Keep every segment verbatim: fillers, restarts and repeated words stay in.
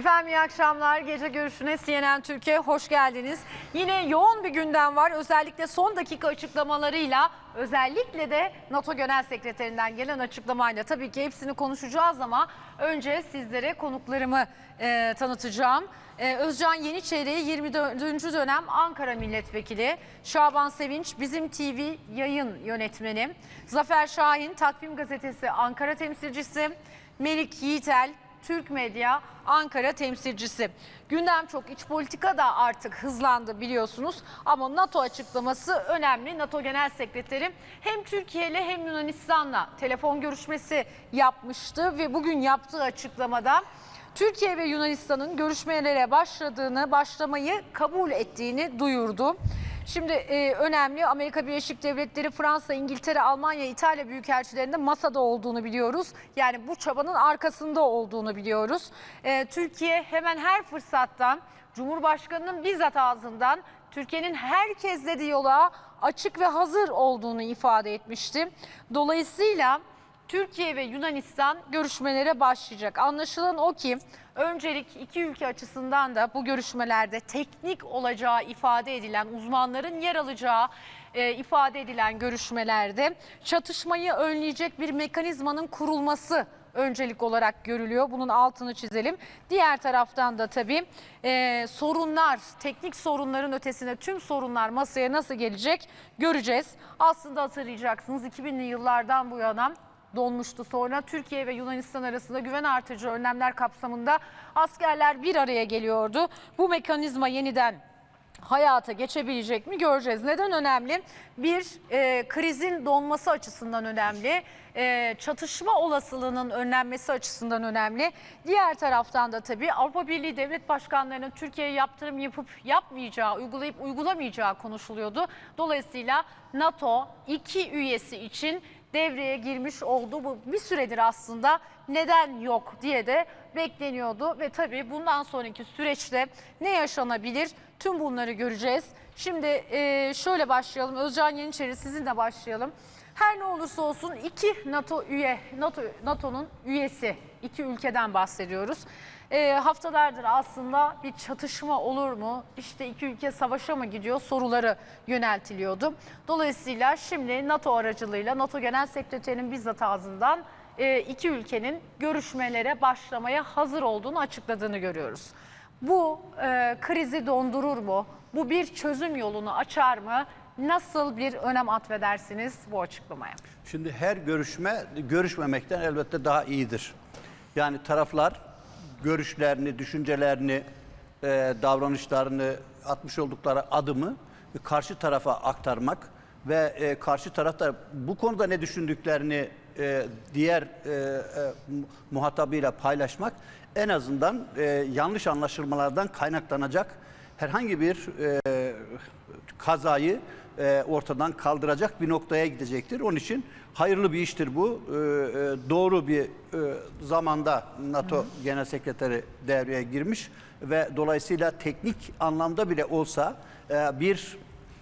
Efendim iyi akşamlar. Gece görüşüne C N N Türkiye hoş geldiniz. Yine yoğun bir gündem var. Özellikle son dakika açıklamalarıyla, özellikle de NATO Genel Sekreterinden gelen açıklamayla. Tabii ki hepsini konuşacağız ama önce sizlere konuklarımı e, tanıtacağım. E, Özcan Yeniçeri yirmi dördüncü dönem Ankara Milletvekili, Şaban Sevinç Bizim T V yayın yönetmeni, Zafer Şahin Takvim Gazetesi Ankara temsilcisi, Melik Yiğitel Türk Medya Ankara temsilcisi. Gündem çok, iç politika da artık hızlandı biliyorsunuz ama NATO açıklaması önemli. NATO Genel Sekreteri hem Türkiye ile hem Yunanistan'la telefon görüşmesi yapmıştı ve bugün yaptığı açıklamada Türkiye ve Yunanistan'ın görüşmelere başladığını, başlamayı kabul ettiğini duyurdu. Şimdi e, önemli, Amerika Birleşik Devletleri, Fransa, İngiltere, Almanya, İtalya büyükelçilerinde masada olduğunu biliyoruz. Yani bu çabanın arkasında olduğunu biliyoruz. E, Türkiye hemen her fırsattan Cumhurbaşkanı'nın bizzat ağzından Türkiye'nin herkesle diyaloğa açık ve hazır olduğunu ifade etmişti. Dolayısıyla Türkiye ve Yunanistan görüşmelere başlayacak. Anlaşılan o ki öncelik iki ülke açısından da bu görüşmelerde teknik olacağı ifade edilen, uzmanların yer alacağı e, ifade edilen görüşmelerde çatışmayı önleyecek bir mekanizmanın kurulması öncelik olarak görülüyor. Bunun altını çizelim. Diğer taraftan da tabii e, sorunlar, teknik sorunların ötesine tüm sorunlar masaya nasıl gelecek göreceğiz. Aslında hatırlayacaksınız iki binli yıllardan bu yana donmuştu. Sonra Türkiye ve Yunanistan arasında güven artırıcı önlemler kapsamında askerler bir araya geliyordu. Bu mekanizma yeniden hayata geçebilecek mi göreceğiz. Neden önemli? Bir, e, krizin donması açısından önemli. E, çatışma olasılığının önlenmesi açısından önemli. Diğer taraftan da tabii Avrupa Birliği devlet başkanlarının Türkiye'ye yaptırım yapıp yapmayacağı, uygulayıp uygulamayacağı konuşuluyordu. Dolayısıyla NATO iki üyesi için devreye girmiş oldu. Bu bir süredir aslında neden yok diye de bekleniyordu ve tabii bundan sonraki süreçte ne yaşanabilir tüm bunları göreceğiz. Şimdi e, şöyle başlayalım. Özcan Yeniçeri sizinle başlayalım. Her ne olursa olsun iki NATO üye, NATO NATO'nun üyesi iki ülkeden bahsediyoruz. E, haftalardır aslında bir çatışma olur mu? İşte iki ülke savaşa mı gidiyor soruları yöneltiliyordu. Dolayısıyla şimdi NATO aracılığıyla NATO Genel Sekreterinin bizzat ağzından e, iki ülkenin görüşmelere başlamaya hazır olduğunu açıkladığını görüyoruz. Bu e, krizi dondurur mu? Bu bir çözüm yolunu açar mı? Nasıl bir önem atfedersiniz bu açıklamaya? Şimdi her görüşme görüşmemekten elbette daha iyidir. Yani taraflar görüşlerini, düşüncelerini, e, davranışlarını, atmış oldukları adımı karşı tarafa aktarmak ve e, karşı tarafta bu konuda ne düşündüklerini e, diğer e, e, muhatabıyla paylaşmak en azından e, yanlış anlaşılmalardan kaynaklanacak herhangi bir e, kazayı e, ortadan kaldıracak bir noktaya gidecektir. Onun için hayırlı bir iştir bu. E, e, doğru bir e, zamanda NATO Hı. Genel Sekreteri devreye girmiş ve dolayısıyla teknik anlamda bile olsa e, bir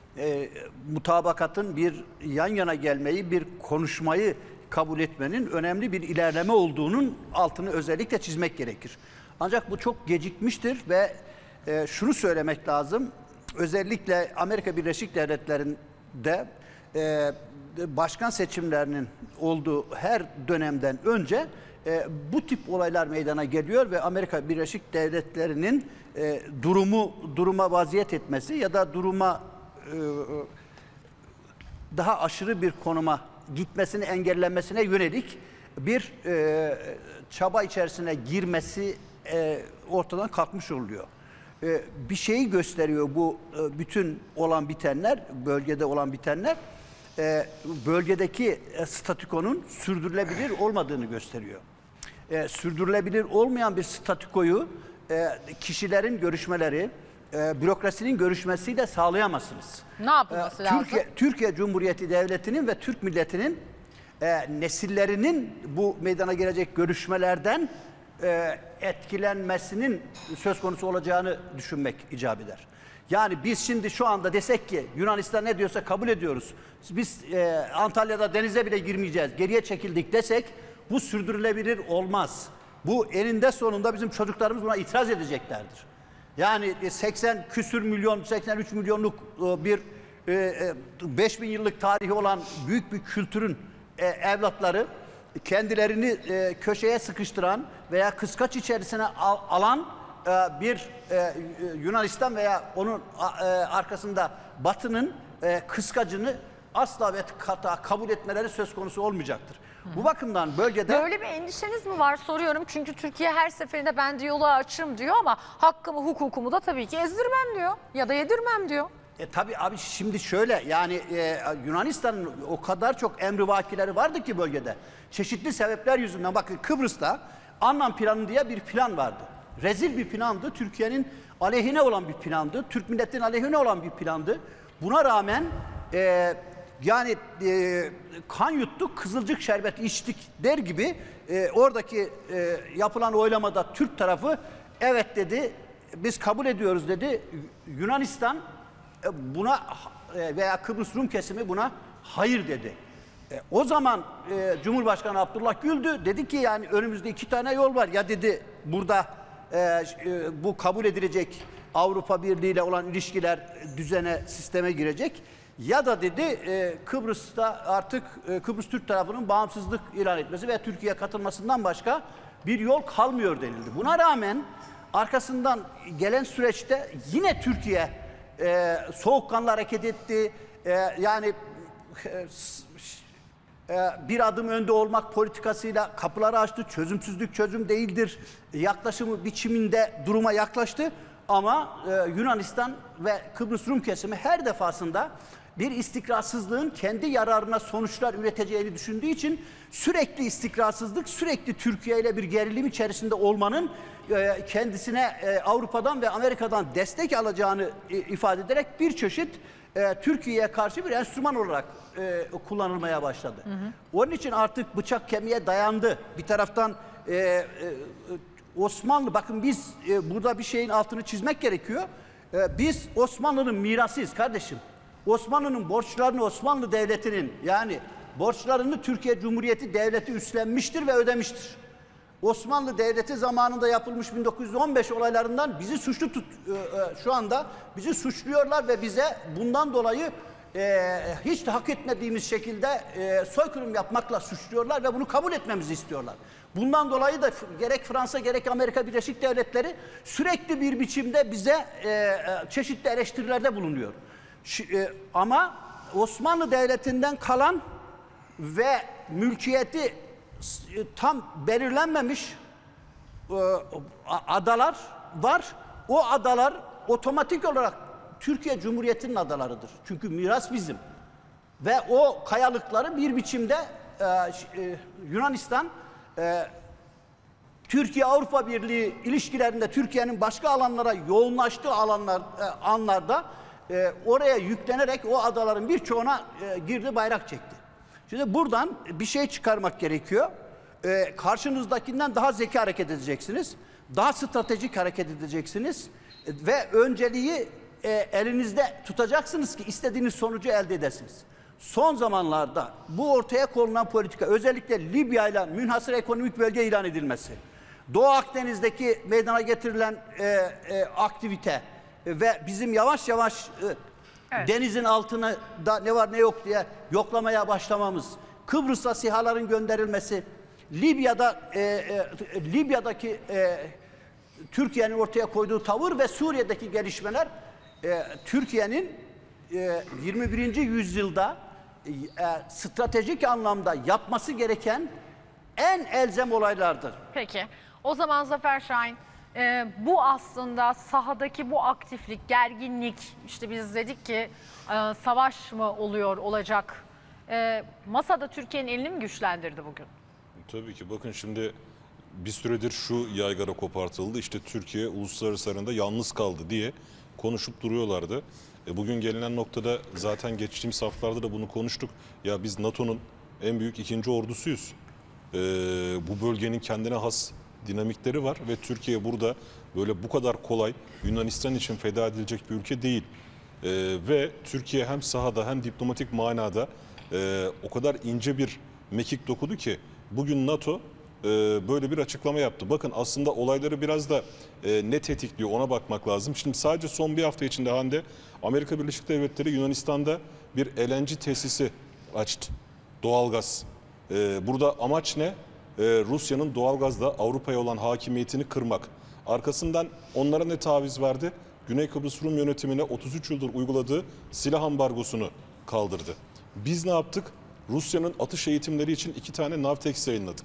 e, mutabakatın, bir yan yana gelmeyi, bir konuşmayı kabul etmenin önemli bir ilerleme olduğunun altını özellikle çizmek gerekir. Ancak bu çok gecikmiştir ve e, şunu söylemek lazım. Özellikle Amerika Birleşik Devletleri'nde e, başkan seçimlerinin olduğu her dönemden önce e, bu tip olaylar meydana geliyor ve Amerika Birleşik Devletleri'nin e, durumu duruma vaziyet etmesi ya da duruma e, daha aşırı bir konuma gitmesini engellenmesine yönelik bir e, çaba içerisine girmesi e, ortadan kalkmış oluyor. E, bir şeyi gösteriyor bu e, bütün olan bitenler, bölgede olan bitenler, e, bölgedeki e, statükonun sürdürülebilir olmadığını gösteriyor. E, sürdürülebilir olmayan bir statükoyu e, kişilerin görüşmeleri, e, bürokrasinin görüşmesiyle sağlayamazsınız. Ne yapılması e, lazım? Türkiye, Türkiye Cumhuriyeti Devleti'nin ve Türk milletinin e, nesillerinin bu meydana gelecek görüşmelerden e, etkilenmesinin söz konusu olacağını düşünmek icap eder. Yani biz şimdi şu anda desek ki Yunanistan ne diyorsa kabul ediyoruz. Biz e, Antalya'da denize bile girmeyeceğiz, geriye çekildik desek bu sürdürülebilir olmaz. Bu eninde sonunda bizim çocuklarımız buna itiraz edeceklerdir. Yani seksen küsür milyon, seksen üç milyonluk bir beş bin yıllık tarihi olan büyük bir kültürün evlatları kendilerini köşeye sıkıştıran veya kıskaç içerisine alan bir Yunanistan veya onun arkasında Batı'nın kıskacını asla ve kata kabul etmeleri söz konusu olmayacaktır. Hı. Bu bakımdan bölgede... Böyle bir endişeniz mi var soruyorum. Çünkü Türkiye her seferinde ben de yolu açım diyor ama hakkımı hukukumu da tabii ki ezdirmem diyor. Ya da yedirmem diyor. E tabii abi şimdi şöyle yani e, Yunanistan'ın o kadar çok emrivakileri vardı ki bölgede. Çeşitli sebepler yüzünden bakın Kıbrıs'ta Annan planı diye bir plan vardı. Rezil bir plandı. Türkiye'nin aleyhine olan bir plandı. Türk milletinin aleyhine olan bir plandı. Buna rağmen e, yani e, kan yuttuk, kızılcık şerbeti içtik der gibi e, oradaki e, yapılan oylamada Türk tarafı evet dedi, biz kabul ediyoruz dedi. Yunanistan e, buna e, veya Kıbrıs Rum kesimi buna hayır dedi. E, o zaman e, Cumhurbaşkanı Abdullah Gül'dü. Dedi ki yani önümüzde iki tane yol var. Ya dedi burada e, e, bu kabul edilecek Avrupa Birliği ile olan ilişkiler düzene, sisteme girecek. Ya da dedi e, Kıbrıs'ta artık e, Kıbrıs Türk tarafının bağımsızlık ilan etmesi ve Türkiye'ye katılmasından başka bir yol kalmıyor denildi. Buna rağmen arkasından gelen süreçte yine Türkiye e, soğukkanlı hareket etti. E, yani e, e, bir adım önde olmak politikasıyla kapıları açtı. Çözümsüzlük çözüm değildir yaklaşımı biçiminde duruma yaklaştı. Ama e, Yunanistan ve Kıbrıs Rum kesimi her defasında bir istikrarsızlığın kendi yararına sonuçlar üreteceğini düşündüğü için sürekli istikrarsızlık, sürekli Türkiye ile bir gerilim içerisinde olmanın e, kendisine e, Avrupa'dan ve Amerika'dan destek alacağını e, ifade ederek bir çeşit e, Türkiye'ye karşı bir enstrüman olarak e, kullanılmaya başladı. Hı hı. Onun için artık bıçak kemiğe dayandı. Bir taraftan e, e, Osmanlı, bakın biz e, burada bir şeyin altını çizmek gerekiyor. E, biz Osmanlı'nın mirasıyız kardeşim. Osmanlı'nın borçlarını Osmanlı Devleti'nin yani borçlarını Türkiye Cumhuriyeti Devleti üstlenmiştir ve ödemiştir. Osmanlı Devleti zamanında yapılmış bin dokuz yüz on beş olaylarından bizi suçlu tut, e, e, şu anda bizi suçluyorlar ve bize bundan dolayı e, hiç de hak etmediğimiz şekilde e, soykırım yapmakla suçluyorlar ve bunu kabul etmemizi istiyorlar. Bundan dolayı da gerek Fransa gerek Amerika Birleşik Devletleri sürekli bir biçimde bize e, e, çeşitli eleştirilerde bulunuyor. Ş e, ama Osmanlı Devleti'nden kalan ve mülkiyeti e, tam belirlenmemiş e, adalar var. O adalar otomatik olarak Türkiye Cumhuriyeti'nin adalarıdır. Çünkü miras bizim. Ve o kayalıkları bir biçimde e, e, Yunanistan e, Türkiye-Avrupa Birliği ilişkilerinde Türkiye'nin başka alanlara yoğunlaştığı alanlar e, anlarda e, oraya yüklenerek o adaların birçoğuna e, girdi, bayrak çekti. Şimdi buradan bir şey çıkarmak gerekiyor. E, karşınızdakinden daha zeki hareket edeceksiniz. Daha stratejik hareket edeceksiniz. E, ve önceliği e, elinizde tutacaksınız ki istediğiniz sonucu elde edesiniz. Son zamanlarda bu ortaya konulan politika, özellikle Libya ile münhasır ekonomik bölge ilan edilmesi, Doğu Akdeniz'deki meydana getirilen e, e, aktivite e, ve bizim yavaş yavaş e, evet. denizin altını da ne var ne yok diye yoklamaya başlamamız, Kıbrıs'a SİHA'ların gönderilmesi, Libya'da e, e, Libya'daki e, Türkiye'nin ortaya koyduğu tavır ve Suriye'deki gelişmeler e, Türkiye'nin e, yirmi birinci yüzyılda e, stratejik anlamda yapması gereken en elzem olaylardır. Peki. O zaman Zafer Şahin, e, bu aslında sahadaki bu aktiflik, gerginlik, işte biz dedik ki e, savaş mı oluyor, olacak? E, masada Türkiye'nin elini mi güçlendirdi bugün? Tabii ki. Bakın şimdi bir süredir şu yaygara kopartıldı. İşte Türkiye uluslararası arenada yalnız kaldı diye konuşup duruyorlardı. E, bugün gelinen noktada zaten geçtiğimiz haftalarda da bunu konuştuk. Ya biz NATO'nun en büyük ikinci ordusuyuz. E, bu bölgenin kendine has dinamikleri var ve Türkiye burada böyle bu kadar kolay Yunanistan için feda edilecek bir ülke değil. Ee, ve Türkiye hem sahada hem diplomatik manada e, o kadar ince bir mekik dokudu ki bugün NATO e, böyle bir açıklama yaptı. Bakın aslında olayları biraz da e, ne tetikliyor ona bakmak lazım. Şimdi sadece son bir hafta içinde Hande, Amerika Birleşik Devletleri Yunanistan'da bir L N G tesisi açtı. Doğalgaz. E, burada amaç ne? E, Rusya'nın doğalgazda Avrupa'ya olan hakimiyetini kırmak. Arkasından onlara ne taviz verdi? Güney Kıbrıs Rum yönetimine otuz üç yıldır uyguladığı silah ambargosunu kaldırdı. Biz ne yaptık? Rusya'nın atış eğitimleri için iki tane Navtex yayınladık.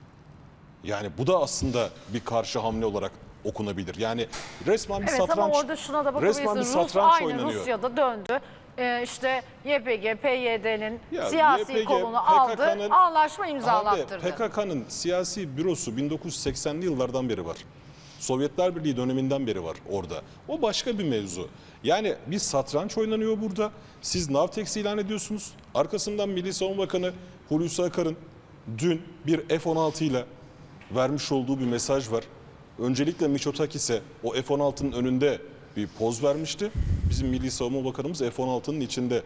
Yani bu da aslında bir karşı hamle olarak okunabilir. Yani resmen bir Evet satranç, ama orada şuna da resmen bir bakabilirsin. Rus satranç aynı oynanıyor. Rusya'da döndü. Ee, işte Y P G, P Y D'nin Ya, siyasi Y P G, kolunu P K K'nın aldı, anlaşma imzalattırdı. P K K'nın siyasi bürosu bin dokuz yüz seksenli yıllardan beri var. Sovyetler Birliği döneminden beri var orada. O başka bir mevzu. Yani bir satranç oynanıyor burada. Siz Navtex ilan ediyorsunuz. Arkasından Milli Savunma Bakanı Hulusi Akar'ın dün bir F on altı ile vermiş olduğu bir mesaj var. Öncelikle Mitsotakis'e o F on altının önünde bir poz vermişti. Bizim Milli Savunma Bakanımız F on altının içinde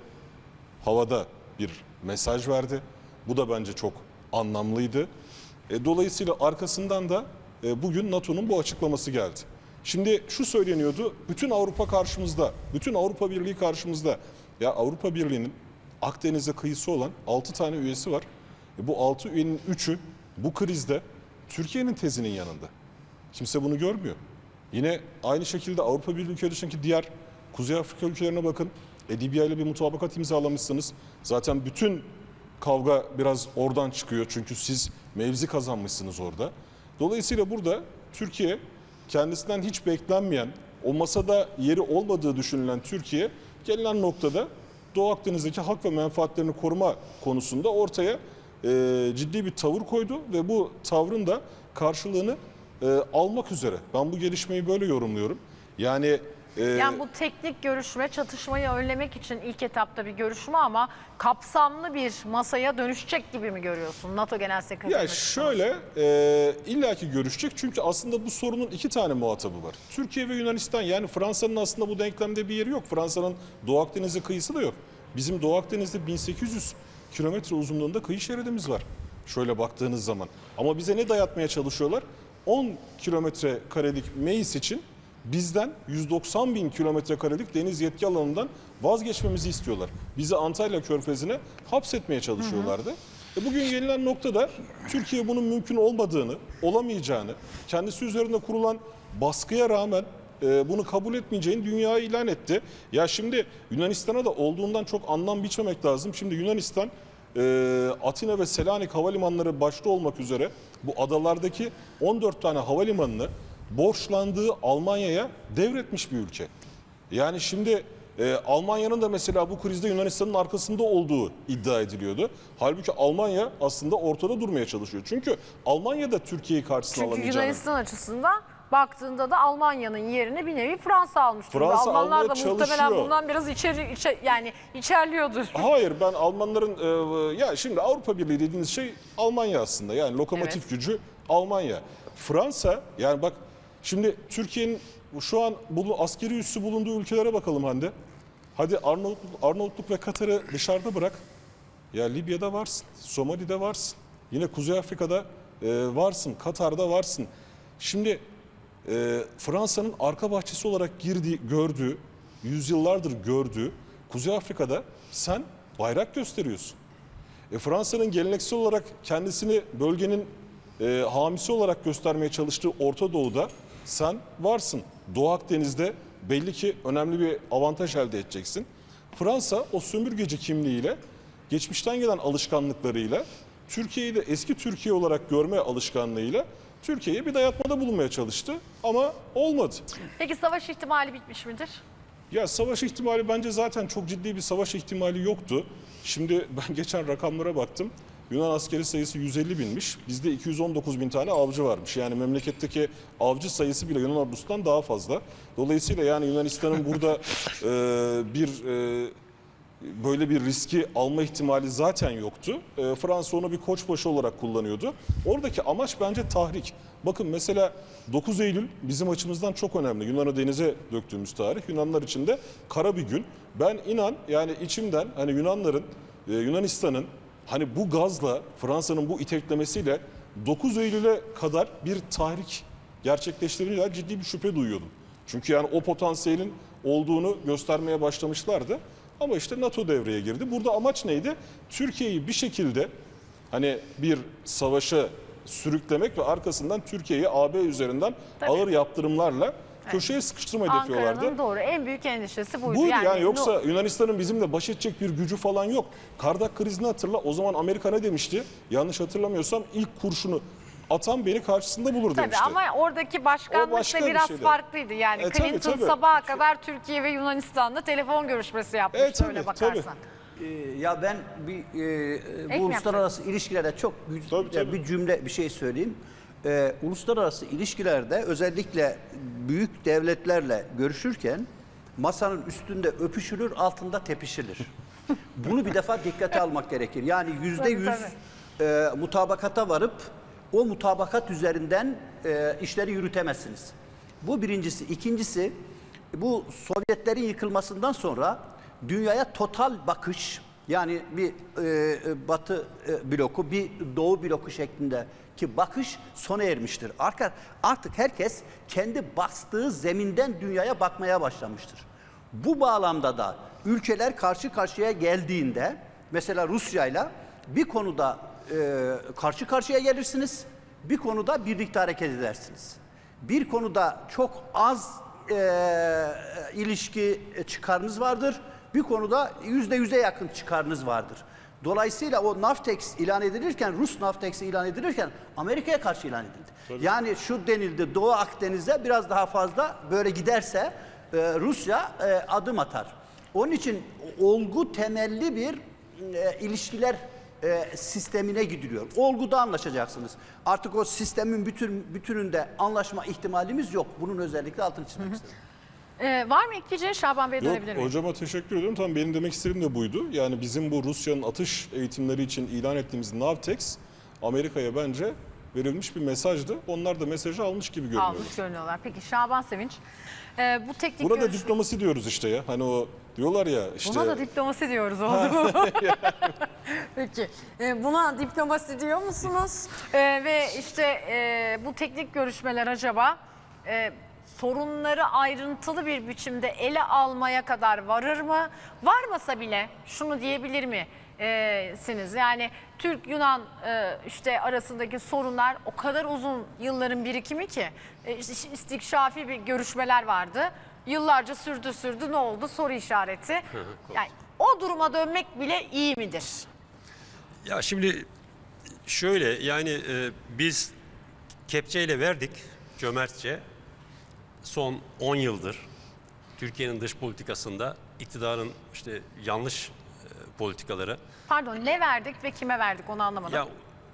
havada bir mesaj verdi. Bu da bence çok anlamlıydı. E, dolayısıyla arkasından da e, bugün NATO'nun bu açıklaması geldi. Şimdi şu söyleniyordu, bütün Avrupa karşımızda, bütün Avrupa Birliği karşımızda. Ya Avrupa Birliği'nin Akdeniz'e kıyısı olan altı tane üyesi var. E, bu altı üyenin üçü bu krizde Türkiye'nin tezinin yanında. Kimse bunu görmüyor. Yine aynı şekilde Avrupa Birliği ülkelerindeki diğer Kuzey Afrika ülkelerine bakın. E, Libya ile bir mutabakat imzalamışsınız. Zaten bütün kavga biraz oradan çıkıyor. Çünkü siz mevzi kazanmışsınız orada. Dolayısıyla burada Türkiye kendisinden hiç beklenmeyen, o masada yeri olmadığı düşünülen Türkiye gelinen noktada Doğu Akdeniz'deki hak ve menfaatlerini koruma konusunda ortaya e, ciddi bir tavır koydu ve bu tavrın da karşılığını e, almak üzere. Ben bu gelişmeyi böyle yorumluyorum. Yani e, Yani bu teknik görüşme çatışmayı önlemek için ilk etapta bir görüşme ama kapsamlı bir masaya dönüşecek gibi mi görüyorsun NATO Genel Sekreteri? ya şöyle e, illaki görüşecek çünkü aslında bu sorunun iki tane muhatabı var. Türkiye ve Yunanistan, yani Fransa'nın aslında bu denklemde bir yeri yok. Fransa'nın Doğu Akdeniz'e kıyısı da yok. Bizim Doğu Akdeniz'de bin sekiz yüz kilometre uzunluğunda kıyı şeridimiz var. Şöyle baktığınız zaman. Ama bize ne dayatmaya çalışıyorlar? on kilometre karelik meclis için bizden yüz doksan bin kilometre karelik deniz yetki alanından vazgeçmemizi istiyorlar. Bizi Antalya Körfezi'ne hapsetmeye çalışıyorlardı. E bugün gelinen noktada Türkiye bunun mümkün olmadığını, olamayacağını, kendisi üzerinde kurulan baskıya rağmen e, bunu kabul etmeyeceğini dünyaya ilan etti. Ya şimdi Yunanistan'a da olduğundan çok anlam biçmemek lazım. Şimdi Yunanistan e, Atina ve Selanik havalimanları başta olmak üzere bu adalardaki on dört tane havalimanını borçlandığı Almanya'ya devretmiş bir ülke. Yani şimdi e, Almanya'nın da mesela bu krizde Yunanistan'ın arkasında olduğu iddia ediliyordu. Halbuki Almanya aslında ortada durmaya çalışıyor. Çünkü Almanya da Türkiye'yi karşısına Çünkü alamayacağını. Yunanistan açısından baktığında da Almanya'nın yerini bir nevi Fransa almış. Fransa Almanlar da almaya muhtemelen çalışıyor. bundan biraz içeri, içe, yani içerliyordur. Hayır, ben Almanların e, ya şimdi Avrupa Birliği dediğiniz şey Almanya aslında. Yani lokomotif Evet. gücü Almanya. Fransa, yani bak şimdi Türkiye'nin şu an bu askeri üssü bulunduğu ülkelere bakalım Hande. Hadi Arnavutluk, Arnavutluk ve Katar'ı dışarıda bırak. Ya Libya'da varsın, Somali'de varsın. Yine Kuzey Afrika'da e, varsın, Katar'da varsın. Şimdi e, Fransa'nın arka bahçesi olarak girdiği, gördüğü, yüzyıllardır gördüğü Kuzey Afrika'da sen bayrak gösteriyorsun. E, Fransa'nın geleneksel olarak kendisini bölgenin e, hamisi olarak göstermeye çalıştığı Orta Doğu'da sen varsın. Doğu Akdeniz'de belli ki önemli bir avantaj elde edeceksin. Fransa o sömürgeci kimliğiyle, geçmişten gelen alışkanlıklarıyla, Türkiye'yi de eski Türkiye olarak görme alışkanlığıyla Türkiye'ye bir dayatmada bulunmaya çalıştı ama olmadı. Peki savaş ihtimali bitmiş midir? Ya savaş ihtimali, bence zaten çok ciddi bir savaş ihtimali yoktu. Şimdi ben geçen rakamlara baktım. Yunan askeri sayısı yüz elli binmiş. Bizde iki yüz on dokuz bin tane avcı varmış. Yani memleketteki avcı sayısı bile Yunan ordusundan daha fazla. Dolayısıyla yani Yunanistan'ın burada e, bir e, böyle bir riski alma ihtimali zaten yoktu. E, Fransa onu bir koçbaşı olarak kullanıyordu. Oradaki amaç bence tahrik. Bakın mesela dokuz Eylül bizim açımızdan çok önemli. Yunan'ı denize döktüğümüz tarih. Yunanlar için de kara bir gün. Ben inan yani içimden hani Yunanların, e, Yunanistan'ın hani bu gazla, Fransa'nın bu iteklemesiyle dokuz Eylül'e kadar bir tahrik gerçekleştirildiğinde ciddi bir şüphe duyuyordum. Çünkü yani o potansiyelin olduğunu göstermeye başlamışlardı. Ama işte NATO devreye girdi. Burada amaç neydi? Türkiye'yi bir şekilde hani bir savaşa sürüklemek ve arkasından Türkiye'yi A B üzerinden Tabii. ağır yaptırımlarla köşeye sıkıştırma hedefliyorlardı. Ankara'nın doğru en büyük endişesi buydu. Buydu yani, yani yoksa no... Yunanistan'ın bizimle baş edecek bir gücü falan yok. Kardak krizini hatırla. O zaman Amerika ne demişti? Yanlış hatırlamıyorsam ilk kurşunu atan beni karşısında bulur Tabii demişti. ama oradaki başkanlık başka da bir biraz şeydi. farklıydı. Yani E, tabii, Clinton tabii. sabaha kadar Türkiye ve Yunanistan'la telefon görüşmesi yapmıştı E, tabii, öyle tabii. bakarsan. Ee, Ya ben bir e, mi bu uluslararası ilişkilerde çok güzel Tabii, tabii. bir cümle bir şey söyleyeyim. Ee, uluslararası ilişkilerde özellikle büyük devletlerle görüşürken masanın üstünde öpüşülür, altında tepişilir. Bunu bir defa dikkate almak gerekir. Yani yüzde Tabii, yüz e, mutabakata varıp o mutabakat üzerinden e, işleri yürütemezsiniz. Bu birincisi. İkincisi, bu Sovyetlerin yıkılmasından sonra dünyaya total bakış, yani bir e, batı e, bloku, bir doğu bloku şeklindeki bakış sona ermiştir. Arka, artık herkes kendi bastığı zeminden dünyaya bakmaya başlamıştır. Bu bağlamda da ülkeler karşı karşıya geldiğinde, mesela Rusya'yla bir konuda e, karşı karşıya gelirsiniz, bir konuda birlikte hareket edersiniz. Bir konuda çok az e, ilişki çıkarınız vardır. Bir konuda yüzde yüze yakın çıkarınız vardır. Dolayısıyla o Navtex ilan edilirken, Rus Navtex ilan edilirken Amerika'ya karşı ilan edildi. Tabii. Yani şu denildi, Doğu Akdeniz'e biraz daha fazla böyle giderse e, Rusya e, adım atar. Onun için olgu temelli bir e, ilişkiler e, sistemine gidiliyor. Olguda anlaşacaksınız. Artık o sistemin bütün bütününde anlaşma ihtimalimiz yok. Bunun özellikle altını çizmek hı hı. istedim. Ee, var mı ekleyeceğin? Şaban Bey'e Yok, dönebilir miyim? hocama teşekkür ediyorum. Tamam, benim demek istediğim de buydu. Yani bizim bu Rusya'nın atış eğitimleri için ilan ettiğimiz Navtex Amerika'ya bence verilmiş bir mesajdı. Onlar da mesajı almış gibi görünüyorlar. Almış görünüyorlar. Peki Şaban Sevinç, e, bu teknik Burada görüş... diplomasi diyoruz işte ya. Hani o diyorlar ya işte. Buna da diplomasi diyoruz, oldu mu? Peki, e, buna diplomasi diyor musunuz? E, ve işte e, bu teknik görüşmeler acaba e, sorunları ayrıntılı bir biçimde ele almaya kadar varır mı? Varmasa bile şunu diyebilir mi? E, siniz yani Türk-Yunan e, işte arasındaki sorunlar o kadar uzun yılların birikimi ki e, istikşafi bir görüşmeler vardı. Yıllarca sürdü sürdü, ne oldu? Soru işareti. Yani o duruma dönmek bile iyi midir? Ya şimdi şöyle yani e, biz kepçeyle verdik cömertçe. Son on yıldır Türkiye'nin dış politikasında iktidarın işte yanlış e, politikaları. Pardon, ne verdik ve kime verdik onu anlamadım. Ya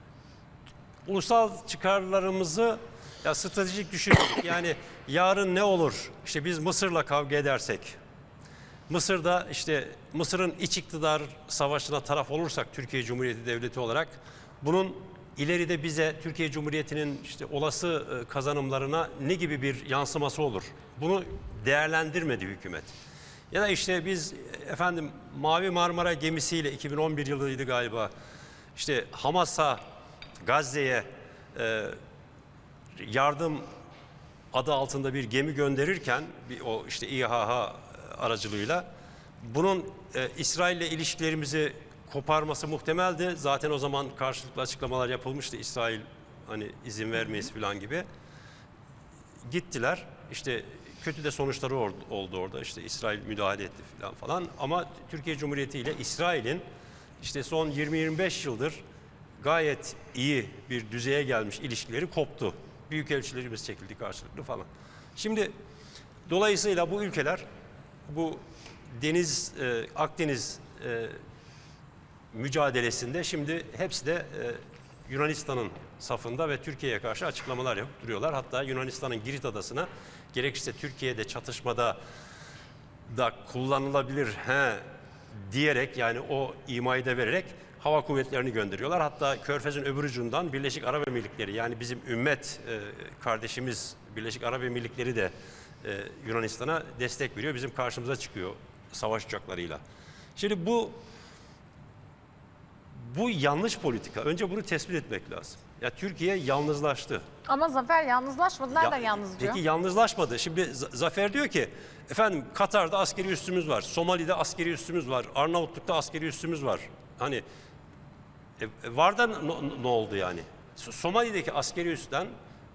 ulusal çıkarlarımızı ya stratejik düşündük. Yani yarın ne olur? İşte biz Mısır'la kavga edersek, Mısır'da işte Mısır'ın iç iktidar savaşına taraf olursak Türkiye Cumhuriyeti Devleti olarak bunun ileride bize Türkiye Cumhuriyeti'nin işte olası kazanımlarına ne gibi bir yansıması olur? Bunu değerlendirmedi hükümet. Ya da işte biz efendim Mavi Marmara gemisiyle iki bin on bir yılıydı galiba. İşte Hamas'a, Gazze'ye e, yardım adı altında bir gemi gönderirken bir o işte İHH aracılığıyla bunun e, İsrail'le ilişkilerimizi koparması muhtemeldi. Zaten o zaman karşılıklı açıklamalar yapılmıştı. İsrail hani izin vermeyiz falan gibi. Gittiler. İşte kötü de sonuçları oldu orada. İşte İsrail müdahale etti falan falan. Ama Türkiye Cumhuriyeti ile İsrail'in işte son yirmi yirmi beş yıldır gayet iyi bir düzeye gelmiş ilişkileri koptu. Büyükelçilerimiz çekildi karşılıklı falan. Şimdi dolayısıyla bu ülkeler bu Deniz, e, Akdeniz e, mücadelesinde şimdi hepsi de e, Yunanistan'ın safında ve Türkiye'ye karşı açıklamalar yapıp duruyorlar. Hatta Yunanistan'ın Girit Adası'na gerekirse Türkiye'de çatışmada da kullanılabilir he, diyerek yani o imayı da vererek hava kuvvetlerini gönderiyorlar. Hatta Körfez'in öbür ucundan Birleşik Arap Emirlikleri yani bizim ümmet e, kardeşimiz Birleşik Arap Emirlikleri de e, Yunanistan'a destek veriyor. Bizim karşımıza çıkıyor savaş uçaklarıyla. Şimdi bu bu yanlış politika. Önce bunu tespit etmek lazım. Ya Türkiye yalnızlaştı. Ama Zafer yalnızlaşmadı. Nereden Ya- yalnız diyor? Peki yalnızlaşmadı. Şimdi Z- Zafer diyor ki efendim Katar'da askeri üssümüz var. Somali'de askeri üssümüz var. Arnavutluk'ta askeri üssümüz var. Hani e, var da ne, ne oldu yani? So- Somali'deki askeri üstten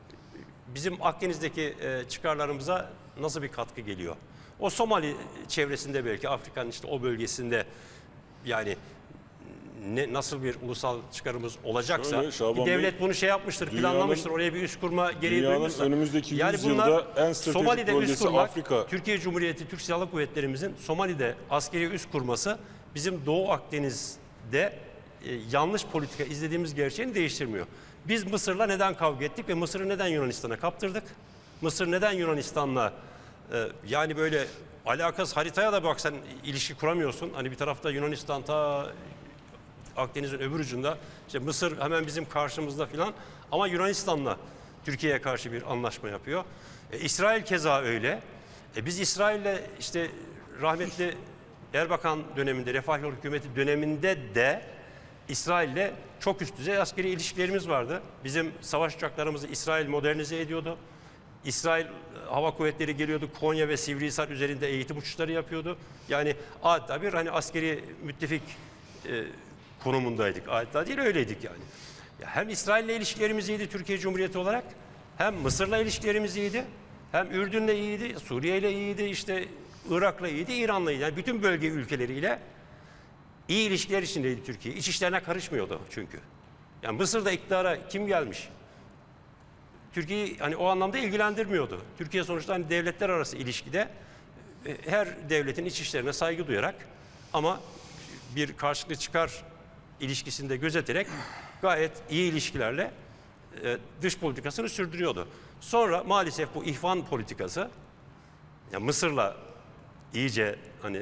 bizim Akdeniz'deki e, çıkarlarımıza nasıl bir katkı geliyor? O Somali çevresinde belki Afrika'nın işte o bölgesinde yani ne nasıl bir ulusal çıkarımız olacaksa Şöyle, Şaban bir devlet Bey, bunu şey yapmıştır, dünyanın- planlamıştır. Oraya bir üs kurma gereği dünyanın duymuşsa. önümüzdeki yani yüz bunlar yılda en stratejik Somali'de üs bölgesi kurmak, Afrika. Türkiye Cumhuriyeti Türk Silahlı Kuvvetlerimizin Somali'de askeri üs kurması bizim Doğu Akdeniz'de e, yanlış politika izlediğimiz gerçeğini değiştirmiyor. Biz Mısır'la neden kavga ettik ve Mısır'ı neden Yunanistan'a kaptırdık? Mısır neden Yunanistan'la e, yani böyle alakasız haritaya da bak sen ilişki kuramıyorsun. Hani bir tarafta Yunanistan ta Akdeniz'in öbür ucunda, işte Mısır hemen bizim karşımızda filan ama Yunanistan'la Türkiye'ye karşı bir anlaşma yapıyor. E, İsrail keza öyle. E, biz İsrail'le işte rahmetli Erbakan döneminde, Refah Yol Hükümeti döneminde de İsrail'le çok üst düzey askeri ilişkilerimiz vardı. Bizim savaş uçaklarımızı İsrail modernize ediyordu. İsrail Hava Kuvvetleri geliyordu, Konya ve Sivrihisar üzerinde eğitim uçuşları yapıyordu. Yani adeta bir hani askeri müttefik e, konumundaydık. Adeta değil öyleydik yani. Ya hem İsrail'le ilişkilerimiz iyiydi Türkiye Cumhuriyeti olarak, hem Mısır'la ilişkilerimiz iyiydi, hem Ürdün'le iyiydi, Suriye'yle iyiydi, işte Irak'la iyiydi, İran'la iyiydi. Yani bütün bölge ülkeleriyle iyi ilişkiler içindeydi Türkiye. İç işlerine karışmıyordu çünkü. Yani Mısır'da iktidara kim gelmiş? Türkiye'yi hani o anlamda ilgilendirmiyordu. Türkiye sonuçta hani devletler arası ilişkide e, her devletin iç işlerine saygı duyarak ama bir karşılıklı çıkar ilişkisinde gözeterek gayet iyi ilişkilerle e, dış politikasını sürdürüyordu. Sonra maalesef bu ihvan politikası yani Mısır'la iyice hani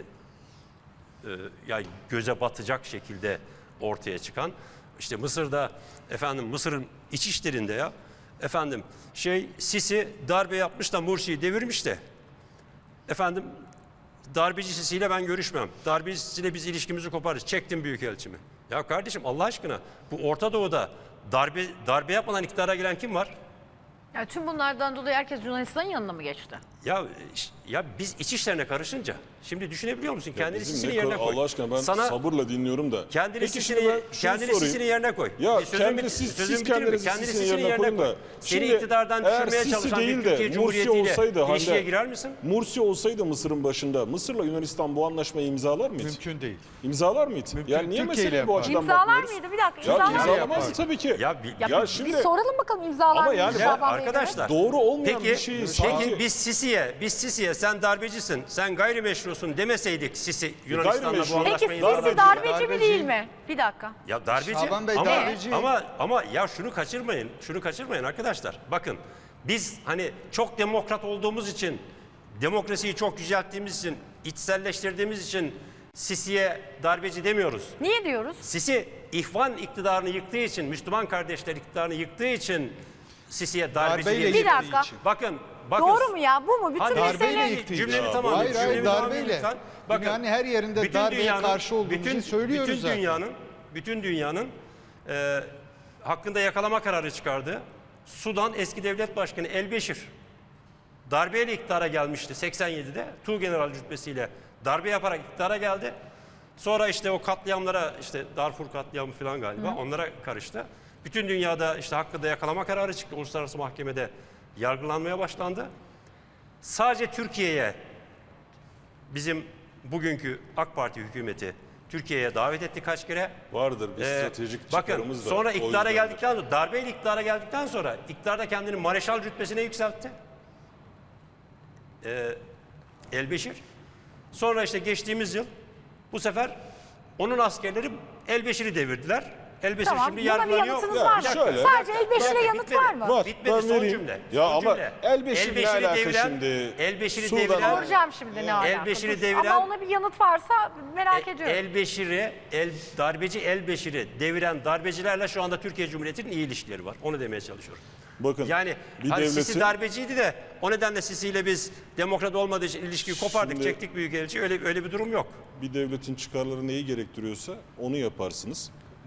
e, yani göze batacak şekilde ortaya çıkan işte Mısır'da efendim Mısır'ın iç işlerinde ya efendim şey Sisi darbe yapmış da Mursi'yi devirmiş de efendim darbeci Sisi'yle ben görüşmem. Darbeci Sisi'yle biz ilişkimizi koparız. Çektim büyükelçimi. Ya kardeşim Allah aşkına bu Orta Doğu'da darbe darbe yapmadan iktidara gelen kim var? Ya tüm bunlardan dolayı herkes Yunanistan'ın yanına mı geçti? Ya ya biz iç işlerine karışınca şimdi düşünebiliyor musun? Kendini Bizim Sisi'nin ne yerine kadar- koy. Allah aşkına ben Sana sabırla dinliyorum da. kendini Peki Sisi'nin şimdi ben şunu kendini sorayım. Sisi'nin yerine koy. Ya Bir sözümü kendi bit- siz, sözümü siz bitireyim mi? kendinizi Kendini Sisi'nin Sisi'nin yerine koyun da. Seni Şimdi iktidardan eğer düşürmeye Sisi çalışan bir değil de Türkiye Mursi Cumhuriyeti'yle olsaydı ilişkiye Hande, girer misin? Mursi olsaydı Mısır'ın başında Mısır'la Yunanistan bu anlaşmayı imzalar mıydı? Mümkün değil. İmzalar mıydı? Mümkün. Yani niye Türkiye ile meseleyi bu yapar. açıdan İmzalar bakmıyoruz? mıydı? Bir dakika Ya imzalar mıydı? imzalamazdı tabii ki. Ya bir- Ya, Ya bir, şimdi bir soralım bakalım imzalar Ama mıydı yani Ya Şaban Bey'e göre? arkadaşlar doğru olmayan peki, bir şeyi peki sanki biz Sisi'ye, biz Sisi'ye sen darbecisin, sen gayrimeşrusun demeseydik Sisi Yunanistan'la bu gayrimeşru. anlaşmayı Peki Darbeci, Sisi darbeci mi darbeci. değil mi? Bir dakika. Ya darbeci Şaban Bey ama, darbeci. ama ama ya şunu kaçırmayın. Şunu kaçırmayın arkadaşlar. Bakın biz hani çok demokrat olduğumuz için, demokrasiyi çok yücelttiğimiz için, içselleştirdiğimiz için Sisi'ye darbeci demiyoruz. Niye diyoruz? Sisi ihvan iktidarını yıktığı için, Müslüman kardeşler iktidarını yıktığı için Sisi'ye darbeci Darbeyle diye- Bir yıktığı dakika. için. Bakın, bakın. Doğru mu ya? Bu mu? Bütün Hadi Darbeyle mesele... yıktı. Cümlemi Ya, tamam. hayır, hayır, cümlemi tamamlayayım darbeyle. lütfen. Bakın, Dünyanın her yerinde bütün darbeye dünyanın- karşı olduğumuzu bütün, söylüyoruz bütün zaten. dünyanın, bütün dünyanın e, hakkında yakalama kararı çıkardı. Sudan eski devlet başkanı Elbeşir darbeyle iktidara gelmişti seksen yedide. Tuğgeneral rütbesiyle darbe yaparak iktidara geldi. Sonra işte o katliamlara işte Darfur katliamı falan galiba onlara karıştı. Bütün dünyada işte hakkında yakalama kararı çıktı. Uluslararası mahkemede yargılanmaya başlandı. Sadece Türkiye'ye bizim bugünkü AK Parti hükümeti Türkiye'ye davet etti kaç kere. vardır bir Ee, stratejik bakın çıkarımız da. sonra o iktidara yüzdendir. geldikten sonra darbeyle iktidara geldikten sonra iktidarda kendini mareşal rütbesine yükseltti. Ee, Elbeşir. Sonra işte geçtiğimiz yıl bu sefer onun askerleri Elbeşir'i devirdiler. Elbeşir Tamam. şimdi Buna bir yargılanıyor. yanıtınız Ya var mı? şöyle- Sadece Bir Elbeşir'e dakika, yanıt bitmedi. var mı? Var, Bitmedi, ben son vereyim. cümle. Ya Son ama cümle. Elbeşir ne alaka deviren, şimdi? Elbeşir'i Sudan- deviren, Soracağım şimdi ne alaka. Elbeşir'i Dur. deviren- Ama ona bir yanıt varsa merak E- ediyorum. Elbeşir'i, el, darbeci Elbeşir'i deviren darbecilerle şu anda Türkiye Cumhuriyeti'nin iyi ilişkileri var. Onu demeye çalışıyorum. Bakın Yani bir hani Sisi devletin darbeciydi de o nedenle Sisi ile biz demokrat olmadığı için ilişkiyi kopardık, Şimdi- çektik büyükelçi. Öyle öyle bir durum yok. bir devletin çıkarları neyi gerektiriyorsa onu yaparsınız.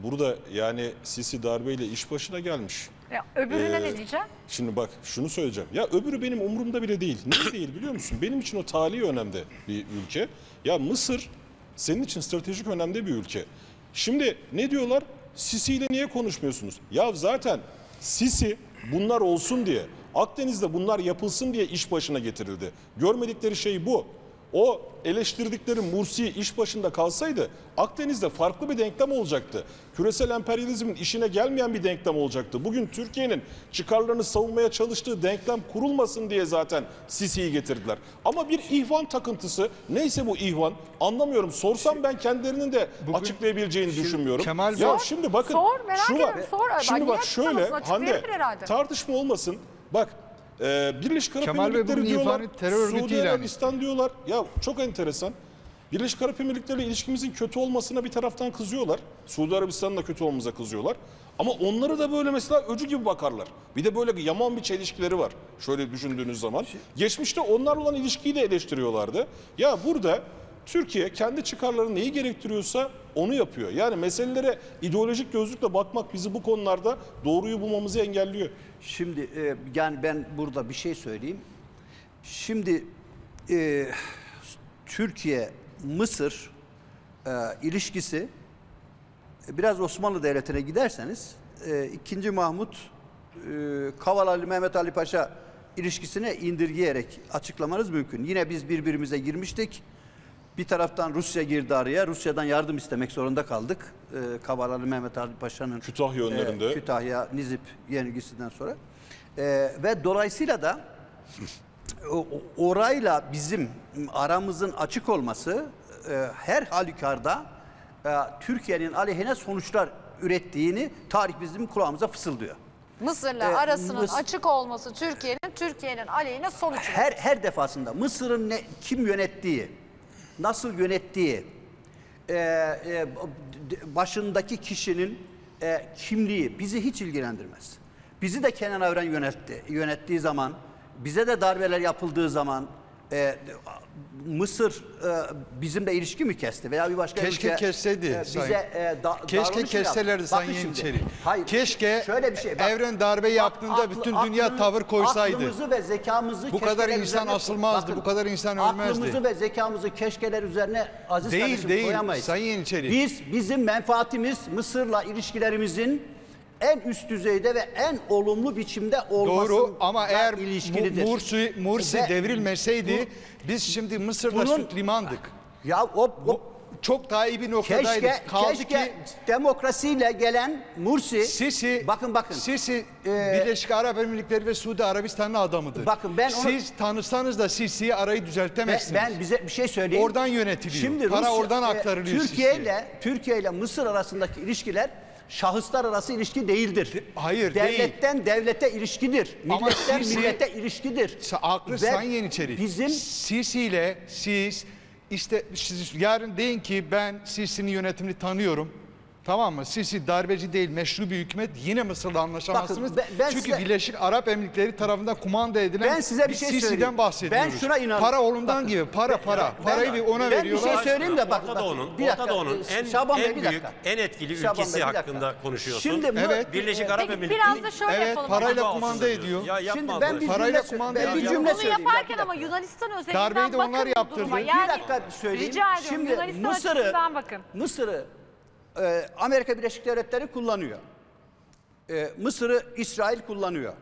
burada yani Sisi darbeyle iş başına gelmiş. Ya, öbürüne Ee, ne diyeceğim? Şimdi bak şunu söyleyeceğim. Ya öbürü benim umurumda bile değil. Niye değil biliyor musun? Benim için o tarihi önemde bir ülke. Ya Mısır senin için stratejik önemli bir ülke. Şimdi ne diyorlar? Sisi ile niye konuşmuyorsunuz? Ya zaten Sisi bunlar olsun diye, Akdeniz'de bunlar yapılsın diye iş başına getirildi. Görmedikleri şey bu. O eleştirdikleri Mursi iş başında kalsaydı Akdeniz'de farklı bir denklem olacaktı. Küresel emperyalizmin işine gelmeyen bir denklem olacaktı. Bugün Türkiye'nin çıkarlarını savunmaya çalıştığı denklem kurulmasın diye zaten Sisi'yi getirdiler. Ama bir ihvan takıntısı, neyse bu ihvan anlamıyorum. Sorsam ben kendilerinin de açıklayabileceğini düşünmüyorum. Kemal ya Bey- şimdi bakın Sor, merak şu var. ediyorum, sor. Şimdi Ben bak niye şöyle açıklamasın? Hande Açıklayabilir herhalde. tartışma olmasın. Bak e, Birleşik Arap Kemal Bey Emirlikleri bugün diyorlar. ihvanı terör örgütü Suudi ilan Arabistan diyorlar. Ya çok enteresan. Birleşik Arap Emirlikleri ile ilişkimizin kötü olmasına bir taraftan kızıyorlar. Suudi Arabistan'ın da kötü olmamıza kızıyorlar. Ama onları da böyle mesela öcü gibi bakarlar. Bir de böyle yaman bir çelişkileri var. Şöyle düşündüğünüz zaman. Geçmişte onlarla olan ilişkiyi de eleştiriyorlardı. Ya burada Türkiye kendi çıkarları neyi gerektiriyorsa onu yapıyor. Yani meselelere ideolojik gözlükle bakmak bizi bu konularda doğruyu bulmamızı engelliyor. Şimdi e, yani ben burada bir şey söyleyeyim. Şimdi e, Türkiye-Mısır e, ilişkisi e, biraz Osmanlı Devleti'ne giderseniz e, ikinci. Mahmut e, Kavalali Mehmet Ali Paşa ilişkisine indirgeyerek açıklamanız mümkün. Yine biz birbirimize girmiştik. Bir taraftan Rusya girdi araya. Rusya'dan yardım istemek zorunda kaldık. E, Kavalali Mehmet Ali Paşa'nın Kütahya önlerinde. E, Kütahya, Nizip yenilgisinden sonra. E, ve dolayısıyla da o- orayla bizim aramızın açık olması e, her halükarda e, Türkiye'nin aleyhine sonuçlar ürettiğini tarih bizim kulağımıza fısıldıyor. Mısır'la Ee, arasının Mıs- açık olması Türkiye'nin Türkiye'nin aleyhine sonuç. Her her defasında Mısır'ın ne, kim yönettiği, nasıl yönettiği, e, e, başındaki kişinin e, kimliği bizi hiç ilgilendirmez. Bizi de Kenan Evren yönetti, yönettiği zaman, bize de darbeler yapıldığı zaman e, Mısır e, bizimle ilişki mi kesti veya bir başka Keşke ülke kesseydi e, sayın. bize e, da, Keşke davranış mı yaptı? kesselerdi Bakın Sayın şimdi, Yeniçeri. hayır, Keşke şöyle bir şey, bak- Evren darbe yaptığında Aklı- bütün aklını- dünya tavır koysaydı. Aklımızı ve zekamızı Bu kadar keşkeler insan üzerine- asılmazdı, bu kadar insan ölmezdi. Aklımızı ve zekamızı keşkeler üzerine aziz Değil, kardeşim değil. koyamayız. Sayın Yeniçeri. Biz, bizim menfaatimiz Mısır'la ilişkilerimizin en üst düzeyde ve en olumlu biçimde olmasıyla Doğru ama eğer ilişkilidir. Mu- Mursi, Mursi Ve devrilmeseydi biz şimdi Mısır'da bunun- süt limandık. Ya o, o Çok daha iyi bir noktadaydık. keşke, Kaldı keşke ki demokrasiyle gelen Mursi, Sisi, bakın bakın, Sisi Ee, Birleşik Arap Emirlikleri ve Suudi Arabistan'ın adamıdır. Bakın ben onu- Siz tanısanız da Sisi'yi arayı ben, düzeltemezsiniz. ben bize bir şey söyleyeyim. Oradan yönetiliyor. Şimdi Para Rusya- oradan e, aktarılıyor Türkiye Sisi'ye. ile Türkiye ile Mısır arasındaki ilişkiler şahıslar arası ilişki değildir. De- hayır, Devletten devlete ilişkidir. Ama Milletten Sisi- millete ilişkidir. Sa- Aklı Ve Sayın Yeniçeri. Bizim Sisi ile siz işte siz yarın deyin ki ben Sisi'nin yönetimini tanıyorum. Tamam mı? Sisi darbeci değil, meşru bir hükümet. Yine Mısır'la anlaşamazsınız. Bakın, ben- ben Çünkü size- Birleşik Arap Emirlikleri tarafından kumanda edilen Ben size bir şey Sisi'den söyleyeyim. bahsediyoruz. Ben şuna inanıyorum. Para olundan Bakın, gibi. Para para. ben- Parayı bir ona ben bir veriyorlar. şey söyleyeyim de bak. Orta bak, Doğu'nun, bir dakika, Orta Doğu'nun e, en, Şaban Bey, en bir büyük, dakika. en etkili Şaban ülkesi Bey, bir dakika. hakkında konuşuyorsun. Şimdi bu- Evet. Birleşik Peki, Arap biraz Emirlikleri. da şöyle Evet, yapalım. parayla Ama- kumanda ediyor. Ya yapma Şimdi Allah ben bir aşkına. Parayla cümle, kumanda ben bir ediyor. cümle Bunu söyleyeyim. yaparken Bir ama dakika. Yunanistan özelinden Darbeyi de bakın onlar bu yaptırdı. duruma. Bir Yani, Bir dakika söyleyeyim. Rica ediyorum Şimdi Yunanistan Mısır'ı, açısından bakın. Mısır'ı e, Amerika Birleşik Devletleri kullanıyor. E, Mısır'ı İsrail kullanıyor.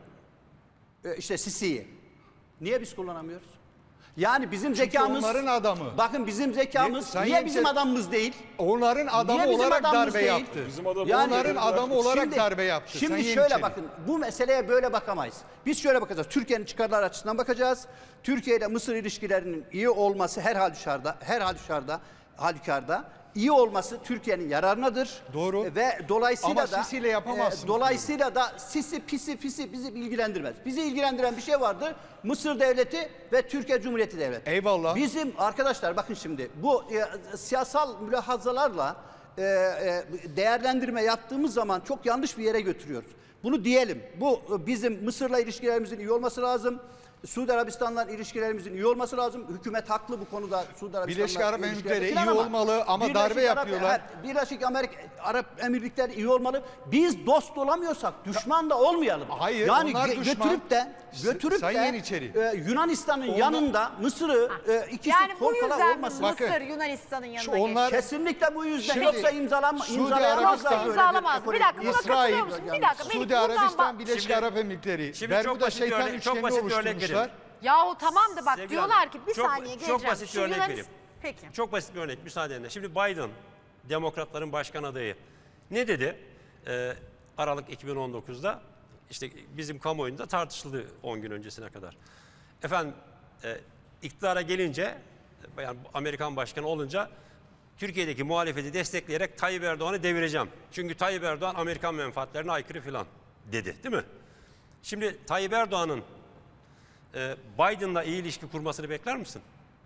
E, işte Sisi'yi. Niye biz kullanamıyoruz? Yani bizim zekamız... onların adamı. Bakın bizim zekamız Sayın niye bizim Yeniçeri- adamımız değil? Onların adamı Niye bizim olarak adamımız darbe değil? yaptı. Bizim adamımız- Yani- Onların adamı olarak darbe yaptı. Şimdi Sayın şöyle Yeniçeri. bakın, bu meseleye böyle bakamayız. Biz şöyle bakacağız, Türkiye'nin çıkarları açısından bakacağız. Türkiye ile Mısır ilişkilerinin iyi olması her halükarda, her halükarda, halükarda iyi olması Türkiye'nin yararınadır. Doğru. Ve dolayısıyla Ama da Sisi'yle yapamazsınız e, dolayısıyla da Sisi pisi pisi bizi ilgilendirmez. Bizi ilgilendiren bir şey vardı. Mısır devleti ve Türkiye Cumhuriyeti devleti. Eyvallah. Bizim arkadaşlar bakın şimdi bu e, siyasal mülahazalarla e, e, değerlendirme yaptığımız zaman çok yanlış bir yere götürüyoruz. Bunu diyelim. Bu e, bizim Mısır'la ilişkilerimizin iyi olması lazım. Suudi Arabistan'la ilişkilerimizin iyi olması lazım. Hükümet haklı bu konuda. Suudi Arabistan'la Birleşik Arap ilişkileri Emirlikleri falan iyi olmalı ama Birleşik darbe Arap- yapıyorlar. evet, Birleşik Amerika, Arap Emirlikleri iyi olmalı. Biz dost olamıyorsak düşman da olmayalım. Hayır, yani onlar ge- düşman. götürüp de götürüp Sayın de Yeniçeri. e, Yunanistan'ın Onlar- yanında Mısır'ı e, ikisi Yani bu korkala yüzden olmasın. Bakın, Mısır Yunanistan'ın yanına şu onlar- geçti. Kesinlikle bu yüzden. Şimdi- Yoksa imzalanma, Suudi imzalayamazlar. Arabistan- Yoksa böyle imzalamaz. Bir ekonomik- dakika buna İsrail, katılıyor musun? Bir dakika. Melih, Suudi buradan Arabistan, bak- Birleşik Şimdi- Arap Emirlikleri, Şimdi çok Bermuda basit bir şeytan örnek- çok üçgenini basit bir örnek oluşturmuşlar. vereyim. Yahu tamam da bak Sevgili diyorlar hanım, ki bir çok- saniye çok geleceğim. basit bir Şu örnek Yunanis- vereyim. Peki. Çok basit bir örnek müsaadenle. Şimdi Biden, Demokratların başkan adayı ne dedi? Ee, Aralık iki bin on dokuz'da işte bizim kamuoyunda tartışıldı on gün öncesine kadar. Efendim e, iktidara gelince yani Amerikan başkanı olunca Türkiye'deki muhalefeti destekleyerek Tayyip Erdoğan'ı devireceğim. Çünkü Tayyip Erdoğan Amerikan menfaatlerine aykırı filan dedi, değil mi? Şimdi Tayyip Erdoğan'ın e, Biden'la iyi ilişki kurmasını bekler misin?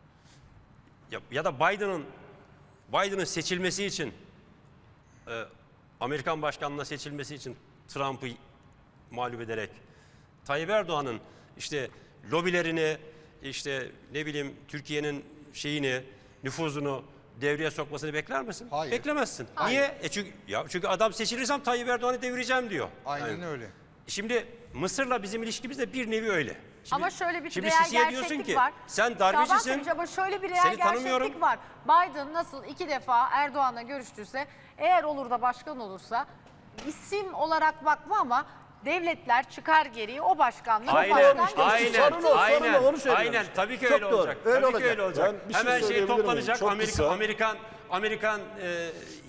Ya, ya da Biden'ın Biden'ın seçilmesi için e, Amerikan başkanlığına seçilmesi için Trump'ı mağlup ederek Tayyip Erdoğan'ın işte lobilerini işte ne bileyim Türkiye'nin şeyini nüfuzunu devreye sokmasını bekler misin? Hayır. Beklemezsin. Niye? E çünkü ya çünkü adam seçilirsem Tayyip Erdoğan'ı devireceğim diyor. Aynen Yani öyle. Şimdi Mısır'la bizim ilişkimiz de bir nevi öyle. Şimdi, Ama şöyle bir şimdi real Sisi'ye diyorsun gerçeklik ki, var. sen Şaban darbecisin. Sevinç, ama şöyle bir real seni tanımıyorum. gerçeklik var. Biden nasıl iki defa Erdoğan'la görüştüyse, eğer olur da başkan olursa isim olarak bakma ama devletler çıkar geriye o başkanlığı o Aynen, başkan işte. aynen, Sorun o, sorun aynen, o, onu söylüyorum aynen. işte. Tabii ki Çok öyle doğru, olacak. öyle Tabii olacak. ki öyle olacak. Ben bir şey Hemen şey söyleyebilir miyim? toplanacak. Çok Amerika, kısa. Amerikan, Amerikan e,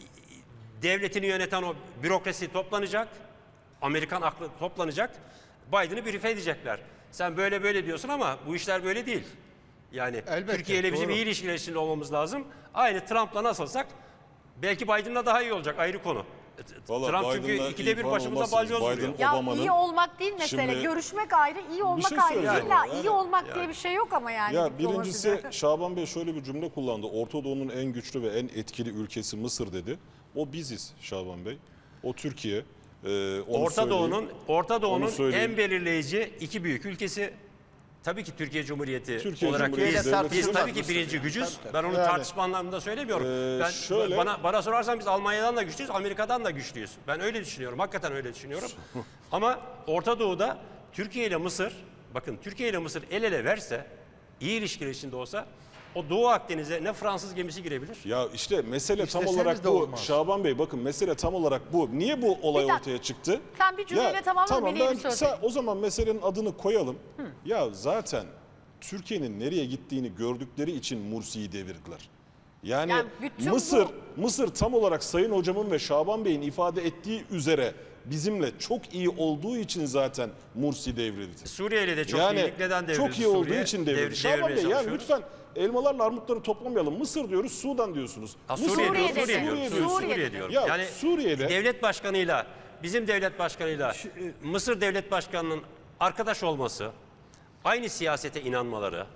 devletini yöneten o bürokrasi toplanacak. Amerikan aklı toplanacak. Biden'ı brief edecekler. Sen böyle böyle diyorsun ama bu işler böyle değil. Yani Elbette, Türkiye ile bizim doğru. iyi ilişkiler içinde olmamız lazım. Aynı Trump'la nasılsak belki Biden'la daha iyi olacak, ayrı konu. Vallahi Trump çünkü Biden'la ikide iyi bir falan başımıza olmazsınız. balyoz vuruyor. Biden- Ya Obama'nın- iyi olmak değil mesele. Şimdi- Görüşmek ayrı, iyi olmak şey ayrı. söyleyeceğim İlla ama iyi yani- olmak diye bir şey yok ama yani. Ya diplomaside. birincisi Şaban Bey şöyle bir cümle kullandı. Orta Doğu'nun en güçlü ve en etkili ülkesi Mısır dedi. O biziz Şaban Bey. O Türkiye. Ee, onu Orta söyleyeyim. Doğu'nun Orta Doğu'nun Onu söyleyeyim. en belirleyici iki büyük ülkesi tabii ki Türkiye Cumhuriyeti Türkiye olarak Cumhuriyeti biz, Devleti biz tabii ki tartışılmaz birinci Mısır gücüz. yani. Ben onu Yani- tartışma anlamında söylemiyorum. Ee, ben şöyle- bana bana sorarsan biz Almanya'dan da güçlüyüz, Amerika'dan da güçlüyüz. Ben öyle düşünüyorum. Hakikaten öyle düşünüyorum. Ama Orta Doğu'da Türkiye ile Mısır, bakın Türkiye ile Mısır el ele verse, iyi ilişkiler içinde olsa o Doğu Akdeniz'e ne Fransız gemisi girebilir? Ya işte mesele tam İsteseniz olarak de bu. olmaz. Şaban Bey bakın mesele tam olarak bu. Niye bu olay Bir dakika. ortaya çıktı? Sen bir cümleyle tamamla, Tamam Melih'e ben bir söz sen- vereyim. o zaman meselenin adını koyalım. Ya zaten Türkiye'nin nereye gittiğini gördükleri için Mursi'yi devirdiler. Yani, Yani bütün Mısır bu- Mısır tam olarak Sayın Hocam'ın ve Şaban Bey'in ifade ettiği üzere bizimle çok iyi olduğu için zaten Mursi devrildi. Suriye ile de çok yani iyilik neden devrildi? çok iyi olduğu Suriye? için devrildi. Devir- Şaban devirmeye Bey yani çalışıyoruz. lütfen elmalarla armutları toplamayalım. Mısır diyoruz, Sudan diyorsunuz. Ha, Mısır Suriye, Suriye diyorum, Suriye, dedi. diyorum. diyoruz. Suriye, Suriye diyorum. Ya yani Suriye'de- devlet başkanıyla, bizim devlet başkanıyla Mısır devlet başkanının arkadaş olması, aynı siyasete inanmaları,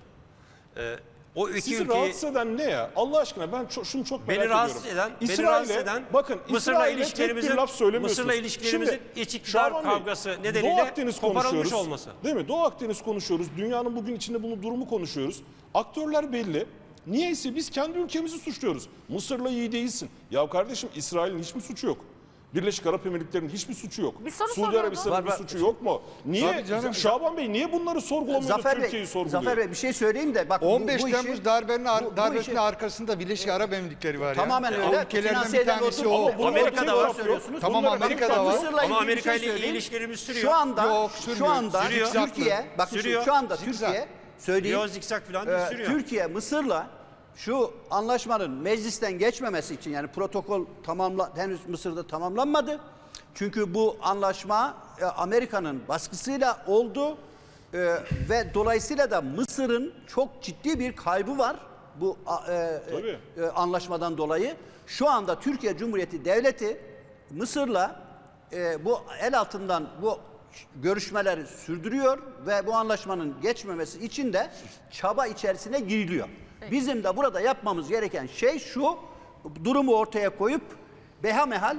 e, o iki Sizi ülkeyi rahatsız eden ne ya? Allah aşkına ben çok, şunu çok merak beni ediyorum. rahatsız eden, beni İsrail'e- rahatsız eden bakın Mısır'la İsrail'e tek bir ilişkilerimizin laf söylemiyorsunuz. Mısır'la ilişkilerimizin Şimdi, iç iktidar Şaban Bey, kavgası Doğu nedeniyle Akdeniz koparılmış konuşuyoruz. olması. Değil mi? Doğu Akdeniz konuşuyoruz. Dünyanın bugün içinde bulunduğu durumu konuşuyoruz. Aktörler belli. Niyeyse biz kendi ülkemizi suçluyoruz. Mısır'la iyi değilsin. Ya kardeşim İsrail'in hiçbir suçu yok. Birleşik Arap Emirlikleri'nin hiçbir suçu yok. Bir soru Suudi soruyordum. Arabistan'ın Var, bir var. suçu yok mu? Niye? Tabii canım. Şaban Bey niye bunları sorgulamıyor da Zafer Bey, Türkiye'yi sorguluyor? Zafer Bey bir şey söyleyeyim de bak bu- on beş bu işi- Temmuz darbenin ar- bu- bu darbesinin işi- arkasında Birleşik Arap Emirlikleri var Tamamen ya. öyle. O ülkelerden bir Finansiyeden tanesi oturup- o. Ama bunun Amerika'da ortaya var. doğru söylüyorsunuz. Tamam, Bunları- Amerika'da var. Mısır'la Ama ilgili bir Amerika şey ile söyleyeyim. ilişkilerimiz sürüyor. Şu anda, Yok, şu sürmüyor. anda Sürüyor. Türkiye, bakın şu- Sürüyor. şu anda Zikzak. Türkiye söyleyeyim. Yo, zikzak falan e, sürüyor. Türkiye Mısır'la şu anlaşmanın meclisten geçmemesi için yani protokol tamamla henüz Mısır'da tamamlanmadı. Çünkü bu anlaşma e, Amerika'nın baskısıyla oldu e, ve dolayısıyla da Mısır'ın çok ciddi bir kaybı var bu a- e, Tabii. e, anlaşmadan dolayı. Şu anda Türkiye Cumhuriyeti Devleti Mısır'la e, bu el altından bu görüşmeleri sürdürüyor ve bu anlaşmanın geçmemesi için de çaba içerisine giriliyor. Bizim de burada yapmamız gereken şey şu, durumu ortaya koyup behamehal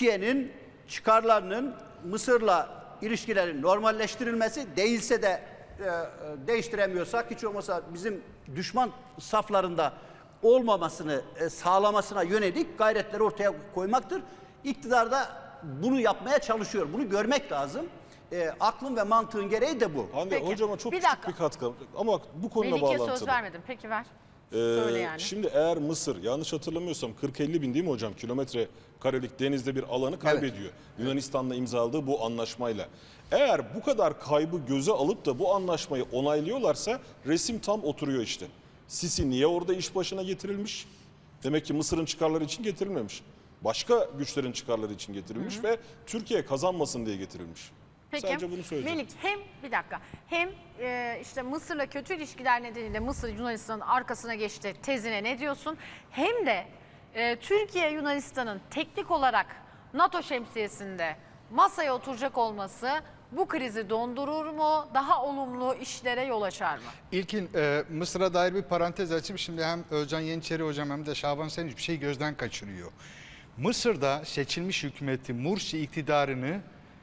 Türkiye'nin çıkarlarının Mısır'la ilişkilerin normalleştirilmesi, değilse de değiştiremiyorsak hiç olmazsa bizim düşman saflarında olmamasını e, sağlamasına yönelik gayretleri ortaya koymaktır. İktidar da bunu yapmaya çalışıyor. Bunu görmek lazım. E, aklın ve mantığın gereği de bu. Hande Peki, hocama çok bir küçük dakika. bir katkı. Ama bak bu konuyla Melike bağlantılı. söz vermedim. Peki ver. Ee, Söyle yani. Şimdi eğer Mısır yanlış hatırlamıyorsam kırk elli bin değil mi hocam kilometre karelik denizde bir alanı kaybediyor. Yunanistan'la imzaladığı bu anlaşmayla. Eğer bu kadar kaybı göze alıp da bu anlaşmayı onaylıyorlarsa resim tam oturuyor işte. Sisi niye orada iş başına getirilmiş? Demek ki Mısır'ın çıkarları için getirilmemiş. Başka güçlerin çıkarları için getirilmiş hı hı. ve Türkiye kazanmasın diye getirilmiş. Peki Sadece bunu söyleyeceğim. Melik hem bir dakika hem e, işte Mısır'la kötü ilişkiler nedeniyle Mısır Yunanistan'ın arkasına geçti tezine ne diyorsun? Hem de e, Türkiye Yunanistan'ın teknik olarak NATO şemsiyesinde masaya oturacak olması bu krizi dondurur mu? Daha olumlu işlere yol açar mı? İlkin e, Mısır'a dair bir parantez açayım. Şimdi hem Özcan Yeniçeri hocam hem de Şaban Sevinç bir şey gözden kaçırıyor. Mısır'da seçilmiş hükümeti Mursi iktidarını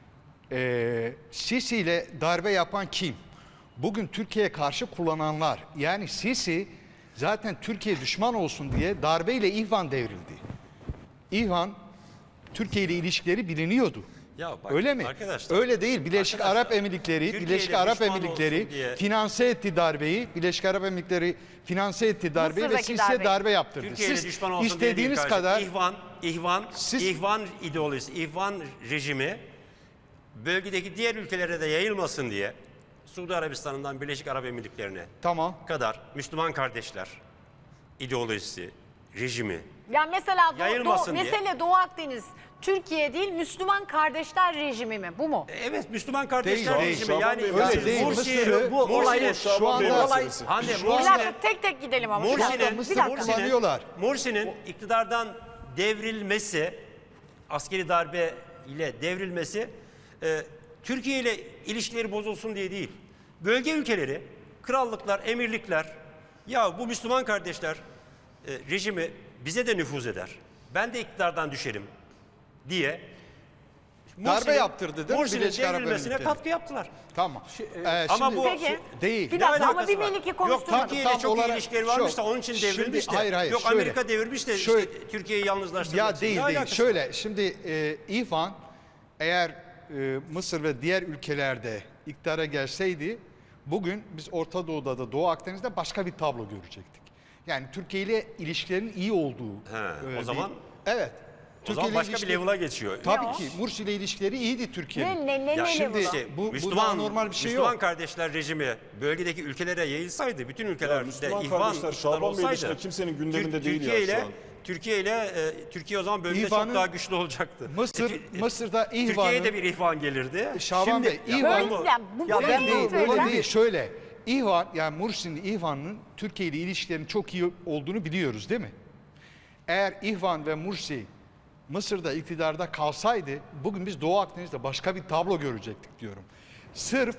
e, Sisi ile darbe yapan kim? Bugün Türkiye'ye karşı kullananlar. Yani Sisi zaten Türkiye düşman olsun diye darbeyle İhvan devrildi. İhvan Türkiye ile ilişkileri biliniyordu. Ya bak, Öyle mi? arkadaşlar, Öyle değil. Birleşik arkadaşlar, Arap Emirlikleri, Türkiye Birleşik ile Arap düşman Emirlikleri olsun diye- finanse etti darbeyi. Birleşik Arap Emirlikleri finanse etti darbeyi ve Mısır'daki Sisi'ye darbeyi. darbe yaptırdı. Türkiye ile Siz düşman olsun diye istediğiniz değil kardeşim. kadar İhvan, İhvan, Siz- İhvan ideolojisi, İhvan rejimi bölgedeki diğer ülkelere de yayılmasın diye Suudi Arabistan'dan Birleşik Arap Emirlikleri'ne tamam. kadar Müslüman kardeşler ideolojisi, rejimi Yani mesela Doğu, Yayılmasın Doğu, diye. mesele Doğu Akdeniz Türkiye değil Müslüman kardeşler rejimi mi? Bu mu? evet Müslüman kardeşler Değil, değil. rejimi Şaban yani Bey, öyle yani değil. Mursi, Mısır'ı- bu olayı Mursi'nin- şu anda- olay- Hande Şu Bir anda- Mursi'nin dakika tek tek gidelim ama. Bir Mursi'nin- dakika, bir Mısır dakika. kullanıyorlar. Mursi'nin iktidardan devrilmesi, askeri darbe ile devrilmesi e, Türkiye ile ilişkileri bozulsun diye değil. Bölge ülkeleri, krallıklar, emirlikler, ya bu Müslüman kardeşler e, rejimi bize de nüfuz eder. Ben de iktidardan düşerim diye Darbe yaptırdı değil mi Mursi'nin Birleşik Arap devrilmesine Emirlikleri? katkı yaptılar. Tamam. Ee, ama şimdi- bu- Peki. değil. Bir Ne dakika ama alakası bir var? Melike Yok konuşturmadı. Türkiye ile Tam çok iyi olarak ilişkileri varmış şu- da onun için şimdi- devrilmiş de. hayır, hayır, Yok şöyle. Amerika devirmiş de Şöyle- işte Türkiye'yi yalnızlaştırmak Ya için. değil Ne değil. alakası Şöyle şimdi e, İhvan eğer e, Mısır ve diğer ülkelerde iktidara gelseydi bugün biz Orta Doğu'da da Doğu Akdeniz'de başka bir tablo görecektik. Yani Türkiye ile ilişkilerin iyi olduğu. He, e, o bir- zaman- evet. O zaman ile başka bir ilişki- level'a geçiyor. Tabii Ne o? ki Mursi ile ilişkileri iyiydi Türkiye'nin. Ne ne ne Ya ne şimdi bu da? işte Bu- bu Müslüman, daha normal bir şey Müslüman yok. kardeşler rejimi bölgedeki ülkelere yayılsaydı, bütün Ya ülkelerde Müslüman ihvan kardeşler, iktidar Şaban Bey olsaydı, dışında kimsenin gündeminde Tür- değil ya Türkiye şu ile, an. Türkiye ile e, Türkiye o zaman bölgede İhvan'ın- çok daha güçlü olacaktı. Mısır, E, Tü- Mısır'da Türkiye'ye İhvan'ın... de bir ihvan gelirdi. Şaban Şimdi- Bey, Ya İhvan'ın... Böyle, yani bu Ya böyle ben mi Değil, Öyle öyle söyleyeceğim? değil. Şöyle, İhvan, yani Mursi'nin, İhvan'ın Türkiye ile ilişkilerinin çok iyi olduğunu biliyoruz değil mi? Eğer İhvan ve Mursi Mısır'da iktidarda kalsaydı, bugün biz Doğu Akdeniz'de başka bir tablo görecektik diyorum. Sırf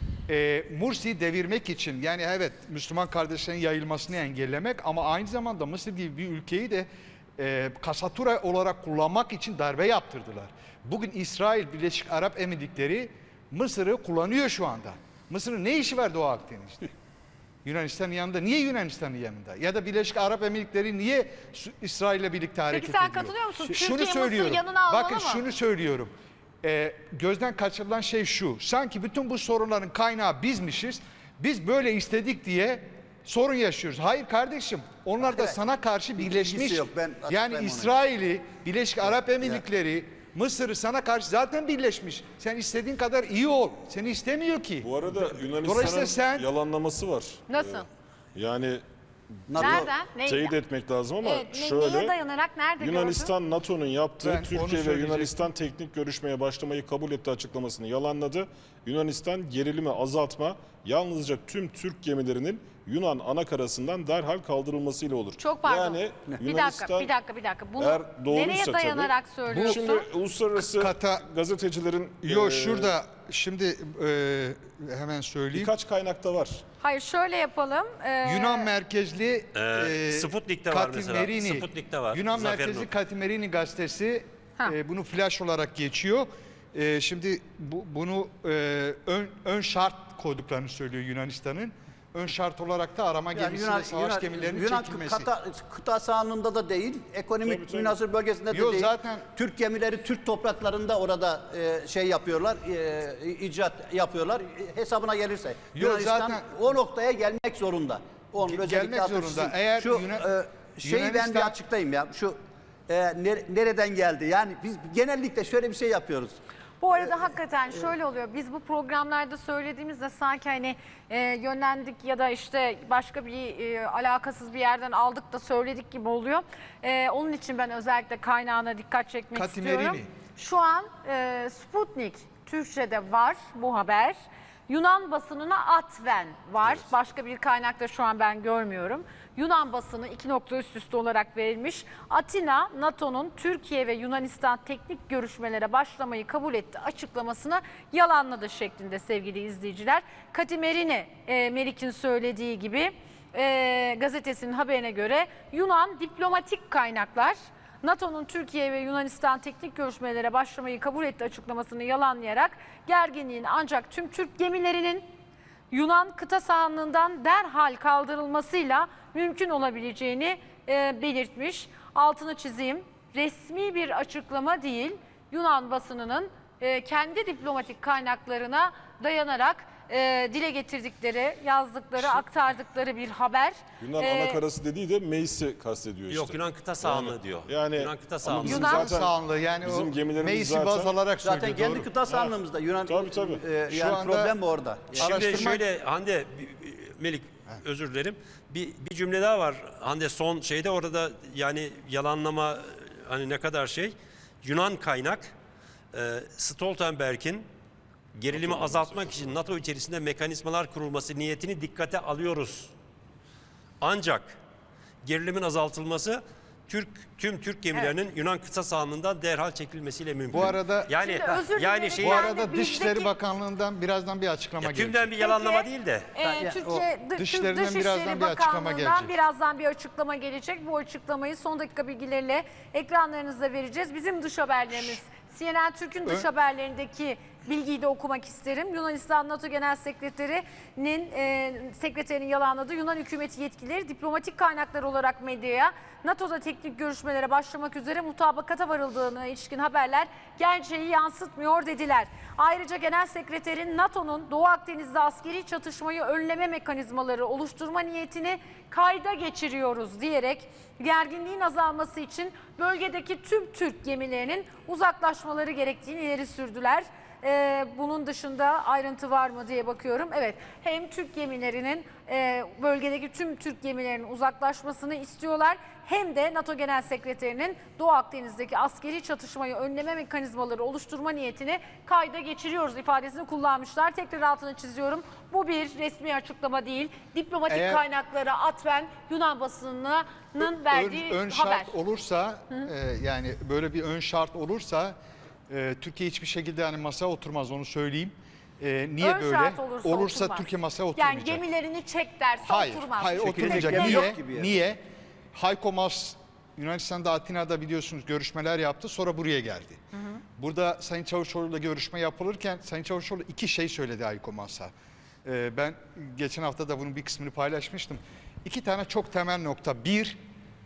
e, Mursi'yi devirmek için, yani evet Müslüman kardeşlerin yayılmasını engellemek ama aynı zamanda Mısır gibi bir ülkeyi de e, kasatura olarak kullanmak için darbe yaptırdılar. Bugün İsrail, Birleşik Arap Emirlikleri Mısır'ı kullanıyor şu anda. Mısır'ın ne işi var Doğu Akdeniz'de? Yunanistan'ın yanında. Niye Yunanistan'ın yanında? Ya da Birleşik Arap Emirlikleri niye Su- İsrail'le birlikte hareket sen ediyor? katılıyor musun? Ş- Türkiye Şunu Mısır'ı söylüyorum. yanına almalı Bakın mı? şunu söylüyorum. Ee, gözden kaçırılan şey şu. Sanki bütün bu sorunların kaynağı bizmişiz. Biz böyle istedik diye sorun yaşıyoruz. Hayır kardeşim. Onlar da Evet. sana karşı birleşmiş. ilgisi yok, ben açıklayayım Yani onu. İsrail'i, Birleşik Arap Emirlikleri, Mısır'ı sana karşı zaten birleşmiş. Sen istediğin kadar iyi ol. Seni istemiyor ki. Bu arada Dolayısıyla Yunanistan'ın sen- yalanlaması var. Nasıl? Yani NATO- Nereden? Neyle? teyit etmek lazım ama Evet, ne- şöyle neye dayanarak nerede gördün? Yunanistan NATO'nun yaptığı Ben onu Türkiye ve söyleyecektim. Yunanistan teknik görüşmeye başlamayı kabul etti açıklamasını yalanladı. Yunanistan gerilimi azaltma yalnızca tüm Türk gemilerinin Yunan anakarasından derhal kaldırılmasıyla olur. Çok pardon. Yani bir Yunanistan dakika, bir dakika, bir dakika. Bunu eğer doğruysa nereye tabii- dayanarak söylüyorsun? Şimdi uluslararası Kata- gazetecilerin Yo e, şurada şimdi e, hemen söyleyeyim. birkaç kaynakta var. Hayır şöyle yapalım. Ee, Yunan merkezli Ee, e, Sputnik'te var mesela. Katimerini, Sputnik'te var. Yunan Zafer merkezli Nur. Katimerini gazetesi Ha. e, bunu flash olarak geçiyor. e, şimdi bu, bunu e, ön, ön şart koyduklarını söylüyor Yunanistan'ın. Ön şart olarak da arama Yani gemisi Yunan, ve savaş Yunan, gemilerinin Yunan çekilmesi. kıta, kıta sahanlığında da değil, ekonomik Tabii, tabii. münhasır bölgesinde de Yok, değil. zaten- Türk gemileri Türk topraklarında orada e, şey yapıyorlar, e, icraat yapıyorlar. E, hesabına gelirse. Yok, Yunanistan zaten- o noktaya gelmek zorunda. Onun Ge- özellikle gelmek altını zorunda. çizeyim. Eğer Şu Yunan- e, şeyi ben bir Yunanistan- açıklayayım ya. Şu e, nere- nereden geldi? Yani biz genellikle şöyle bir şey yapıyoruz. Bu arada hakikaten şöyle oluyor. Biz bu programlarda söylediğimizde sanki hani e, yönlendik ya da işte başka bir e, alakasız bir yerden aldık da söyledik gibi oluyor. E, onun için ben özellikle kaynağına dikkat çekmek Katimerini. istiyorum. Şu an e, Sputnik Türkçe'de var bu haber. Yunan basınına atfen var. Başka bir kaynakta şu an ben görmüyorum. Yunan basını iki nokta üst üste olarak verilmiş. Atina, NATO'nun Türkiye ve Yunanistan teknik görüşmelere başlamayı kabul etti açıklamasını yalanladı şeklinde sevgili izleyiciler. Katimerini e, Melik'in söylediği gibi e, gazetesinin haberine göre Yunan diplomatik kaynaklar NATO'nun Türkiye ve Yunanistan teknik görüşmelere başlamayı kabul etti açıklamasını yalanlayarak gerginliğin ancak tüm Türk gemilerinin Yunan kıta sahanlığından derhal kaldırılmasıyla mümkün olabileceğini e, belirtmiş. Altını çizeyim. Resmi bir açıklama değil, Yunan basınının e, kendi diplomatik kaynaklarına dayanarak e, dile getirdikleri, yazdıkları, aktardıkları bir haber. Yunan E, anakarası dediği de Meis'i kastediyor işte. Yok, Yunan kıta sahanlığı Yani- diyor. Yani Yunan kıta ama sahanlığı. bizim Yunan zaten sahanlığı yani bizim o gemilerimiz Meis'i zaten baz alarak söylüyor. Zaten kendi doğru. kıta sahanlığımızda Yunan Tabii, tabii. e, Şu yani anda- problem orada. Şimdi Araştırma- şöyle Hande, Melik özür dilerim. Bir, bir cümle daha var. Hande son şeyde orada yani yalanlama hani ne kadar şey. Yunan kaynak e, Stoltenberg'in gerilimi azaltmak için NATO içerisinde mekanizmalar kurulması niyetini dikkate alıyoruz. Ancak gerilimin azaltılması Türk tüm Türk gemilerinin Yunan kıta sahanlığından derhal çekilmesiyle mümkün. Bu arada- yani Şimdi özür yani dilerim, şey Bu Yani arada bizdeki- Dışişleri Bakanlığı'ndan birazdan bir açıklama ya, gelecek. tümden bir yalanlama Peki, değil de. e, Ya- Türkiye o Dı- dışişlerinden Dışişleri birazdan bir açıklama Bakanlığı'ndan gelecek. birazdan bir açıklama gelecek. Bu açıklamayı son dakika bilgileriyle ekranlarınızda vereceğiz. Bizim dış haberlerimiz C N N Türk'ün dış Ön- haberlerindeki bilgiyi de okumak isterim. Yunanistan NATO Genel Sekreteri'nin e, sekreterinin yalanladığı Yunan hükümeti yetkilileri diplomatik kaynaklar olarak medyaya NATO'da teknik görüşmelere başlamak üzere mutabakata varıldığına ilişkin haberler gerçeği yansıtmıyor dediler. Ayrıca Genel Sekreterin NATO'nun Doğu Akdeniz'de askeri çatışmayı önleme mekanizmaları oluşturma niyetini kayda geçiriyoruz diyerek gerginliğin azalması için bölgedeki tüm Türk gemilerinin uzaklaşmaları gerektiğini ileri sürdüler. Ee, bunun dışında ayrıntı var mı diye bakıyorum. Evet, hem Türk gemilerinin e, bölgedeki tüm Türk gemilerinin uzaklaşmasını istiyorlar, hem de NATO Genel Sekreterinin Doğu Akdeniz'deki askeri çatışmayı önleme mekanizmaları oluşturma niyetini kayda geçiriyoruz ifadesini kullanmışlar. Tekrar altını çiziyorum. Bu bir resmi açıklama değil. Diplomatik Eğer- kaynaklara atfen Yunan basınının verdiği ön, ön haber. şart olursa e, yani böyle bir ön şart olursa e, Türkiye hiçbir şekilde hani masaya oturmaz, onu söyleyeyim. E, niye Ön böyle? şart olursa, oturmaz. Türkiye masaya Yani oturmayacak. gemilerini çek derse Hayır, oturmaz. hayır Çekilecek oturmayacak. gemi Niye? yok gibi yani. Niye? Hayko Maas Yunanistan'da Atina'da biliyorsunuz görüşmeler yaptı, sonra buraya geldi. Burada Sayın Çavuşoğlu'yla görüşme yapılırken Sayın Çavuşoğlu iki şey söyledi Hayko Maas'a. Ee, ben geçen hafta da bunun bir kısmını paylaşmıştım. İki tane çok temel nokta. Bir,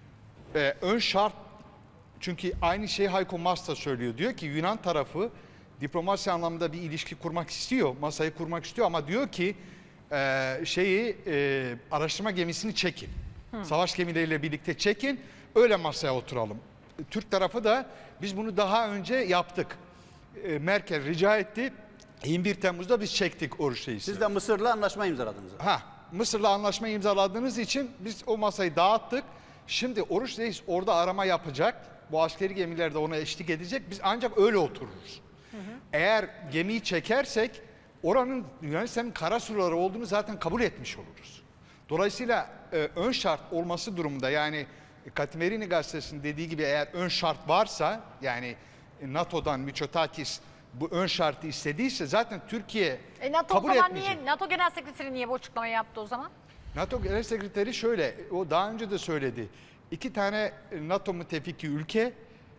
e, ön şart, çünkü aynı şeyi Hayko Maas da söylüyor. Diyor ki Yunan tarafı diplomasi anlamında bir ilişki kurmak istiyor, masayı kurmak istiyor ama diyor ki e, şeyi e, araştırma gemisini çekin. Savaş gemileriyle birlikte çekin, öyle masaya oturalım. Türk tarafı da biz bunu daha önce yaptık. E, Merkel rica etti. yirmi bir Temmuz'da biz çektik Oruç Reis'i. Siz de Mısır'la anlaşma imzaladınız. Ha, Mısır'la anlaşma imzaladığınız için biz o masayı dağıttık. Şimdi Oruç Reis orada arama yapacak. Bu askeri gemiler de ona eşlik edecek. Biz ancak öyle otururuz. Hı hı. Eğer gemiyi çekersek oranın Yunanistan'ın kara suları olduğunu zaten kabul etmiş oluruz. Dolayısıyla e, ön şart olması durumunda, yani Katimerini gazetesinin dediği gibi eğer ön şart varsa, yani e, NATO'dan Mitsotakis bu ön şartı istediyse zaten Türkiye E NATO o kabul zaman etmeyecek. niye, NATO Genel Sekreteri niye bu açıklamayı yaptı o zaman? NATO Genel Sekreteri şöyle, o daha önce de söyledi. İki tane NATO müttefiki ülke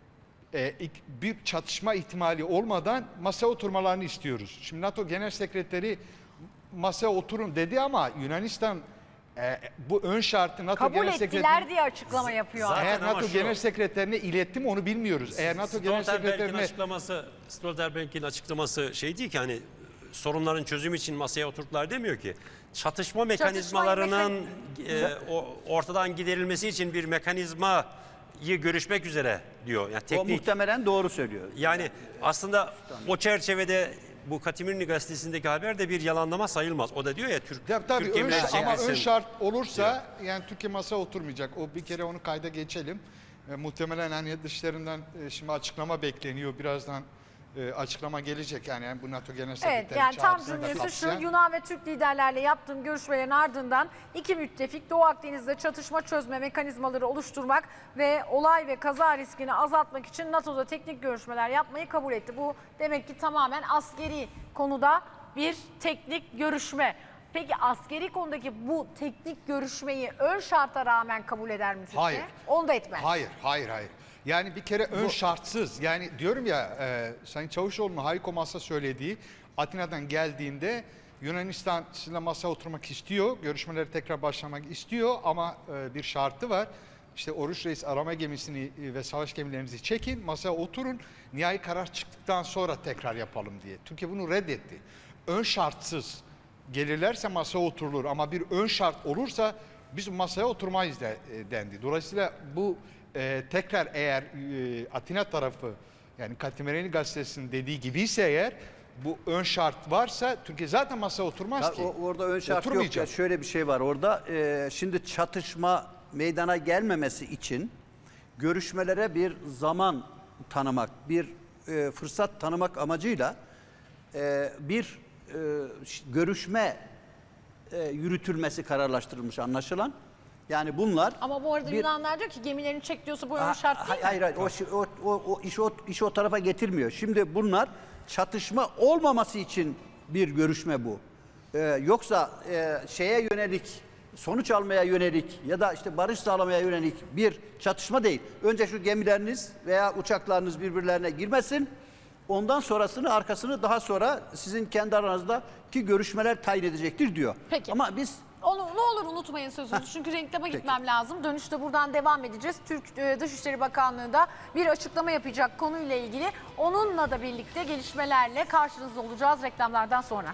e, bir çatışma ihtimali olmadan masaya oturmalarını istiyoruz. Şimdi NATO Genel Sekreteri masaya oturun dedi ama Yunanistan e, bu ön şartı NATO Kabul Genel ettiler Sekreteri diye açıklama yapıyor. Zaten eğer ama NATO şu- Genel Sekreterine iletti mi onu bilmiyoruz. Eğer NATO Genel Stoltenberg'in Sekreterine açıklaması, Stoltenberg'in açıklaması şey değil ki hani sorunların çözümü için masaya oturttular demiyor ki. Çatışma mekanizmalarının e, o, ortadan giderilmesi için bir mekanizmayı görüşmek üzere diyor. Yani O teknik. muhtemelen doğru söylüyor. Yani aslında o çerçevede bu Katimirni gazetesindeki haber de bir yalanlama sayılmaz. O da diyor ya Türk, Tabii, tabii Türk ön, gemileri ama ön çekilsin. şart olursa yani Türkiye masaya oturmayacak. O bir kere onu kayda geçelim. E, muhtemelen hani dışlarından e, şimdi açıklama bekleniyor. Birazdan e, açıklama gelecek yani, yani bu NATO Genel Sekreteri Evet, yani tam çağrısını da cümlesi şu: kapsayan. Yunan ve Türk liderlerle yaptığım görüşmelerin ardından iki müttefik Doğu Akdeniz'de çatışma çözme mekanizmaları oluşturmak ve olay ve kaza riskini azaltmak için NATO'da teknik görüşmeler yapmayı kabul etti. Bu demek ki tamamen askeri konuda bir teknik görüşme. Peki askeri konudaki bu teknik görüşmeyi ön şarta rağmen kabul eder mi Türkiye? Hayır. Onu da etmez. Hayır, hayır, hayır. Yani bir kere ön şartsız. Yani diyorum ya, e, Sayın Çavuşoğlu'nun Hayko Masa söylediği, Atina'dan geldiğinde Yunanistan sizinle masaya oturmak istiyor, görüşmeleri tekrar başlamak istiyor ama e, bir şartı var. İşte Oruç Reis arama gemisini e, ve savaş gemilerinizi çekin, masaya oturun, nihai karar çıktıktan sonra tekrar yapalım diye. Türkiye bunu reddetti. Ön şartsız gelirlerse masaya oturulur ama bir ön şart olursa biz masaya oturmayız de, e, dendi. Dolayısıyla bu e, tekrar eğer e, Atina tarafı, yani Katimireni gazetesinin dediği gibiyse eğer, bu ön şart varsa Türkiye zaten masaya oturmaz Ya ki. o- orada ön şart yok ya. Oturmayacak. Şöyle bir şey var orada. e, şimdi çatışma meydana gelmemesi için görüşmelere bir zaman tanımak, bir e, fırsat tanımak amacıyla e, bir e, ş- görüşme e, yürütülmesi kararlaştırılmış anlaşılan. Yani bunlar Ama bu arada bir- Yunanlar diyor ki gemilerini çek diyorsa bu ön Ha- şart değil mi? Hayır hayır o, şi- o, o, o iş o iş o tarafa getirmiyor. Şimdi bunlar çatışma olmaması için bir görüşme bu. Ee, yoksa e, şeye yönelik, sonuç almaya yönelik ya da işte barış sağlamaya yönelik bir çatışma değil. Önce şu gemileriniz veya uçaklarınız birbirlerine girmesin. Ondan sonrasını, arkasını daha sonra sizin kendi aranızdaki görüşmeler tayin edecektir diyor. Peki. Ama biz Onu ne olur unutmayın sözünüzü çünkü reklama gitmem lazım. Dönüşte buradan devam edeceğiz. Türk e, Dışişleri Bakanlığı da bir açıklama yapacak konuyla ilgili. Onunla da birlikte gelişmelerle karşınızda olacağız reklamlardan sonra.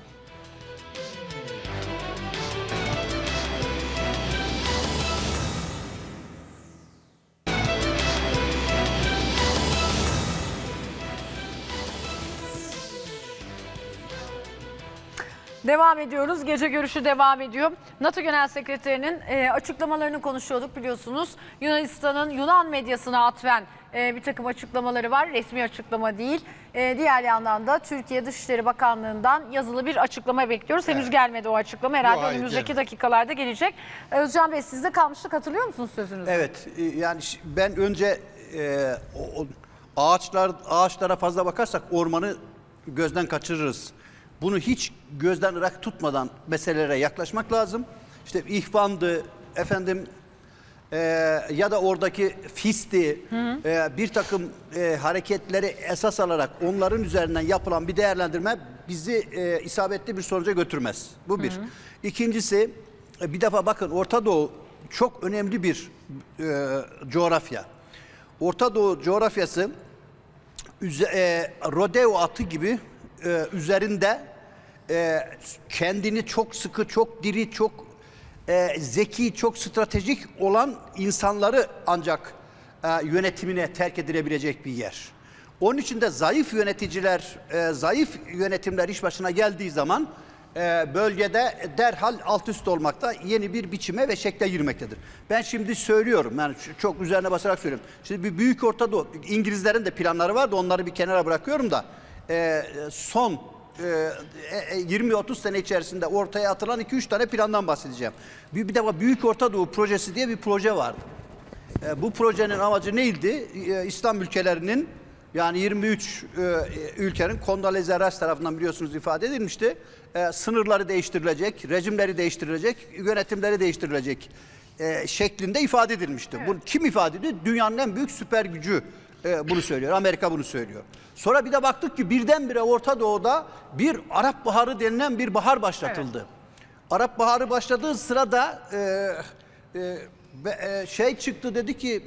Devam ediyoruz. Gece görüşü devam ediyor. NATO Genel Sekreterinin e, açıklamalarını konuşuyorduk biliyorsunuz. Yunanistan'ın Yunan medyasına atfen e, bir takım açıklamaları var. Resmi açıklama değil. E, diğer yandan da Türkiye Dışişleri Bakanlığı'ndan yazılı bir açıklama bekliyoruz. Henüz Evet. gelmedi o açıklama. Herhalde Yok, hayır, önümüzdeki gelmedi. dakikalarda gelecek. Özcan Bey, sizde kalmıştık, hatırlıyor musunuz sözünüzü? evet e, yani ş- ben önce e, o, o ağaçlar ağaçlara fazla bakarsak ormanı gözden kaçırırız. Bunu hiç gözden ırak tutmadan meselelere yaklaşmak lazım. İşte ihvandı, efendim e, ya da oradaki fisti, e, bir takım e, hareketleri esas alarak onların üzerinden yapılan bir değerlendirme bizi e, isabetli bir sonuca götürmez. Bu bir. İkincisi, e, bir defa bakın Orta Doğu çok önemli bir e, coğrafya. Orta Doğu coğrafyası üze- e, rodeo atı gibi e, üzerinde e, kendini çok sıkı, çok diri, çok e, zeki, çok stratejik olan insanları ancak e, yönetimine terk edilebilecek bir yer. Onun için de zayıf yöneticiler, e, zayıf yönetimler iş başına geldiği zaman e, bölgede derhal alt üst olmakta, yeni bir biçime ve şekle girmektedir. Ben şimdi söylüyorum, yani şu- çok üzerine basarak söylüyorum. Şimdi bir Büyük Orta Doğu, İngilizlerin de planları vardı, onları bir kenara bırakıyorum da e, son e, yirmi otuz sene içerisinde ortaya atılan iki üç tane plandan bahsedeceğim. Bir, bir defa Büyük Orta Doğu Projesi diye bir proje vardı. E, bu projenin amacı neydi? E, İslam ülkelerinin, yani yirmi üç e, ülkenin Condoleezza Rice tarafından biliyorsunuz ifade edilmişti. E, sınırları değiştirilecek, rejimleri değiştirilecek, yönetimleri değiştirilecek e, şeklinde ifade edilmişti. Evet. Bunu kim ifade ediyor? Dünyanın en büyük süper gücü e, bunu söylüyor. Amerika bunu söylüyor. Sonra bir de baktık ki birdenbire Orta Doğu'da bir Arap Baharı denilen bir bahar başlatıldı. Evet. Arap Baharı başladığı sırada e, e, e, şey çıktı, dedi ki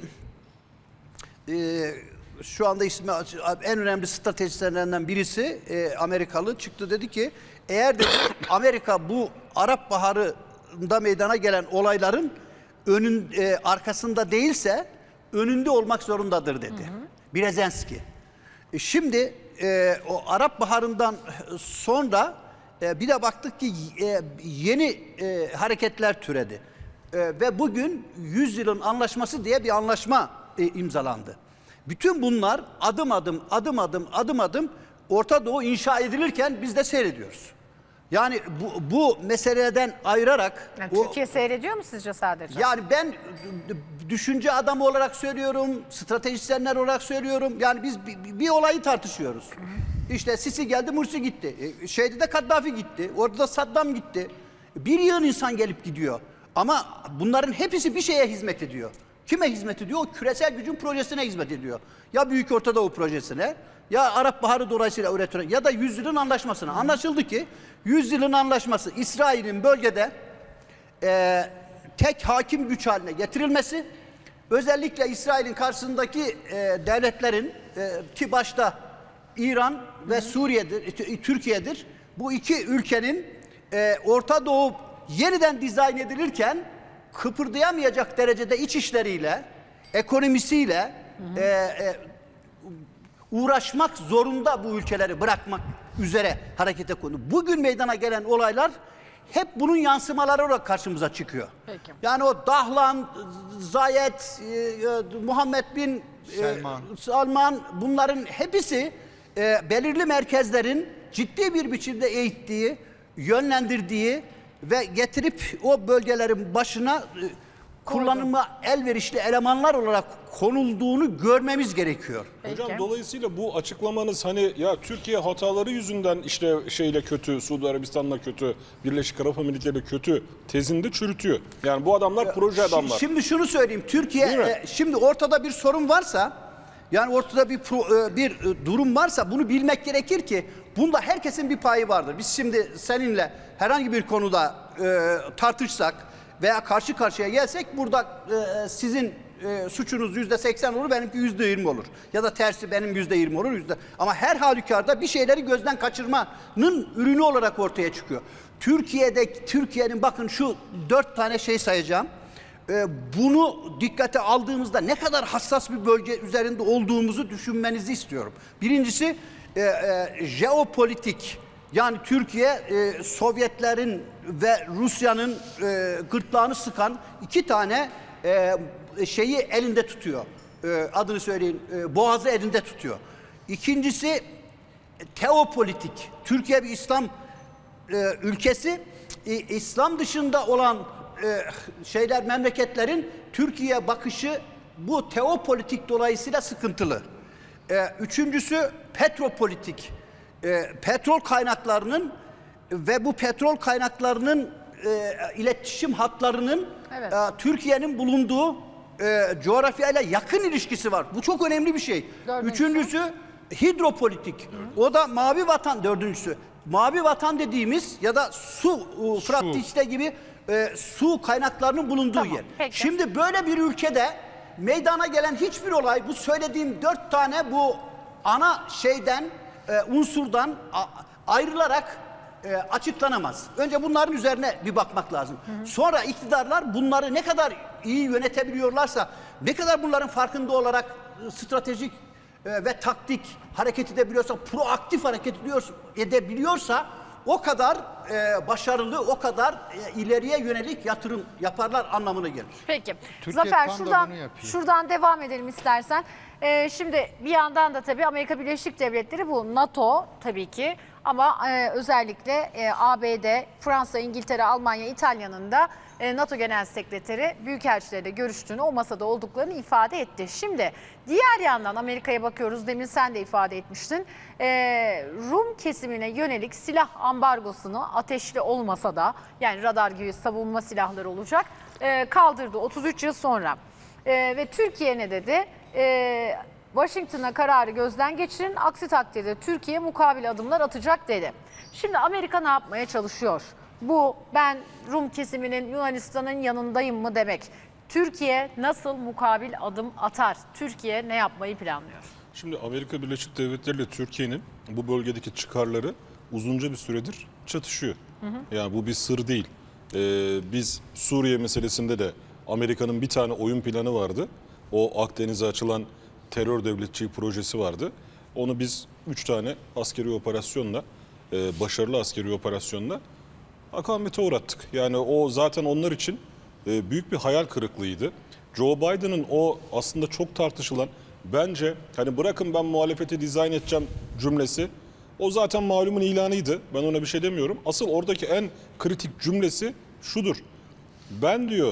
e, şu anda ismi en önemli stratejistlerinden birisi e, Amerikalı çıktı, dedi ki eğer dedi Amerika bu Arap Baharı'nda meydana gelen olayların önün e, arkasında değilse önünde olmak zorundadır dedi. Hı hı. Brzezinski. E, şimdi e, o Arap Baharı'ndan sonra e, bir de baktık ki e, yeni e, hareketler türedi. E, ve bugün yüzyılın anlaşması diye bir anlaşma e, imzalandı. Bütün bunlar adım adım adım adım adım adım Orta Doğu inşa edilirken biz de seyrediyoruz. Yani bu, bu meseleden ayırarak... Yani o, Türkiye seyrediyor mu sizce sadece? Yani ben düşünce adamı olarak söylüyorum, stratejistler olarak söylüyorum. Yani biz bir, bir olayı tartışıyoruz. Hı hı. İşte Sisi geldi, Mursi gitti. E, şeyde de Kaddafi gitti, orada da Saddam gitti. Bir yığın insan gelip gidiyor. Ama bunların hepsi bir şeye hizmet ediyor. Kime hizmet ediyor? O küresel gücün projesine hizmet ediyor. Ya Büyük Orta Doğu projesine, ya Arap Baharı dolayısıyla üretilen, ya da yüzyılın anlaşmasına. Anlaşıldı ki yüzyılın anlaşması İsrail'in bölgede e, tek hakim güç haline getirilmesi, özellikle İsrail'in karşısındaki e, devletlerin e, ki başta İran ve Suriye'dir, Türkiye'dir. Bu iki ülkenin e, Orta Doğu yeniden dizayn edilirken kıpırdayamayacak derecede iç işleriyle, ekonomisiyle hı hı. E, e, uğraşmak zorunda bu ülkeleri bırakmak üzere harekete kondu. Bugün meydana gelen olaylar hep bunun yansımaları olarak karşımıza çıkıyor. Peki. Yani o Dahlan, Zayed, e, Muhammed bin Selman. E, Salman, bunların hepsi e, belirli merkezlerin ciddi bir biçimde eğittiği, yönlendirdiği ve getirip o bölgelerin başına e, kullanıma elverişli elemanlar olarak konulduğunu görmemiz gerekiyor. Hocam Peki. Dolayısıyla bu açıklamanız hani ya Türkiye hataları yüzünden işte şeyle kötü, Suudi Arabistan'la kötü, Birleşik Arap Emirlikleri'yle kötü tezinde çürütüyor. Yani bu adamlar proje adamlar. Şimdi şunu söyleyeyim. Türkiye e, şimdi ortada bir sorun varsa, yani ortada bir pro, bir durum varsa bunu bilmek gerekir ki bunda herkesin bir payı vardır. Biz şimdi seninle herhangi bir konuda e, tartışsak veya karşı karşıya gelsek burada e, sizin e, suçunuz yüzde seksen olur, benimki yüzde yirmi olur. Ya da tersi, benim yüzde yirmi olur. Yüzde. Ama her halükarda bir şeyleri gözden kaçırmanın ürünü olarak ortaya çıkıyor. Türkiye'de, Türkiye'nin bakın şu dört tane şey sayacağım. E, bunu dikkate aldığımızda ne kadar hassas bir bölge üzerinde olduğumuzu düşünmenizi istiyorum. Birincisi e, e, jeopolitik. Yani Türkiye e, Sovyetlerin ve Rusya'nın e, gırtlağını sıkan iki tane e, şeyi elinde tutuyor. E, adını söyleyin, e, boğazı elinde tutuyor. İkincisi teopolitik. Türkiye bir İslam e, ülkesi. E, İslam dışında olan e, şeyler, memleketlerin Türkiye'ye bakışı bu teopolitik dolayısıyla sıkıntılı. E, üçüncüsü petropolitik. E, petrol kaynaklarının ve bu petrol kaynaklarının e, iletişim hatlarının evet. e, Türkiye'nin bulunduğu e, coğrafyayla yakın ilişkisi var. Bu çok önemli bir şey. Dördüncüsü. Üçüncüsü hidropolitik. Hı. O da mavi vatan. Dördüncüsü mavi vatan dediğimiz ya da su, Fırat Dicle gibi e, su kaynaklarının bulunduğu tamam, yer. Peki. Şimdi böyle bir ülkede meydana gelen hiçbir olay bu söylediğim dört tane bu ana şeyden e, unsurdan a, ayrılarak e, açıklanamaz. Önce bunların üzerine bir bakmak lazım. Hı hı. Sonra iktidarlar bunları ne kadar iyi yönetebiliyorlarsa, ne kadar bunların farkında olarak e, stratejik e, ve taktik hareket edebiliyorsa, proaktif hareket ediyorsa, edebiliyorsa o kadar e, başarılı, o kadar e, ileriye yönelik yatırım yaparlar anlamına gelir. Peki. Türkiye Zafer şuradan, şuradan devam edelim istersen. Ee, şimdi bir yandan da tabii Amerika Birleşik Devletleri bu NATO tabii ki ama e, özellikle e, A B D, Fransa, İngiltere, Almanya, İtalya'nın da e, NATO Genel Sekreteri büyükelçileriyle görüştüğünü, o masada olduklarını ifade etti. Şimdi diğer yandan Amerika'ya bakıyoruz, demin sen de ifade etmiştin. E, Rum kesimine yönelik silah ambargosunu ateşli olmasa da, yani radar gibi savunma silahları olacak, e, kaldırdı otuz üç yıl sonra. E, ve Türkiye ne dedi? Ee, Washington'a kararı gözden geçirin, aksi takdirde Türkiye mukabil adımlar atacak dedi. Şimdi Amerika ne yapmaya çalışıyor? Bu ben Rum kesiminin Yunanistan'ın yanındayım mı demek. Türkiye nasıl mukabil adım atar? Türkiye ne yapmayı planlıyor? Şimdi Amerika Birleşik Devletleri ile Türkiye'nin bu bölgedeki çıkarları uzunca bir süredir çatışıyor. Hı hı. Yani bu bir sır değil. Ee, biz Suriye meselesinde de Amerika'nın bir tane oyun planı vardı. O Akdeniz'e açılan terör devletçiliği projesi vardı. Onu biz üç tane askeri operasyonla, e, başarılı askeri operasyonla akamete uğrattık. Yani o zaten onlar için e, büyük bir hayal kırıklığıydı. Joe Biden'ın o aslında çok tartışılan, bence hani bırakın ben muhalefeti dizayn edeceğim cümlesi, o zaten malumun ilanıydı. Ben ona bir şey demiyorum. Asıl oradaki en kritik cümlesi şudur. Ben diyor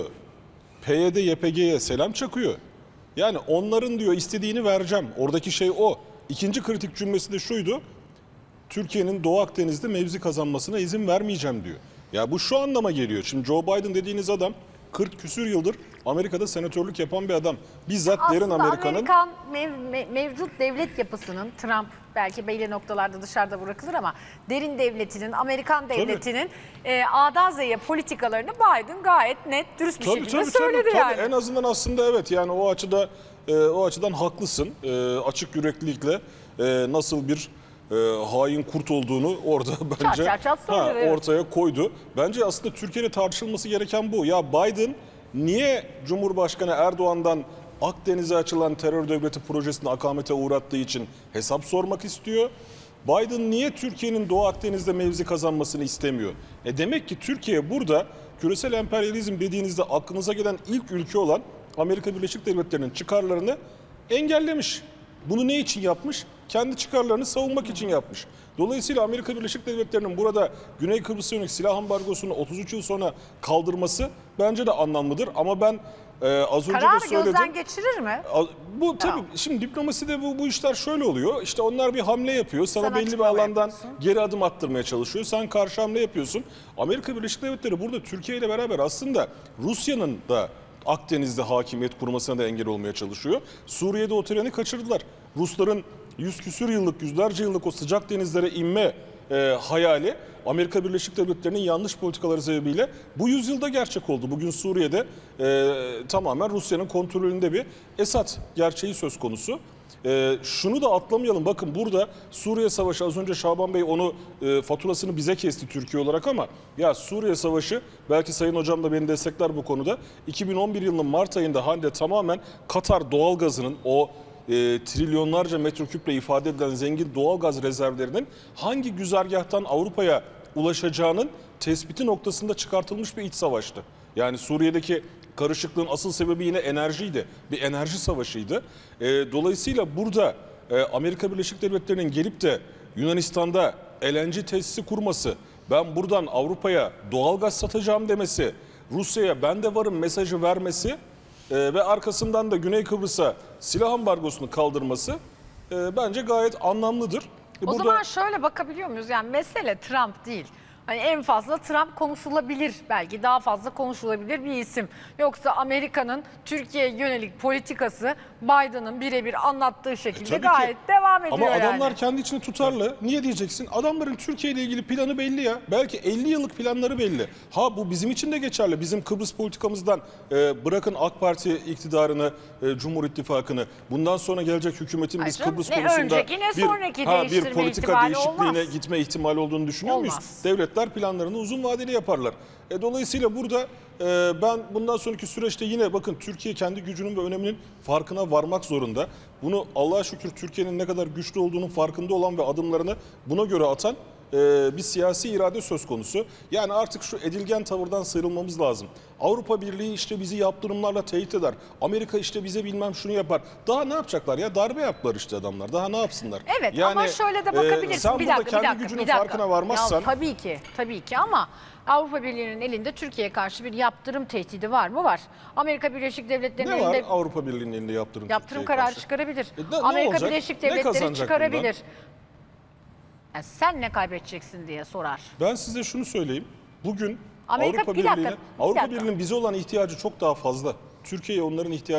P Y D Y P G'ye selam çakıyor. Yani onların diyor istediğini vereceğim. Oradaki şey o. İkinci kritik cümlesi de şuydu. Türkiye'nin Doğu Akdeniz'de mevzi kazanmasına izin vermeyeceğim diyor. Ya bu şu anlama geliyor. Şimdi Joe Biden dediğiniz adam kırk küsür yıldır Amerika'da senatörlük yapan bir adam. Bizzat derin Aslında Amerika'nın... Amerikan mev, mev, mevcut devlet yapısının, Trump belki belli noktalarda dışarıda bırakılır ama derin devletinin, Amerikan devletinin e, A'dan Z'ye politikalarını Biden gayet net, dürüst bir Tabii, şekilde tabii, söyledi tabii, yani. tabii. En azından aslında evet yani o açıda e, o açıdan haklısın. E, açık yüreklilikle e, nasıl bir e, hain kurt olduğunu orada bence çat çat ha, söyledi, evet. ortaya koydu. Bence aslında Türkiye'de tartışılması gereken bu. Ya Biden niye Cumhurbaşkanı Erdoğan'dan Akdeniz'e açılan terör devleti projesini akamete uğrattığı için hesap sormak istiyor? Biden niye Türkiye'nin Doğu Akdeniz'de mevzi kazanmasını istemiyor? E demek ki Türkiye burada küresel emperyalizm dediğinizde aklınıza gelen ilk ülke olan Amerika Birleşik Devletleri'nin çıkarlarını engellemiş. Bunu ne için yapmış? Kendi çıkarlarını savunmak için yapmış. Dolayısıyla Amerika Birleşik Devletleri'nin burada Güney Kıbrıs'a yönelik silah ambargosunu otuz üç yıl sonra kaldırması bence de anlamlıdır. Ama ben e, az önce Kararı de söyledim. gözden geçirir mi? Bu tabii Tamam. şimdi diplomaside bu, bu işler şöyle oluyor. İşte onlar bir hamle yapıyor. Sana Sen belli bir açıklama alandan yapıyorsun. geri adım attırmaya çalışıyor. Sen karşı hamle yapıyorsun. Amerika Birleşik Devletleri burada Türkiye ile beraber aslında Rusya'nın da Akdeniz'de hakimiyet kurmasına da engel olmaya çalışıyor. Suriye'de o treni kaçırdılar. Rusların yüz küsür yıllık, yüzlerce yıllık o sıcak denizlere inme e, hayali Amerika Birleşik Devletleri'nin yanlış politikaları sebebiyle bu yüzyılda gerçek oldu. Bugün Suriye'de e, tamamen Rusya'nın kontrolünde bir Esad gerçeği söz konusu. E, şunu da atlamayalım. Bakın burada Suriye Savaşı, az önce Şaban Bey onu e, faturasını bize kesti Türkiye olarak ama ya Suriye Savaşı, belki Sayın Hocam da beni destekler bu konuda, iki bin on bir yılının Mart ayında Hande tamamen Katar doğalgazının o E, trilyonlarca metreküple ifade edilen zengin doğalgaz rezervlerinin hangi güzergahtan Avrupa'ya ulaşacağının tespiti noktasında çıkartılmış bir iç savaştı. Yani Suriye'deki karışıklığın asıl sebebi yine enerjiydi. Bir enerji savaşıydı. E, dolayısıyla burada e, Amerika Birleşik Devletleri'nin gelip de Yunanistan'da L N G tesisi kurması, ben buradan Avrupa'ya doğalgaz satacağım demesi, Rusya'ya ben de varım mesajı vermesi Ee, ve arkasından da Güney Kıbrıs'a silah ambargosunu kaldırması e, bence gayet anlamlıdır. O Burada... zaman şöyle bakabiliyor muyuz? Yani mesele Trump değil. Hani en fazla Trump konuşulabilir, belki daha fazla konuşulabilir bir isim. Yoksa Amerika'nın Türkiye'ye yönelik politikası Biden'ın birebir anlattığı şekilde Tabii gayet ki. devam ediyor Ama yani. adamlar kendi içine tutarlı. Niye diyeceksin? Adamların Türkiye ile ilgili planı belli ya. Belki elli yıllık planları belli. Ha bu bizim için de geçerli. Bizim Kıbrıs politikamızdan e, bırakın AK Parti iktidarını, e, Cumhur İttifakı'nı. Bundan sonra gelecek hükümetin biz Ay canım, Kıbrıs ne konusunda önceki ne bir, sonraki ha, bir değiştirme politika ihtimali değişikliğine olmaz. gitme ihtimali olduğunu düşünüyor muyuz? Olmaz. Devletler planlarını uzun vadeli yaparlar. E, dolayısıyla burada e, ben bundan sonraki süreçte yine bakın Türkiye kendi gücünün ve öneminin farkına varmak zorunda. Bunu Allah'a şükür Türkiye'nin ne kadar güçlü olduğunun farkında olan ve adımlarını buna göre atan e, bir siyasi irade söz konusu. Yani artık şu edilgen tavırdan sıyrılmamız lazım. Avrupa Birliği işte bizi yaptırımlarla tehdit eder. Amerika işte bize bilmem şunu yapar. Daha ne yapacaklar ya? Darbe yaptılar işte adamlar. Daha ne yapsınlar? Evet ama şöyle de bakabilirsin. E, sen bir burada dakika, kendi bir dakika, gücünün bir dakika. farkına varmazsan... Ya, tabii ki, tabii ki ama Avrupa Birliği'nin elinde Türkiye'ye karşı bir yaptırım tehdidi var mı? Var. Amerika Birleşik Devletleri'nin Ne var elinde Avrupa Birliği'nin elinde yaptırım yaptırım Türkiye'ye kararı karşı? çıkarabilir. E, ne- ne Amerika olacak? Birleşik Ne Devletleri kazanacak çıkarabilir. bundan? Yani sen ne kaybedeceksin diye sorar. Ben size şunu söyleyeyim. Bugün Amerika- Avrupa bir dakika, Birliği'nin bir Avrupa dakika. Birliği'nin bize olan ihtiyacı çok daha fazla. Türkiye'ye onların ihtiyacı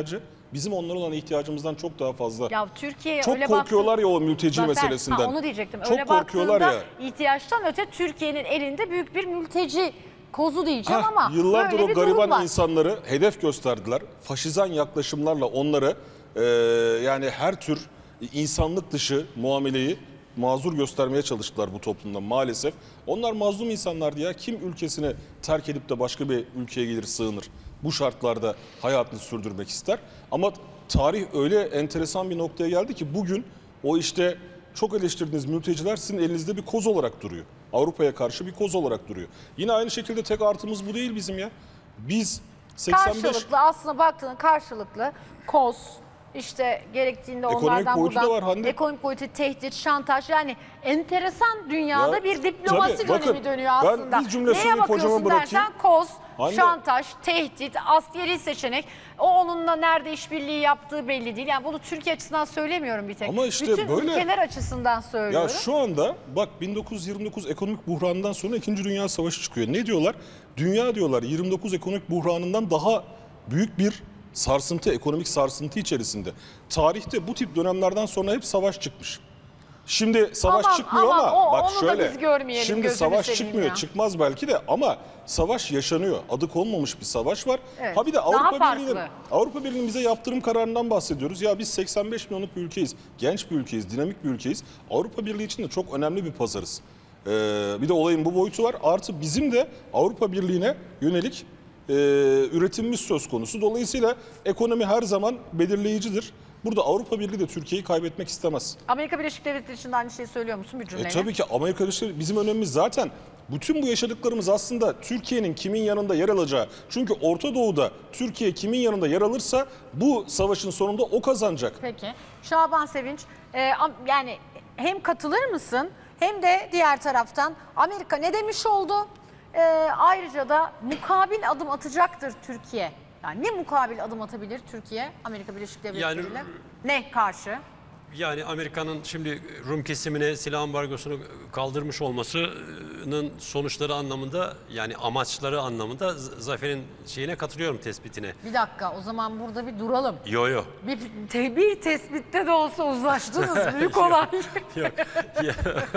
bizim onlara olan ihtiyacımızdan çok daha fazla. Ya Türkiye Çok öyle korkuyorlar baktı- ya o mülteci Zafer, meselesinden. ha, onu diyecektim. Çok öyle korkuyorlar baktığında ya. ihtiyaçtan öte Türkiye'nin elinde büyük bir mülteci kozu diyeceğim Heh, ama yıllardır böyle o bir durum gariban var. insanları hedef gösterdiler. Faşizan yaklaşımlarla onları e, yani her tür insanlık dışı muameleyi mazur göstermeye çalıştılar bu toplumda maalesef. Onlar mazlum insanlardı ya. Kim ülkesini terk edip de başka bir ülkeye gelir sığınır? Bu şartlarda hayatını sürdürmek ister. Ama tarih öyle enteresan bir noktaya geldi ki bugün o işte çok eleştirdiğiniz mülteciler sizin elinizde bir koz olarak duruyor. Avrupa'ya karşı bir koz olarak duruyor. Yine aynı şekilde tek artımız bu değil bizim ya. Biz seksen beş... Karşılıklı aslında baktığında karşılıklı koz, işte gerektiğinde Ekonomik onlardan boyutu da buradan var Hande. ekonomik boyutu, tehdit, şantaj, yani enteresan dünyada Ya, bir diplomasi tabii, dönemi bakın, dönüyor ben aslında. bir cümle Neye söyleyip hocama bakıyorsun bırakayım. dersen koz, Hande. şantaj, tehdit, askeri seçenek. O onunla nerede işbirliği yaptığı belli değil. Yani bunu Türkiye açısından söylemiyorum bir tek. Ama işte bütün böyle- ülkeler açısından söylüyorum. Ya şu anda bak bin dokuz yüz yirmi dokuz ekonomik buhranından sonra İkinci Dünya Savaşı çıkıyor. Ne diyorlar? Dünya diyorlar yirmi dokuz ekonomik buhranından daha büyük bir sarsıntı, ekonomik sarsıntı içerisinde. Tarihte bu tip dönemlerden sonra hep savaş çıkmış. Şimdi savaş Aman, çıkmıyor aman, ama o- bak onu da şöyle. biz görmeyelim, Şimdi gözünü savaş seveyim çıkmıyor, ya. çıkmaz belki de ama savaş yaşanıyor. Adı konmamış bir savaş var. Evet, Ha bir de daha Avrupa farklı. Birliği'nin Avrupa Birliği'nin bize yaptırım kararından bahsediyoruz. Ya biz seksen beş milyonluk bir ülkeyiz. Genç bir ülkeyiz, dinamik bir ülkeyiz. Avrupa Birliği için de çok önemli bir pazarız. Ee, bir de olayın bu boyutu var. Artı bizim de Avrupa Birliği'ne yönelik e, üretimimiz söz konusu. Dolayısıyla ekonomi her zaman belirleyicidir. Burada Avrupa Birliği de Türkiye'yi kaybetmek istemez. Amerika Birleşik Devletleri için de aynı şeyi söylüyor musun bir E cümleyle? tabii ki Amerika Birleşik Devletleri bizim önemimiz zaten bütün bu yaşadıklarımız aslında Türkiye'nin kimin yanında yer alacağı. Çünkü Orta Doğu'da Türkiye kimin yanında yer alırsa bu savaşın sonunda o kazanacak. Peki. Şaban Sevinç, e, am- yani hem katılır mısın hem de diğer taraftan Amerika ne demiş oldu? E, ayrıca da mukabil adım atacaktır Türkiye. Yani ne mukabil adım atabilir Türkiye Amerika Birleşik Devletleri'yle? Yani- Ne karşı? Yani Amerika'nın şimdi Rum kesimine silah ambargosunu kaldırmış olmasının sonuçları anlamında, yani amaçları anlamında Z- Zafer'in şeyine katılıyorum, tespitine. Bir dakika, o zaman burada bir duralım. Yo yo. Bir, te- bir tespitte de olsa uzlaştınız. Büyük olay. Yok. Ya-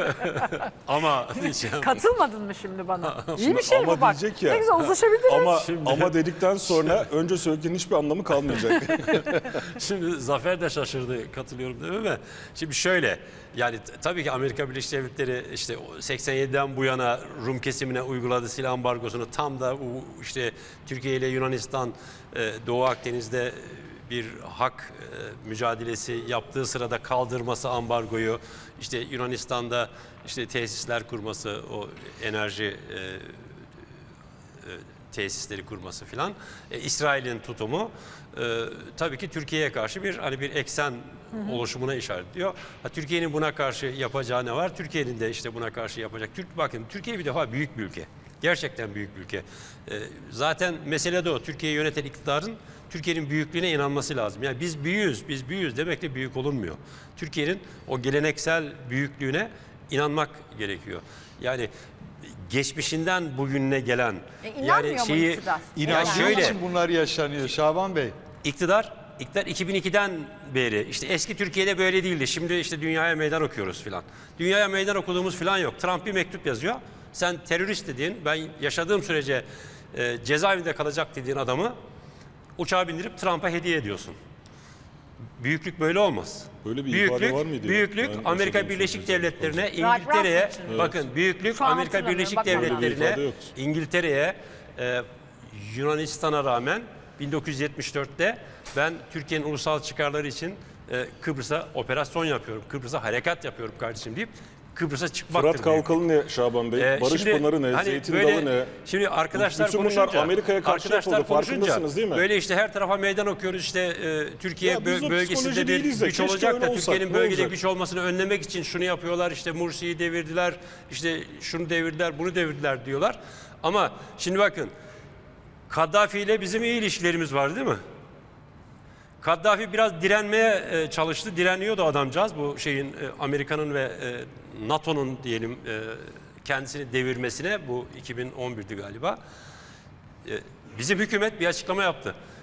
Ama diyeceğim. Katılmadın mı şimdi bana? İyi Şimdi bir şey ama bu bak. diyecek ya. Ne güzel uzlaşabiliriz. Ama ama dedikten sonra önce söylediğin hiçbir anlamı kalmayacak. Şimdi Zafer de şaşırdı, katılıyorum değil mi? Şimdi şöyle, yani t- tabii ki Amerika Birleşik Devletleri işte o seksen yediden bu yana Rum kesimine uyguladığı silah ambargosunu tam da bu işte Türkiye ile Yunanistan e, Doğu Akdeniz'de bir hak e, mücadelesi yaptığı sırada kaldırması ambargoyu, işte Yunanistan'da işte tesisler kurması, o enerji e, tesisleri kurması filan, e, İsrail'in tutumu e, tabii ki Türkiye'ye karşı bir hani bir eksen oluşumuna işaret ediyor. Ha, Türkiye'nin buna karşı yapacağı ne var? Türkiye'nin de işte buna karşı yapacak. Türk bakın Türkiye bir defa büyük bir ülke. Gerçekten büyük bir ülke. E, zaten mesele de o. Türkiye'yi yöneten iktidarın Türkiye'nin büyüklüğüne inanması lazım. Yani biz büyüğüz, biz büyüğüz demekle büyük olunmuyor. Türkiye'nin o geleneksel büyüklüğüne inanmak gerekiyor. Yani geçmişinden bugününe gelen E, inanmıyor mu şeyi iktidar? ya İnandığı şöyle için bunlar yaşanıyor Şaban Bey. iktidar iktidar iki bin ikiden beri işte eski Türkiye'de böyle değildi. Şimdi işte dünyaya meydan okuyoruz filan. Dünyaya meydan okuduğumuz filan yok. Trump bir mektup yazıyor. Sen terörist dediğin, ben yaşadığım sürece e, cezaevinde kalacak dediğin adamı uçağa bindirip Trump'a hediye ediyorsun. Büyüklük böyle olmaz. Böyle bir büyüklük, ifade var mıydı ya? Büyüklük Ben Amerika yaşadığım Birleşik sürece Devletleri'ne, Right, İngiltere'ye, Russell için. bakın büyüklük Şu an Amerika hatırlamıyorum, Birleşik bakmam lazım. Böyle bir ifade Devletleri'ne, yoktu. İngiltere'ye, e, Yunanistan'a rağmen bin dokuz yüz yetmiş dörtte ben Türkiye'nin ulusal çıkarları için e, Kıbrıs'a operasyon yapıyorum, Kıbrıs'a harekat yapıyorum kardeşim deyip Kıbrıs'a çıkmaktır. Fırat büyüklük. Kalkalı ne Şaban Bey? Ee, Barış şimdi Pınarı ne? hani Zeytin böyle- Dalı ne? Şimdi arkadaşlar Bütün bunlar konuşunca, Amerika'ya karşı arkadaşlar yapıldı, konuşunca farkındasınız değil mi? böyle işte her tarafa meydan okuyoruz, işte e, Türkiye Ya biz bö- o bölgesinde psikoloji bir değiliz de, güç keşke olacak öyle da olsak, Türkiye'nin ne bölgede olacak? güç olmasını önlemek için şunu yapıyorlar, işte Mursi'yi devirdiler, işte şunu devirdiler, bunu devirdiler diyorlar. Ama şimdi bakın, Kaddafi ile bizim iyi ilişkilerimiz var değil mi? Kaddafi biraz direnmeye e, çalıştı. Direniyordu adamcağız. Bu şeyin e, Amerika'nın ve e, NATO'nun diyelim e, kendisini devirmesine, bu iki bin on birdi galiba. E, bizim hükümet bir açıklama yaptı.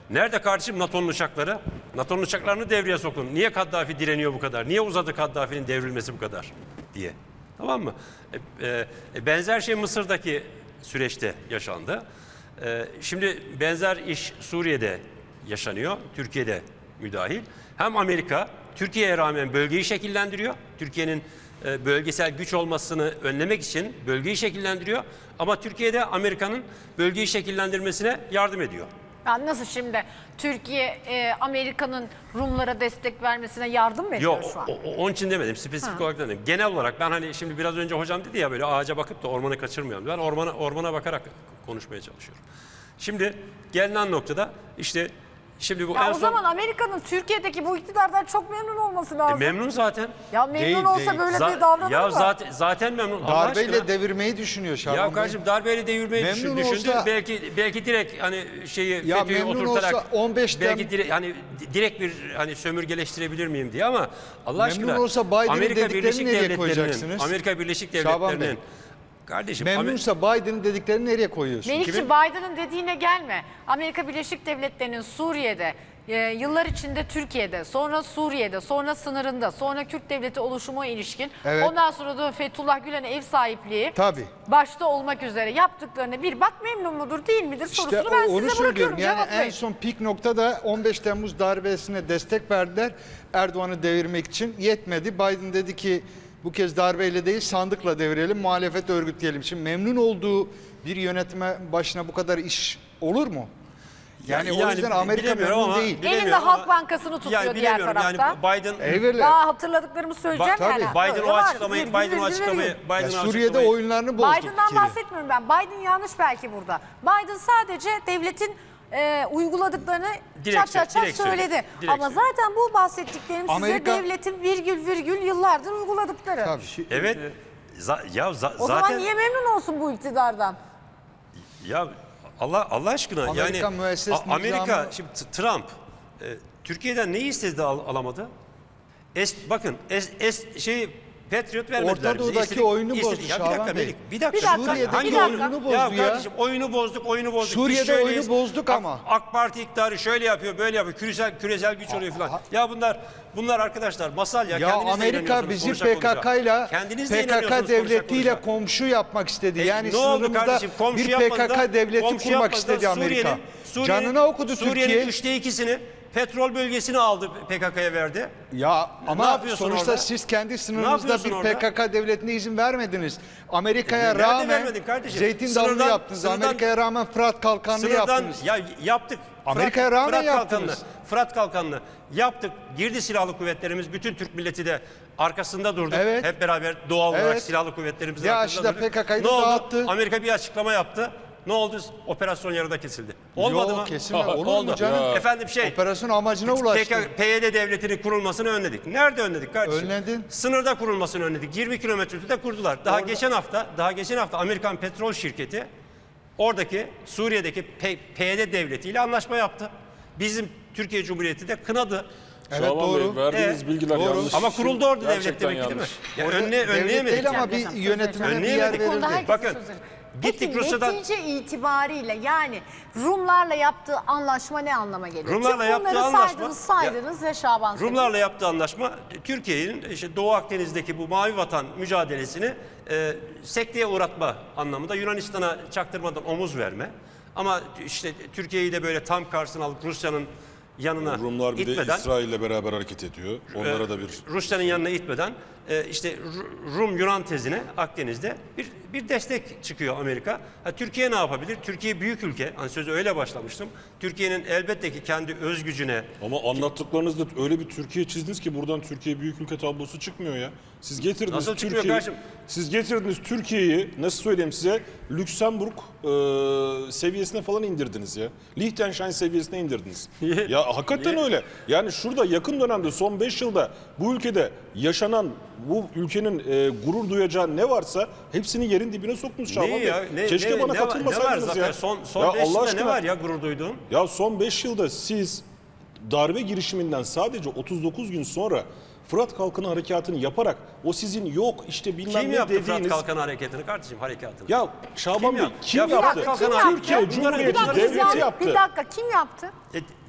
Nerede kardeşim NATO'nun uçakları? NATO'nun uçaklarını devreye sokun. Niye Kaddafi direniyor bu kadar? Niye uzadı Kaddafi'nin devrilmesi bu kadar diye. Tamam mı? E, e, benzer şey Mısır'daki süreçte yaşandı. E, şimdi benzer iş Suriye'de yaşanıyor. Türkiye'de müdahil. Hem Amerika Türkiye'ye rağmen bölgeyi şekillendiriyor. Türkiye'nin e, bölgesel güç olmasını önlemek için bölgeyi şekillendiriyor. Ama Türkiye'de Amerika'nın bölgeyi şekillendirmesine yardım ediyor. Yani nasıl şimdi Türkiye e, Amerika'nın Rumlara destek vermesine yardım mı ediyor Yok, şu an? o- o- onun için demedim. Spesifik olarak demedim. Genel olarak ben hani şimdi biraz önce hocam dedi ya böyle ağaca bakıp da ormanı kaçırmıyorum. Ben ormana ormana bakarak konuşmaya çalışıyorum. Şimdi gelinen noktada işte şimdi bu Ya en o son zaman Amerika'nın Türkiye'deki bu iktidardan çok memnun olması E, lazım. memnun zaten. ya memnun Değil, olsa değil. böyle Za- bir davranır ya mı? zaten zaten memnun. Allah Darbeyle aşkına. devirmeyi düşünüyor Şaban Ya Bey. kardeşim darbeyle devirmeyi düşün, Memnun düşündü. olsa- Belki belki direkt hani şeyi Ya FETÖ'yü memnun oturtarak olsa on beş belki tem- direkt hani di- direkt bir hani sömürgeleştirebilir miyim diye ama Allah Memnun aşkına olsa Biden'ın Amerika dediklerini Birleşik nereye Devletleri'nin koyacaksınız? Amerika Birleşik Şaban Bey. Devletleri'nin kardeşim Amer- Memnunsa Biden'ın dediklerini nereye koyuyorsun? Melikçi Biden'ın dediğine gelme. Amerika Birleşik Devletleri'nin Suriye'de, e, yıllar içinde Türkiye'de, sonra Suriye'de, sonra sınırında, sonra Kürt devleti oluşuma ilişkin, Evet. ondan sonra da Fethullah Gülen'e ev sahipliği Tabii. başta olmak üzere yaptıklarını bir bak memnun mudur değil midir sorusunu İşte ben o- onu size söylüyorum. bırakıyorum. Yani en Cevaplayın. son pik noktada on beş Temmuz darbesine destek verdiler. Erdoğan'ı devirmek için yetmedi. Biden dedi ki bu kez darbeyle değil sandıkla devirelim, muhalefet örgütleyelim. Şimdi memnun olduğu bir yönetime başına bu kadar iş olur mu? Yani, o yüzden Amerika bilemiyorum memnun ama- değil. Elinde bilemiyorum Halk ama- Bankası'nı tutuyor yani diğer bilemiyorum. tarafta. Yani Biden Eyvallah. Daha hatırladıklarımı söyleyeceğim Bak, tabii. yani. Biden Öyle o var. açıklamayı Virgül, Biden o virgül, açıklamayı virgül. Biden Ya o Suriye'de açıklamayı- oyunlarını bozdu. Biden'dan bir kere. bahsetmiyorum ben. Biden yanlış belki burada. Biden sadece devletin e, uyguladıklarını Direkt çat çat sö- çat direkt söyledi. söyledi. Direkt Ama söyledi. zaten bu bahsettiklerim Amerika- size devletin virgül virgül yıllardır uyguladıkları. Tabii. Evet. Za- ya za- O zaten zaman niye memnun olsun bu iktidardan? ya Allah Allah aşkına Amerika yani müesses A- Amerika nizamı- şimdi T- Trump e, Türkiye'den neyi istedi de al- alamadı? Es, bakın es, es, şey Patriot vermediler Orta bize. Doğu'daki İstedik- oyunu istedik- bozdu Ya bir Şaban dakika Bey. Melik, bir dakika. Bir dakika, Suriye'deki bir dakika. oyununu bozdu ya. Ya kardeşim oyunu bozduk, oyunu bozduk. Biz Suriye'de şöyleyiz. oyunu bozduk AK- ama. AK Parti iktidarı şöyle yapıyor, böyle yapıyor. Küresel küresel güç oluyor falan. Ya bunlar bunlar arkadaşlar masal ya. Ya Kendiniz de Amerika inanıyorsunuz bizi konuşa P K konuşa. K'yla Kendiniz de P K K inanıyorsunuz konuşa devletiyle konuşa. komşu yapmak istedi. E, Yani ne oldu sınırımızda kardeşim? Komşu bir yapmadı P K da- K devleti komşu kurmak yapmadı da istedi Amerika. Suriye'nin- Suriye'nin- Canına okudu Suriye'nin Türkiye. üçte ikisini petrol bölgesini aldı P K K'ya verdi. Ya Ne ama yapıyorsun sonuçta orada? siz kendi Ne sınırınızda yapıyorsun bir orada? P K K devletine izin vermediniz. Amerika'ya E, nerede rağmen vermedin kardeşim? zeytin Sınırdan- dalını yaptınız. sınırdan- Amerika'ya rağmen Fırat Kalkanı'nı Sınırdan yaptınız. ya yaptık. Amerika'ya Fırat- rağmen Fırat yaptınız. Kalkanı'nı, Fırat Kalkanı'nı yaptık. Girdi silahlı kuvvetlerimiz. Bütün Türk milleti de arkasında durduk. Evet. Hep beraber doğal olarak Evet. silahlı kuvvetlerimizin Ya arkasında işte durduk. P K K'yı Ne da oldu? dağıttı. Amerika bir açıklama yaptı. Ne oldu? Operasyon yarıda kesildi. Olmadı Yok, mı? kesilme. Olur mu Oldu. canım? Efendim şey. Operasyon amacına ulaştı. P Y D devletinin kurulmasını önledik. Nerede önledik kardeşim? Önledin. Sınırda kurulmasını önledik. yirmi kilometre ötede kurdular. Daha Orada- geçen hafta, daha geçen hafta Amerikan petrol şirketi oradaki Suriye'deki P- PYD devletiyle anlaşma yaptı. Bizim Türkiye Cumhuriyeti de kınadı. Evet, Şaban doğru. Bey, verdiğiniz Ee, bilgiler doğru. yanlış. Ama kuruldu orada devlet Gerçekten demek ki değil mi? yanlış. Ya Orada önle, devlet önleyemedik. değil ama yani. bir Hocam, yönetimine bir yer Önleyemedik. Bu konuda verildi. herkesin Bakın, sözleri. gittik Peki Rusya'dan- netice itibariyle yani Rumlarla yaptığı anlaşma ne anlama geliyor? Rumlarla Tüm yaptığı bunları anlaşma- saydınız saydınız ya Şaban Söyledi. Rumlarla yaptığı anlaşma Türkiye'nin işte Doğu Akdeniz'deki bu mavi vatan mücadelesini e, sekteye uğratma anlamında Yunanistan'a çaktırmadan omuz verme. Ama işte Türkiye'yi de böyle tam karşısına alıp Rusya'nın yanına Rumlar bir de itmeden İsrail'le beraber hareket ediyor. Onlara da bir Rusya'nın yanına itmeden e, işte Ru- Rum Yunan tezine Akdeniz'de bir bir destek çıkıyor Amerika. Ha, Türkiye ne yapabilir? Türkiye büyük ülke. Hani sözü öyle başlamıştım. Türkiye'nin elbette ki kendi öz gücüne ama anlattıklarınızda öyle bir Türkiye çizdiniz ki buradan Türkiye büyük ülke tablosu çıkmıyor ya. Siz getirdiniz Nasıl çıkmıyor Türkiye'yi. kardeşim? Siz getirdiniz Türkiye'yi nasıl söyleyeyim size Lüksemburg e, seviyesine falan indirdiniz ya. Liechtenstein seviyesine indirdiniz. ya hakikaten Niye? öyle. Yani şurada yakın dönemde son beş yılda bu ülkede yaşanan bu ülkenin e, gurur duyacağı ne varsa hepsini yerin dibine soktunuz Şaban ne Bey. ya? Ne, Keşke ne, bana ne var- katılmasaydınız ne var ya. Zafer? Son, son Ya beş Allah yılda aşkına. ne var ya gurur duyduğun? Ya son beş yılda siz darbe girişiminden sadece otuz dokuz gün sonra Fırat Kalkanı harekatını yaparak o sizin yok işte bilmem Kim ne yaptı Fırat dediğiniz... Kalkanı hareketini kardeşim harekatını? Ya Şaban Kim Bey yaptı? kim Ya Fırat yaptı? Kalkanı Kim yaptı? Türkiye Bunları- Bir Cumhuriyeti dakika, bunları- devleti ya, yaptı. bir dakika kim yaptı? E,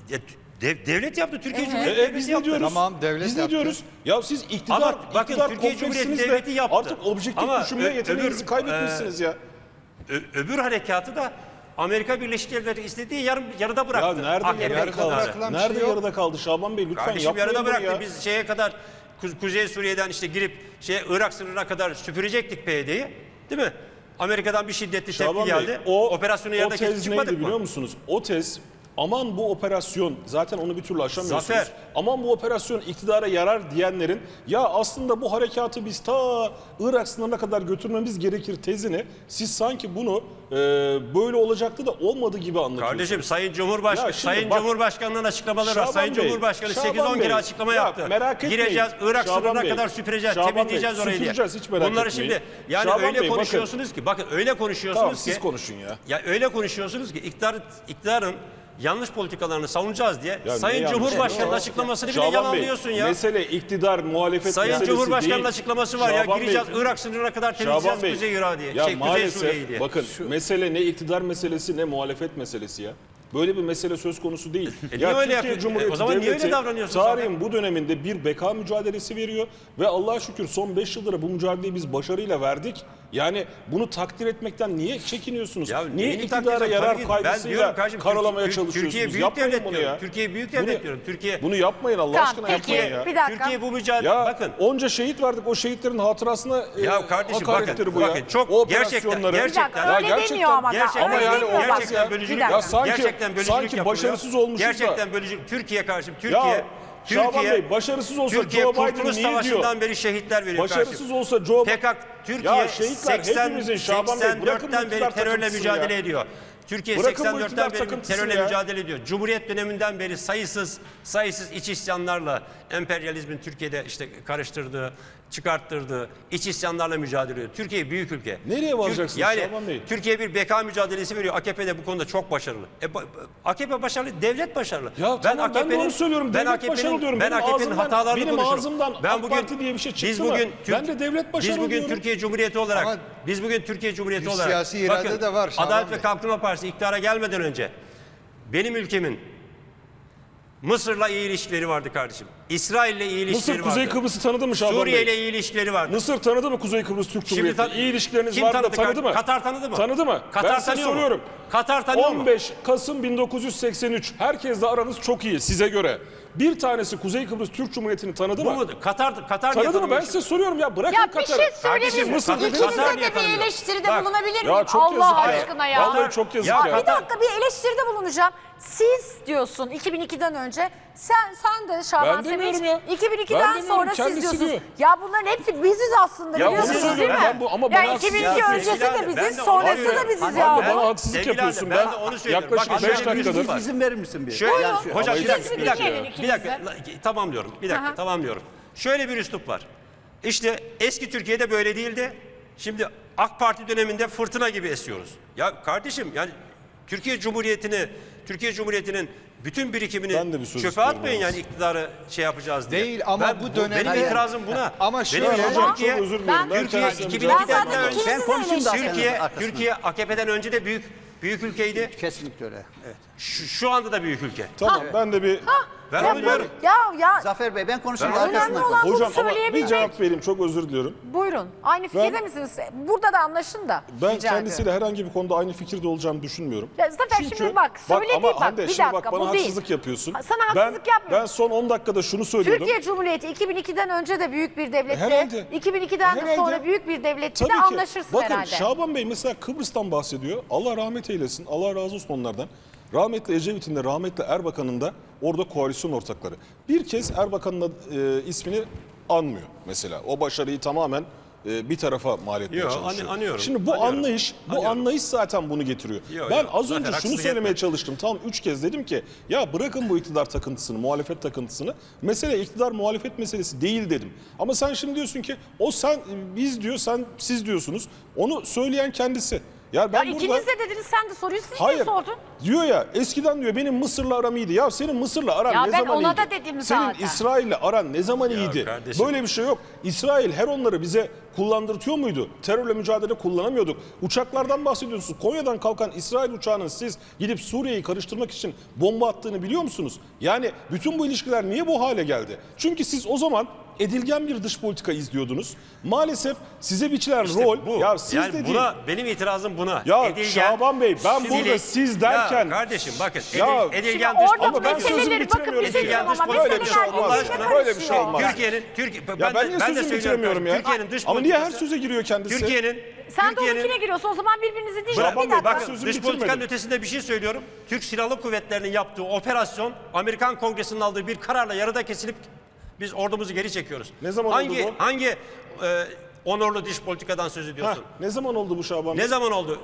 Ya, dev- devlet yaptı. Türkiye Evet. Cumhuriyeti E, e, Devleti biz ne yaptı. diyoruz? Tamam, devlet Biz ne yaptı. diyoruz? Ya siz iktidar, Ama bakın iktidar Türkiye Cumhuriyeti kompleksinizle Devleti yaptı. artık objektif Ama düşünme ö- yeteneğinizi öbür, kaybetmişsiniz ya. Ö- öbür harekatı da Amerika Birleşik Devletleri istediği yarım, yarıda Ya bıraktı. nerede A K P yarıda yarıda kaldı? bırakılan bir Nerede şey yok. yarıda kaldı Şaban Bey? Lütfen Kardeşim yapmayın yarıda bunu bıraktı. ya. Biz şeye kadar Ku- Kuzey Suriye'den işte girip şeye Irak sınırına kadar süpürecektik P Y D'yi. Değil mi? Amerika'dan bir şiddetli Şaban tepki Bey, geldi. o, Operasyonu o yarıda kesip tez çıkmadık neydi mı? biliyor musunuz? O tez aman bu operasyon zaten onu bir türlü aşamıyorsunuz. Zafer. Aman bu operasyon iktidara yarar diyenlerin ya aslında bu harekatı biz ta Irak sınırına kadar götürmemiz gerekir tezini siz sanki bunu e, böyle olacaktı da olmadı gibi anlatıyorsunuz. Kardeşim Sayın Cumhurbaşkanı Ya şimdi Sayın bak- Cumhurbaşkanı'nın açıklamaları var. Şaban Sayın Bey, Cumhurbaşkanı Şaban sekiz on Bey, kere açıklama ya yaptı. merak etmeyin. Gireceğiz Irak Şaban sınırına Bey, kadar süpüreceğiz, Şaban Bey, temizleyeceğiz orayı diye. süpüreceğiz, hiç merak Bunları etmeyin. şimdi yani Şaban öyle Bey, bakın. konuşuyorsunuz ki bakın öyle konuşuyorsunuz Tamam ki. siz konuşun ya. Ya öyle konuşuyorsunuz ki iktidar, iktidarın yanlış politikalarını savunacağız diye Ya Sayın ne yanlış? Cumhurbaşkanı'nın Ya, açıklamasını bile Şaban Bey, yalanlıyorsun ya. Mesele iktidar muhalefet Sayın meselesi Cumhurbaşkanı'nın değil. açıklaması var ya Şaban Bey, gireceğiz Irak sınırına kadar temizleyeceğiz Şaban Bey, Kuzey Irak'ı diye. ya Şey, Kuzey Suriye'yi maalesef diye. bakın mesele ne iktidar meselesi ne muhalefet meselesi ya. Böyle bir mesele söz konusu değil. E niye öyle yapıyor? E o zaman niye öyle davranıyorsun tarihin bu döneminde bir beka mücadelesi veriyor ve Allah'a şükür son beş yıldır bu mücadeleyi biz başarıyla verdik. Yani bunu takdir etmekten niye çekiniyorsunuz? Ya niye neyini iktidara takdir ediyorum? yarar Tabii ki ben kaygısıyla diyorum kardeşim, karalamaya Türkiye- çalışıyorsunuz? Türkiye büyük Yapmayın devlet bunu diyorum. ya. Türkiye büyük Bunu- devlet diyorum. Türkiye Bunu yapmayın Allah Tamam, aşkına peki, yapmayın ya. bir dakika. Türkiye bu mücadele Ya bakın. onca şehit verdik o şehitlerin hatırasına e, Ya kardeşim hakaretleri bakın, bu ya. bakın çok O gerçekten operasyonları- Bir gerçekten dakika, öyle gerçekten- demiyor ama. Gerçekten, öyle Ama yani demiyor olmaz bak. ya. gerçekten bölücülük, Bir dakika. Ya sanki- gerçekten bölücülük sanki yapılıyor. başarısız olmuşuz da. Gerçekten bölücülük. Türkiye karşı Türkiye Ya Şaban Türkiye Bey başarısız olsa Türkiye Joe Biden Kurtuluş niye diyor? Savaşı'ndan beri şehitler veriyor Başarısız kardeşim. olsa Joe P K K Türkiye Ya şehitler hepimizin Şaban Bey bırakın bu seksen dörtten beri iktidar terörle takıntısını mücadele ya. ediyor. Türkiye Bırakın bu seksen dörtten iktidar beri takıntısını terörle ya. mücadele ediyor. Cumhuriyet döneminden beri sayısız sayısız iç isyanlarla emperyalizmin Türkiye'de işte karıştırdığı, çıkarttırdığı iç isyanlarla mücadele ediyor. Türkiye büyük ülke. Nereye Türk- varacaksınız yani Şaban Bey? Türkiye bir beka mücadelesi veriyor. A K P de bu konuda çok başarılı. E, ba- A K P başarılı, devlet başarılı. Ya tamam, ben de onu söylüyorum. Devlet başarılı diyorum. Ben Benim A K P'nin ağzımdan- hatalarını benim konuşurum. ağzımdan AK Parti diye bir şey biz çıktı mı? bugün Ben de devlet başarılı Biz bugün diyorum. Türkiye Cumhuriyeti olarak Ama biz bugün Türkiye Cumhuriyeti bir olarak siyasi irade bakın, de var Şaban Adalet ve Bey. Kalkınma Partisi iktidara gelmeden önce benim ülkemin Mısır'la iyi ilişkileri vardı kardeşim. İsrail'le iyi ilişkileri Mısır vardı. Kuzey Kıbrıs'ı tanıdı mı Şaban Suriye ile Bey? iyi ilişkileri vardı. Mısır tanıdı mı Kuzey Kıbrıs Türk Şimdi Cumhuriyeti? tan- İyi ilişkileriniz Kim vardı da tanıdı? tanıdı mı? Katar tanıdı mı? Tanıdı mı? Katar ben size tanıyor mu? soruyorum. Katar tanıyor mu? on beş Kasım bin dokuz yüz seksen üç. Herkesle aranız çok iyi size göre. Bir tanesi Kuzey Kıbrıs Türk Cumhuriyeti'ni tanıdı Bu mı? mu? Katar Katar diye Tanıdı mı? Ben tanımıyor. size soruyorum ya bırakın Ya bir Katar'ı. şey söyleyebilir Kardeşim, Mısır miyim? dediniz. İkinize Katar de diye bir tanımıyor. eleştiride Bak, bulunabilir Ya miyim? çok yazık Allah ya. aşkına ya. Vallahi çok yazık Ya ya. bir dakika bir eleştiride bulunacağım. Siz diyorsun iki bin ikiden önce sen sen de Şaban Ben demiyorum Sevinç ya. iki bin Ben ikiden demiyorum, sonra siz kendisi diyorsunuz. diyor. Ya bunların hepsi biziz aslında Ya onu biliyorsunuz değil söylüyorum mi? ben bu- ama ya bana iki bin iki haksızlık öncesi yapıyorsun. de Ben biziz de onu sonrası söylüyorum. da biziz Hani ya. Sen de bana haksızlık Sevgili yapıyorsun. Adem, ben Ben de onu söylüyorum. yaklaşık Bak, beş şöyle bir dakikadır. üslup var. İzin verir misin bir? Şöyle, Yani şu- hocam Ama bir dakika, izin bir dakika, dinleyelim bir ikiniz dakika, de. La- tamamlıyorum, bir dakika, Aha. tamamlıyorum. Şöyle bir üslup var. İşte eski Türkiye'de böyle değildi. Şimdi AK Parti döneminde fırtına gibi esiyoruz. Ya kardeşim yani Türkiye Cumhuriyeti'ni, Türkiye Cumhuriyeti'nin bütün birikimini Ben de bir söz çöpe istiyorum atmayın yalnız. yani iktidarı şey yapacağız diye. Değil ama Ben- bu dönem- Benim Hayır. itirazım buna. Ama benim şöyle- Hocam Türkiye, çok özür dilerim. Ben- Ben Türkiye kendisine iki bin mücadele Ben ikiden zaten de önce, ikinizi Ben konuşayım da Türkiye, senin arkasından. Türkiye A K P'den önce de büyük büyük ülkeydi. Kesinlikle öyle. Evet. Şu, şu anda da büyük ülke. Tamam ben de bir Ben Ya onu diyorum. bu- Ya ya Zafer Bey ben konuşayım. Ben- arkasından Önemli konuş. olan- bunu hocam ama bir söyleyebilmek. cevap vereyim çok özür diliyorum. buyurun aynı fikirde Ben- misiniz? Burada da anlaşın da. Ben rica kendisiyle ediyorum. herhangi bir konuda aynı fikirde olacağımı düşünmüyorum. Ya Zafer şimdi bak söylediği ama bak, Hande, bir şimdi dakika, bak bu bana değil. haksızlık yapıyorsun. Sana haksızlık ben, yapmıyorum. Ben son on dakikada şunu söylüyordum. Türkiye Cumhuriyeti iki bin ikiden önce de büyük bir devletti. Herhalde. iki bin ikiden de Herhalde. sonra büyük bir devletti de Tabii ki. anlaşırsın Bakın herhalde. Şaban Bey mesela Kıbrıs'tan bahsediyor. Allah rahmet eylesin. Allah razı olsun onlardan. Rahmetli Ecevit'in de rahmetli Erbakan'ın da orada koalisyon ortakları. Bir kez Erbakan'ın da, e, ismini anmıyor mesela. O başarıyı tamamen e, bir tarafa mal etmeye Yo, çalışıyor. an- anıyorum, Şimdi bu anıyorum, anlayış, bu anıyorum. anlayış zaten bunu getiriyor. Yo, ben yo, az zaten önce şunu haksızlık söylemeye etme. çalıştım. Tam üç kez dedim ki ya bırakın bu iktidar takıntısını, muhalefet takıntısını. Mesele iktidar muhalefet meselesi değil dedim. Ama sen şimdi diyorsun ki o sen biz diyor, sen siz diyorsunuz. Onu söyleyen kendisi. Ya ben Ya burada ikiniz de dediniz sen de soruyu siz Hayır. de sordun. Diyor ya eskiden diyor benim Mısır'la aram iyiydi. Ya senin Mısır'la aran Ya ne ben zaman ona iyiydi? da dedim Senin zaten. İsrail'le aran ne zaman iyiydi? kardeşim. Böyle bir şey yok. İsrail her onları bize kullandırtıyor muydu? Terörle mücadele kullanamıyorduk. Uçaklardan bahsediyorsunuz. Konya'dan kalkan İsrail uçağının siz gidip Suriye'yi karıştırmak için bomba attığını biliyor musunuz? Yani bütün bu ilişkiler niye bu hale geldi? Çünkü siz o zaman edilgen bir dış politika izliyordunuz. Maalesef size biçilen İşte rol, bu. ya siz yani de buna, değil. benim itirazım buna. Ya Edilgen, Şaban Bey, ben silik- burada siz derken... Ya kardeşim bakın, Ya- edil, edilgen Şimdi dış orada Ama ben politika- sözümü meseleleri bakın bir şey bitiremiyorum. söyleyeyim ama Böyle bir şey meseleler olmaz. birbirine Böyle bir şey karışıyor. olmaz. Türkiye'nin, Türkiye, ben, Ya ben de, niye ben de sözümü söylüyorum. bitiremiyorum ya? Türkiye'nin dış Ama niye her politikası- söze giriyor kendisi? Türkiye'nin, Sen de Türkiye'nin, onunkine giriyorsun o zaman birbirinizi değil. Şaban Bir Bey, dakika. bak bakın sözümü dış bitirmedim. politikanın ötesinde bir şey söylüyorum. Türk Silahlı Kuvvetleri'nin yaptığı operasyon Amerikan Kongresi'nin aldığı bir kararla yarıda kesilip biz ordumuzu geri çekiyoruz. Ne zaman hangi, oldu bu? Hangi e, onurlu dış politikadan söz Heh, ediyorsun? ne zaman oldu bu Şaban Bey? Ne zaman oldu?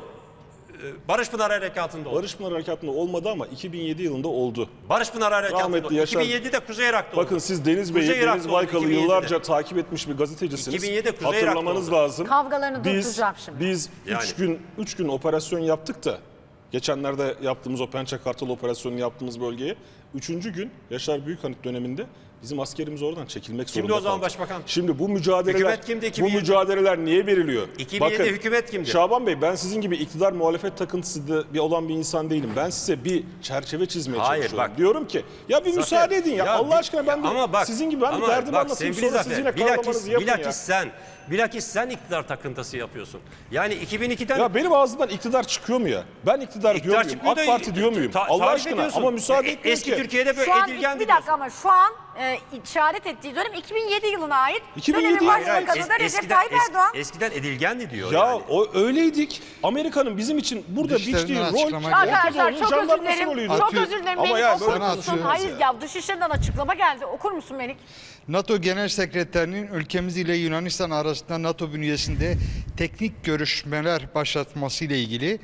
E, Barış Pınar Harekatı'nda oldu. Barış Pınar Harekatı'nda olmadı ama iki bin yedi yılında oldu. Barış Pınar Harekatı'nda Rahmetli oldu. Yaşar- iki bin yedide Kuzey Irak'ta oldu. Bakın siz Deniz Bey'i, Kuzey Irak'ta Deniz oldu, Baykal'ı iki bin yedide. yıllarca takip etmiş bir gazetecisiniz. iki bin yedi Kuzey Irak'ta Hatırlamanız oldu. lazım. Kavgalarını biz, durduracağım şimdi. Biz Yani. üç gün, üç gün operasyon yaptık da geçenlerde yaptığımız o Pençe Kartal operasyonunu yaptığımız bölgeye üçüncü gün Yaşar Büyükhanıt döneminde bizim askerimiz oradan çekilmek Kimdi zorunda o zaman kaldı. başbakan? Şimdi bu mücadeleler, Hükümet kimdi iki bin bu yedi? mücadeleler niye veriliyor? iki bin yedi hükümet kimdi? Şaban Bey, ben sizin gibi iktidar muhalefet takıntısı da bir olan bir insan değilim. Ben size bir çerçeve çizmeye Hayır, çalışıyorum. bak. Diyorum ki ya bir Zafer, müsaade edin ya, ya Allah bir- aşkına ben de ama bak, sizin gibi ben de ama derdimi bak, anlatayım, sevgili sonra Zafer, siz yine bilakis, kavramanızı yapın bilakis ya. sen, bilakis sen iktidar takıntısı yapıyorsun. Yani iki bin ikiden Ya benim ağzımdan iktidar çıkıyor mu ya? Ben iktidar, İktidar diyor muyum? çıkmıyor AK da- Parti diyor muyum? ta- Allah tarif aşkına ediyorsun. ama müsaade E, etmiyor Eski ki. Türkiye'de böyle Şu an edilgen bir dakika ama şu an e, işaret ettiği dönem iki bin yedi yılına ait. iki bin yedi Dönemin yılı. başbakanı Hayır, da es- Recep eskiden, Tayyip es- Erdoğan. eskiden edilgendi diyor Ya yani. o öyleydik. Amerika'nın bizim için burada Dışişlerinden biçtiği rol açıklama geldi. Arkadaşlar Orta Doğu'nun çok özür jandarması dilerim. rolüydü. Çok Atıyor. özür dilerim. Ama Melik ya okur böyle musun? atıyorsunuz Hayır ya. ya Dışişleri'nden açıklama geldi. Okur musun Melik? NATO Genel Sekreterinin ülkemiz ile Yunanistan arasında NATO bünyesinde teknik görüşmeler başlatması ile ilgili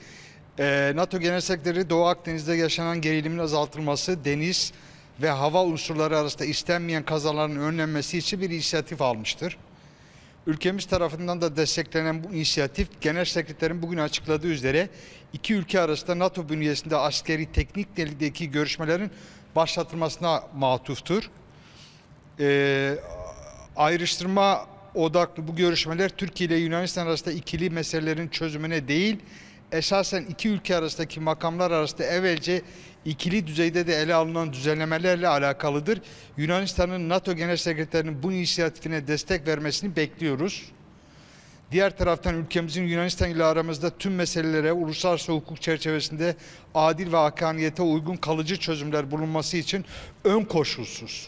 e, NATO Genel Sekreteri Doğu Akdeniz'de yaşanan gerilimin azaltılması, deniz ve hava unsurları arasında istenmeyen kazaların önlenmesi için bir inisiyatif almıştır. Ülkemiz tarafından da desteklenen bu inisiyatif Genel Sekreterin bugün açıkladığı üzere iki ülke arasında NATO bünyesinde askeri teknik düzeydeki görüşmelerin başlatılmasına matuftur. Ee, ayrıştırma odaklı bu görüşmeler Türkiye ile Yunanistan arasında ikili meselelerin çözümüne değil, esasen iki ülke arasındaki makamlar arasında evvelce ikili düzeyde de ele alınan düzenlemelerle alakalıdır. Yunanistan'ın NATO Genel Sekreterinin bu inisiyatifine destek vermesini bekliyoruz. Diğer taraftan ülkemizin Yunanistan ile aramızda tüm meselelere uluslararası hukuk çerçevesinde adil ve hakkaniyete uygun kalıcı çözümler bulunması için ön koşulsuz,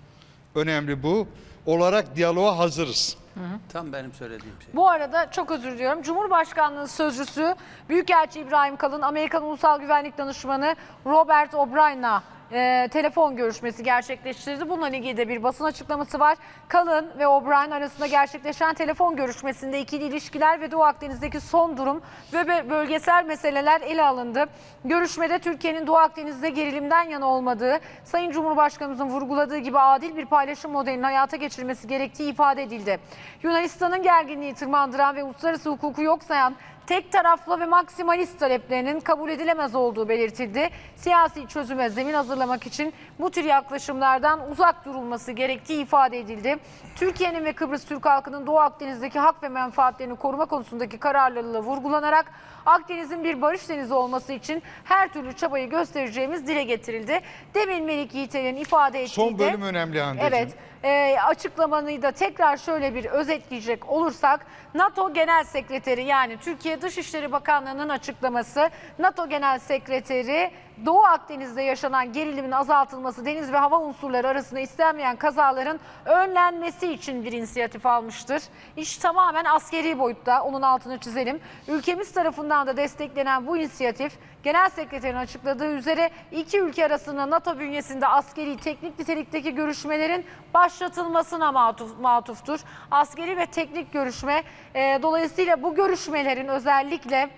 önemli bu, olarak diyaloğa hazırız. Tam benim söylediğim şey. Bu arada çok özür diliyorum. Cumhurbaşkanlığı Sözcüsü Büyükelçi İbrahim Kalın, Amerikan Ulusal Güvenlik Danışmanı Robert O'Brien'la e, telefon görüşmesi gerçekleştirdi. Bununla ilgili de bir basın açıklaması var. Kalın ve O'Brien arasında gerçekleşen telefon görüşmesinde ikili ilişkiler ve Doğu Akdeniz'deki son durum ve bölgesel meseleler ele alındı. Görüşmede Türkiye'nin Doğu Akdeniz'de gerilimden yana olmadığı, Sayın Cumhurbaşkanımızın vurguladığı gibi adil bir paylaşım modelinin hayata geçirilmesi gerektiği ifade edildi. Yunanistan'ın gerginliği tırmandıran ve uluslararası hukuku yok sayan tek taraflı ve maksimalist taleplerinin kabul edilemez olduğu belirtildi. Siyasi çözüme zemin hazırlamak için bu tür yaklaşımlardan uzak durulması gerektiği ifade edildi. Türkiye'nin ve Kıbrıs Türk halkının Doğu Akdeniz'deki hak ve menfaatlerini koruma konusundaki kararlılığı vurgulanarak Akdeniz'in bir barış denizi olması için her türlü çabayı göstereceğimiz dile getirildi. Demin Melik Yiğiter'in ifade ettiği Son de- bölüm önemli Hande'cim. Evet. E, açıklamayı da tekrar şöyle bir özetleyecek olursak, NATO Genel Sekreteri yani Türkiye Dışişleri Bakanlığı'nın açıklaması, NATO Genel Sekreteri Doğu Akdeniz'de yaşanan gerilimin azaltılması, deniz ve hava unsurları arasında istenmeyen kazaların önlenmesi için bir inisiyatif almıştır. İş tamamen askeri boyutta, onun altını çizelim. Ülkemiz tarafından da desteklenen bu inisiyatif, Genel Sekreterin açıkladığı üzere iki ülke arasında NATO bünyesinde askeri teknik nitelikteki görüşmelerin başlatılmasına matuf, matuftur. Askeri ve teknik görüşme, e, dolayısıyla bu görüşmelerin özellikle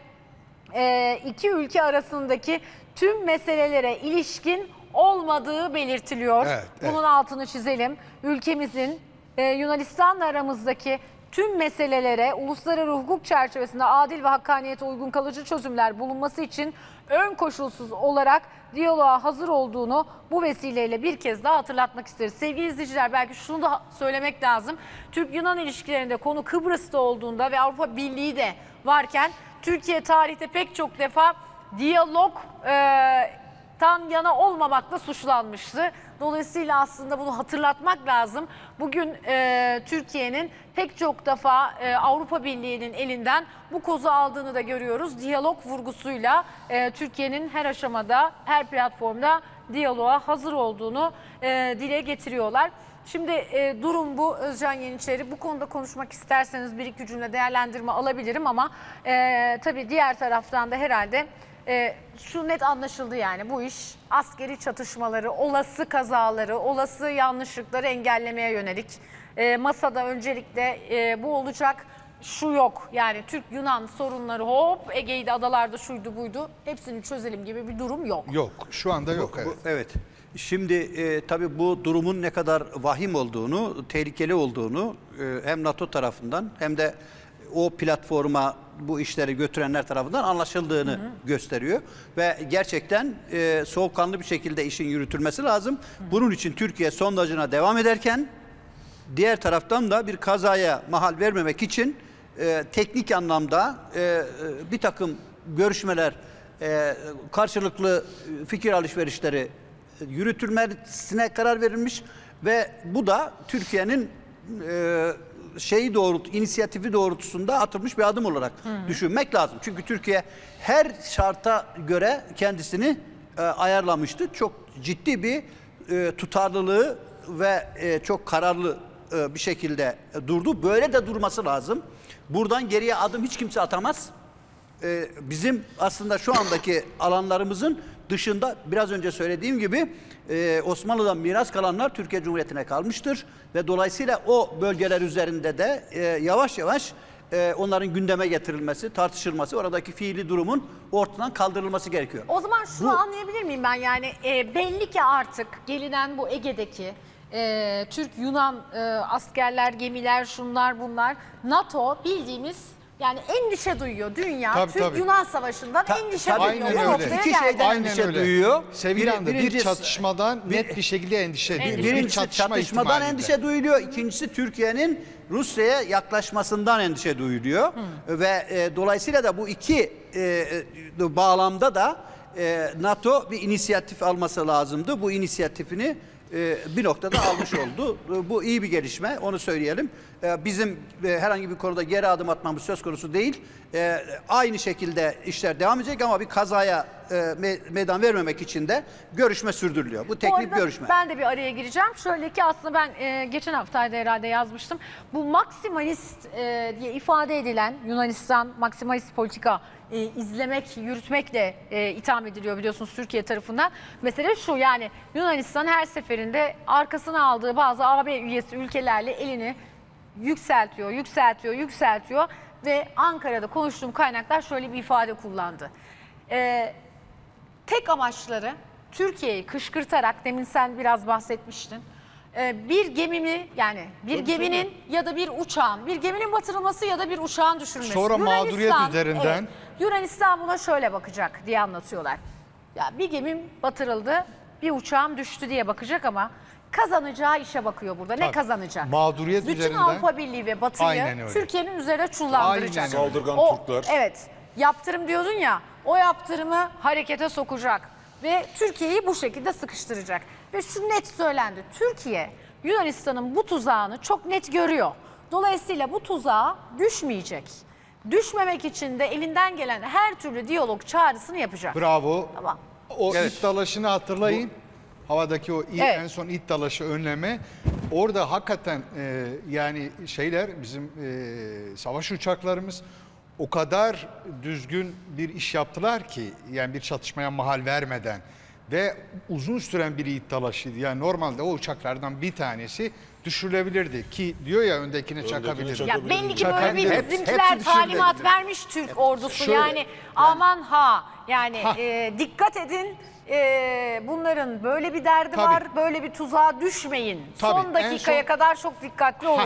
e, iki ülke arasındaki tüm meselelere ilişkin olmadığı belirtiliyor. Evet, evet. Bunun altını çizelim. Ülkemizin e, Yunanistan'la aramızdaki tüm meselelere uluslararası hukuk çerçevesinde adil ve hakkaniyete uygun kalıcı çözümler bulunması için ön koşulsuz olarak diyaloğa hazır olduğunu bu vesileyle bir kez daha hatırlatmak isteriz. Sevgili izleyiciler, belki şunu da söylemek lazım. Türk-Yunan ilişkilerinde konu Kıbrıs'ta olduğunda ve Avrupa Birliği de varken Türkiye tarihte pek çok defa diyalog e, tan yana olmamakla suçlanmıştı. Dolayısıyla aslında bunu hatırlatmak lazım. Bugün e, Türkiye'nin pek çok defa e, Avrupa Birliği'nin elinden bu kozu aldığını da görüyoruz. Diyalog vurgusuyla e, Türkiye'nin her aşamada, her platformda diyaloğa hazır olduğunu e, dile getiriyorlar. Şimdi e, durum bu. Özcan Yeniçeri, bu konuda konuşmak isterseniz bir iki cümle değerlendirme alabilirim ama e, tabii diğer taraftan da herhalde e, şu net anlaşıldı, yani bu iş askeri çatışmaları, olası kazaları, olası yanlışlıkları engellemeye yönelik. E, masada öncelikle e, bu olacak. Şu yok, yani Türk-Yunan sorunları hop Ege'de, adalarda şuydu buydu hepsini çözelim gibi bir durum yok. Yok, şu anda yok. Bu- Evet. bu- evet. Şimdi e, tabii bu durumun ne kadar vahim olduğunu, tehlikeli olduğunu e, hem NATO tarafından hem de o platforma bu işleri götürenler tarafından anlaşıldığını hı hı. gösteriyor. Ve gerçekten e, soğukkanlı bir şekilde işin yürütülmesi lazım. Hı hı. Bunun için Türkiye sondajına devam ederken diğer taraftan da bir kazaya mahal vermemek için e, teknik anlamda e, e, bir takım görüşmeler, e, karşılıklı fikir alışverişleri yürütülmesine karar verilmiş ve bu da Türkiye'nin e, şeyi doğrult, inisiyatifi doğrultusunda atılmış bir adım olarak hı hı. düşünmek lazım. Çünkü Türkiye her şarta göre kendisini e, ayarlamıştı. Çok ciddi bir e, tutarlılığı ve e, çok kararlı e, bir şekilde e, durdu. Böyle de durması lazım. Buradan geriye adım hiç kimse atamaz. E, bizim aslında şu andaki alanlarımızın dışında biraz önce söylediğim gibi e, Osmanlı'dan miras kalanlar Türkiye Cumhuriyeti'ne kalmıştır ve dolayısıyla o bölgeler üzerinde de e, yavaş yavaş e, onların gündeme getirilmesi, tartışılması, oradaki fiili durumun ortadan kaldırılması gerekiyor. O zaman şunu bu, anlayabilir miyim ben, yani e, belli ki artık gelinen bu Ege'deki e, Türk-Yunan e, askerler, gemiler, şunlar bunlar, NATO bildiğimiz yani endişe duyuyor dünya. Türk-Yunan savaşından Ta, endişe tabii, duyuyor. Aynen Bu öyle. noktaya İki geldi. şeyden Aynen endişe öyle. duyuyor. Sevgili Hanım, bir birincisi- çatışmadan bir- net bir şekilde endişe ediyor. Bir Birincisi çatışma çatışmadan ihtimalinde. endişe duyuluyor. İkincisi Türkiye'nin Rusya'ya yaklaşmasından endişe duyuluyor. Hı. Ve e, dolayısıyla da bu iki e, e, bağlamda da e, NATO bir inisiyatif alması lazımdı. Bu inisiyatifini e, bir noktada almış oldu. Bu iyi bir gelişme, onu söyleyelim. E, bizim e, herhangi bir konuda geri adım atmamız söz konusu değil. E, aynı şekilde işler devam edecek ama bir kazaya e, me- meydan vermemek için de görüşme sürdürülüyor. Bu teknik Bu arada görüşme. ben de bir araya gireceğim. Şöyle ki aslında ben e, geçen haftaydı herhalde yazmıştım. Bu maksimalist e, diye ifade edilen Yunanistan maksimalist politika e, izlemek, yürütmekle e, itham ediliyor biliyorsunuz Türkiye tarafından. Mesele şu, yani Yunanistan her seferinde arkasına aldığı bazı A B üyesi ülkelerle elini yükseltiyor, yükseltiyor, yükseltiyor ve Ankara'da konuştuğum kaynaklar şöyle bir ifade kullandı. Ee, tek amaçları Türkiye'yi kışkırtarak, demin sen biraz bahsetmiştin, ee, bir gemimi, yani bir Tabii, geminin tabii. ya da bir uçağın, bir geminin batırılması ya da bir uçağın düşürülmesi. Sonra mağduriyet Yunanistan- üzerinden- Evet, Yunanistan buna şöyle bakacak diye anlatıyorlar. Ya bir gemim batırıldı, bir uçağım düştü diye bakacak ama kazanacağı işe bakıyor burada. Ne Tabii. kazanacak? Mağduriyet Bütün üzerinden- Avrupa Birliği ve Batı'yı Aynen öyle. Türkiye'nin üzerine çullandıracak. Aynen öyle. Saldırgan O- Türkler. Evet. Yaptırım diyordun ya, o yaptırımı harekete sokacak ve Türkiye'yi bu şekilde sıkıştıracak. Ve şu net söylendi. Türkiye Yunanistan'ın bu tuzağını çok net görüyor. Dolayısıyla bu tuzağa düşmeyecek. Düşmemek için de elinden gelen her türlü diyalog çağrısını yapacak. Bravo. Tamam. O Evet. it dalaşını hatırlayın. Havadaki o i- Evet. en son it dalaşı önleme. Orada hakikaten e, yani şeyler bizim e, savaş uçaklarımız o kadar düzgün bir iş yaptılar ki, yani bir çatışmaya mahal vermeden ve uzun süren bir it dalaşıydı. Yani normalde o uçaklardan bir tanesi düşürülebilirdi ki diyor ya öndekini çakabilir. çak- Ya belli ki böyle Çakabilir. bir Hep- bizimkiler hepsi talimat düşürülebilir. vermiş Türk ordusu. Şöyle, yani, aman ha yani e, dikkat edin, e, bunların böyle bir derdi Tabii. var, böyle bir tuzağa düşmeyin. Tabii, Son en dakikaya son- kadar çok dikkatli olun. Hah,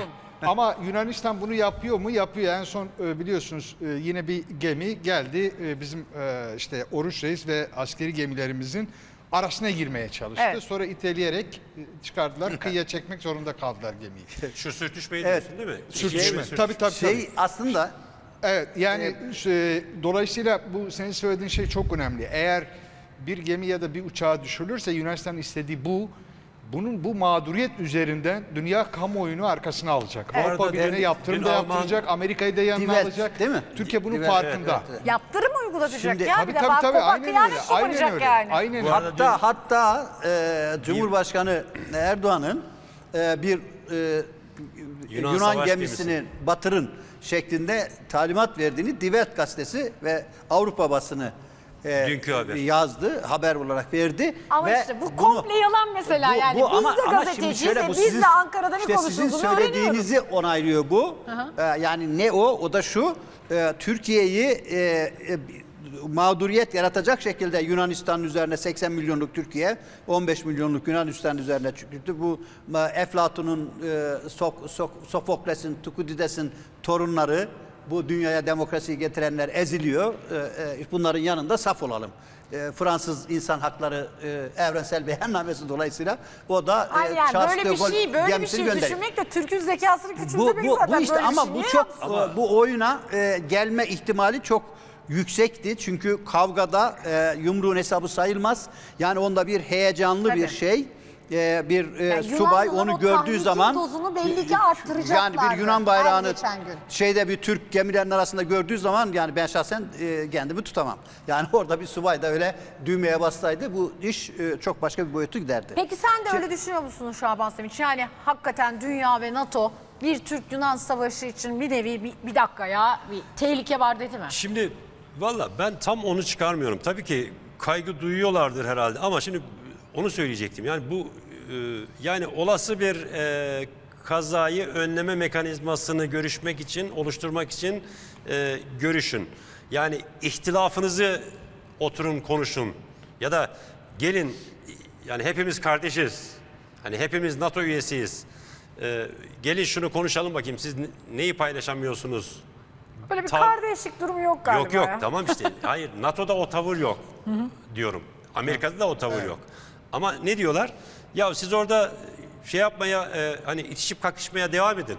Ama Yunanistan bunu yapıyor mu? Yapıyor. En son e, biliyorsunuz e, yine bir gemi geldi. E, bizim e, işte Oruç Reis ve askeri gemilerimizin arasına girmeye çalıştı. Evet. Sonra iteleyerek e, çıkardılar. Kıyıya çekmek zorunda kaldılar gemiyi. Şu sürtüşmeyi Evet. diyorsun değil mi? Sürtüşme. İki- Tabii tabii. tabii. Şey aslında Evet yani e, dolayısıyla bu senin söylediğin şey çok önemli. Eğer bir gemi ya da bir uçağı düşürülürse Yunanistan istediği bu. Bunun bu mağduriyet üzerinden dünya kamuoyunu arkasına alacak. Evet. Avrupa Bu arada Birliği'ne dün- yaptırım dün da Alman- yaptıracak, Amerika'yı da yanına Divet, alacak. değil mi? Türkiye bunun Divet, farkında. evet, evet. Yaptırım mı uygulatacak Şimdi- ya Tabii bir de tabii bak tabii bak aynen kıyamet öyle. Aynen çıkaracak öyle. yani. Aynen öyle. hatta hatta e, Cumhurbaşkanı Erdoğan'ın e, bir e, Yunan Yunan, savaş gemisini gemisi. batırın şeklinde talimat verdiğini Divet gazetesi ve Avrupa basını e, Dünkü haber. yazdı, haber olarak verdi. Ama ve işte bu bunu- komple yalan mesela bu- yani. bu biz ama- de ama şimdi gazeteciyiz şöyle, ve bu biz sizin- de Ankara'da ne işte sizin konuşulduğunu öğreniyoruz. söylediğinizi onaylıyor bu. Ee, yani ne o? O da şu. e, Türkiye'yi e, e, mağduriyet yaratacak şekilde Yunanistan'ın üzerine seksen milyonluk Türkiye, on beş milyonluk Yunanistan üzerine çıktı. Bu e, Eflatun'un, e, Sok, Sok, Sofokles'in, Tukudides'in torunları, bu dünyaya demokrasiyi getirenler eziliyor. E, e, bunların yanında saf olalım. E, Fransız İnsan Hakları e, Evrensel Beyannamesi dolayısıyla o da e, Hayır yani Charles böyle de bir Gaulle şey, böyle bir gemisini şey gönderiyor. düşünmek de Türk'ün zekasını Bu, küçümsemek bu, zaten. bu işte Böyle bir ama şey bu niye çok yapsın? bu oyuna e, gelme ihtimali çok yüksekti. Çünkü kavgada e, yumruğun hesabı sayılmaz. Yani onda bir heyecanlı Tabii. bir şey. E, bir e, Yani subay Yunanlılar onu o gördüğü tahrikin zaman dozunu belli ki arttıracaklardı yani bir Yunan her bayrağını geçen gün. şeyde bir Türk gemilerinin arasında gördüğü zaman yani ben şahsen e, kendimi tutamam. Yani orada bir subay da öyle düğmeye bassaydı bu iş e, çok başka bir boyutu giderdi. Peki sen de öyle düşünüyor musun Şaban Sevinç? Yani hakikaten dünya ve NATO bir Türk-Yunan savaşı için bir nevi bir, bir dakika ya bir tehlike var dedi mi? Şimdi valla ben tam onu çıkarmıyorum. Tabii ki kaygı duyuyorlardır herhalde ama şimdi onu söyleyecektim. Yani bu e, yani olası bir e, kazayı önleme mekanizmasını görüşmek için, oluşturmak için e, görüşün. Yani ihtilafınızı oturun konuşun ya da gelin yani hepimiz kardeşiz. Hani hepimiz NATO üyesiyiz. E, gelin şunu konuşalım bakayım siz ne- neyi paylaşamıyorsunuz? Böyle bir Tam- kardeşlik durumu yok galiba Yok yok ya. tamam işte. Hayır NATO'da o tavır yok diyorum. Amerika'da da o tavır yok. Ama ne diyorlar? Ya siz orada şey yapmaya e, hani itişip kakışmaya devam edin.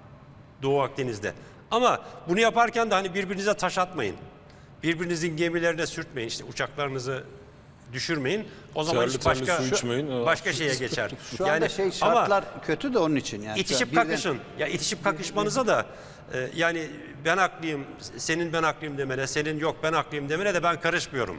Doğu Akdeniz'de. Ama bunu yaparken de hani birbirinize taş atmayın. Birbirinizin gemilerine sürtmeyin. İşte uçaklarınızı düşürmeyin. O zaman Terli iş başka terli su içmeyin. başka şeye geçer. Şu anda şey şartlar kötü de onun için yani. İtişip Birden- kakışın. Ya itişip kakışmanıza da e, yani ben haklıyım, senin ben haklıyım demene, senin yok ben haklıyım demene de ben karışmıyorum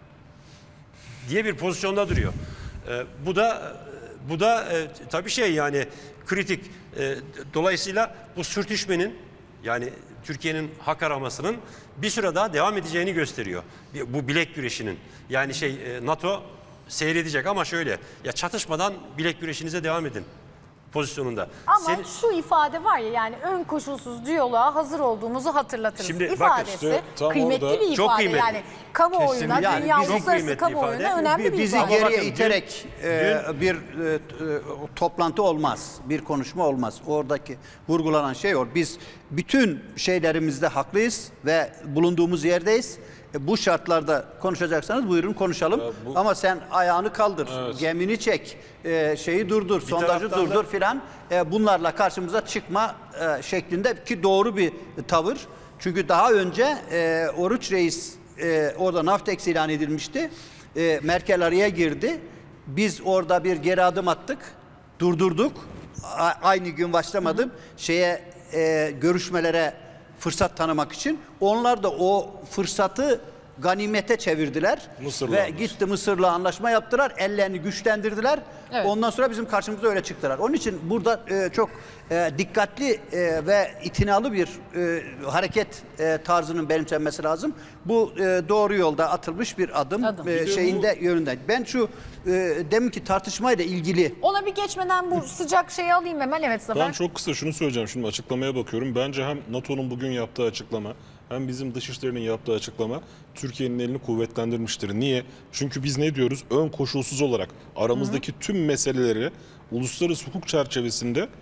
diye bir pozisyonda duruyor. E, bu da bu da e, tabii şey yani kritik. E, dolayısıyla bu sürtüşmenin yani Türkiye'nin hak aramasının bir süre daha devam edeceğini gösteriyor. Bir- Bu bilek güreşinin. Yani şey e, NATO seyredecek ama şöyle ya çatışmadan bilek güreşinize devam edin pozisyonunda. Ama Senin- şu ifade var ya yani ön koşulsuz diyaloğa hazır olduğumuzu hatırlatırız. Şimdi bakın ifadesi işte tam kıymetli orada- bir ifade. Çok kıymetli. Yani kamuoyuna, Kesinlikle. Yani dünya biz- çok uluslararası kıymetli kamuoyuna ifade. önemli bir Bizi ifade. geriye bakın, iterek e, bir e, e, toplantı olmaz, bir konuşma olmaz. Oradaki vurgulanan şey o. Biz bütün şeylerimizde haklıyız ve bulunduğumuz yerdeyiz. E, bu şartlarda konuşacaksanız buyurun konuşalım. bu- Ama sen ayağını kaldır, Evet. gemini çek, e, şeyi durdur, sondajı taraftan da- durdur filan. E, bunlarla karşımıza çıkma e, şeklinde ki doğru bir tavır. Çünkü daha önce e, Oruç Reis e, orada Naftex ilan edilmişti. E, Merkel araya girdi. Biz orada bir geri adım attık, durdurduk. A- aynı gün başlamadım. Şeye e, görüşmelere fırsat tanımak için. Onlar da o fırsatı ganimete çevirdiler. Mısır'la Ve anlaştı. gitti Mısır'la anlaşma yaptılar. Ellerini güçlendirdiler. Evet. Ondan sonra bizim karşımıza öyle çıktılar. Onun için burada e, çok e, dikkatli e, ve itinalı bir e, hareket e, tarzının benimsenmesi lazım. Bu e, doğru yolda atılmış bir adım, Adım. e, Bir de şeyinde yönünden. Ben şu e, deminki tartışmayla ilgili Ona bir geçmeden bu sıcak şeyi alayım hemen. Evet Zafer. Ben çok kısa şunu söyleyeceğim. Şimdi açıklamaya bakıyorum. Bence hem NATO'nun bugün yaptığı açıklama hem bizim dışişlerinin yaptığı açıklama Türkiye'nin elini kuvvetlendirmiştir. Niye? Çünkü biz ne diyoruz? Ön koşulsuz olarak aramızdaki tüm meseleleri uluslararası hukuk çerçevesinde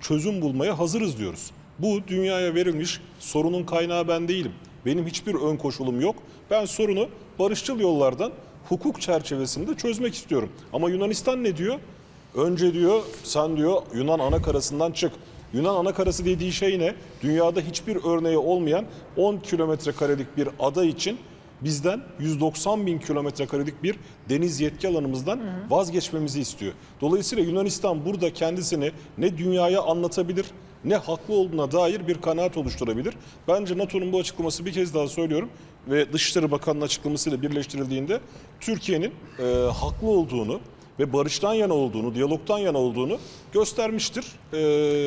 çözüm bulmaya hazırız diyoruz. Bu dünyaya verilmiş, sorunun kaynağı ben değilim. Benim hiçbir ön koşulum yok. Ben sorunu barışçıl yollardan hukuk çerçevesinde çözmek istiyorum. Ama Yunanistan ne diyor? Önce diyor sen diyor Yunan anakarasından çık. Yunan anakarası dediği şey ne? Dünyada hiçbir örneği olmayan on kilometre karelik bir ada için bizden yüz doksan bin kilometre karelik bir deniz yetki alanımızdan vazgeçmemizi istiyor. Dolayısıyla Yunanistan burada kendisini ne dünyaya anlatabilir, ne haklı olduğuna dair bir kanaat oluşturabilir. Bence NATO'nun bu açıklaması, bir kez daha söylüyorum, ve Dışişleri Bakanı'nın açıklamasıyla birleştirildiğinde Türkiye'nin e, haklı olduğunu ve barıştan yana olduğunu, diyalogtan yana olduğunu göstermiştir. E,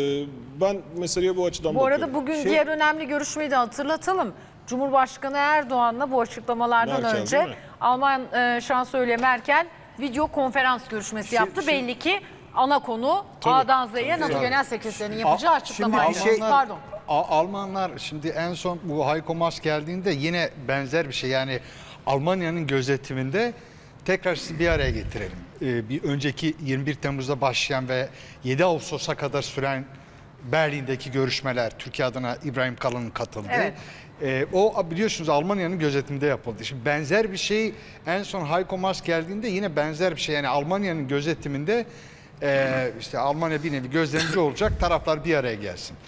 ben meseleye bu açıdan Bu bakıyorum. arada bugün Şey- diğer önemli görüşmeyi de hatırlatalım. Cumhurbaşkanı Erdoğan'la bu açıklamalardan Merkel, önce değil mi? Alman e, şansölye Merkel video konferans görüşmesi yaptı. şimdi- Belli ki ana konu Tabii, A'dan Z'ye NATO tabii. Genel Sekreterinin yapacağı Al- açıklamaydı. Şimdi Almanlar, Pardon. A- Almanlar şimdi en son bu Heiko Maas geldiğinde yine benzer bir şey, yani Almanya'nın gözetiminde tekrar sizi bir araya getirelim. Ee, bir önceki yirmi bir Temmuz'da başlayan ve yedi Ağustos'a kadar süren Berlin'deki görüşmeler, Türkiye adına İbrahim Kalın'ın katıldığı. Evet. Ee, o biliyorsunuz Almanya'nın gözetiminde yapıldı. Şimdi benzer bir şey en son Heiko Maas geldiğinde yine benzer bir şey, yani Almanya'nın gözetiminde e, işte Almanya bir nevi gözlemci olacak, taraflar bir araya gelsin.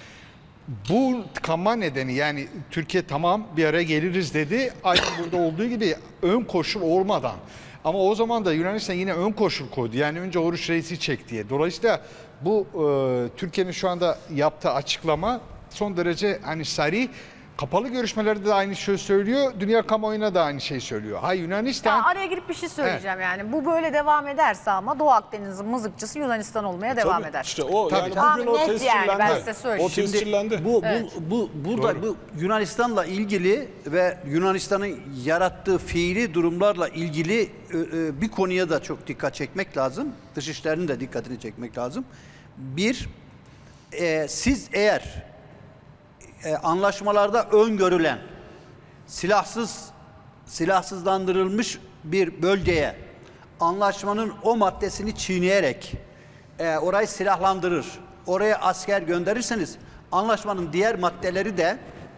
Bu tıkanma nedeni, yani Türkiye tamam bir araya geliriz dedi, aynı burada olduğu gibi ön koşul olmadan. Ama o zaman da Yunanistan yine ön koşul koydu. Yani önce Oruç Reis'i çek diye. Dolayısıyla bu e, Türkiye'nin şu anda yaptığı açıklama son derece hani sarih. Kapalı görüşmelerde de aynı şey söylüyor. Dünya kamuoyuna da aynı şey söylüyor. Ha Yunanistan... Ya araya girip bir şey söyleyeceğim yani. Bu böyle devam ederse ama Doğu Akdeniz'in mızıkçısı Yunanistan olmaya devam Tabii, eder. İşte o Tabii, yani tabii. bugün o Ahmet yani, tescillendi. ben size söyleyeyim. O tescillendi. Bu, bu, Evet. bu, burada bu Yunanistan'la ilgili ve Yunanistan'ın yarattığı fiili durumlarla ilgili e, e, bir konuya da çok dikkat çekmek lazım. Dışişlerinin de dikkatini çekmek lazım. Bir, e, siz eğer e, anlaşmalarda öngörülen silahsız, silahsızlandırılmış bir bölgeye anlaşmanın o maddesini çiğneyerek e, orayı silahlandırır, oraya asker gönderirseniz anlaşmanın diğer maddeleri de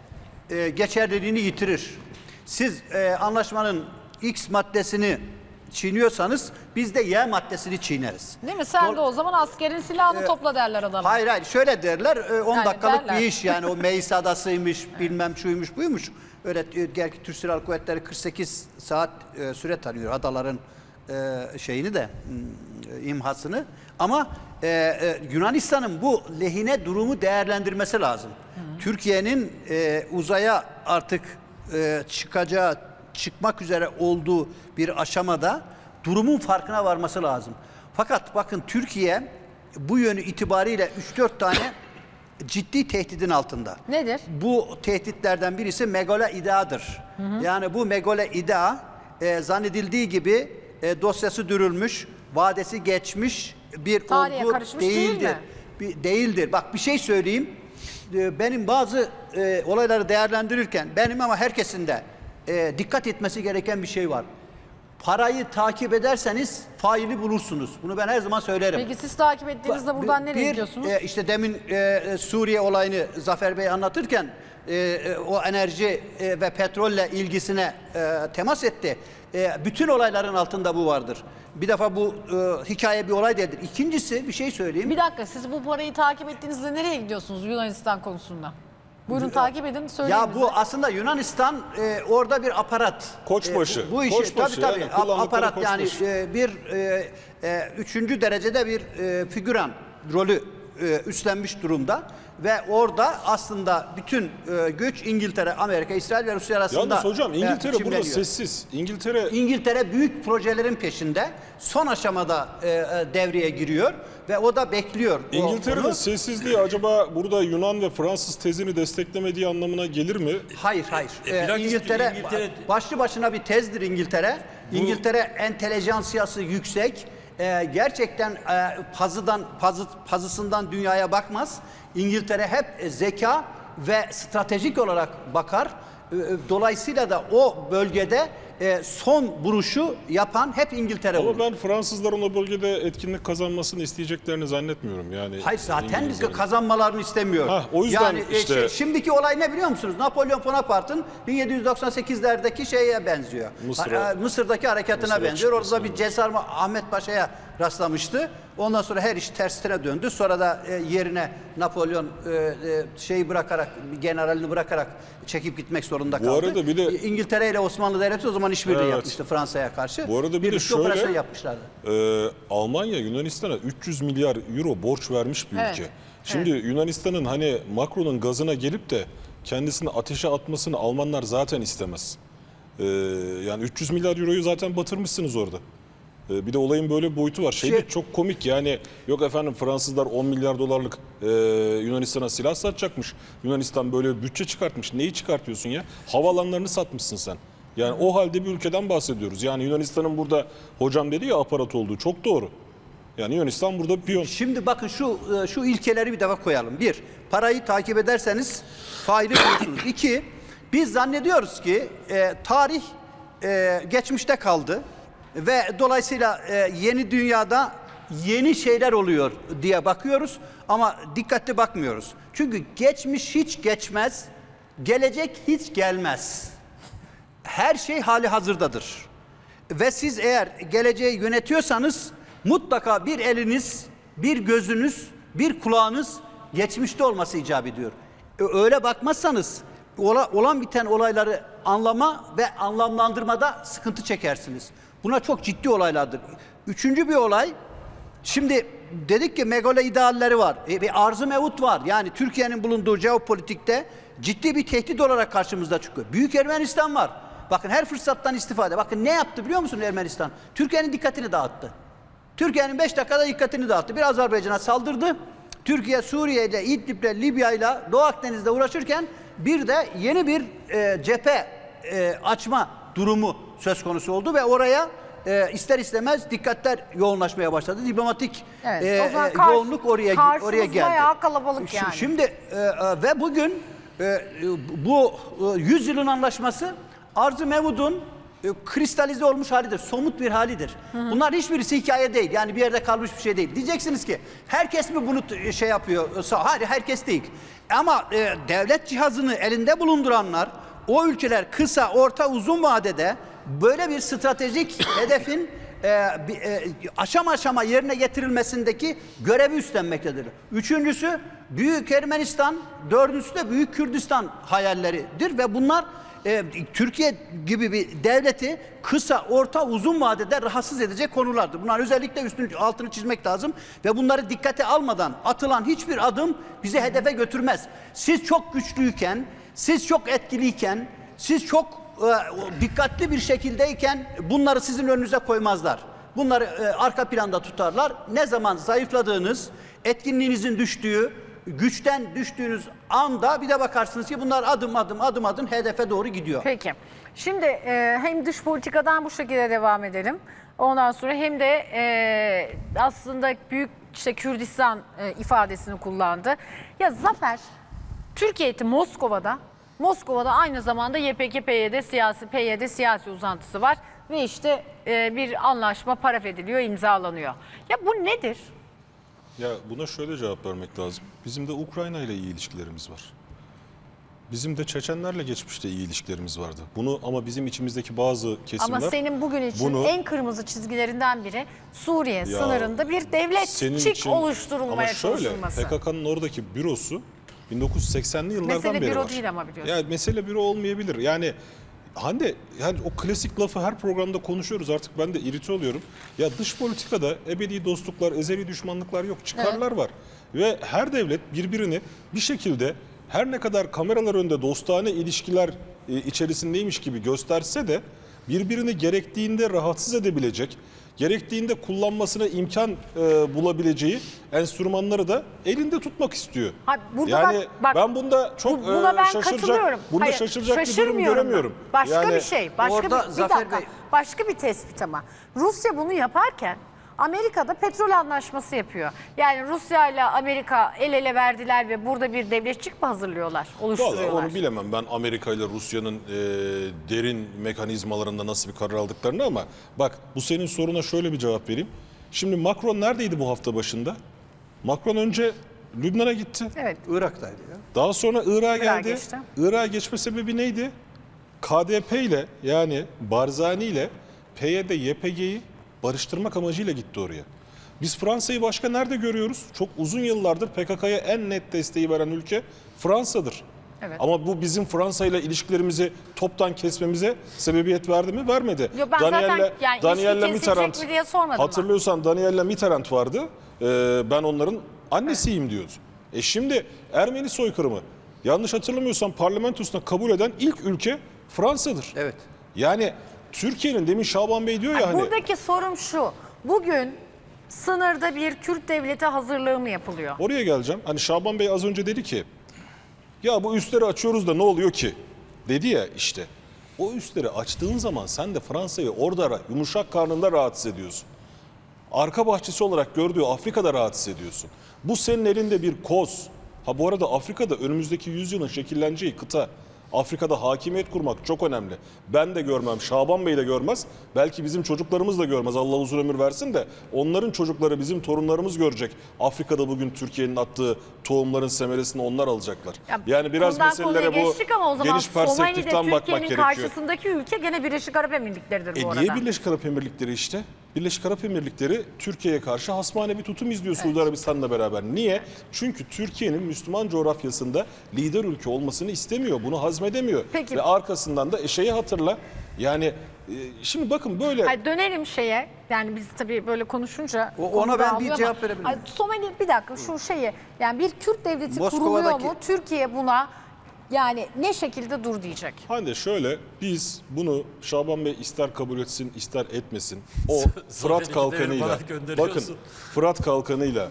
e, geçerliliğini yitirir. Siz e, anlaşmanın X maddesini çiğniyorsanız biz de Y maddesini çiğneriz. Değil mi? Sen Dol- de o zaman askerin silahını topla derler adama. Hayır hayır şöyle derler e, on Yani dakikalık derler. bir iş yani o Meis Adası'ymış bilmem şuymuş buymuş. Öyle e, gerçi Türk Silahlı Kuvvetleri kırk sekiz saat e, süre tanıyor adaların e, şeyini de m, imhasını. Ama e, e, Yunanistan'ın bu lehine durumu değerlendirmesi lazım. Türkiye'nin e, uzaya artık e, çıkacağı, çıkmak üzere olduğu bir aşamada durumun farkına varması lazım. Fakat bakın Türkiye bu yönü itibariyle üç dört tane ciddi tehdidin altında. Nedir? Bu tehditlerden birisi megale iddiadır. Yani bu megale iddia e, zannedildiği gibi e, dosyası dürülmüş, vadesi geçmiş bir Tarihe olgu karışmış değil değildir. mi? Bir, değildir. Bak bir şey söyleyeyim. E, benim bazı e, olayları değerlendirirken benim ama herkesin de e, dikkat etmesi gereken bir şey var. Parayı takip ederseniz faili bulursunuz. Bunu ben her zaman söylerim. Peki siz takip ettiğinizde buradan nereye Bir, gidiyorsunuz? e, işte demin e, Suriye olayını Zafer Bey anlatırken e, e, o enerji e, ve petrolle ilgisine e, temas etti. E, bütün olayların altında bu vardır. Bir defa bu e, hikaye bir olay değildir. İkincisi bir şey söyleyeyim. Bir dakika, siz bu parayı takip ettiğinizde nereye gidiyorsunuz Yunanistan konusunda? Buyurun takip edin, söyleyin Ya bize. bu aslında Yunanistan e, orada bir aparat. Koçbaşı. E, bu, bu işi Koçbaşı tabii tabii yani, kullandıkları aparat yani koçbaşı. e, bir e, e, üçüncü derecede bir e, figüran rolü e, üstlenmiş durumda ve orada aslında bütün e, güç İngiltere, Amerika, İsrail ve Rusya arasında. Yalnız hocam e, İngiltere burada biçimleniyor. sessiz. İngiltere İngiltere büyük projelerin peşinde son aşamada e, e, devreye giriyor ve o da bekliyor. o- İngiltere'nin onu. sessizliği acaba burada Yunan ve Fransız tezini desteklemediği anlamına gelir mi? Hayır hayır. E, Ee, bilakis İngiltere, İngiltere- başlı başına bir tezdir İngiltere. İngiltere entelejansiyası yüksek. Ee, gerçekten e, pazıdan pazı, pazısından dünyaya bakmaz. İngiltere hep e, zeka ve stratejik olarak bakar. E, Dolayısıyla da o bölgede e, son vuruşu yapan hep İngiltere Ama oldu. ben Fransızların o bölgede etkinlik kazanmasını isteyeceklerini zannetmiyorum. Yani Hayır zaten İngilizlerin. kazanmalarını istemiyor. Hah, o yüzden yani e, işte- şey, şimdiki olay ne biliyor musunuz? Napolyon Bonaparte'ın bin yedi yüz doksan sekizlerdeki şeye benziyor. Mısır'a- Ha, Mısır'daki harekatına Mısır'a benziyor. Orada çıkmasına bir Cesarma Ahmet Paşa'ya rastlamıştı. Ondan sonra her iş tersine döndü. Sonra da e, yerine Napolyon e, e, şeyi bırakarak, generalini bırakarak çekip gitmek zorunda Bu kaldı. arada bir de- İngiltere ile Osmanlı Devleti o zaman işbirliği Evet. yapmıştı Fransa'ya karşı. Bu arada bir de Birlikte şöyle- operasyon yapmışlardı. Ee, Almanya Yunanistan'a üç yüz milyar euro borç vermiş bir Evet, ülke. Şimdi Yunanistan'ın hani Macron'un gazına gelip de kendisini ateşe atmasını Almanlar zaten istemez. Ee, yani üç yüz milyar euroyu zaten batırmışsınız orada. Ee, bir de olayın böyle bir boyutu var. Şey, Şey- de çok komik yani, yok efendim Fransızlar on milyar dolarlık e, Yunanistan'a silah satacakmış. Yunanistan böyle bir bütçe çıkartmış. Neyi çıkartıyorsun ya? Havaalanlarını satmışsın sen. Yani o halde bir ülkeden bahsediyoruz. Yani Yunanistan'ın burada hocam dedi ya aparat olduğu çok doğru. Yani Yunanistan burada piyon. Şimdi bakın şu e, şu ilkeleri bir defa koyalım. Bir, parayı takip ederseniz faili bulursunuz. İki, biz zannediyoruz ki e, tarih e, geçmişte kaldı ve dolayısıyla e, yeni dünyada yeni şeyler oluyor diye bakıyoruz ama dikkatli bakmıyoruz. Çünkü geçmiş hiç geçmez, gelecek hiç gelmez. Her şey hali hazırdadır. Ve siz eğer geleceği yönetiyorsanız mutlaka bir eliniz, bir gözünüz, bir kulağınız geçmişte olması icap ediyor. E, Öyle bakmazsanız ola- olan biten olayları anlama ve anlamlandırmada sıkıntı çekersiniz. Buna çok ciddi olaylardır. Üçüncü bir olay, şimdi dedik ki megalo idealleri var. E, bir arz-ı mevut var. Yani Türkiye'nin bulunduğu jeopolitikte ciddi bir tehdit olarak karşımızda çıkıyor. Büyük Ermenistan var. Bakın her fırsattan istifade. Bakın ne yaptı biliyor musun Ermenistan? Türkiye'nin dikkatini dağıttı. Türkiye'nin beş dakikada dikkatini dağıttı. Bir Azerbaycan'a saldırdı. Türkiye Suriye ile, İdlib'le, Libya ile Doğu Akdeniz'de uğraşırken bir de yeni bir e, cephe e, açma durumu söz konusu oldu ve oraya e, ister istemez dikkatler yoğunlaşmaya başladı. Diplomatik Evet, e, o zaman e, karşı- yoğunluk oraya karşımız oraya geldi. bayağı kalabalık Şu- yani. Şimdi e, e, ve bugün e, bu e, yüzyılın anlaşması arz-ı mevudun e, kristalize olmuş halidir, somut bir halidir. Bunlar hiçbirisi hikaye değil, yani bir yerde kalmış bir şey değil. Diyeceksiniz ki herkes mi bunu t- şey yapıyor? Hayır, herkes değil. Ama e, devlet cihazını elinde bulunduranlar, o ülkeler kısa, orta, uzun vadede böyle bir stratejik hedefin e, bir, e, aşama aşama yerine getirilmesindeki görevi üstlenmektedir. Üçüncüsü Büyük Ermenistan, dördüncüsü de Büyük Kürdistan hayalleridir ve bunlar e, Türkiye gibi bir devleti kısa, orta, uzun vadede rahatsız edecek konulardır. Bunlar özellikle üstünü, altını çizmek lazım ve bunları dikkate almadan atılan hiçbir adım bizi hedefe götürmez. Siz çok güçlüyken, siz çok etkiliyken, siz çok e, dikkatli bir şekildeyken bunları sizin önünüze koymazlar. Bunları e, arka planda tutarlar. Ne zaman zayıfladığınız, etkinliğinizin düştüğü, güçten düştüğünüz anda bir de bakarsınız ki bunlar adım adım adım adım hedefe doğru gidiyor. Peki. Şimdi e, hem dış politikadan bu şekilde devam edelim. Ondan sonra hem de e, aslında büyük işte Kürdistan e, ifadesini kullandı. Ya Zafer, Türkiye heyeti Moskova'da. Moskova'da aynı zamanda Y P G P Y D siyasi P Y D siyasi uzantısı var ve işte e, bir anlaşma paraf ediliyor, imzalanıyor. Ya bu nedir? Ya buna şöyle cevap vermek lazım. Bizim de Ukrayna ile iyi ilişkilerimiz var. Bizim de Çeçenlerle geçmişte iyi ilişkilerimiz vardı. Bunu ama bizim içimizdeki bazı kesimler... Ama senin bugün için bunu- en kırmızı çizgilerinden biri Suriye Ya, sınırında bir senin devletçik için- oluşturulmaya ama şöyle, çalışılması. P K K'nın oradaki bürosu bin dokuz yüz seksenli yıllardan Mesele beri büro var. değil ama biliyorsun. Yani mesele büro olmayabilir. Yani Hande, yani o klasik lafı her programda konuşuyoruz, artık ben de irite oluyorum. Ya dış politikada ebedi dostluklar, ezeli düşmanlıklar yok, çıkarlar var. Ve her devlet birbirini bir şekilde her ne kadar kameralar önünde dostane ilişkiler e, içerisindeymiş gibi gösterse de birbirini gerektiğinde rahatsız edebilecek, gerektiğinde kullanmasına imkan e, bulabileceği enstrümanları da elinde tutmak istiyor. Ha, burada yani bak- bak, ben bunda çok Bu- buna e, ben şaşıracak, katılıyorum. bunda Hayır, şaşıracak bir durum şaşırmıyorum ben. göremiyorum. Başka Yani bir şey, başka orada bir, bir Zafer dakika. Bey- Başka bir tespit ama. Rusya bunu yaparken Amerika da petrol anlaşması yapıyor. Yani Rusya ile Amerika el ele verdiler ve burada bir devletçik mi hazırlıyorlar, oluşturuyorlar? Vallahi onu bilemem. Ben Amerika ile Rusya'nın e, derin mekanizmalarında nasıl bir karar aldıklarını, ama bak bu senin soruna şöyle bir cevap vereyim. Şimdi Macron neredeydi bu hafta başında? Macron önce Lübnan'a gitti. Evet. Irak'taydı ya. Daha sonra Irak'a geldi. geçti. Irak'a geçme sebebi neydi? K D P ile, yani Barzani ile P Y D Y P G'yi barıştırmak amacıyla gitti oraya. Biz Fransa'yı başka nerede görüyoruz? Çok uzun yıllardır P K K'ya en net desteği veren ülke Fransa'dır. Evet. Ama bu bizim Fransa ile ilişkilerimizi toptan kesmemize sebebiyet verdi mi? Vermedi. Yo, ben zaten yani Danielle ilişki kesilecek mi diye sormadım ben. Hatırlıyorsan Danielle Mitterrand vardı. Ee, ben onların annesiyim diyordu. E şimdi Ermeni soykırımı, yanlış hatırlamıyorsam parlamentosunda kabul eden ilk ülke Fransa'dır. Evet. Yani Türkiye'nin, demin Şaban Bey diyor ya hani. Buradaki sorum şu. Bugün sınırda bir Kürt devleti hazırlığı mı yapılıyor? Oraya geleceğim. Hani Şaban Bey az önce dedi ki, ya bu üsleri açıyoruz da ne oluyor ki? Dedi ya işte. O üsleri açtığın zaman sen de Fransa'yı orada yumuşak karnında rahatsız ediyorsun. Arka bahçesi olarak gördüğü Afrika'da rahatsız ediyorsun. Bu senin elinde bir koz. Ha bu arada Afrika'da önümüzdeki yüzyılın şekilleneceği kıta. Afrika'da hakimiyet kurmak çok önemli. Ben de görmem, Şaban Bey de görmez. Belki bizim çocuklarımız da görmez. Allah uzun ömür versin de onların çocukları, bizim torunlarımız görecek. Afrika'da bugün Türkiye'nin attığı tohumların semeresini onlar alacaklar. Ya, yani biraz konudan meselelere konuya bu geçtik ama o zaman geniş perspektiften Somali'de bakmak Türkiye'nin gerekiyor. karşısındaki ülke gene Birleşik Arap Emirlikleri'dir bu E arada. niye Birleşik Arap Emirlikleri işte? Birleşik Arap Emirlikleri Türkiye'ye karşı hasmane bir tutum izliyor Suudi Arabistan'la beraber. Niye? Çünkü Türkiye'nin Müslüman coğrafyasında lider ülke olmasını istemiyor. Bunu hazmedemiyor. Peki. Ve arkasından da şeyi hatırla. Yani e, şimdi bakın böyle... Hayır, dönelim şeye. Yani biz tabii böyle konuşunca... O- konu ona ben bir dağılıyor cevap ama- verebilirim. Ay, Somali bir dakika şu şeyi. Yani bir Kürt devleti kuruluyor Moskova'daki- mu? Türkiye buna yani ne şekilde dur diyecek? Hande şöyle, biz bunu Şaban Bey ister kabul etsin ister etmesin, o Fırat Sohbettekileri kalkanıyla, bana gönderiyorsun. bakın Fırat kalkanıyla,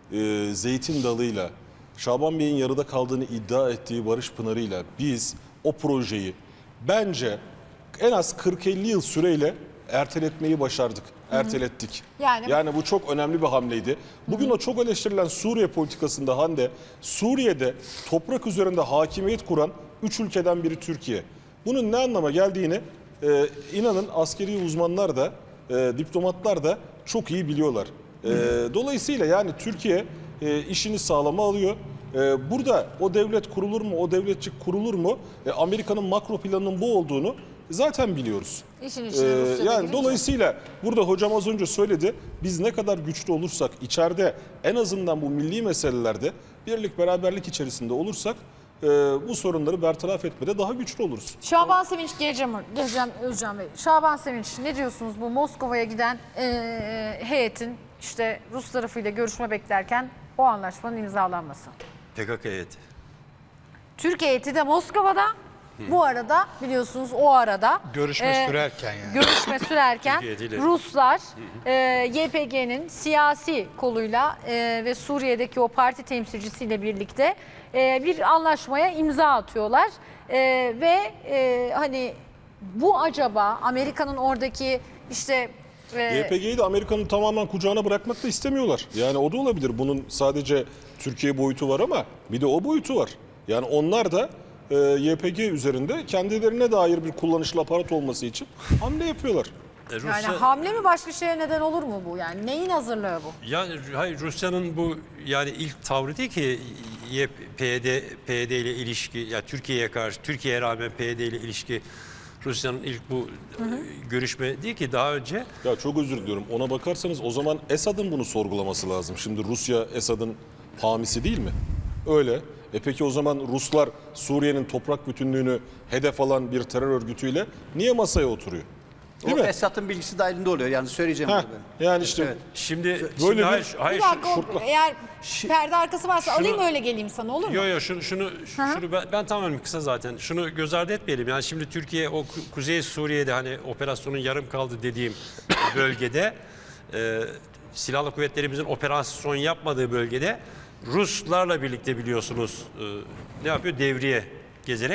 e, zeytin dalıyla, Şaban Bey'in yarıda kaldığını iddia ettiği Barış Pınarı'yla biz o projeyi bence en az kırk elli yıl süreyle erteletmeyi başardık. Ertelettik. Yani- yani bu çok önemli bir hamleydi. Bugün o çok eleştirilen Suriye politikasında Hande, Suriye'de toprak üzerinde hakimiyet kuran üç ülkeden biri Türkiye. Bunun ne anlama geldiğini e, inanın askeri uzmanlar da e, diplomatlar da çok iyi biliyorlar. E, dolayısıyla yani Türkiye e, işini sağlama alıyor. E, burada o devlet kurulur mu, o devletçik kurulur mu? E, Amerika'nın makro planının bu olduğunu zaten biliyoruz. İşin Ee, içine Rusya da yani girince. dolayısıyla burada hocam az önce söyledi, biz ne kadar güçlü olursak içeride, en azından bu milli meselelerde birlik beraberlik içerisinde olursak e, bu sorunları bertaraf etmede daha güçlü oluruz. Şaban Sevinç geleceğim, geleceğim Özcan Bey. Şaban Sevinç ne diyorsunuz bu Moskova'ya giden e, heyetin işte Rus tarafıyla görüşme beklerken o anlaşmanın imzalanması? P K K heyeti. Türkiye heyeti de Moskova'da. Bu arada biliyorsunuz o arada Görüşme e, sürerken yani. görüşme sürerken Türkiye heyetiyle. Ruslar e, Y P G'nin siyasi koluyla e, ve Suriye'deki o parti temsilcisiyle birlikte e, bir anlaşmaya imza atıyorlar. E, ve e, hani bu acaba Amerika'nın oradaki işte e, Y P G'yi de Amerika'nın tamamen kucağına bırakmak da istemiyorlar. Yani o da olabilir. Bunun sadece Türkiye boyutu var ama bir de o boyutu var. Yani onlar da e, Y P G üzerinde kendilerine dair bir kullanışlı aparat olması için hamle yapıyorlar. E, yani Rusya, hamle mi başka şeye neden olur mu bu yani neyin hazırlığı bu? yani hayır, Rusya'nın bu yani ilk tavrı değil ki Y P Y D P Y D ile ilişki, ya Türkiye'ye karşı, Türkiye'ye rağmen P Y D ile ilişki, Rusya'nın ilk bu hı hı. görüşme değil ki daha önce. Ya çok özür diliyorum. Ona bakarsanız o zaman Esad'ın bunu sorgulaması lazım. Şimdi Rusya Esad'ın hamisi değil mi? Öyle. E peki o zaman Ruslar Suriye'nin toprak bütünlüğünü hedef alan bir terör örgütüyle niye masaya oturuyor? Değil O mi? Esad'ın bilgisi dahilinde oluyor. Yani söyleyeceğim Heh, bunu ben. yani işte Evet. Şimdi, Böyle şimdi bir- hayır, hayır Bir dakika şu- o- eğer perde arkası varsa şunu- alayım öyle geleyim sana olur mu? Yo yo şunu şunu Hı. şunu ben, ben tamamen kısa zaten. Şunu göz ardı etmeyelim. Yani şimdi Türkiye o Ku- Kuzey Suriye'de hani operasyonun yarım kaldı dediğim bölgede e, silahlı kuvvetlerimizin operasyon yapmadığı bölgede Ruslarla birlikte biliyorsunuz e, ne yapıyor? Devriye gezerek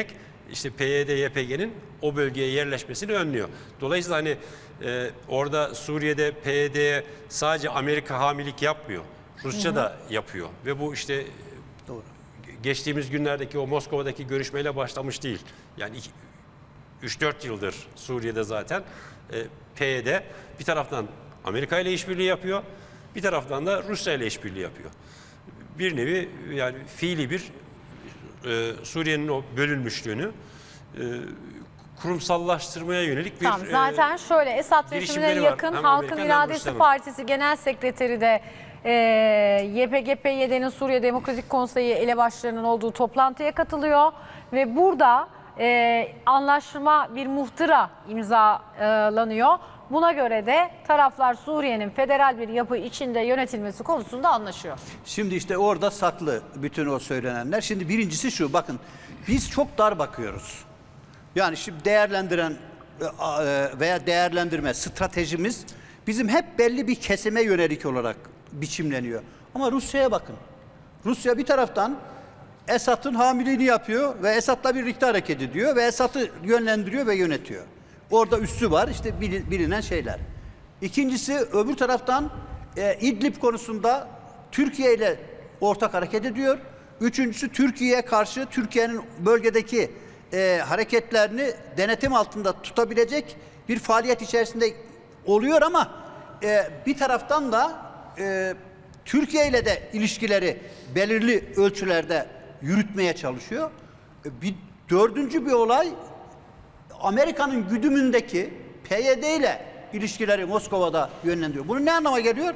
işte P Y D Y P G'nin o bölgeye yerleşmesini önlüyor. Dolayısıyla hani e, orada Suriye'de P Y D'ye sadece Amerika hamilik yapmıyor. Rusya hı hı. da yapıyor ve bu işte doğru. Geçtiğimiz günlerdeki o Moskova'daki görüşmeyle başlamış değil. Yani üç dört yıldır Suriye'de zaten e, P Y D bir taraftan Amerika ile işbirliği yapıyor, bir taraftan da Rusya ile işbirliği yapıyor. Bir nevi yani fiili bir e, Suriye'nin o bölünmüşlüğünü e, kurumsallaştırmaya yönelik bir tamam, zaten e, şöyle Esad rejimine yakın Hem Halkın Amerikan, İradesi Partisi Genel Sekreteri de e, Y P G P Y D'nin Suriye Demokratik Konseyi elebaşlarının olduğu toplantıya katılıyor ve burada e, anlaşma bir muhtıra imzalanıyor. Buna göre de taraflar Suriye'nin federal bir yapı içinde yönetilmesi konusunda anlaşıyor. Şimdi işte orada saklı bütün o söylenenler. Şimdi birincisi şu, bakın biz çok dar bakıyoruz. Yani şimdi değerlendiren veya değerlendirme stratejimiz bizim hep belli bir kesime yönelik olarak biçimleniyor. Ama Rusya'ya bakın. Rusya bir taraftan Esad'ın hamiliğini yapıyor ve Esad'la birlikte hareket ediyor ve Esad'ı yönlendiriyor ve yönetiyor. Orada üssü var, işte bilinen şeyler. İkincisi, öbür taraftan e, İdlib konusunda Türkiye ile ortak hareket ediyor. Üçüncüsü, Türkiye'ye karşı Türkiye'nin bölgedeki e, hareketlerini denetim altında tutabilecek bir faaliyet içerisinde oluyor ama e, bir taraftan da e, Türkiye ile de ilişkileri belirli ölçülerde yürütmeye çalışıyor. E, bir dördüncü bir olay, Amerika'nın güdümündeki P Y D ile ilişkileri Moskova'da yönlendiriyor. Bunun ne anlama geliyor?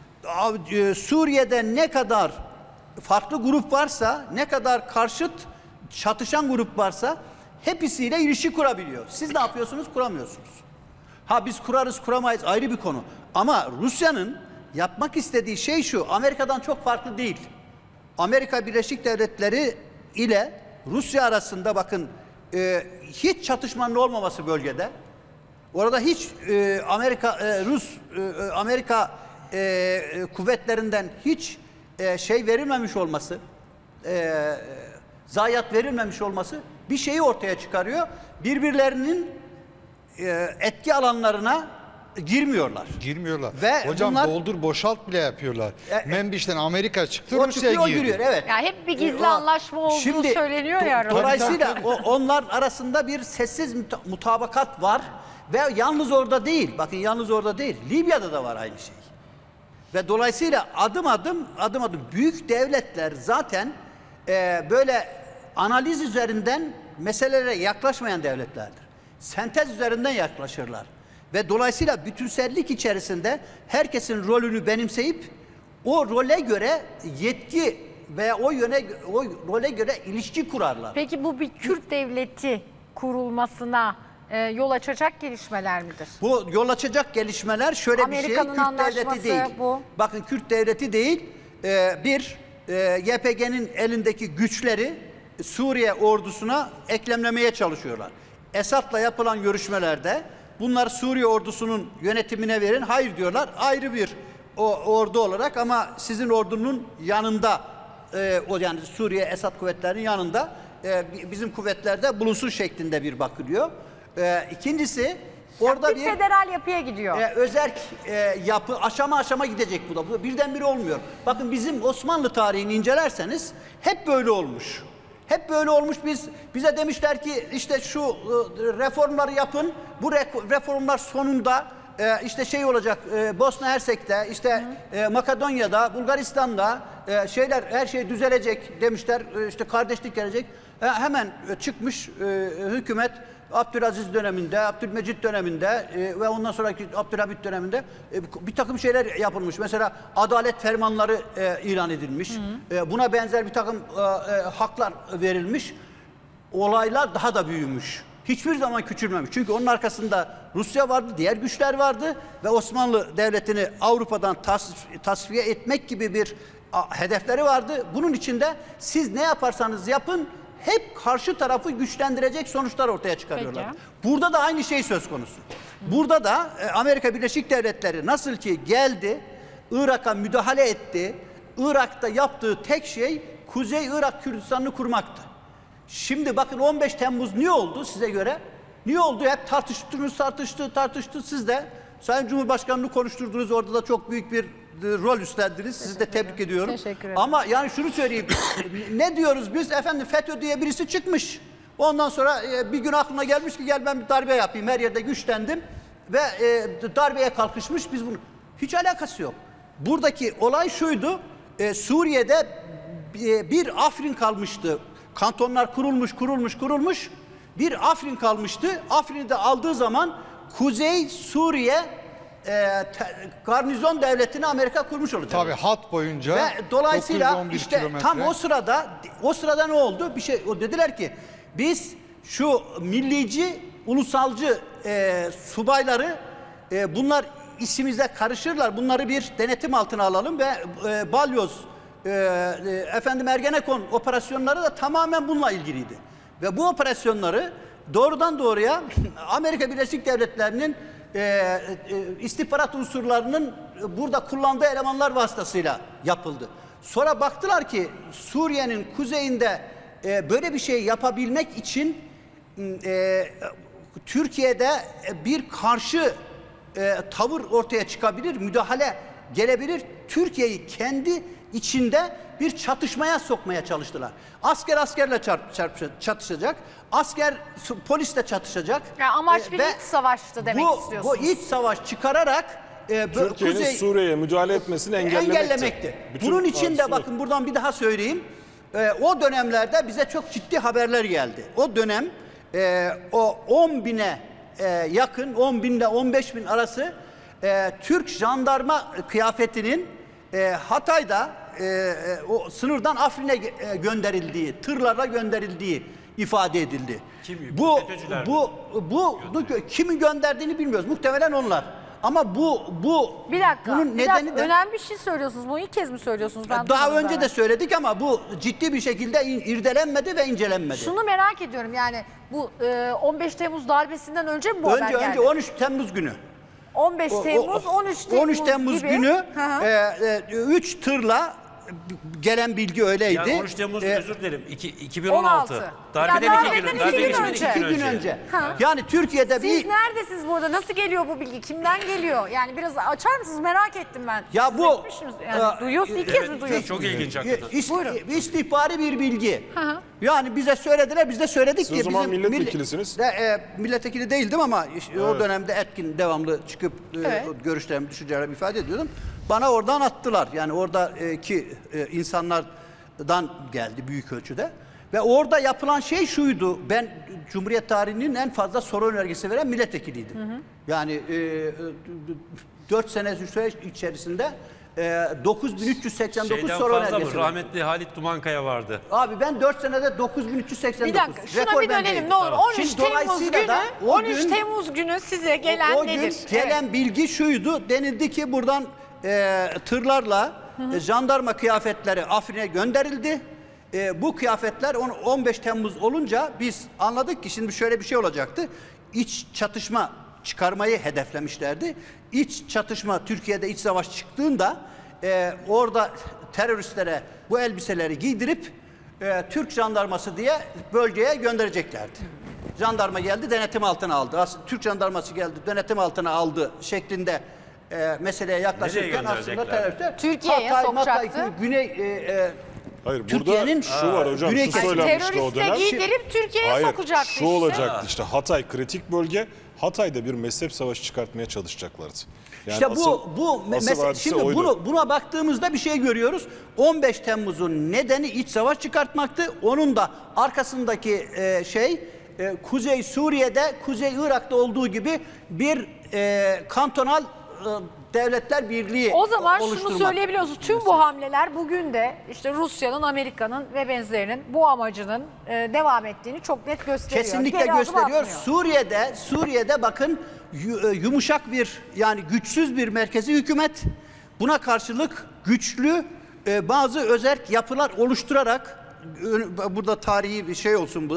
Suriye'de ne kadar farklı grup varsa, ne kadar karşıt çatışan grup varsa hepsiyle ilişki kurabiliyor. Siz ne yapıyorsunuz? Kuramıyorsunuz. Ha biz kurarız kuramayız ayrı bir konu. Ama Rusya'nın yapmak istediği şey şu, Amerika'dan çok farklı değil. Amerika Birleşik Devletleri ile Rusya arasında bakın e, hiç çatışmanın olmaması bölgede. Orada hiç e, Amerika e, Rus e, Amerika e, kuvvetlerinden hiç e, şey verilmemiş olması, e, zayiat verilmemiş olması bir şeyi ortaya çıkarıyor. Birbirlerinin e, etki alanlarına girmiyorlar. Girmiyorlar. Ve hocam bunlar, doldur boşalt bile yapıyorlar. E, Menbiş'ten Amerika çıktı, o Rusya çıkıyor, girdi. giriyor, evet. Ya hep bir gizli E, o, anlaşma olduğu şimdi, söyleniyor do, ya. Dolayısıyla o, onlar arasında bir sessiz muta, mutabakat var ve yalnız orada değil. Bakın yalnız orada değil. Libya'da da var aynı şey. Ve dolayısıyla adım adım adım adım büyük devletler zaten e, böyle analiz üzerinden meselelere yaklaşmayan devletlerdir. Sentez üzerinden yaklaşırlar. Ve dolayısıyla bütünsellik içerisinde herkesin rolünü benimseyip o role göre yetki veya o yöne o role göre ilişki kurarlar. Peki bu bir Kürt devleti kurulmasına e, yol açacak gelişmeler midir? Bu yol açacak gelişmeler şöyle Amerika'nın bir şey. Kürt devleti değil. Bu. Bakın Kürt devleti değil. E, bir e, Y P G'nin elindeki güçleri Suriye ordusuna eklemlemeye çalışıyorlar. Esad'la yapılan görüşmelerde bunlar Suriye ordusunun yönetimine verin. Hayır diyorlar. Ayrı bir o, ordu olarak ama sizin ordunun yanında e, o yani Suriye Esad kuvvetlerinin yanında e, bizim kuvvetlerde bulunsun şeklinde bir bakılıyor. E, ikincisi orada bir, bir federal yapıya gidiyor. E, özerk e, yapı aşama aşama gidecek bu da. Bu birdenbire olmuyor. Bakın bizim Osmanlı tarihini incelerseniz hep böyle olmuş. Hep böyle olmuş. Biz bize demişler ki işte şu e, reformları yapın. Bu reformlar sonunda e, işte şey olacak e, Bosna Hersek'te, işte e, Makedonya'da, Bulgaristan'da e, şeyler her şey düzelecek demişler. E, işte kardeşlik gelecek. E, hemen e, çıkmış e, hükümet Abdülaziz döneminde, Abdülmecit döneminde e, ve ondan sonraki Abdülhamit döneminde e, bir takım şeyler yapılmış. Mesela adalet fermanları e, ilan edilmiş. Hı hı. E, buna benzer bir takım e, e, haklar verilmiş. Olaylar daha da büyümüş. Hiçbir zaman küçülmemiş. Çünkü onun arkasında Rusya vardı, diğer güçler vardı ve Osmanlı Devleti'ni Avrupa'dan tas, tasfiye etmek gibi bir a, hedefleri vardı. Bunun içinde siz ne yaparsanız yapın hep karşı tarafı güçlendirecek sonuçlar ortaya çıkarıyorlar. Peki. Burada da aynı şey söz konusu. Burada da e, Amerika Birleşik Devletleri nasıl ki geldi, Irak'a müdahale etti, Irak'ta yaptığı tek şey Kuzey Irak Kürdistan'ını kurmaktı. Şimdi bakın on beş Temmuz niye oldu size göre? Niye oldu? Hep tartıştınız, tartıştı, tartıştı. Siz de Sayın Cumhurbaşkanı'nı konuşturdunuz. Orada da çok büyük bir rol üstlendiniz. Sizi de tebrik ediyorum. Teşekkür ederim. Ama yani şunu söyleyeyim. Ne diyoruz biz? Efendim FETÖ diye birisi çıkmış. Ondan sonra e, bir gün aklına gelmiş ki gel ben bir darbe yapayım. Her yerde güçlendim. Ve e, darbeye kalkışmış. Biz bunu... Hiç alakası yok. Buradaki olay şuydu. E, Suriye'de e, bir Afrin kalmıştı. Kantonlar kurulmuş, kurulmuş, kurulmuş. Bir Afrin kalmıştı. Afrin'i de aldığı zaman Kuzey Suriye e, te, garnizon devletini Amerika kurmuş olacak. Tabii hat boyunca Ve dolayısıyla dokuz yüz on bir işte kilometre. tam o sırada o sırada ne oldu? Bir şey o dediler ki biz şu millici, ulusalcı e, subayları e, bunlar işimize karışırlar. Bunları bir denetim altına alalım ve e, balyoz e, e, efendim Ergenekon operasyonları da tamamen bununla ilgiliydi. Ve bu operasyonları doğrudan doğruya Amerika Birleşik Devletleri'nin e, e, istihbarat unsurlarının burada kullandığı elemanlar vasıtasıyla yapıldı. Sonra baktılar ki Suriye'nin kuzeyinde e, böyle bir şey yapabilmek için e, Türkiye'de bir karşı e, tavır ortaya çıkabilir, müdahale gelebilir. Türkiye'yi kendi içinde bir çatışmaya sokmaya çalıştılar. Asker askerle çarp, çarp, çatışacak, asker polisle çatışacak. Yani amaç E, bir ve iç savaştı demek bu, istiyorsunuz. Bu iç savaş çıkararak e, Türkiye'nin Kuzey, Suriye'ye müdahale etmesini engellemekti. engellemekti. Bütün Bunun için de hadise- bakın buradan bir daha söyleyeyim. E, o dönemlerde bize çok ciddi haberler geldi. O dönem e, o on bine e, yakın, on binle on beş bin arası e, Türk jandarma kıyafetinin e, Hatay'da e, e, o sınırdan Afrin'e e, gönderildiği, tırlarla gönderildiği ifade edildi. Kim? Bu FETÖ'cüler mi? bu bu, bu kimin gönderdiğini bilmiyoruz. Muhtemelen onlar. Ama bu bu Bir dakika, bunun bir nedeni dakika. de önemli bir şey söylüyorsunuz. Bunu ilk kez mi söylüyorsunuz? Ben daha duymadım önce daha. de söyledik ama bu ciddi bir şekilde in- irdelenmedi ve incelenmedi. Şunu merak ediyorum yani bu e, on beş Temmuz darbesinden önce mi bu haber önce geldi? önce on üç Temmuz günü. on beş O- o- Temmuz, on üç Temmuz, on üç Temmuz gibi. günü Hı hı. üç tırla gelen bilgi öyleydi. Yani on üç Temmuz E, özür dilerim. iki- iki bin on altı. on altı. Darbeden Ya iki gün, darbeden darbeden iki gün iki önce. gün iki gün önce. önce. Ha. Yani Türkiye'de Siz bir neredesiniz burada? Nasıl geliyor bu bilgi? Kimden geliyor? Yani biraz açar mısınız? Merak ettim ben. Ya Siz bu- etmişsiniz. Yani e, duyuyorsunuz, ilk kez mi duyuyorsunuz? Çok ilginç hakikaten. İst, Buyurun. istihbari bir bilgi. hı. Yani bize söylediler, biz de söyledik Siz ki. o zaman bizim milletvekilisiniz. De, e, milletvekili değildim ama işte o dönemde etkin, devamlı çıkıp e, Evet. görüşlerimi, düşüncelerimi ifade ediyordum. Bana oradan attılar. Yani oradaki e, insanlardan geldi büyük ölçüde. Ve orada yapılan şey şuydu. Ben Cumhuriyet tarihinin en fazla soru önergesi veren milletvekiliydim. Hı hı. Yani e, dört sene süreç içerisinde e, dokuz bin üç yüz seksen dokuz Şeyden soru fazla önergesi mı? verdim. Rahmetli Halit Dumankaya vardı. Abi ben dört senede dokuz bin üç yüz seksen dokuz. Bir dakika şuna Rekor bir dönelim bendeydi. ne olur. on üç Şimdi Temmuz dolayısıyla günü, da o on üç gün- Temmuz günü size gelen o nedir? gün gelen Evet. bilgi şuydu. Denildi ki buradan e, tırlarla e, jandarma kıyafetleri Afrin'e gönderildi. E, bu kıyafetler on- 15 Temmuz olunca biz anladık ki şimdi şöyle bir şey olacaktı. İç çatışma çıkarmayı hedeflemişlerdi. İç çatışma Türkiye'de iç savaş çıktığında e, orada teröristlere bu elbiseleri giydirip e, Türk jandarması diye bölgeye göndereceklerdi. Jandarma geldi, denetim altına aldı. Aslında Türk jandarması geldi, denetim altına aldı şeklinde e, meseleye yaklaşırken aslında göndereceklerdi? teröristler Türkiye'ye Hatay, sokacaktı. Matay, Güney e, e, Hayır Türkiye'nin burada şu var hocam, Güney şu kesim- söylenmişti o Teröriste dönem. giydirip Türkiye'ye Hayır, sokacaktı şu işte. olacaktı işte Hatay kritik bölge. Hatay'da bir mezhep savaşı çıkartmaya çalışacaklardı. Yani İşte asıl- bu bu asıl mesela hadise şimdi oydu. bunu buna baktığımızda bir şey görüyoruz. on beş Temmuz'un nedeni iç savaş çıkartmaktı. Onun da arkasındaki e, şey e, Kuzey Suriye'de, Kuzey Irak'ta olduğu gibi bir e, kantonal e, devletler birliği O zaman şunu oluşturmak. söyleyebiliyorsunuz. Tüm bu hamleler bugün de işte Rusya'nın, Amerika'nın ve benzerinin bu amacının e, devam ettiğini çok net gösteriyor. Kesinlikle Geri adım gösteriyor. atmıyor. Suriye'de Suriye'de bakın yu- e, yumuşak bir yani güçsüz bir merkezi hükümet buna karşılık güçlü e, bazı özerk yapılar oluşturarak ö- burada tarihi bir şey olsun bu da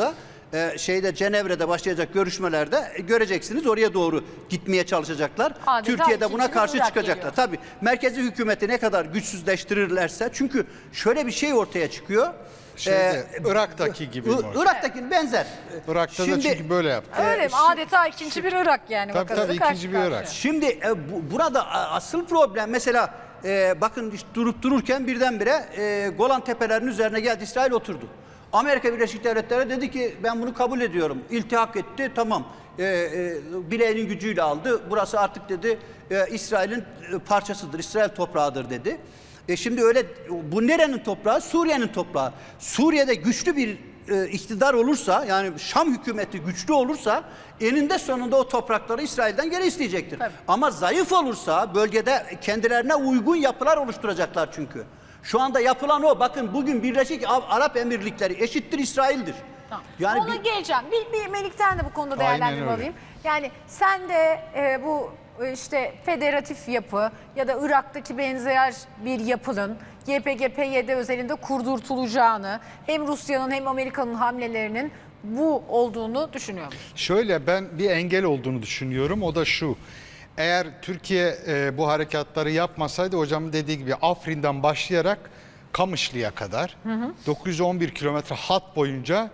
e, şeyde Cenevre'de başlayacak görüşmelerde e, göreceksiniz oraya doğru gitmeye çalışacaklar. Adeta Türkiye'de buna ikinci bir karşı Irak çıkacaklar. geliyor. Tabii merkezi hükümeti ne kadar güçsüzleştirirlerse, çünkü şöyle bir şey ortaya çıkıyor. Şeyde, Ee, Irak'taki gibi. I- mi? Irak'taki benzer. Irak'ta da Şimdi- çünkü böyle yaptı. Öyle mi? Adeta ikinci bir Irak yani. Tabii, vakası tabii, karşı ikinci bir karşıya. Irak. Şimdi e, bu- burada a- asıl problem mesela e, bakın işte durup dururken birdenbire e, Golan Tepelerinin üzerine geldi, İsrail oturdu. Amerika Birleşik Devletleri dedi ki ben bunu kabul ediyorum. İltihak etti, tamam. E, e, bileğinin gücüyle aldı. Burası artık dedi e, İsrail'in e, parçasıdır, İsrail toprağıdır dedi. E şimdi öyle, bu nerenin toprağı? Suriye'nin toprağı. Suriye'de güçlü bir e, iktidar olursa, yani Şam hükümeti güçlü olursa eninde sonunda o toprakları İsrail'den geri isteyecektir. Tabii. Ama zayıf olursa bölgede kendilerine uygun yapılar oluşturacaklar çünkü. Şu anda yapılan o. Bakın bugün Birleşik Arap Emirlikleri eşittir İsrail'dir. Tamam. Yani Ona bir- geleceğim. Bir, bir Melik'ten de bu konuda Aynen değerlendirme öyle. alayım. Yani sen de e, bu e, işte federatif yapı ya da Irak'taki benzer bir yapının Y P G P Y D özelinde kurdurtulacağını, hem Rusya'nın hem Amerika'nın hamlelerinin bu olduğunu düşünüyor musun? Şöyle, ben bir engel olduğunu düşünüyorum. O da şu. Eğer Türkiye e, bu harekatları yapmasaydı, hocamın dediği gibi Afrin'den başlayarak Kamışlı'ya kadar dokuz yüz on bir kilometre hat boyunca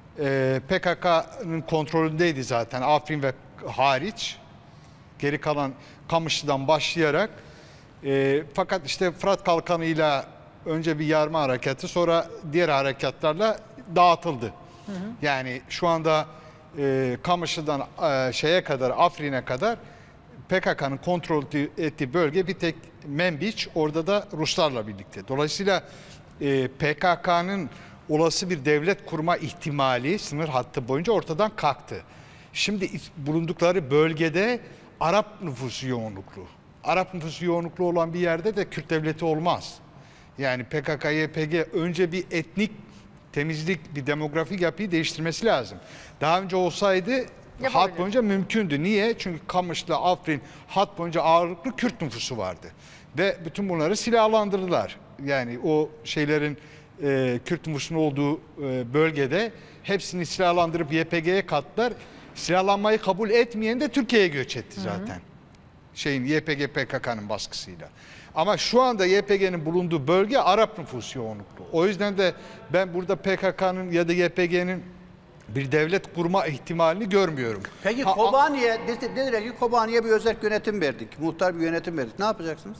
e, P K K'nın kontrolündeydi zaten, Afrin ve hariç. Geri kalan Kamışlı'dan başlayarak e, fakat işte Fırat Kalkanı'yla önce bir yarma harekatı, sonra diğer harekatlarla dağıtıldı. Hı hı. Yani şu anda e, Kamışlı'dan e, şeye kadar, Afrin'e kadar P K K'nın kontrol ettiği bölge bir tek Menbiç, orada da Ruslarla birlikte. Dolayısıyla e, P K K'nın olası bir devlet kurma ihtimali sınır hattı boyunca ortadan kalktı. Şimdi bulundukları bölgede Arap nüfusu yoğunluklu. Arap nüfusu yoğunluklu olan bir yerde de Kürt devleti olmaz. Yani P K K Y P G önce bir etnik temizlik, bir demografik yapıyı değiştirmesi lazım. Daha önce olsaydı hat boyunca mümkündü. Niye? Çünkü Kamışlı, Afrin hat boyunca ağırlıklı Kürt nüfusu vardı. Ve bütün bunları silahlandırdılar. Yani o şeylerin e, Kürt nüfusunun olduğu e, bölgede hepsini silahlandırıp Y P G'ye kattılar. Silahlanmayı kabul etmeyen de Türkiye'ye göç etti zaten. Hı hı. Şeyin Y P G P K K'nın baskısıyla. Ama şu anda Y P G'nin bulunduğu bölge Arap nüfusu yoğunluklu. O yüzden de ben burada P K K'nın ya da Y P G'nin bir devlet kurma ihtimalini görmüyorum. Peki Ha, Kobani'ye dedi- dediler ki Kobani'ye bir özel yönetim verdik. Muhtar bir yönetim verdik. Ne yapacaksınız?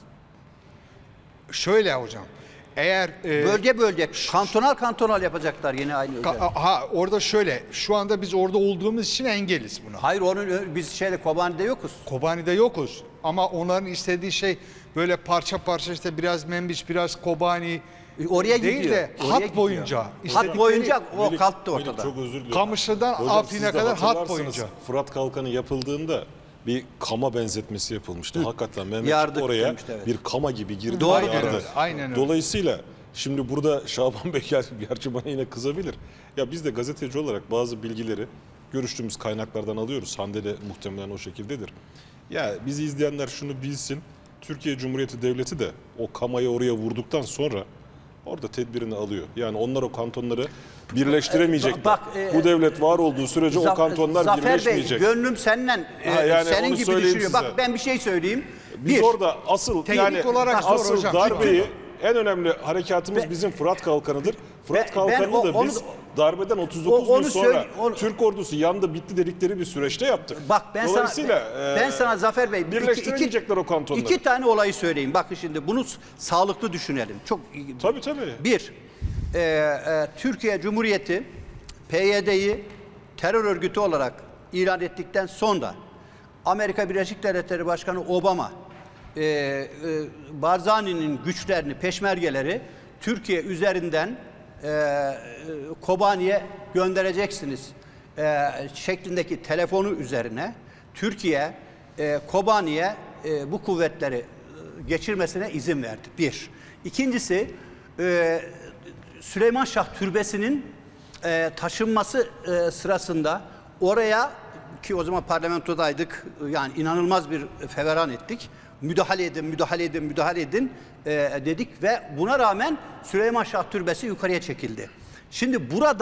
Şöyle hocam. Eğer e, Bölge bölge, kantonal kantonal yapacaklar yine aynı özel. ka- ha, orada şöyle, şu anda biz orada olduğumuz için engeliz buna. Hayır, onun ö- biz şeyde Kobani'de yokuz. Kobani'de yokuz. Ama onların istediği şey böyle parça parça, işte biraz Menbiç, biraz Kobani Oraya değil gidiyor. de oraya hat gidiyor. boyunca. Hat istedikleri- boyunca o Melik- kalktı Melik, ortada. çok özür diliyorum. Kamışlı'dan Hocam, Afrin'e siz de kadar hat hatırlarsanız boyunca. Fırat Kalkanı yapıldığında bir kama benzetmesi yapılmıştı. Hakikaten Mehmet Yardık oraya demişti, evet. bir kama gibi girdi. Doğru ve yardı. diyorsunuz. Aynen öyle. Dolayısıyla şimdi burada Şaban Bey ger- gerçi bana yine kızabilir. Ya biz de gazeteci olarak bazı bilgileri görüştüğümüz kaynaklardan alıyoruz. Hande de muhtemelen o şekildedir. Ya bizi izleyenler şunu bilsin. Türkiye Cumhuriyeti Devleti de o kamayı oraya vurduktan sonra orada tedbirini alıyor. Yani onlar o kantonları birleştiremeyecekler. Bak, e, Bu devlet var olduğu sürece o Zaf- kantonlar Zafer Bey, birleşmeyecek. gönlüm senden, e, Ha, yani senin onu gibi söyleyeyim düşünüyor. size. Bak ben bir şey söyleyeyim. Biz Bir, orada asıl teknik yani olarak zor asıl hocam. darbeyi, en önemli harekatımız Ben- bizim Fırat Kalkanı'dır. Fırat Ben- Kalkanı'nı ben o- da biz onu- darbeden otuz dokuz O- gün onu sonra söyle- onu- Türk ordusu yandı bitti dedikleri bir süreçte yaptık. Bak ben sana Dolayısıyla ben, ben e, sana Zafer Bey iki- birleştiremeyecekler o kantonları. İki tane olayı söyleyeyim. Bakın şimdi bunu s- sağlıklı düşünelim. Çok Tabii tabii. Bir, e, e, Türkiye Cumhuriyeti P Y D'yi terör örgütü olarak ilan ettikten sonra Amerika Birleşik Devletleri Başkanı Obama e, e, Barzani'nin güçlerini, peşmergeleri Türkiye üzerinden e, e, Kobani'ye göndereceksiniz e, şeklindeki telefonu üzerine Türkiye e, Kobani'ye e, bu kuvvetleri e, geçirmesine izin verdi. Bir. İkincisi e, Süleyman Şah Türbesi'nin e, taşınması e, sırasında oraya, ki o zaman parlamentodaydık, yani inanılmaz bir feveran ettik. Müdahale edin, müdahale edin, müdahale edin e, dedik ve buna rağmen Süleyman Şah Türbesi yukarıya çekildi. Şimdi buradan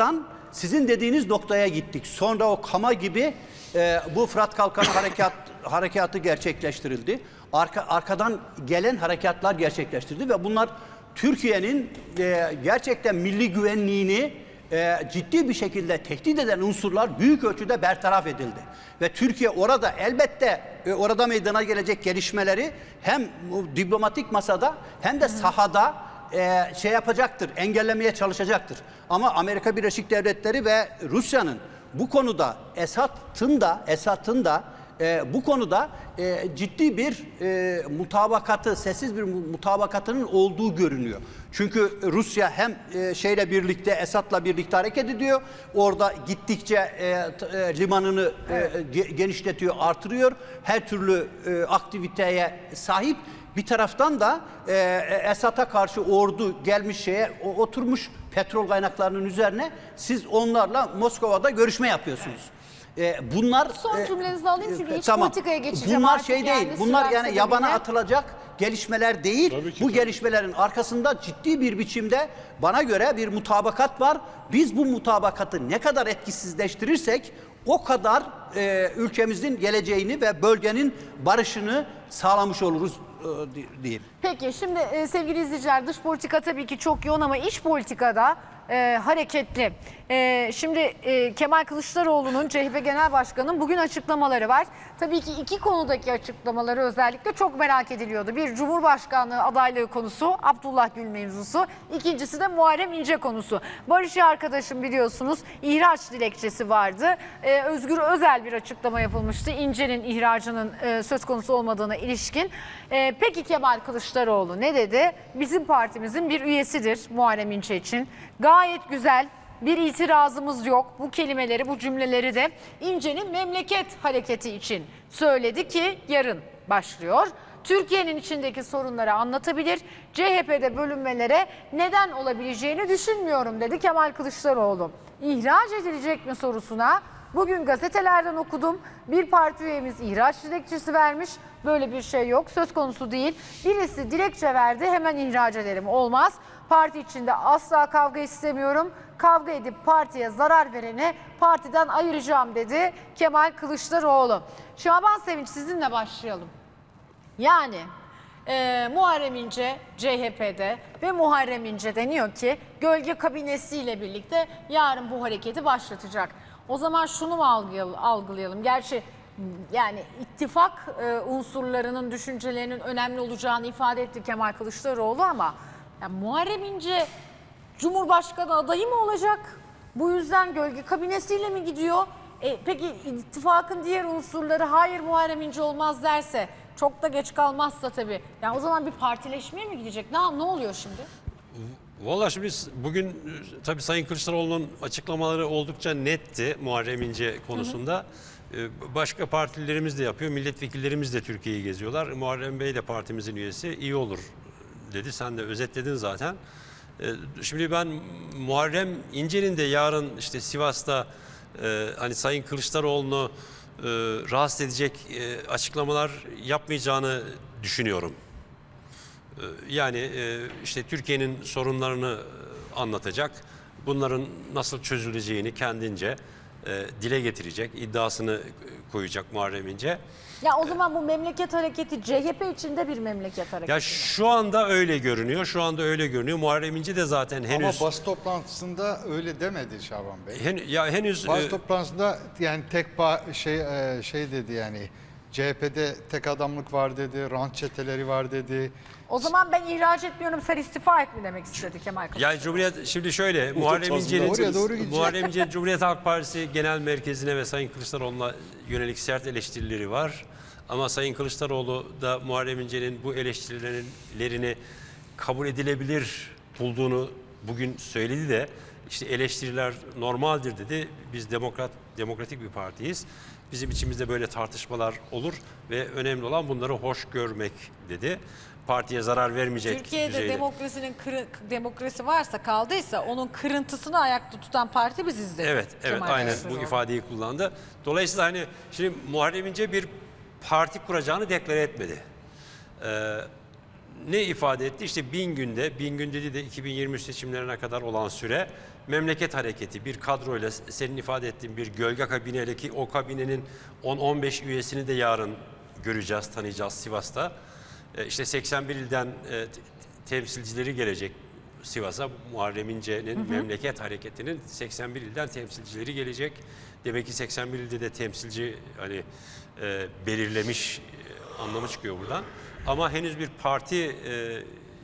sizin dediğiniz noktaya gittik. Sonra o Kama gibi e, bu Fırat Kalkanı harekat, harekatı gerçekleştirildi. Arka, arkadan gelen harekatlar gerçekleştirildi ve bunlar Türkiye'nin e, gerçekten milli güvenliğini e, ciddi bir şekilde tehdit eden unsurlar büyük ölçüde bertaraf edildi. Ve Türkiye orada elbette e, orada meydana gelecek gelişmeleri hem diplomatik masada hem de sahada e, şey yapacaktır, engellemeye çalışacaktır. Ama Amerika Birleşik Devletleri ve Rusya'nın bu konuda Esad'ın da Esad'ın da e, bu konuda e, ciddi bir e, mutabakatı, sessiz bir mutabakatının olduğu görünüyor. Çünkü Rusya hem e, şeyle birlikte, Esad'la birlikte hareket ediyor. Orada gittikçe e, e, limanını e, genişletiyor, artırıyor. Her türlü e, aktiviteye sahip. Bir taraftan da e, Esad'a karşı ordu gelmiş şeye oturmuş petrol kaynaklarının üzerine siz onlarla Moskova'da görüşme yapıyorsunuz. E, bunlar Son cümlenizi alayım çünkü e, iç tamam. politikaya geçeceğim. Bunlar artık şey yani değil. Bunlar sürer yani yabana sebebiyle. atılacak gelişmeler değil. Tabii ki, bu tabii. gelişmelerin arkasında ciddi bir biçimde bana göre bir mutabakat var. Biz bu mutabakatı ne kadar etkisizleştirirsek o kadar e, ülkemizin geleceğini ve bölgenin barışını sağlamış oluruz e, diyeyim. Peki şimdi e, sevgili izleyiciler, dış politika tabii ki çok yoğun ama iç politikada e, hareketli. E, şimdi e, Kemal Kılıçdaroğlu'nun, C H P Genel Başkanı'nın bugün açıklamaları var. Tabii ki iki konudaki açıklamaları özellikle çok merak ediliyordu. Bir, Cumhurbaşkanlığı adaylığı konusu, Abdullah Gül mevzusu. İkincisi de Muharrem İnce konusu. Barış arkadaşım biliyorsunuz ihraç dilekçesi vardı. E, Özgür Özel bir açıklama yapılmıştı. İnce'nin ihracının e, söz konusu olmadığına ilişkin. E, peki Kemal Kılıçdaroğlu ne dedi? Bizim partimizin bir üyesidir Muharrem İnce için. Gayet güzel. Bir itirazımız yok. Bu kelimeleri, bu cümleleri de İnce'nin memleket hareketi için söyledi ki yarın başlıyor. Türkiye'nin içindeki sorunları anlatabilir. C H P'de bölünmelere neden olabileceğini düşünmüyorum dedi Kemal Kılıçdaroğlu. İhraç edilecek mi sorusuna bugün gazetelerden okudum. Bir parti üyemiz ihraç dilekçesi vermiş. Böyle bir şey yok. Söz konusu değil. Birisi dilekçe verdi, hemen ihraç edelim. Olmaz. Parti içinde asla kavga istemiyorum. Kavga edip partiye zarar vereni partiden ayıracağım dedi Kemal Kılıçdaroğlu. Şaban Sevinç, sizinle başlayalım. Yani e, Muharrem İnce C H P'de ve Muharrem İnce deniyor ki gölge kabinesiyle birlikte yarın bu hareketi başlatacak. O zaman şunu mu algılayalım? Gerçi yani ittifak e, unsurlarının düşüncelerinin önemli olacağını ifade etti Kemal Kılıçdaroğlu ama yani Muharrem İnce Cumhurbaşkanı adayı mı olacak? Bu yüzden gölge kabinesiyle mi gidiyor? E, peki ittifakın diğer unsurları hayır Muharrem İnce olmaz derse, çok da geç kalmazsa tabii. Yani o zaman bir partileşmeye mi gidecek? Ne, ne oluyor şimdi? Vallahi şimdi biz bugün tabii Sayın Kılıçdaroğlu'nun açıklamaları oldukça netti Muharrem İnce konusunda. Hı hı. Başka partilerimiz de yapıyor, milletvekillerimiz de Türkiye'yi geziyorlar. Muharrem Bey de partimizin üyesi, iyi olur dedi. Sen de özetledin zaten. Şimdi ben Muharrem İnce'nin de yarın işte Sivas'ta e, hani Sayın Kılıçdaroğlu'nu e, rahatsız edecek e, açıklamalar yapmayacağını düşünüyorum. E, yani e, işte Türkiye'nin sorunlarını anlatacak, bunların nasıl çözüleceğini kendince e, dile getirecek, iddiasını koyacak Muharrem İnce. Ya o zaman bu memleket hareketi C H P içinde bir memleket hareketi. Ya şu anda öyle görünüyor. Şu anda öyle görünüyor. Muharrem İnce de zaten henüz... Ama basın toplantısında öyle demedi Şaban Bey. Hen, ya henüz... Basın e, toplantısında yani tek ba- şey e, şey dedi yani C H P'de tek adamlık var dedi, rant çeteleri var dedi. O zaman ben ihraç etmiyorum, sen istifa et mi demek istedi Kemal Kılıçdaroğlu? Yani Cumhuriyet şimdi şöyle Muharrem İnce'nin Oraya doğru gidecek. Muharrem İnce Cumhuriyet Halk Partisi Genel Merkezi'ne ve Sayın Kılıçdaroğlu'na yönelik sert eleştirileri var. Ama Sayın Kılıçdaroğlu da Muharrem İnce'nin bu eleştirilerini kabul edilebilir bulduğunu bugün söyledi de işte eleştiriler normaldir dedi. Biz demokrat demokratik bir partiyiz. Bizim içimizde böyle tartışmalar olur ve önemli olan bunları hoş görmek dedi. Partiye zarar vermeyecek Türkiye'de düzeyde. demokrasinin kırı, demokrasi varsa kaldıysa onun kırıntısını ayakta tutan parti biziz dedi. Evet, evet Kemal aynen bu Kılıçdaroğlu. ifadeyi kullandı. Dolayısıyla hani şimdi Muharrem İnce bir parti kuracağını deklare etmedi. Ee, ne ifade etti? İşte bin günde, bin gün dedi de iki bin yirmi üç seçimlerine kadar olan süre memleket hareketi bir kadroyla senin ifade ettiğin bir gölge kabineyle ki o kabinenin on on beş üyesini de yarın göreceğiz, tanıyacağız Sivas'ta. E, işte seksen bir ilden e, temsilcileri gelecek Sivas'a. Muharrem İnce'nin memleket hareketinin seksen bir ilden temsilcileri gelecek. Demek ki seksen bir ilde de temsilci hani e, belirlemiş e, anlamı çıkıyor buradan. Ama henüz bir parti e,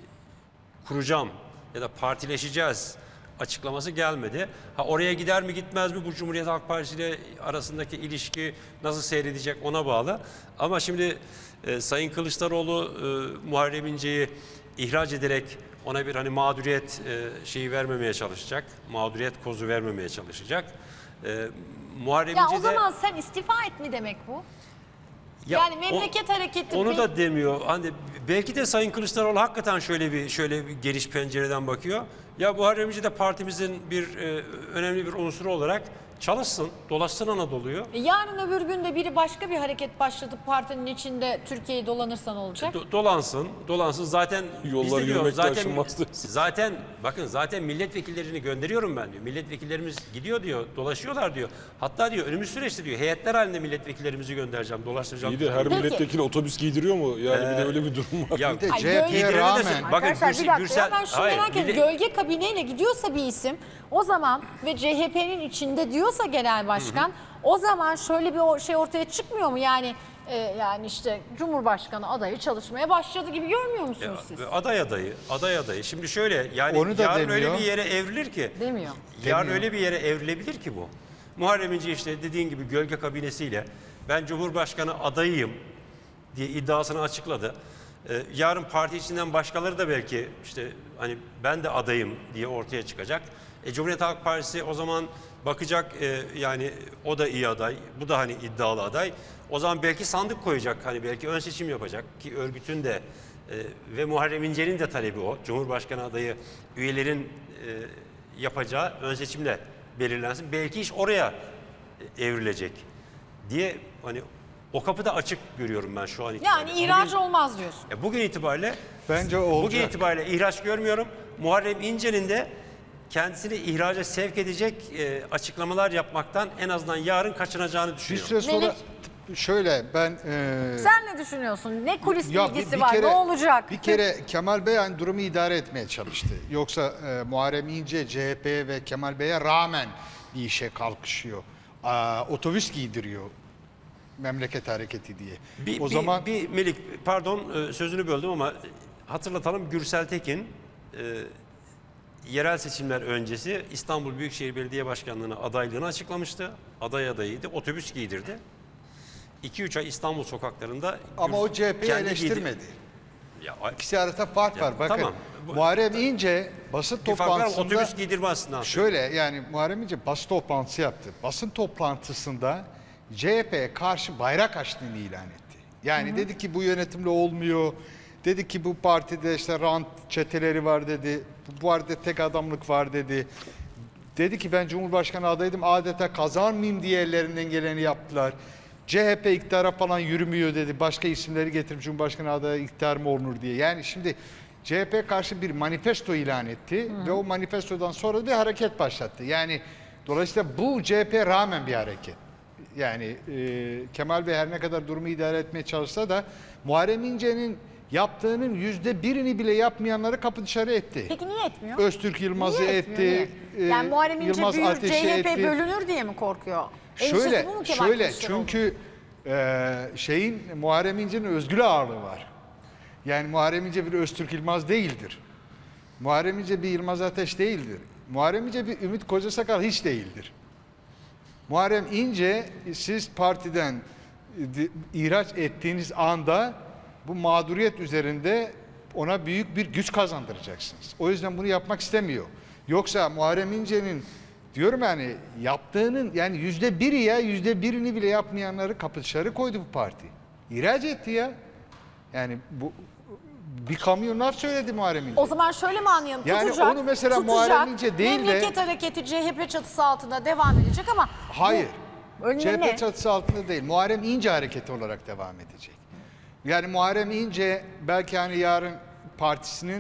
kuracağım ya da partileşeceğiz açıklaması gelmedi. Ha oraya gider mi gitmez mi bu Cumhuriyet Halk Partisi ile arasındaki ilişki nasıl seyredecek ona bağlı. Ama şimdi e, Sayın Kılıçdaroğlu e, Muharrem İnce'yi ihraç ederek ona bir hani mağduriyet e, şeyi vermemeye çalışacak. Mağduriyet kozu vermemeye çalışacak. E, Muharrem Ya İnce o de, zaman sen istifa et mi demek bu? Ya Yani o- memleket hareketi... Onu bir- da demiyor. Hani belki de Sayın Kılıçdaroğlu hakikaten şöyle bir şöyle bir geniş pencereden bakıyor. Ya Muharrem İnce de partimizin bir e, önemli bir unsuru olarak çalışsın, dolaşsın Anadolu'yu. Yarın öbür gün de biri başka bir hareket başlatıp partinin içinde Türkiye'yi dolanırsa ne olacak? Do- dolansın, dolansın. Zaten Yollar biz de diyoruz, yürümekte zaten aşılmaz diyorsun. zaten bakın zaten milletvekillerini gönderiyorum ben diyor. Milletvekillerimiz gidiyor diyor, dolaşıyorlar diyor. Hatta diyor önümüz süreçte diyor heyetler halinde milletvekillerimizi göndereceğim, dolaştıracağım. İyi de her Peki. milletvekili otobüs giydiriyor mu? Yani bir de öyle bir durum var. Ya Bir de Ay, C H P'ye gölge- rağmen Bakın Arkadaşlar Gürsel- bir dakika Gürsel- ya ben şunu hayır, merak ediyorum. millet- Gölge kabineyle gidiyorsa bir isim o zaman ve C H P'nin içinde diyorsa genel başkan o zaman şöyle bir o- şey ortaya çıkmıyor mu? Yani e, yani işte Cumhurbaşkanı adayı çalışmaya başladı gibi görmüyor musunuz siz? Ve Aday adayı, aday adayı. Şimdi şöyle yani Onu da yarın demiyor. öyle bir yere evrilir ki. Demiyor. Yarın Demiyor. öyle bir yere evrilebilir ki bu. Muharrem İnce işte dediğin gibi gölge kabinesiyle ben Cumhurbaşkanı adayıyım diye iddiasını açıkladı. Ee, yarın parti içinden başkaları da belki işte hani ben de adayım diye ortaya çıkacak. E, Cumhuriyet Halk Partisi o zaman bakacak e, yani o da iyi aday, bu da hani iddialı aday. O zaman belki sandık koyacak, hani belki ön seçim yapacak ki örgütün de e, ve Muharrem İnce'nin de talebi o. Cumhurbaşkanı adayı üyelerin e, yapacağı ön seçimle belirlensin. Belki iş oraya e, evrilecek diye hani o kapı da açık görüyorum ben şu an itibariyle. Yani ihraç Bugün- olmaz diyorsun. e, Bugün itibariyle Bence bugün olacak. itibariyle ihraç görmüyorum. Muharrem İnce'nin de kendisini ihraca sevk edecek e, açıklamalar yapmaktan en azından yarın kaçınacağını bir düşünüyorum. süre sonra Melek. şöyle ben e, Sen ne düşünüyorsun? Ne kulis ya bir- bilgisi bir var? kere- Ne olacak? Bir kere Kemal Bey yani durumu idare etmeye çalıştı. Yoksa e, Muharrem İnce C H P ve Kemal Bey'e rağmen bir işe kalkışıyor. Aa, otobüs giydiriyor memleket hareketi diye. Bir, o bir- zaman bir Melik pardon e, sözünü böldüm ama hatırlatalım Gürsel Tekin e, yerel seçimler öncesi İstanbul Büyükşehir Belediye Başkanlığı'na adaylığını açıklamıştı. Aday adayıydı. Otobüs giydirdi. iki üç ay İstanbul sokaklarında ama o C H P'yi kendi eleştirmedi. giydi- Ya, İkisi arasında fark Ya, var. Bakın tamam. Bu- Muharrem İnce basın bir fark var ama toplantısında otobüs giydirme aslında. şöyle yani Muharrem İnce basın toplantısı yaptı. Basın toplantısında C H P'ye karşı bayrak açtığını ilan etti. Yani dedi ki bu yönetimle olmuyor. Dedi ki bu partide işte rant çeteleri var dedi. Bu partide tek adamlık var dedi. Dedi ki ben Cumhurbaşkanı adaydım adeta kazanmayayım diye ellerinden geleni yaptılar. C H P iktidara falan yürümüyor dedi. Başka isimleri getirip Cumhurbaşkanı adayı iktidar mı olunur diye. Yani şimdi C H P karşı bir manifesto ilan etti ve o manifestodan sonra da bir hareket başlattı. Yani dolayısıyla bu C H P'ye rağmen bir hareket. Yani e, Kemal Bey her ne kadar durumu idare etmeye çalışsa da Muharrem İnce'nin yaptığının yüzde birini bile yapmayanları kapı dışarı etti. Peki niye etmiyor? Öztürk Yılmaz'ı Niye etti. etmiyor, niye? e, Yani Muharrem İnce Yılmaz büyür, Ateş'i C H P etti. bölünür diye mi korkuyor? Endişesi Şöyle, bu mu Kemal şöyle Kılıçdaroğlu? çünkü e, şeyin Muharrem İnce'nin özgür ağırlığı var. Yani Muharrem İnce bir Öztürk Yılmaz değildir. Muharrem İnce bir Yılmaz Ateş değildir. Muharrem İnce bir Ümit Kocasakal hiç değildir. Muharrem İnce siz partiden e, di- ihraç ettiğiniz anda bu mağduriyet üzerinde ona büyük bir güç kazandıracaksınız. O yüzden bunu yapmak istemiyor. Yoksa Muharrem İnce'nin diyorum yani yaptığının yani yüzde biri ya yüzde birini bile yapmayanları kapı dışarı koydu bu parti. İhraç etti ya. Yani bu bir kamyon laf söyledi Muharrem İnce. O zaman şöyle mi anlayalım? Yani tutacak, onu mesela tutacak, Muharrem İnce değil de- memleket hareketi C H P çatısı altında devam edecek ama Hayır. bu önüne C H P ne? çatısı altında değil. Muharrem İnce hareketi olarak devam edecek. Yani Muharrem İnce belki hani yarın partisinin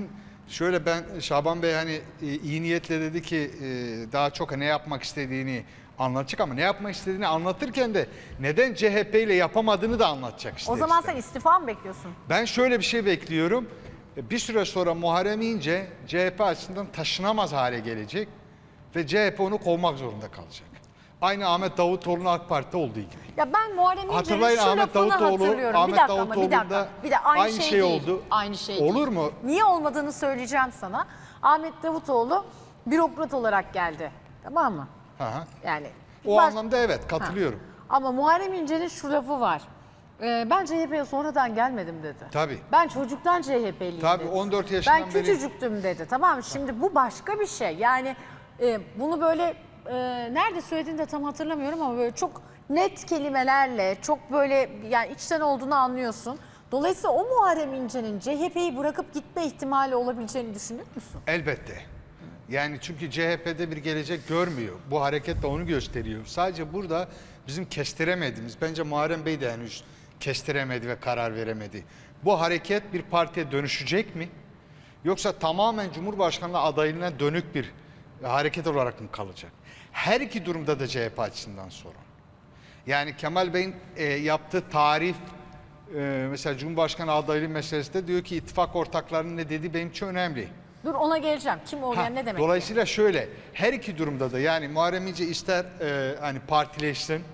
Şöyle ben Şaban Bey hani e, iyi niyetle dedi ki e, daha çok ne yapmak istediğini anlatacak ama ne yapmak istediğini anlatırken de neden C H P ile yapamadığını da anlatacak işte. O zaman işte. sen istifa mı bekliyorsun? Ben şöyle bir şey bekliyorum. Bir süre sonra Muharrem İnce C H P açısından taşınamaz hale gelecek ve C H P onu kovmak zorunda kalacak. Aynı Ahmet Davutoğlu'nun AK Parti'de olduğu gibi. Ya ben Muharrem İnce'nin Hatırlayın şu Ahmet lafını Davutoğlu, hatırlıyorum. Ahmet bir dakika ama bir Davutoğlu'nda dakika. Bir de aynı, aynı şey, şey değil. oldu. Aynı şey Olur değil. mu? Niye olmadığını söyleyeceğim sana. Ahmet Davutoğlu bürokrat olarak geldi. Tamam mı? Aha. Yani O baş- anlamda evet katılıyorum. Ha. Ama Muharrem İnce'nin şu lafı var. Ee, ben C H P'ye sonradan gelmedim dedi. Tabii. Ben çocuktan C H P'liyim Tabii, dedi. on dört yaşından Ben beri- küçücüktüm dedi. Tamam mı? Şimdi bu başka bir şey. Yani e, bunu böyle e, nerede söylediğini de tam hatırlamıyorum ama böyle çok net kelimelerle çok böyle yani içten olduğunu anlıyorsun. Dolayısıyla o Muharrem İnce'nin C H P'yi bırakıp gitme ihtimali olabileceğini düşünüyor musun? Elbette. Yani çünkü C H P'de bir gelecek görmüyor. Bu hareket de onu gösteriyor. Sadece burada bizim kestiremediğimiz, bence Muharrem Bey de henüz kestiremedi ve karar veremedi. Bu hareket bir partiye dönüşecek mi? Yoksa tamamen Cumhurbaşkanlığı adaylığına dönük bir hareket olarak mı kalacak? Her iki durumda da C H P açısından sorun. Yani Kemal Bey'in e, yaptığı tarif, e, mesela Cumhurbaşkanı adaylığı meselesinde diyor ki ittifak ortaklarının ne dediği benim için önemli. Dur ona geleceğim. Kim o Ha, yani ne demek? Dolayısıyla şöyle, her iki durumda da yani Muharrem İnce ister e, hani partileşsin,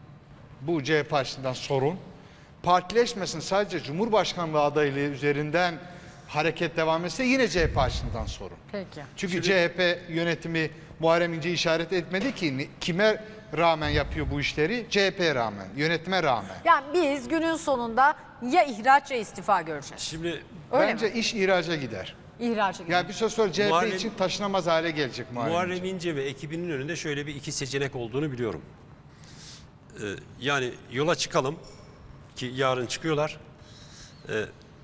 bu C H P açısından sorun. Partileşmesin, sadece Cumhurbaşkanlığı adaylığı üzerinden hareket devam etse yine C H P açısından sorun. Peki. Çünkü C H P yönetimi Muharrem İnce işaret etmedi ki ni- kime rağmen yapıyor bu işleri? C H P'ye rağmen, yönetime rağmen. Yani biz günün sonunda ya ihraç ya istifa göreceğiz. Şimdi Öyle Bence mi? iş ihraca gider. İhraç. Yani bir süre sonra C H P Muharrem- için taşınamaz hale gelecek Muharrem, Muharrem İnce. İnce ve ekibinin önünde şöyle bir iki seçenek olduğunu biliyorum. Ee, yani yola çıkalım ki yarın çıkıyorlar. Ee,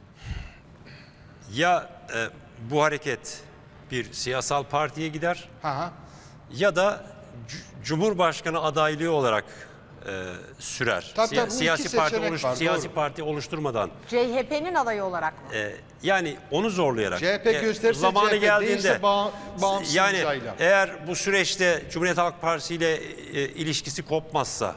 ya e, bu hareket bir siyasal partiye gider Aha. ya da C- Cumhurbaşkanı adaylığı olarak e, sürer. Tabii, Siya- tabii, bu iki siyasi parti seçenek oluş- var, siyasi doğru. parti oluşturmadan C H P'nin adayı olarak mı? e, yani onu zorlayarak. C H P e, gösterirse zamanı C H P geldiğinde değilse bağ- bağımsız yani imzayla. eğer bu süreçte Cumhuriyet Halk Partisi ile e, ilişkisi kopmazsa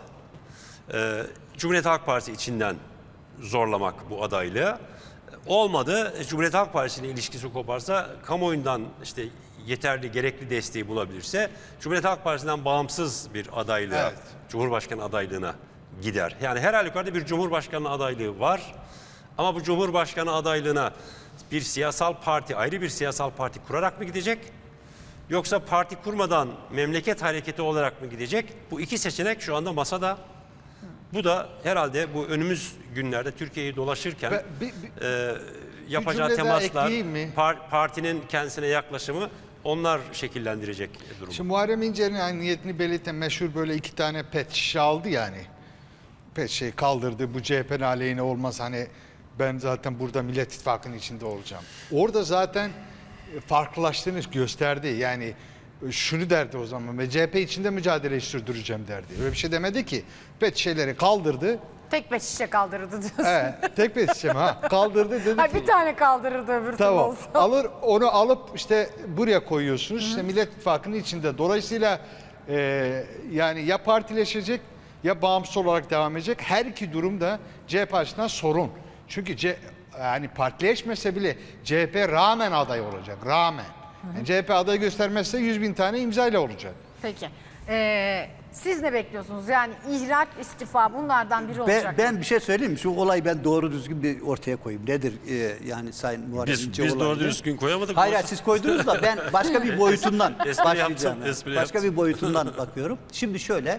e, Cumhuriyet Halk Partisi içinden zorlamak bu adaylığı olmadı. e, Cumhuriyet Halk Partisi ile ilişkisi koparsa kamuoyundan işte yeterli gerekli desteği bulabilirse Cumhuriyet Halk Partisi'nden bağımsız bir adaylığa, Evet. Cumhurbaşkanı adaylığına gider. Yani her halükarda bir Cumhurbaşkanı adaylığı var. Ama bu Cumhurbaşkanı adaylığına bir siyasal parti, ayrı bir siyasal parti kurarak mı gidecek? Yoksa parti kurmadan memleket hareketi olarak mı gidecek? Bu iki seçenek şu anda masada. Bu da herhalde bu önümüz günlerde Türkiye'yi dolaşırken Ve bir- bir- e, yapacağı cümle daha temaslar, ekleyeyim mi? par- partinin kendisine yaklaşımı onlar şekillendirecek durumu. Şimdi Muharrem İnce'nin yani niyetini belirten meşhur böyle iki tane pet şişe aldı yani. Pet şey kaldırdı, bu C H P'nin aleyhine olmaz, hani ben zaten burada Millet İttifakı'nın içinde olacağım. Orada zaten farklılaştığını gösterdi. Yani şunu derdi o zaman, ve C H P içinde mücadele sürdüreceğim derdi. Öyle bir şey demedi ki. Pet şişeleri kaldırdı. Tek beş şişe kaldırırdı diyorsun. Evet, tek pet şişe mi ha? Kaldırdı dedi Ay, ki. bir tane kaldırırdı öbür türlü Tamam. olsa. Alır onu alıp işte buraya koyuyorsunuz. İşte Millet İttifakı'nın içinde. Dolayısıyla e, yani ya partileşecek ya bağımsız olarak devam edecek. Her iki durumda C H P açısından sorun. Çünkü C, yani partileşmese bile C H P rağmen aday olacak. Rağmen. Yani C H P aday göstermezse yüz bin tane imzayla olacak. Peki. Ee, siz ne bekliyorsunuz? Yani ihraç, istifa bunlardan biri olacak Ben, mı? ben bir şey söyleyeyim mi? Şu olayı ben doğru düzgün bir ortaya koyayım. Nedir ee, yani Sayın Muharrem Biz, İnce biz olayı? doğru düzgün koyamadık. Hayır, mı? hayır, siz koydunuz da ben başka bir boyutundan Espri başlayacağım. yaptım, yani. espri Başka yaptım. bir boyutundan bakıyorum. Şimdi şöyle,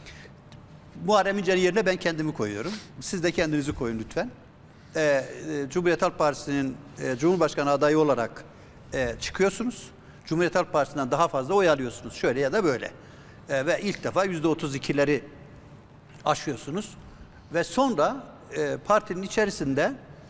Muharrem İnce'nin yerine ben kendimi koyuyorum. Siz de kendinizi koyun lütfen. Ee, e, Cumhuriyet Halk Partisi'nin e, Cumhurbaşkanı adayı olarak e, çıkıyorsunuz. Cumhuriyet Halk Partisi'nden daha fazla oy alıyorsunuz. Şöyle ya da böyle. E, ve ilk defa yüzde otuz ikileri aşıyorsunuz. Ve sonra e, partinin içerisinde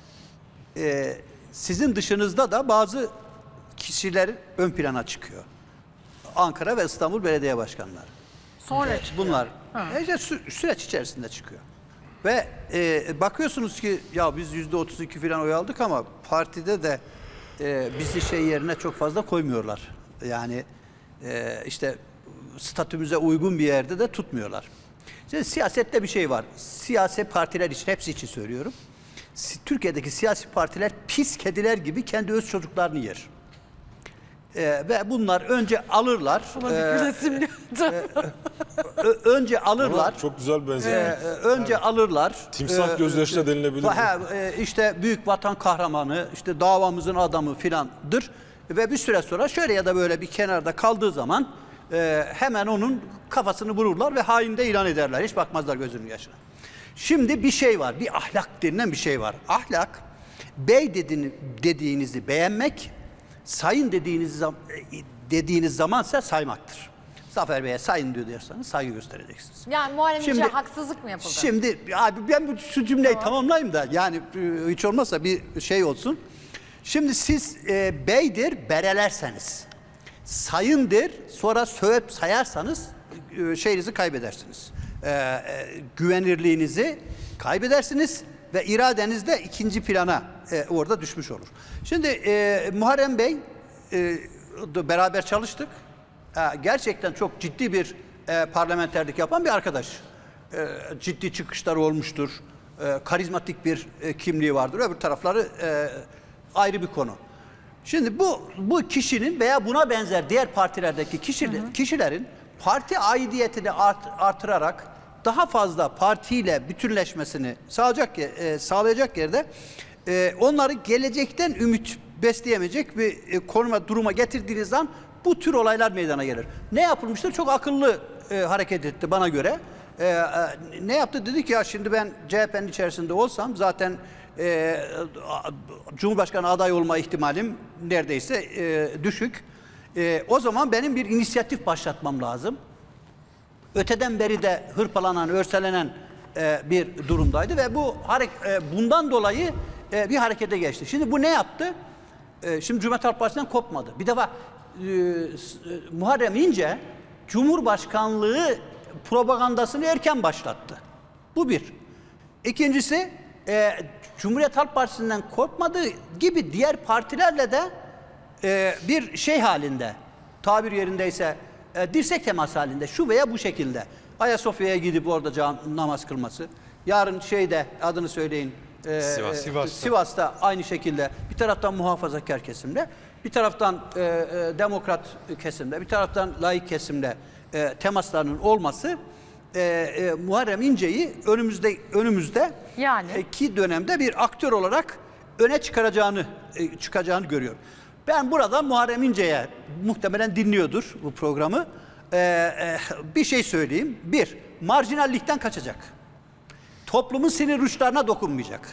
e, sizin dışınızda da bazı kişiler ön plana çıkıyor. Ankara ve İstanbul Belediye Başkanları. Sonra çıkıyor. Bunlar e, işte sü- süreç içerisinde çıkıyor. Ve e, bakıyorsunuz ki ya biz yüzde otuz iki falan oy aldık ama partide de e, bizi şey yerine çok fazla koymuyorlar. Yani e, işte statümüze uygun bir yerde de tutmuyorlar. Şimdi siyasette bir şey var. Siyasi partiler için, hepsi için söylüyorum. Türkiye'deki siyasi partiler pis kediler gibi kendi öz çocuklarını yer. Ee, ve bunlar önce alırlar. E, e, önce alırlar. Ama çok güzel benziyor. E, önce alırlar. Timsah E, gözyaşla denilebilir. Ha, e, işte büyük vatan kahramanı, işte davamızın adamı filandır. Ve bir süre sonra şöyle ya da böyle bir kenarda kaldığı zaman e, hemen onun kafasını vururlar ve hain de ilan ederler. Hiç bakmazlar gözünün yaşına. Şimdi bir şey var, bir ahlak denilen bir şey var. Ahlak, bey dediğini, dediğinizi beğenmek, sayın dediğiniz, zam dediğiniz zamansa saymaktır. Zafer Bey'e sayın diyor derseniz saygı göstereceksiniz. Yani Muharrem Şimdi- İnce'ye haksızlık mı yapıldı? Şimdi abi ben bu şu cümleyi tamamlayayım da yani e, hiç olmazsa bir şey olsun. Şimdi siz e, beydir berelerseniz, sayındır sonra sövüp sayarsanız e, şeyinizi kaybedersiniz. E, e, güvenirliğinizi kaybedersiniz ve iradeniz de ikinci plana e, orada düşmüş olur. Şimdi e, Muharrem Bey e, beraber çalıştık. E, gerçekten çok ciddi bir e, parlamenterlik yapan bir arkadaş. E, ciddi çıkışları olmuştur. E, karizmatik bir e, kimliği vardır. Öbür tarafları e, ayrı bir konu. Şimdi bu bu kişinin veya buna benzer diğer partilerdeki kişi, hı hı. kişilerin parti aidiyetini art, artırarak daha fazla partiyle bütünleşmesini sağlayacak e, sağlayacak yerde e, onları gelecekten ümit besleyemeyecek bir e, konuma duruma getirdiğiniz zaman bu tür olaylar meydana gelir. Ne yapılmıştır? Çok akıllı e, hareket etti bana göre. E, e, ne yaptı? Dedi ki ya şimdi ben C H P'nin içerisinde olsam zaten e, Cumhurbaşkanı aday olma ihtimalim neredeyse e, düşük. E, o zaman benim bir inisiyatif başlatmam lazım. Öteden beri de hırpalanan, örselenen e, bir durumdaydı ve bu e, bundan dolayı e, bir harekete geçti. Şimdi bu ne yaptı? E, şimdi Cumhuriyet Halk Partisi'nden kopmadı. Bir defa e, Muharrem İnce Cumhurbaşkanlığı propagandasını erken başlattı. Bu bir. İkincisi e, Cumhuriyet Halk Partisi'nden kopmadığı gibi diğer partilerle de e, bir şey halinde, tabir yerindeyse e, dirsek temas halinde şu veya bu şekilde. Ayasofya'ya gidip orada can, namaz kılması. Yarın şeyde adını söyleyin e, Sivas. e, Sivas'ta. Sivas'ta aynı şekilde bir taraftan muhafazakar kesimle, bir taraftan e, e, demokrat kesimle, bir taraftan laik kesimle e, temaslarının olması e, e, Muharrem İnce'yi önümüzde önümüzde Yani? e, ki dönemde bir aktör olarak öne çıkaracağını e, çıkacağını görüyorum. Ben burada Muharrem İnce'ye muhtemelen dinliyordur bu programı. E, e, bir şey söyleyeyim. Bir, marjinallikten kaçacak. Toplumun sinir uçlarına dokunmayacak.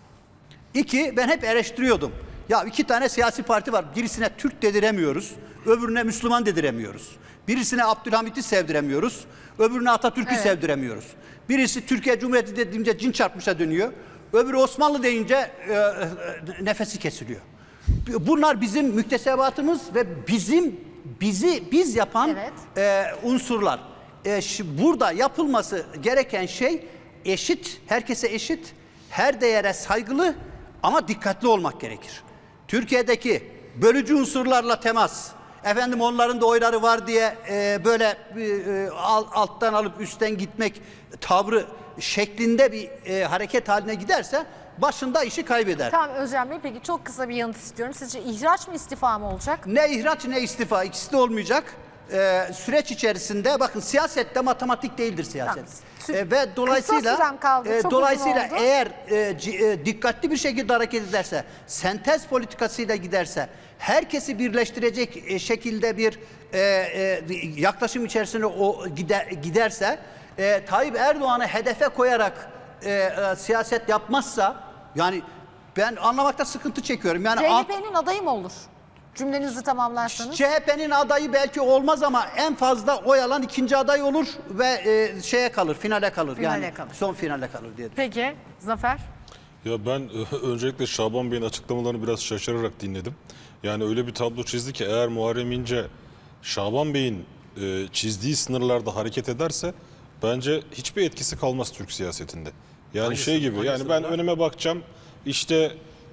İki, ben hep eleştiriyordum. Ya iki tane siyasi parti var. Birisine Türk dediremiyoruz. Öbürüne Müslüman dediremiyoruz. Birisine Abdülhamit'i sevdiremiyoruz. Öbürüne Atatürk'ü Evet. sevdiremiyoruz. Birisi Türkiye Cumhuriyeti dediğince cin çarpmışa dönüyor. Öbürü Osmanlı deyince e, e, nefesi kesiliyor. Bunlar bizim müktesebatımız ve bizim bizi biz yapan Evet. e, unsurlar. E, şi- burada yapılması gereken şey eşit, herkese eşit, her değere saygılı ama dikkatli olmak gerekir. Türkiye'deki bölücü unsurlarla temas, efendim onların da oyları var diye e, böyle e, alttan alıp üstten gitmek tavrı şeklinde bir e, hareket haline giderse başında işi kaybeder. Tamam Özcan Bey, peki çok kısa bir yanıt istiyorum. Sizce ihraç mı istifa mı olacak? Ne ihraç ne istifa, ikisi de olmayacak. Ee, süreç içerisinde bakın siyasette matematik değildir siyaset. Tamam. Ee, ve dolayısıyla sürem kaldı, çok uzun dolayısıyla oldu. eğer e, c- e, dikkatli bir şekilde hareket ederse, sentez politikasıyla giderse, herkesi birleştirecek e, şekilde bir e, e, yaklaşım içerisine o gider, giderse, e, Tayyip Erdoğan'ı hedefe koyarak e, e, siyaset yapmazsa, yani ben anlamakta sıkıntı çekiyorum. Yani C H alt- P'nin adayı mı olur? Cümlenizi tamamlarsanız. C H P'nin adayı belki olmaz ama en fazla oy alan ikinci aday olur ve e, şeye kalır, finale kalır. Finale yani kalır. son finale kalır diye. Peki Zafer? Ya ben e, öncelikle Şaban Bey'in açıklamalarını biraz şaşırarak dinledim. Yani öyle bir tablo çizdi ki eğer Muharrem İnce Şaban Bey'in e, çizdiği sınırlarda hareket ederse bence hiçbir etkisi kalmaz Türk siyasetinde. Yani Hangi şey sınır- gibi hangi yani ben sınırlar? önüme bakacağım işte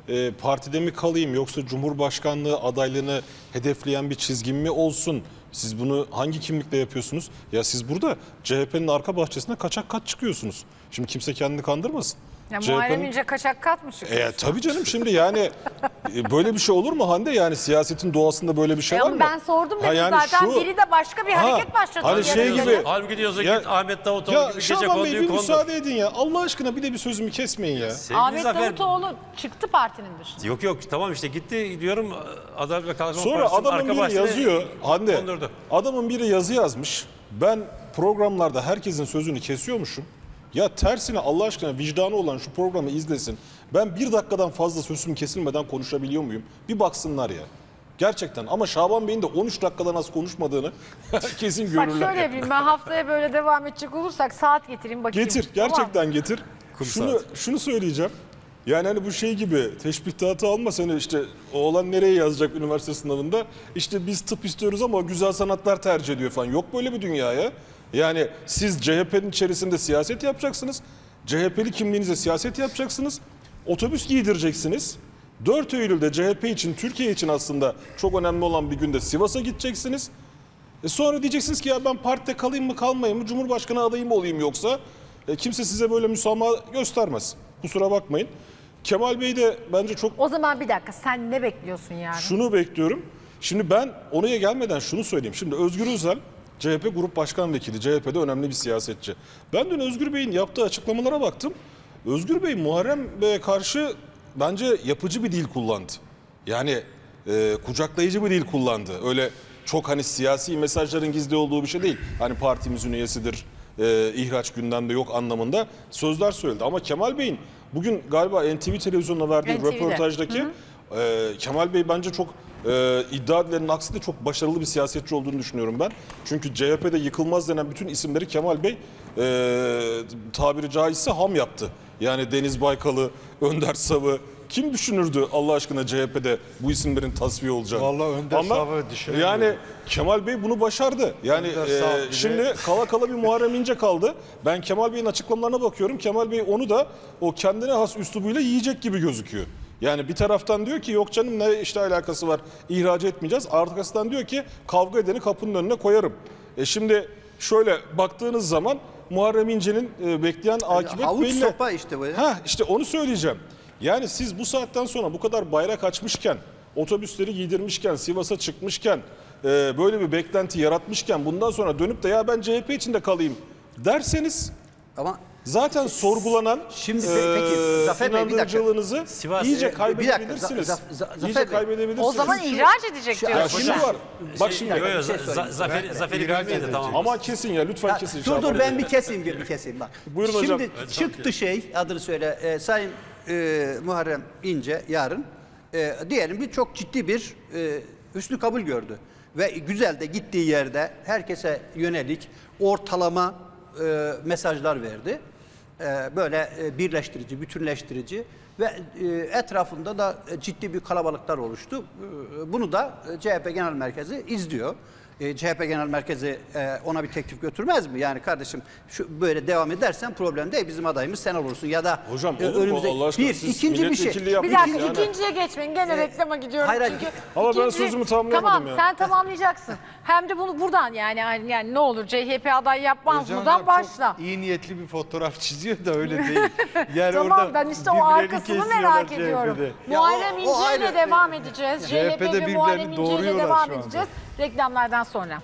e, partide mi kalayım yoksa Cumhurbaşkanlığı adaylığını hedefleyen bir çizgim mi olsun? Siz bunu hangi kimlikle yapıyorsunuz? Ya siz burada C H P'nin arka bahçesine kaçak kat çıkıyorsunuz. Şimdi kimse kendini kandırmasın. Ya C H P'nin Muharrem İnce kaçak kat mı çıkıyor? E, tabii canım şimdi yani e, böyle bir şey olur mu Hande? Yani siyasetin doğasında böyle bir şey E var ama mı? ben sordum dedim Ha, yani zaten şu- biri de başka bir Ha, hareket başlatıyor. hani şey yarın gibi- gece. Halbuki diyorsun Ya- ki Ahmet Davutoğlu Ya gibi gece Şaban Bey bir konduyu kondur. müsaade edin ya. Allah aşkına bir de bir sözümü kesmeyin ya. Sevgili Ahmet Zafer, Davutoğlu çıktı partinin dışına. Yok yok tamam işte gitti diyorum Adalet ve Kalkınma Sonra Partisi'nin adamın arka biri bahçesine yazıyor Hande. kondurdu. Adamın biri yazı yazmış. Ben programlarda herkesin sözünü kesiyormuşum. Ya tersine Allah aşkına vicdanı olan şu programı izlesin. Ben bir dakikadan fazla sözüm kesilmeden konuşabiliyor muyum? Bir baksınlar ya. Gerçekten ama Şaban Bey'in de on üç dakikadan az konuşmadığını kesin Bak görürler. şöyle yapayım ben haftaya böyle devam edecek olursak saat getireyim bakayım. Getir, Tamam. gerçekten getir. Kumsal. Şunu şunu söyleyeceğim. Yani hani bu şey gibi teşbihtatı alma seni işte oğlan nereye yazacak üniversite sınavında? İşte biz tıp istiyoruz ama güzel sanatlar tercih ediyor falan. Yok böyle bir dünya ya. Yani siz C H P'nin içerisinde siyaset yapacaksınız. C H P'li kimliğinize siyaset yapacaksınız. Otobüs giydireceksiniz. dört Eylül'de C H P için, Türkiye için aslında çok önemli olan bir günde Sivas'a gideceksiniz. E sonra diyeceksiniz ki ya ben partide kalayım mı kalmayayım mı, Cumhurbaşkanı adayı mı olayım yoksa? E kimse size böyle müsamaha göstermez. Kusura bakmayın. Kemal Bey de bence çok O zaman bir dakika sen ne bekliyorsun yani? şunu bekliyorum. Şimdi ben oraya gelmeden şunu söyleyeyim. Şimdi Özgür Özel C H P Grup Başkan Vekili, C H P'de önemli bir siyasetçi. Ben dün Özgür Bey'in yaptığı açıklamalara baktım. Özgür Bey Muharrem Bey'e karşı bence yapıcı bir dil kullandı. Yani e, kucaklayıcı bir dil kullandı. Öyle çok hani siyasi mesajların gizli olduğu bir şey değil. Hani partimizin üyesidir, e, ihraç gündemde yok anlamında sözler söyledi. Ama Kemal Bey'in bugün galiba N T V televizyonuna verdiği N T V'de. röportajdaki e, Kemal Bey bence çok e, iddia edilenin aksine çok başarılı bir siyasetçi olduğunu düşünüyorum ben. Çünkü C H P'de yıkılmaz denen bütün isimleri Kemal Bey e, tabiri caizse ham yaptı. Yani Deniz Baykal'ı, Önder Sav'ı kim düşünürdü Allah aşkına C H P'de bu isimlerin tasfiye olacağını? Vallahi Önder Ama Sav'ı düşünürdü. Yani Kemal Bey bunu başardı. Yani Önder e, Sav gibi. şimdi kala kala bir Muharrem İnce kaldı. Ben Kemal Bey'in açıklamalarına bakıyorum. Kemal Bey onu da o kendine has üslubuyla yiyecek gibi gözüküyor. Yani bir taraftan diyor ki yok canım ne işte alakası var ihraç etmeyeceğiz. Arkasından diyor ki kavga edeni kapının önüne koyarım. E şimdi şöyle baktığınız zaman Muharrem İnce'nin e, bekleyen akıbet Havuç belli. sopa işte bu ya. Ha işte onu söyleyeceğim. Yani siz bu saatten sonra bu kadar bayrak açmışken, otobüsleri giydirmişken, Sivas'a çıkmışken, e, böyle bir beklenti yaratmışken bundan sonra dönüp de ya ben C H P içinde kalayım derseniz Ama zaten sorgulanan Şimdi e, pe- peki, Zafer Bey, bir dakika. inandırıcılığınızı Sivas- iyice Bir dakika, kaybedebilirsiniz. Zaf- Zaf- iyice Zafer Bey. kaybedebilirsiniz. O zaman ihraç edecek Şu- Ya diyorsun. şimdi var. Bak şimdi Yok yok bir şey za- söyleyeyim. Zafer, Ben- Zafer'i İhraç bilmeydi edecek. tamam. ama kesin ya lütfen Ya, kesin. dur Şaban dur Bey. ben bir keseyim bir keseyim bak. Buyurun Şimdi hocam. çıktı şey adını söyle e, Sayın e, Muharrem İnce yarın e, diyelim bir çok ciddi bir e, hüsnü kabul gördü. Ve güzel de gittiği yerde herkese yönelik ortalama e, mesajlar verdi. E, böyle e, birleştirici, bütünleştirici ve e, etrafında da e, ciddi bir kalabalıklar oluştu. E, bunu da e, C H P Genel Merkezi izliyor. E, C H P Genel Merkezi e, ona bir teklif götürmez mi? Yani kardeşim şu böyle devam edersen problem değil. Bizim adayımız sen olursun ya da Hocam e, olur mu Allah aşkına? bir Siz ikinci bir şey. milletvekilliği Bir yapmış dakika yani. ikinciye geçmeyin. Gene reklama gidiyorum hayır, hayır. çünkü. Ama ben ikinci- sözümü tamamlayamadım Tamam ya. sen tamamlayacaksın. Hem de bunu buradan yani yani, yani ne olur C H P aday yapmaz Özcan buradan Hocam başla. çok iyi niyetli bir fotoğraf çiziyor da öyle değil. Yani Tamam orada ben işte o birbirlerini arkasını kesiyorlar merak C H P'de. ediyorum. Ya o- Muharrem o İnce ile ayrı. devam edeceğiz. C C H H P'de P ve birbirlerini Muharrem İnce ile doğruyorlar devam şu anda. edeceğiz. Reklamlardan sonra.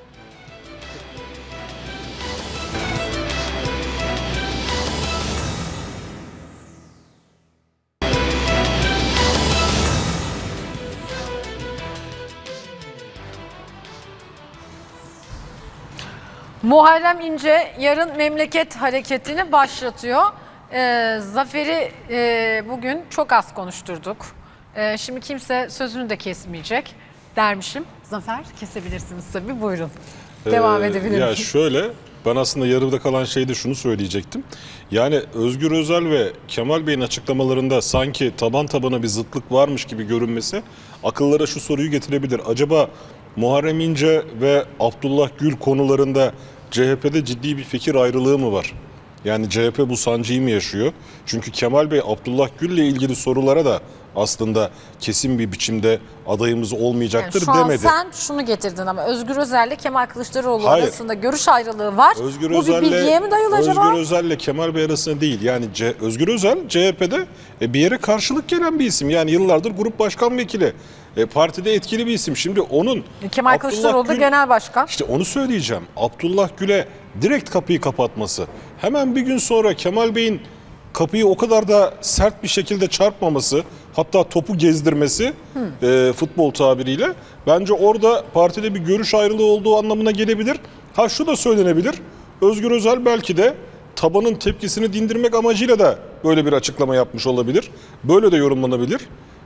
Muharrem İnce yarın memleket hareketini başlatıyor. Ee, Zafer'i e, bugün çok az konuşturduk. Ee, şimdi kimse sözünü de kesmeyecek dermişim. Zafer kesebilirsiniz tabii buyurun. Devam Ee, edebilirim. Ya şöyle ben aslında yarıda kalan şeyde şunu söyleyecektim. Yani Özgür Özel ve Kemal Bey'in açıklamalarında sanki taban tabana bir zıtlık varmış gibi görünmesi akıllara şu soruyu getirebilir. Acaba Muharrem İnce ve Abdullah Gül konularında C H P'de ciddi bir fikir ayrılığı mı var? Yani C H P bu sancıyı mı yaşıyor? Çünkü Kemal Bey Abdullah Gül'le ilgili sorulara da aslında kesin bir biçimde adayımız olmayacaktır Yani şu an demedi. sen şunu getirdin ama Özgür Özel'le Kemal Kılıçdaroğlu Hayır. arasında görüş ayrılığı var. Özgür Bu bir bilgiye mi dayalı Özgür acaba? Özel'le Kemal Bey arasında değil. Yani C- Özgür Özel C H P'de e, bir yere karşılık gelen bir isim. Yani yıllardır grup başkan vekili. E, partide etkili bir isim. Şimdi onun Kemal Abdullah Kılıçdaroğlu da Gül- genel başkan. İşte onu söyleyeceğim. Abdullah Gül'e direkt kapıyı kapatması. Hemen bir gün sonra Kemal Bey'in kapıyı o kadar da sert bir şekilde çarpmaması, hatta topu gezdirmesi e, futbol tabiriyle bence orada partide bir görüş ayrılığı olduğu anlamına gelebilir. Ha şu da söylenebilir. Özgür Özel belki de tabanın tepkisini dindirmek amacıyla da böyle bir açıklama yapmış olabilir. Böyle de yorumlanabilir.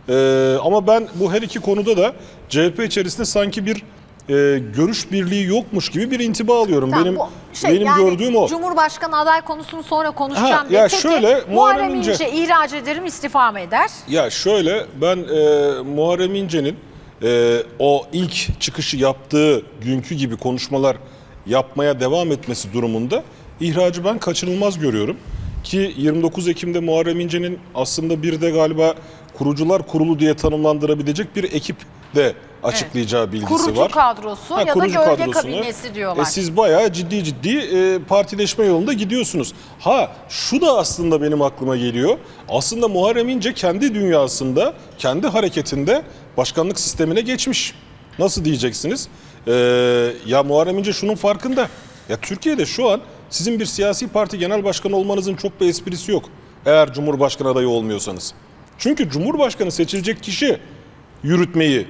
E, ama ben bu her iki konuda da C H P içerisinde sanki bir e, görüş birliği yokmuş gibi bir intiba alıyorum. Tamam, benim bu şey, benim yani gördüğüm o. Cumhurbaşkanı aday konusunu sonra konuşacağım Ha, diye. ya Peki şöyle, Muharrem Muharrem İnce- İnce ihraç ederim, istifa mı eder? Ya şöyle ben e, Muharrem İnce'nin e, o ilk çıkışı yaptığı günkü gibi konuşmalar yapmaya devam etmesi durumunda ihracı ben kaçınılmaz görüyorum. Ki yirmi dokuz Ekim'de Muharrem İnce'nin aslında bir de galiba kurucular kurulu diye tanımlandırabilecek bir ekip de açıklayacağı bilgisi Kurucu var. kadrosu Ha, ya da kurucu gölge kadrosunu, kabinesi diyorlar. E, siz bayağı ciddi ciddi e, partileşme yolunda gidiyorsunuz. Ha şu da aslında benim aklıma geliyor. Aslında Muharrem İnce kendi dünyasında, kendi hareketinde başkanlık sistemine geçmiş. Nasıl diyeceksiniz? E, ya Muharrem İnce şunun farkında. Ya Türkiye'de şu an sizin bir siyasi parti genel başkanı olmanızın çok bir esprisi yok. Eğer Cumhurbaşkanı adayı olmuyorsanız. Çünkü Cumhurbaşkanı seçilecek kişi yürütmeyi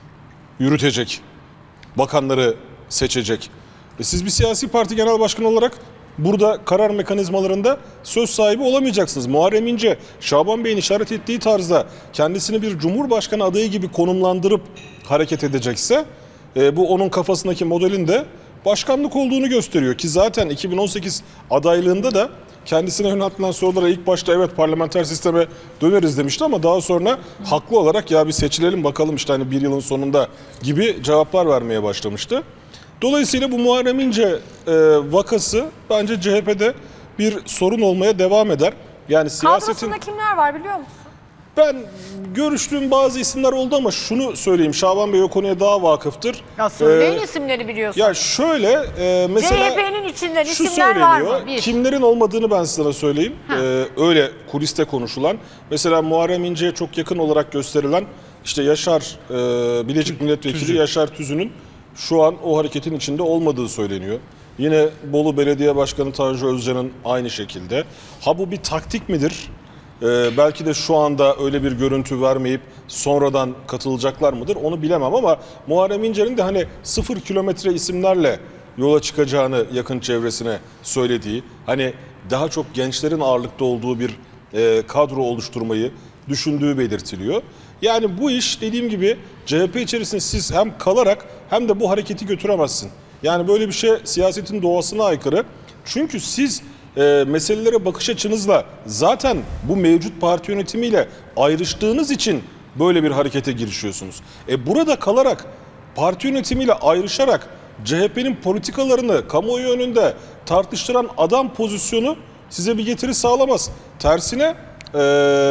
yürütecek. Bakanları seçecek. E siz bir siyasi parti genel başkanı olarak burada karar mekanizmalarında söz sahibi olamayacaksınız. Muharrem İnce, Şaban Bey'in işaret ettiği tarzda kendisini bir cumhurbaşkanı adayı gibi konumlandırıp hareket edecekse e, bu onun kafasındaki modelin de başkanlık olduğunu gösteriyor. Ki zaten iki bin on sekiz adaylığında da kendisine yöneltilen sorulara ilk başta evet parlamenter sisteme döneriz demişti ama daha sonra haklı olarak ya bir seçilelim bakalım işte hani bir yılın sonunda gibi cevaplar vermeye başlamıştı. Dolayısıyla bu Muharrem İnce e, vakası bence C H P'de bir sorun olmaya devam eder. Yani siyasetin... Kadrosunda kimler var biliyor musun? Ben görüştüğüm bazı isimler oldu ama şunu söyleyeyim. Şaban Bey o konuya daha vakıftır. Ya söyleyin Ee, isimleri biliyorsun. Ya şöyle e, mesela C H P'nin içinden şu isimler var söyleniyor. mı? Bir. Kimlerin olmadığını ben sana söyleyeyim. Ee, öyle kuliste konuşulan. Mesela Muharrem İnce'ye çok yakın olarak gösterilen işte Yaşar e, Bilecik Milletvekili Tüzün. Yaşar Tüzün'ün şu an o hareketin içinde olmadığı söyleniyor. Yine Bolu Belediye Başkanı Tanju Özcan'ın aynı şekilde. Ha bu bir taktik midir? Ee, belki de şu anda öyle bir görüntü vermeyip sonradan katılacaklar mıdır onu bilemem ama Muharrem İnce'nin de hani sıfır kilometre isimlerle yola çıkacağını yakın çevresine söylediği, hani daha çok gençlerin ağırlıkta olduğu bir e, kadro oluşturmayı düşündüğü belirtiliyor. Yani bu iş dediğim gibi C H P içerisinde siz hem kalarak hem de bu hareketi götüremezsin. Yani böyle bir şey siyasetin doğasına aykırı. Çünkü siz e, meselelere bakış açınızla zaten bu mevcut parti yönetimiyle ayrıştığınız için böyle bir harekete girişiyorsunuz. E burada kalarak parti yönetimiyle ayrışarak C H P'nin politikalarını kamuoyu önünde tartıştıran adam pozisyonu size bir getiri sağlamaz. Tersine e,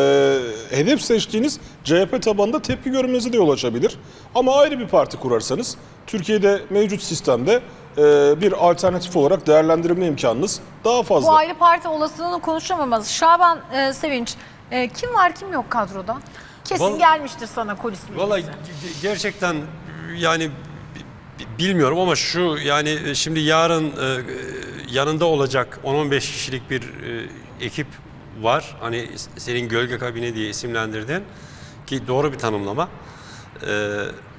hedef seçtiğiniz C H P tabanında tepki görmenize de yol açabilir. Ama ayrı bir parti kurarsanız Türkiye'de mevcut sistemde e, bir alternatif olarak değerlendirme imkanınız daha fazla. Bu ayrı parti olasılığını konuşamamız. Şaban e, Sevinç, e, kim var kim yok kadroda? Kesin Vallahi- gelmiştir sana kulis Valla bilgisi. gerçekten yani bi- bilmiyorum ama şu yani şimdi yarın e, yanında olacak on on beş kişilik bir e, ekip var. Hani senin gölge kabine diye isimlendirdin ki doğru bir tanımlama. E,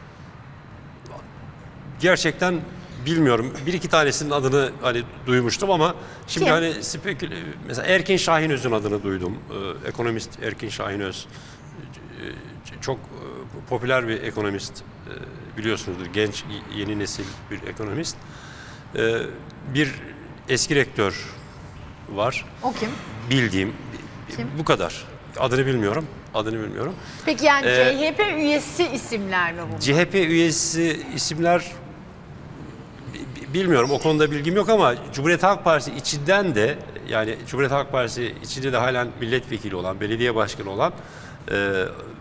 gerçekten bilmiyorum. Bir iki tanesinin adını hani duymuştum ama şimdi Kim? hani spekül mesela Erkin Şahinöz'ün adını duydum. E, ekonomist Erkin Şahinöz. E, çok e, popüler bir ekonomist, e, biliyorsunuzdur, genç yeni nesil bir ekonomist. E, bir eski rektör var, O kim? bildiğim Kim? bu kadar. Adını bilmiyorum, adını bilmiyorum. Peki yani Ee, C H P üyesi isimler mi bu? C H P üyesi isimler bi- bilmiyorum, o konuda bilgim yok ama Cumhuriyet Halk Partisi içinden de yani Cumhuriyet Halk Partisi içinde de halen milletvekili olan, belediye başkanı olan e,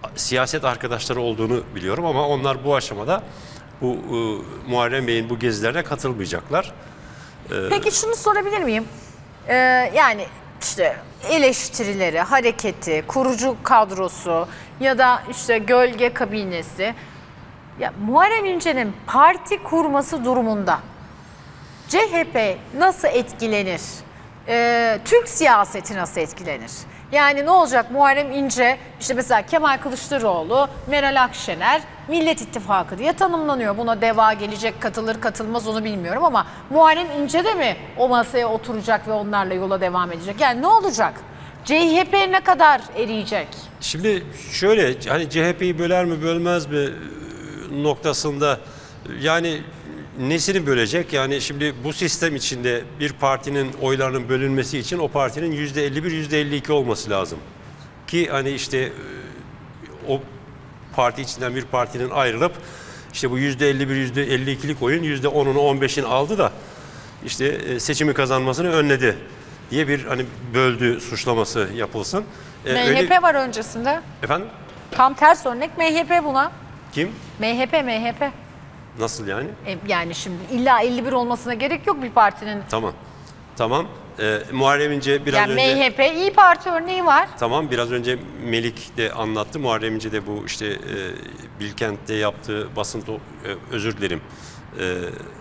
siyaset arkadaşları olduğunu biliyorum ama onlar bu aşamada bu e, Muharrem Bey'in bu gezilerine katılmayacaklar. Peki şunu sorabilir miyim? Ee, yani işte eleştirileri, hareketi, kurucu kadrosu ya da işte gölge kabinesi. Ya Muharrem İnce'nin parti kurması durumunda C H P nasıl etkilenir? Ee, Türk siyaseti nasıl etkilenir? Yani ne olacak Muharrem İnce, işte mesela Kemal Kılıçdaroğlu, Meral Akşener Millet İttifakı diye tanımlanıyor. Buna DEVA gelecek, katılır katılmaz onu bilmiyorum ama Muharrem İnce de mi o masaya oturacak ve onlarla yola devam edecek? Yani ne olacak? C H P ne kadar eriyecek? Şimdi şöyle, hani C H P'yi böler mi bölmez mi noktasında, yani nesini bölecek? Yani şimdi bu sistem içinde bir partinin oylarının bölünmesi için o partinin yüzde elli bir yüzde elli iki olması lazım. Ki hani işte o parti içinden bir partinin ayrılıp işte bu yüzde elli bir yüzde elli ikilik oyun yüzde onunu on beşini aldı da işte seçimi kazanmasını önledi diye bir hani böldü suçlaması yapılsın. Ee, M H P öyle... var öncesinde. Efendim? Tam ters örnek M H P buna. Kim? M H P, M H P. Nasıl yani? E, yani şimdi illa elli bir olmasına gerek yok bir partinin. Tamam. Tamam. Ee, Muharrem İnce biraz Yani önce... M H P İYİ Parti örneği var. Tamam, biraz önce Melik de anlattı. Muharrem İnce de bu işte e, Bilkent'te yaptığı basın to- e, özür dilerim. E,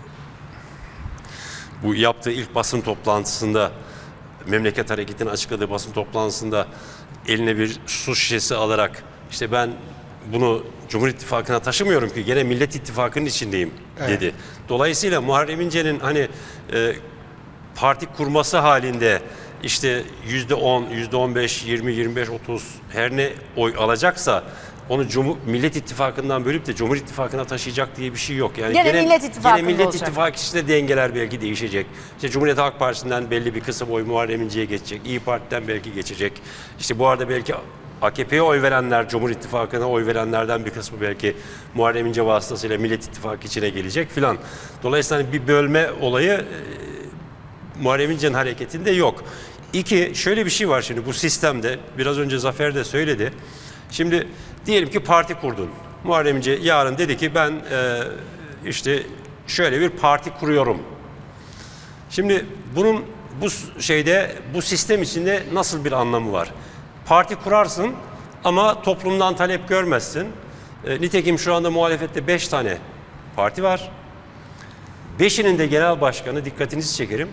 bu yaptığı ilk basın toplantısında, Memleket Hareketi'nin açıkladığı basın toplantısında eline bir su şişesi alarak işte ben bunu Cumhur İttifakı'na taşımıyorum ki gene Millet İttifakı'nın içindeyim dedi. Evet. Dolayısıyla Muharrem İnce'nin hani e, parti kurması halinde işte yüzde on, yüzde on beş, yirmi, yirmi beş, otuz her ne oy alacaksa onu Cumhur, Millet İttifakı'ndan bölüp de Cumhur İttifakı'na taşıyacak diye bir şey yok. Yani gene, gene Millet İttifakı'nda gene Millet olacak. İttifakı içinde dengeler belki değişecek. İşte Cumhuriyet Halk Partisi'nden belli bir kısım oy Muharrem İnce'ye geçecek. İYİ Parti'den belki geçecek. İşte bu arada belki A K P'ye oy verenler, Cumhur İttifakı'na oy verenlerden bir kısmı belki Muharrem İnce vasıtasıyla Millet İttifakı içine gelecek filan. Dolayısıyla hani bir bölme olayı e, Muharrem İnce'nin hareketinde yok. İki, şöyle bir şey var şimdi bu sistemde, biraz önce Zafer de söyledi. Şimdi diyelim ki parti kurdun. Muharrem İnce yarın dedi ki ben e, işte şöyle bir parti kuruyorum. Şimdi bunun bu şeyde, bu sistem içinde nasıl bir anlamı var? Parti kurarsın ama toplumdan talep görmezsin. E, nitekim şu anda muhalefette beş tane parti var. Beşinin de genel başkanı, dikkatinizi çekerim,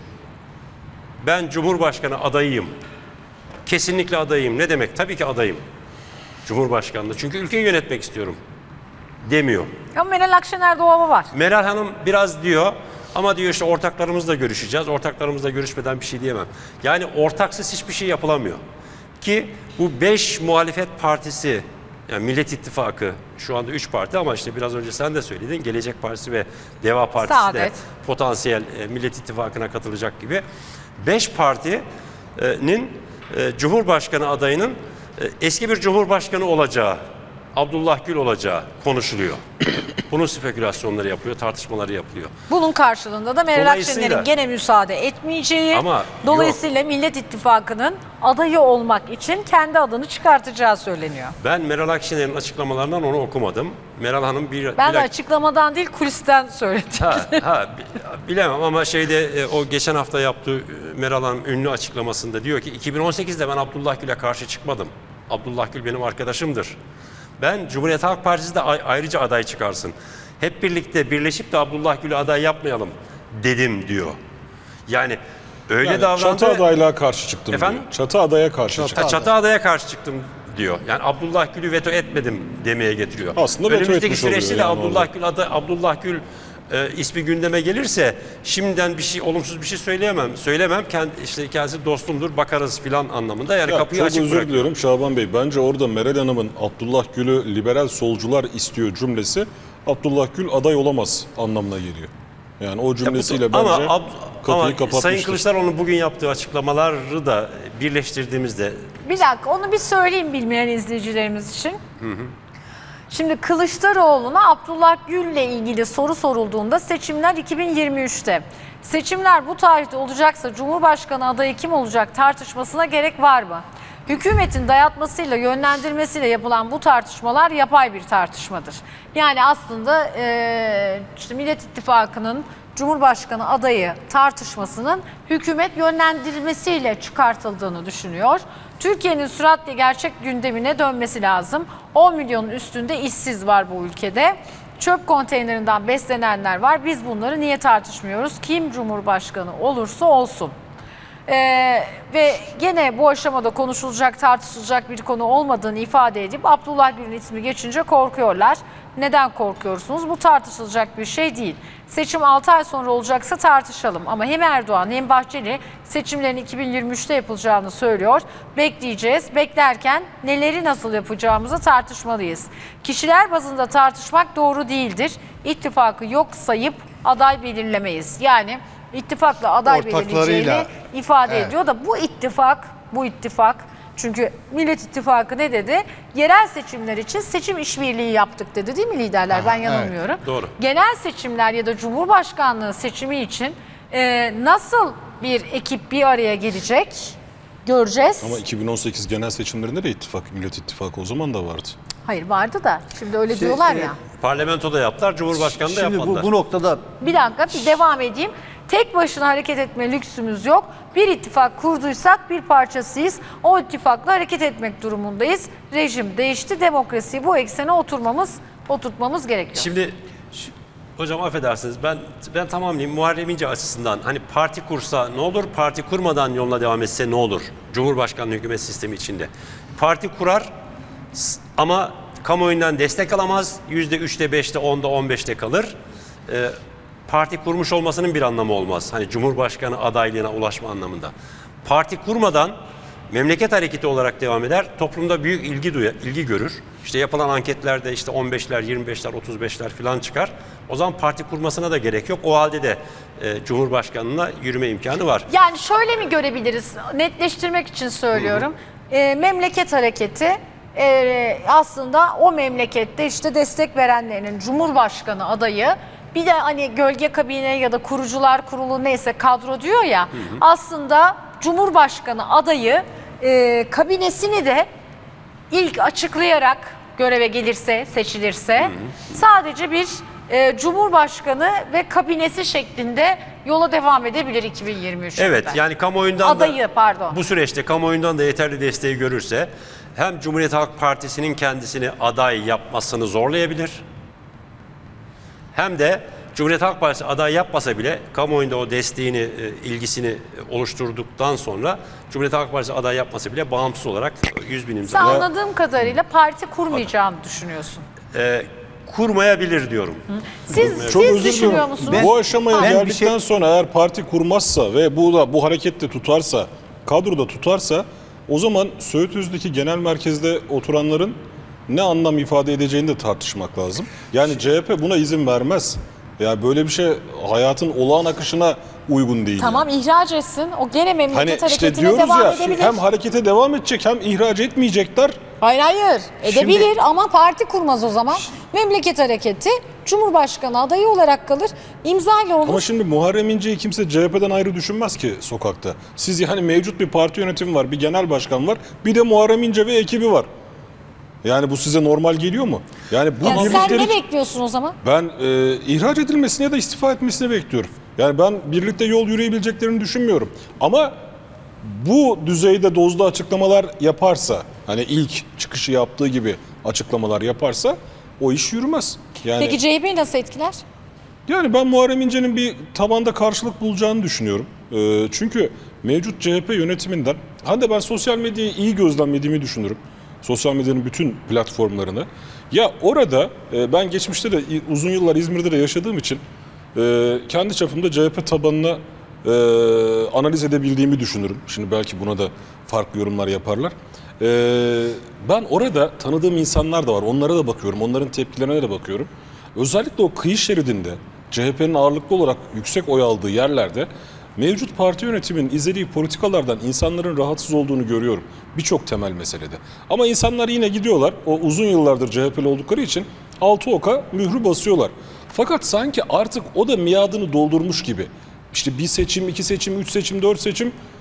ben Cumhurbaşkanı adayıyım. Kesinlikle adayım. Ne demek? Tabii ki adayım. Cumhurbaşkanlığı. Çünkü ülkeyi yönetmek istiyorum demiyor. Ama Meral Akşener'de o hava var. Meral Hanım biraz diyor ama diyor işte ortaklarımızla görüşeceğiz. Ortaklarımızla görüşmeden bir şey diyemem. Yani ortaksız hiçbir şey yapılamıyor. Ki bu beş muhalefet partisi, yani Millet İttifakı şu anda üç parti ama işte biraz önce sen de söyledin. Gelecek Partisi ve Deva Partisi Saadet. de potansiyel e, Millet İttifakı'na katılacak gibi. Beş partinin e, Cumhurbaşkanı adayının e, eski bir Cumhurbaşkanı olacağı, Abdullah Gül olacağı konuşuluyor. Bunun spekülasyonları yapıyor, tartışmaları yapılıyor. Bunun karşılığında da Meral Dolayısıyla- Akşener'in gene müsaade etmeyeceği, Ama dolayısıyla Millet İttifakı'nın adayı olmak için kendi adını çıkartacağı söyleniyor. Ben Meral Akşener'in açıklamalarından onu okumadım. Meral Hanım bir... Ben bir de açıklamadan değil kulisten söyledim. Ha, ha, bi- bilemem ama şeyde e, o geçen hafta yaptığı e, Meral Hanım ünlü açıklamasında diyor ki iki bin on sekizde ben Abdullah Gül'e karşı çıkmadım. Abdullah Gül benim arkadaşımdır. Ben Cumhuriyet Halk Partisi de ay- ayrıca aday çıkarsın. Hep birlikte birleşip de Abdullah Gül'ü aday yapmayalım dedim diyor. Yani öyle Yani davrandı. çatı adaylığa karşı çıktım Efendim? diyor. Çatı adaya karşı Ha, çıktım. çatı adaya karşı çıktım diyor. Yani Abdullah Gül'ü veto etmedim demeye getiriyor. Aslında veto önümüzdeki etmiş süreçte oluyor de yani Abdullah orada. Gül aday, Abdullah Gül e, ismi gündeme gelirse şimdiden bir şey olumsuz bir şey söyleyemem. Söylemem. Kendi işte kendisi dostumdur, bakarız filan anlamında. Yani Ya, kapıyı çok açık özür bırakıyor. diliyorum Şaban Bey. Bence orada Meral Hanım'ın Abdullah Gül'ü liberal solcular istiyor cümlesi Abdullah Gül aday olamaz anlamına geliyor. Yani o cümlesiyle Ama, bence ab, kapıyı ama kapatmıştır. Sayın Kılıçdaroğlu'nun bugün yaptığı açıklamaları da birleştirdiğimizde Bir dakika onu bir söyleyeyim bilmeyen izleyicilerimiz için. Şimdi Kılıçdaroğlu'na Abdullah Gül'le ilgili soru sorulduğunda seçimler iki bin yirmi üçte. Seçimler bu tarihte olacaksa Cumhurbaşkanı adayı kim olacak tartışmasına gerek var mı? Hükümetin dayatmasıyla, yönlendirmesiyle yapılan bu tartışmalar yapay bir tartışmadır. Yani aslında e, işte Millet İttifakı'nın Cumhurbaşkanı adayı tartışmasının hükümet yönlendirmesiyle çıkartıldığını düşünüyor. Türkiye'nin süratle gerçek gündemine dönmesi lazım. on milyonun üstünde işsiz var bu ülkede. Çöp konteynerinden beslenenler var. Biz bunları niye tartışmıyoruz? Kim Cumhurbaşkanı olursa olsun. Ee, ve gene bu aşamada konuşulacak, tartışılacak bir konu olmadığını ifade edip Abdullah Gül'ün ismi geçince korkuyorlar. Neden korkuyorsunuz? Bu tartışılacak bir şey değil. Seçim altı ay sonra olacaksa tartışalım. Ama hem Erdoğan hem Bahçeli seçimlerin iki bin yirmi üçte yapılacağını söylüyor. Bekleyeceğiz. Beklerken neleri nasıl yapacağımızı tartışmalıyız. Kişiler bazında tartışmak doğru değildir. İttifakı yok sayıp aday belirlemeyiz. Yani ittifakla aday belirleyeceğini ifade evet. ediyor da bu ittifak, bu ittifak çünkü Millet İttifakı ne dedi? Yerel seçimler için seçim işbirliği yaptık dedi değil mi liderler? Aha, ben yanılmıyorum. evet, doğru. Genel seçimler ya da Cumhurbaşkanlığı seçimi için e, nasıl bir ekip bir araya gelecek göreceğiz. Ama iki bin on sekiz genel seçimlerinde de ittifak, Millet İttifakı o zaman da vardı. Hayır vardı da şimdi öyle Şey, diyorlar evet. ya. Parlamentoda yaptılar, Cumhurbaşkanı da Şimdi yapmadılar. bu, bu noktada Bir dakika bir devam edeyim. Tek başına hareket etme lüksümüz yok. Bir ittifak kurduysak bir parçasıyız. O ittifakla hareket etmek durumundayız. Rejim değişti, demokrasiyi bu eksene oturmamız, oturtmamız gerekiyor. Şimdi hocam affedersiniz ben ben tamamlayayım. Muharrem İnce açısından hani parti kursa ne olur, parti kurmadan yoluna devam etse ne olur? Cumhurbaşkanlığı hükümet sistemi içinde. Parti kurar s- ama kamuoyundan destek alamaz. Yüzde üçte, beşte, onda, on beşte kalır. Ee, parti kurmuş olmasının bir anlamı olmaz. Hani Cumhurbaşkanı adaylığına ulaşma anlamında. Parti kurmadan memleket hareketi olarak devam eder. Toplumda büyük ilgi duyar, ilgi görür. İşte yapılan anketlerde işte on beşler, yirmi beşler, otuz beşler falan çıkar. O zaman parti kurmasına da gerek yok. O halde de e, Cumhurbaşkanlığına yürüme imkanı var. Yani şöyle mi görebiliriz? Netleştirmek için söylüyorum. Ee, memleket hareketi e, aslında o memlekette işte destek verenlerinin Cumhurbaşkanı adayı bir de hani gölge kabine ya da kurucular kurulu neyse kadro diyor ya hı hı. Aslında Cumhurbaşkanı adayı e, kabinesini de ilk açıklayarak göreve gelirse seçilirse hı hı. sadece bir e, Cumhurbaşkanı ve kabinesi şeklinde yola devam edebilir iki bin yirmi üç'te. Evet yani kamuoyundan adayı, da pardon. bu süreçte kamuoyundan da yeterli desteği görürse hem Cumhuriyet Halk Partisi'nin kendisini aday yapmasını zorlayabilir. Hem de Cumhuriyet Halk Partisi aday yapmasa bile kamuoyunda o desteğini, ilgisini oluşturduktan sonra Cumhuriyet Halk Partisi aday yapmasa bile bağımsız olarak yüz bin imza. Sen anladığım kadarıyla parti kurmayacağını düşünüyorsun. E, kurmayabilir diyorum. Siz, Çok siz özür düşünüyor diliyorum. musunuz? Bu aşamaya Ben bir geldikten şey- sonra eğer parti kurmazsa ve bu da bu harekette tutarsa, kadroda tutarsa o zaman Söğüt Özü'ndeki genel merkezde oturanların ne anlam ifade edeceğini de tartışmak lazım. Yani C H P buna izin vermez. Yani böyle bir şey hayatın olağan akışına uygun değil. Tamam ihraç etsin. O gene memleket Hani işte hareketine diyoruz devam ya edebilir. hem harekete devam edecek hem ihraç etmeyecekler. Hayır hayır edebilir Şimdi- ama parti kurmaz o zaman. Memleket hareketi Cumhurbaşkanı adayı olarak kalır. İmzayla olur. Ama şimdi Muharrem İnce'yi kimse C H P'den ayrı düşünmez ki sokakta. Siz yani mevcut bir parti yönetimi var, bir genel başkan var, bir de Muharrem İnce ve ekibi var. Yani bu size normal geliyor mu? Yani bu Yani sen birliktelik- ne bekliyorsun o zaman? Ben e, ihraç edilmesini ya da istifa etmesini bekliyorum. Yani ben birlikte yol yürüyebileceklerini düşünmüyorum. Ama bu düzeyde dozlu açıklamalar yaparsa, hani ilk çıkışı yaptığı gibi açıklamalar yaparsa o iş yürümez. Yani Peki C H P'yi nasıl etkiler? yani ben Muharrem İnce'nin bir tabanda karşılık bulacağını düşünüyorum. E, çünkü mevcut C H P yönetiminden, hadi ben sosyal medyayı iyi gözlemlediğimi düşünürüm. Sosyal medyanın bütün platformlarını. Ya orada e, ben geçmişte de uzun yıllar İzmir'de de yaşadığım için e, kendi çapımda C H P tabanına e, analiz edebildiğimi düşünürüm. Şimdi belki buna da farklı yorumlar yaparlar. E, ben orada tanıdığım insanlar da var. Onlara da bakıyorum. Onların tepkilerine de bakıyorum. Özellikle o kıyı şeridinde C H P'nin ağırlıklı olarak yüksek oy aldığı yerlerde mevcut parti yönetiminin izlediği politikalardan insanların rahatsız olduğunu görüyorum. Birçok temel meselede. Ama insanlar yine gidiyorlar. O uzun yıllardır C H P'li oldukları için altı oka mührü basıyorlar. Fakat sanki artık o da miadını doldurmuş gibi. İşte bir seçim, iki seçim, üç seçim, dört seçim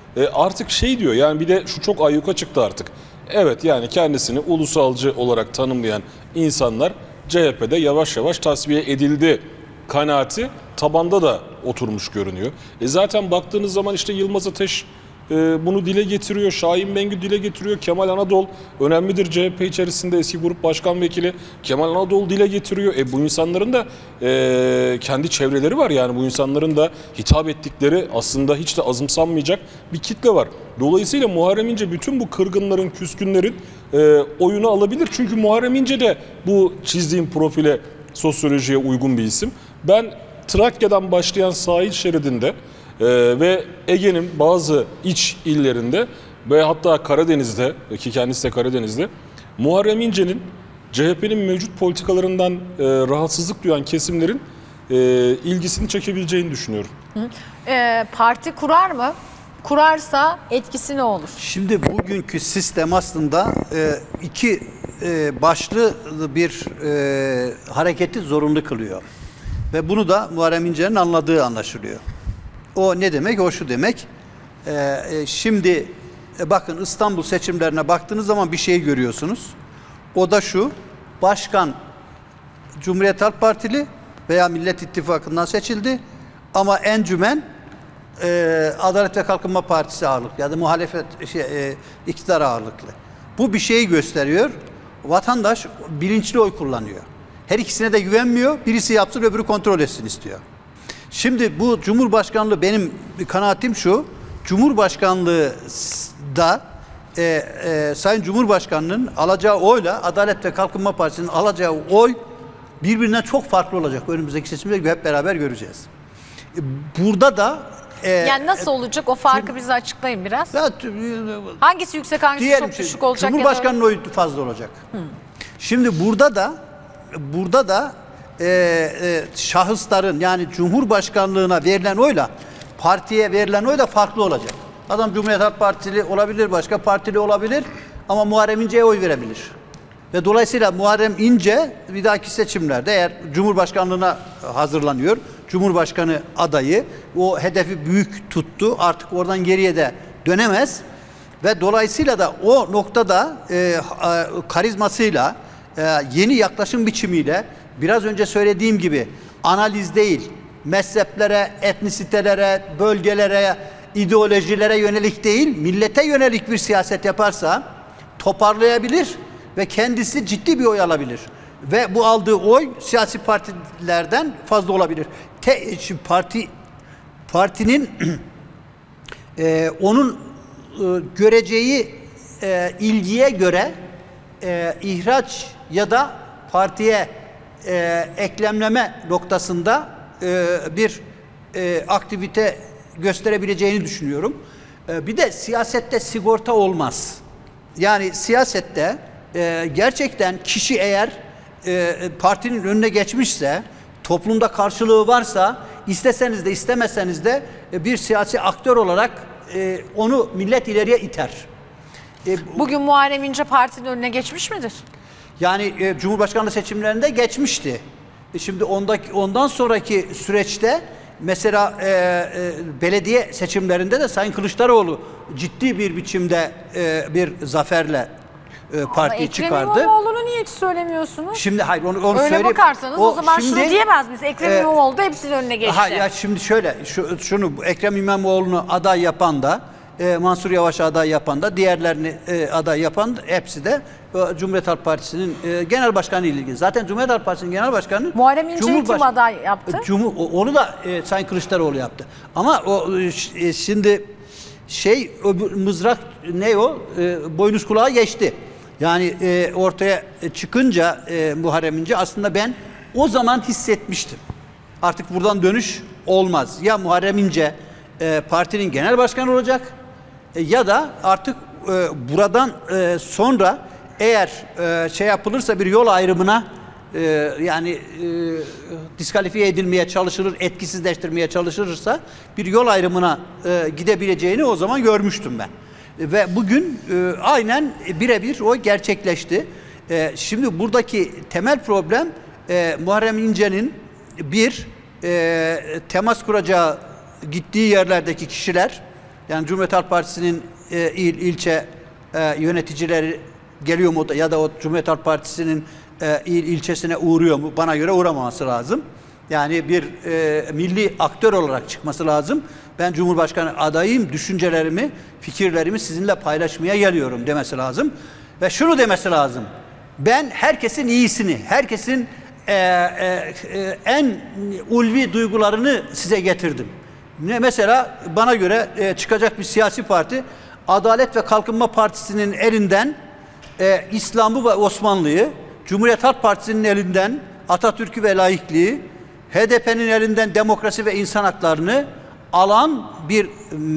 e, artık şey diyor yani bir de şu çok ayyuka çıktı artık. Evet yani kendisini ulusalcı olarak tanımlayan insanlar C H P'de yavaş yavaş tasfiye edildi kanaati tabanda da oturmuş görünüyor. E zaten baktığınız zaman işte Yılmaz Ateş e, bunu dile getiriyor, Şahin Mengü dile getiriyor, Kemal Anadol önemlidir C H P içerisinde eski grup başkan vekili Kemal Anadol dile getiriyor. E bu insanların da e, kendi çevreleri var yani bu insanların da hitap ettikleri aslında hiç de azımsanmayacak bir kitle var. Dolayısıyla Muharrem İnce bütün bu kırgınların, küskünlerin e, oyunu alabilir. Çünkü Muharrem İnce de bu çizdiğim profile, sosyolojiye uygun bir isim. Ben Trakya'dan başlayan sahil şeridinde e, ve Ege'nin bazı iç illerinde ve hatta Karadeniz'de ki kendisi de Karadeniz'de Muharrem İnce'nin C H P'nin mevcut politikalarından e, rahatsızlık duyan kesimlerin e, ilgisini çekebileceğini düşünüyorum. Ee, parti kurar mı? Kurarsa etkisi ne olur? Şimdi bugünkü sistem aslında e, iki e, başlı bir e, hareketi zorunlu kılıyor. Ve bunu da Muharrem İnce'nin anladığı anlaşılıyor. O ne demek? O şu demek. E, e, şimdi e, bakın İstanbul seçimlerine baktığınız zaman bir şey görüyorsunuz. O da şu. Başkan Cumhuriyet Halk Partili veya Millet İttifakı'ndan seçildi. Ama encümen e, Adalet ve Kalkınma Partisi ağırlıklı ya da muhalefet şey, e, iktidar ağırlıklı. Bu bir şeyi gösteriyor. Vatandaş bilinçli oy kullanıyor. Her ikisine de güvenmiyor. Birisi yapsın öbürü kontrol etsin istiyor. Şimdi bu Cumhurbaşkanlığı benim kanaatim şu. Cumhurbaşkanlığı da e, e, Sayın Cumhurbaşkanı'nın alacağı oyla Adalet ve Kalkınma Partisi'nin alacağı oy birbirinden çok farklı olacak. Önümüzdeki seçimde hep beraber göreceğiz. Burada da e, Yani nasıl olacak o farkı bize açıklayın biraz. Ya, Hangisi yüksek, hangisi diyelim çok şey, düşük olacak? Cumhurbaşkanı'nın oyu fazla olacak. Hmm. Şimdi burada da burada da e, e, şahısların yani Cumhurbaşkanlığına verilen oyla partiye verilen oy da farklı olacak. Adam Cumhuriyet Halk Partili olabilir, başka partili olabilir ama Muharrem İnce'ye oy verebilir. Ve dolayısıyla Muharrem İnce bir dahaki seçimlerde eğer Cumhurbaşkanlığına hazırlanıyor, Cumhurbaşkanı adayı o hedefi büyük tuttu, artık oradan geriye de dönemez ve dolayısıyla da o noktada e, karizmasıyla, e, yeni yaklaşım biçimiyle biraz önce söylediğim gibi analiz değil, mezheplere, etnisitelere, bölgelere, ideolojilere yönelik değil, millete yönelik bir siyaset yaparsa toparlayabilir ve kendisi ciddi bir oy alabilir. Ve bu aldığı oy siyasi partilerden fazla olabilir. Te, parti partinin e, onun e, göreceği e, ilgiye göre e, ihraç ya da partiye e, eklemleme noktasında e, bir e, aktivite gösterebileceğini düşünüyorum. E, bir de siyasette sigorta olmaz. Yani siyasette e, gerçekten kişi eğer e, partinin önüne geçmişse, toplumda karşılığı varsa, isteseniz de istemeseniz de e, bir siyasi aktör olarak e, onu millet ileriye iter. E, Bugün Muharrem İnce partinin önüne geçmiş midir? Yani e, Cumhurbaşkanlığı seçimlerinde geçmişti. E, şimdi ondaki, ondan sonraki süreçte mesela e, e, belediye seçimlerinde de Sayın Kılıçdaroğlu ciddi bir biçimde e, bir zaferle e, partiyi çıkardı. Ekrem İmamoğlu'nu niye hiç söylemiyorsunuz? Şimdi hayır onu, onu Öyle söyleyeyim. bakarsanız o, o zaman şimdi, şunu diyemez miyiz? Ekrem e, İmamoğlu da hepsinin önüne geçti. Ha, ya şimdi şöyle şu, şunu Ekrem İmamoğlu'nu aday yapan da e, Mansur Yavaş aday yapan da diğerlerini e, aday yapan da, hepsi de e, Cumhuriyet Halk Partisi'nin e, genel başkanı ile ilgili. Zaten Cumhuriyet Halk Partisi'nin genel başkanı Muharrem İnce'yi kim aday yaptı? Cumhur, onu da e, Sayın Kılıçdaroğlu yaptı. Ama o e, şimdi şey o, mızrak ne o e, boynuz kulağa geçti. Yani e, ortaya çıkınca e, Muharrem İnce aslında ben o zaman hissetmiştim. Artık buradan dönüş olmaz. Ya Muharrem İnce e, partinin genel başkanı olacak e, ya da artık e, buradan e, sonra eğer e, şey yapılırsa bir yol ayrımına e, yani e, diskalifiye edilmeye çalışılır, etkisizleştirmeye çalışılırsa bir yol ayrımına e, gidebileceğini o zaman görmüştüm ben. Ve bugün e, aynen birebir o gerçekleşti. E, şimdi buradaki temel problem e, Muharrem İnce'nin bir e, temas kuracağı gittiği yerlerdeki kişiler Yani Cumhuriyet Halk Partisi'nin e, il, ilçe e, yöneticileri geliyor mu ya da o Cumhuriyet Halk Partisi'nin e, il, ilçesine uğruyor mu? Bana göre uğramaması lazım. Yani bir e, milli aktör olarak çıkması lazım. Ben Cumhurbaşkanı adayım, düşüncelerimi, fikirlerimi sizinle paylaşmaya geliyorum demesi lazım. Ve şunu demesi lazım. Ben herkesin iyisini, herkesin e, e, e, en ulvi duygularını size getirdim. Ne mesela bana göre e, çıkacak bir siyasi parti Adalet ve Kalkınma Partisi'nin elinden e, İslam'ı ve Osmanlı'yı, Cumhuriyet Halk Partisi'nin elinden Atatürk'ü ve laikliği, H D P'nin elinden demokrasi ve insan haklarını alan bir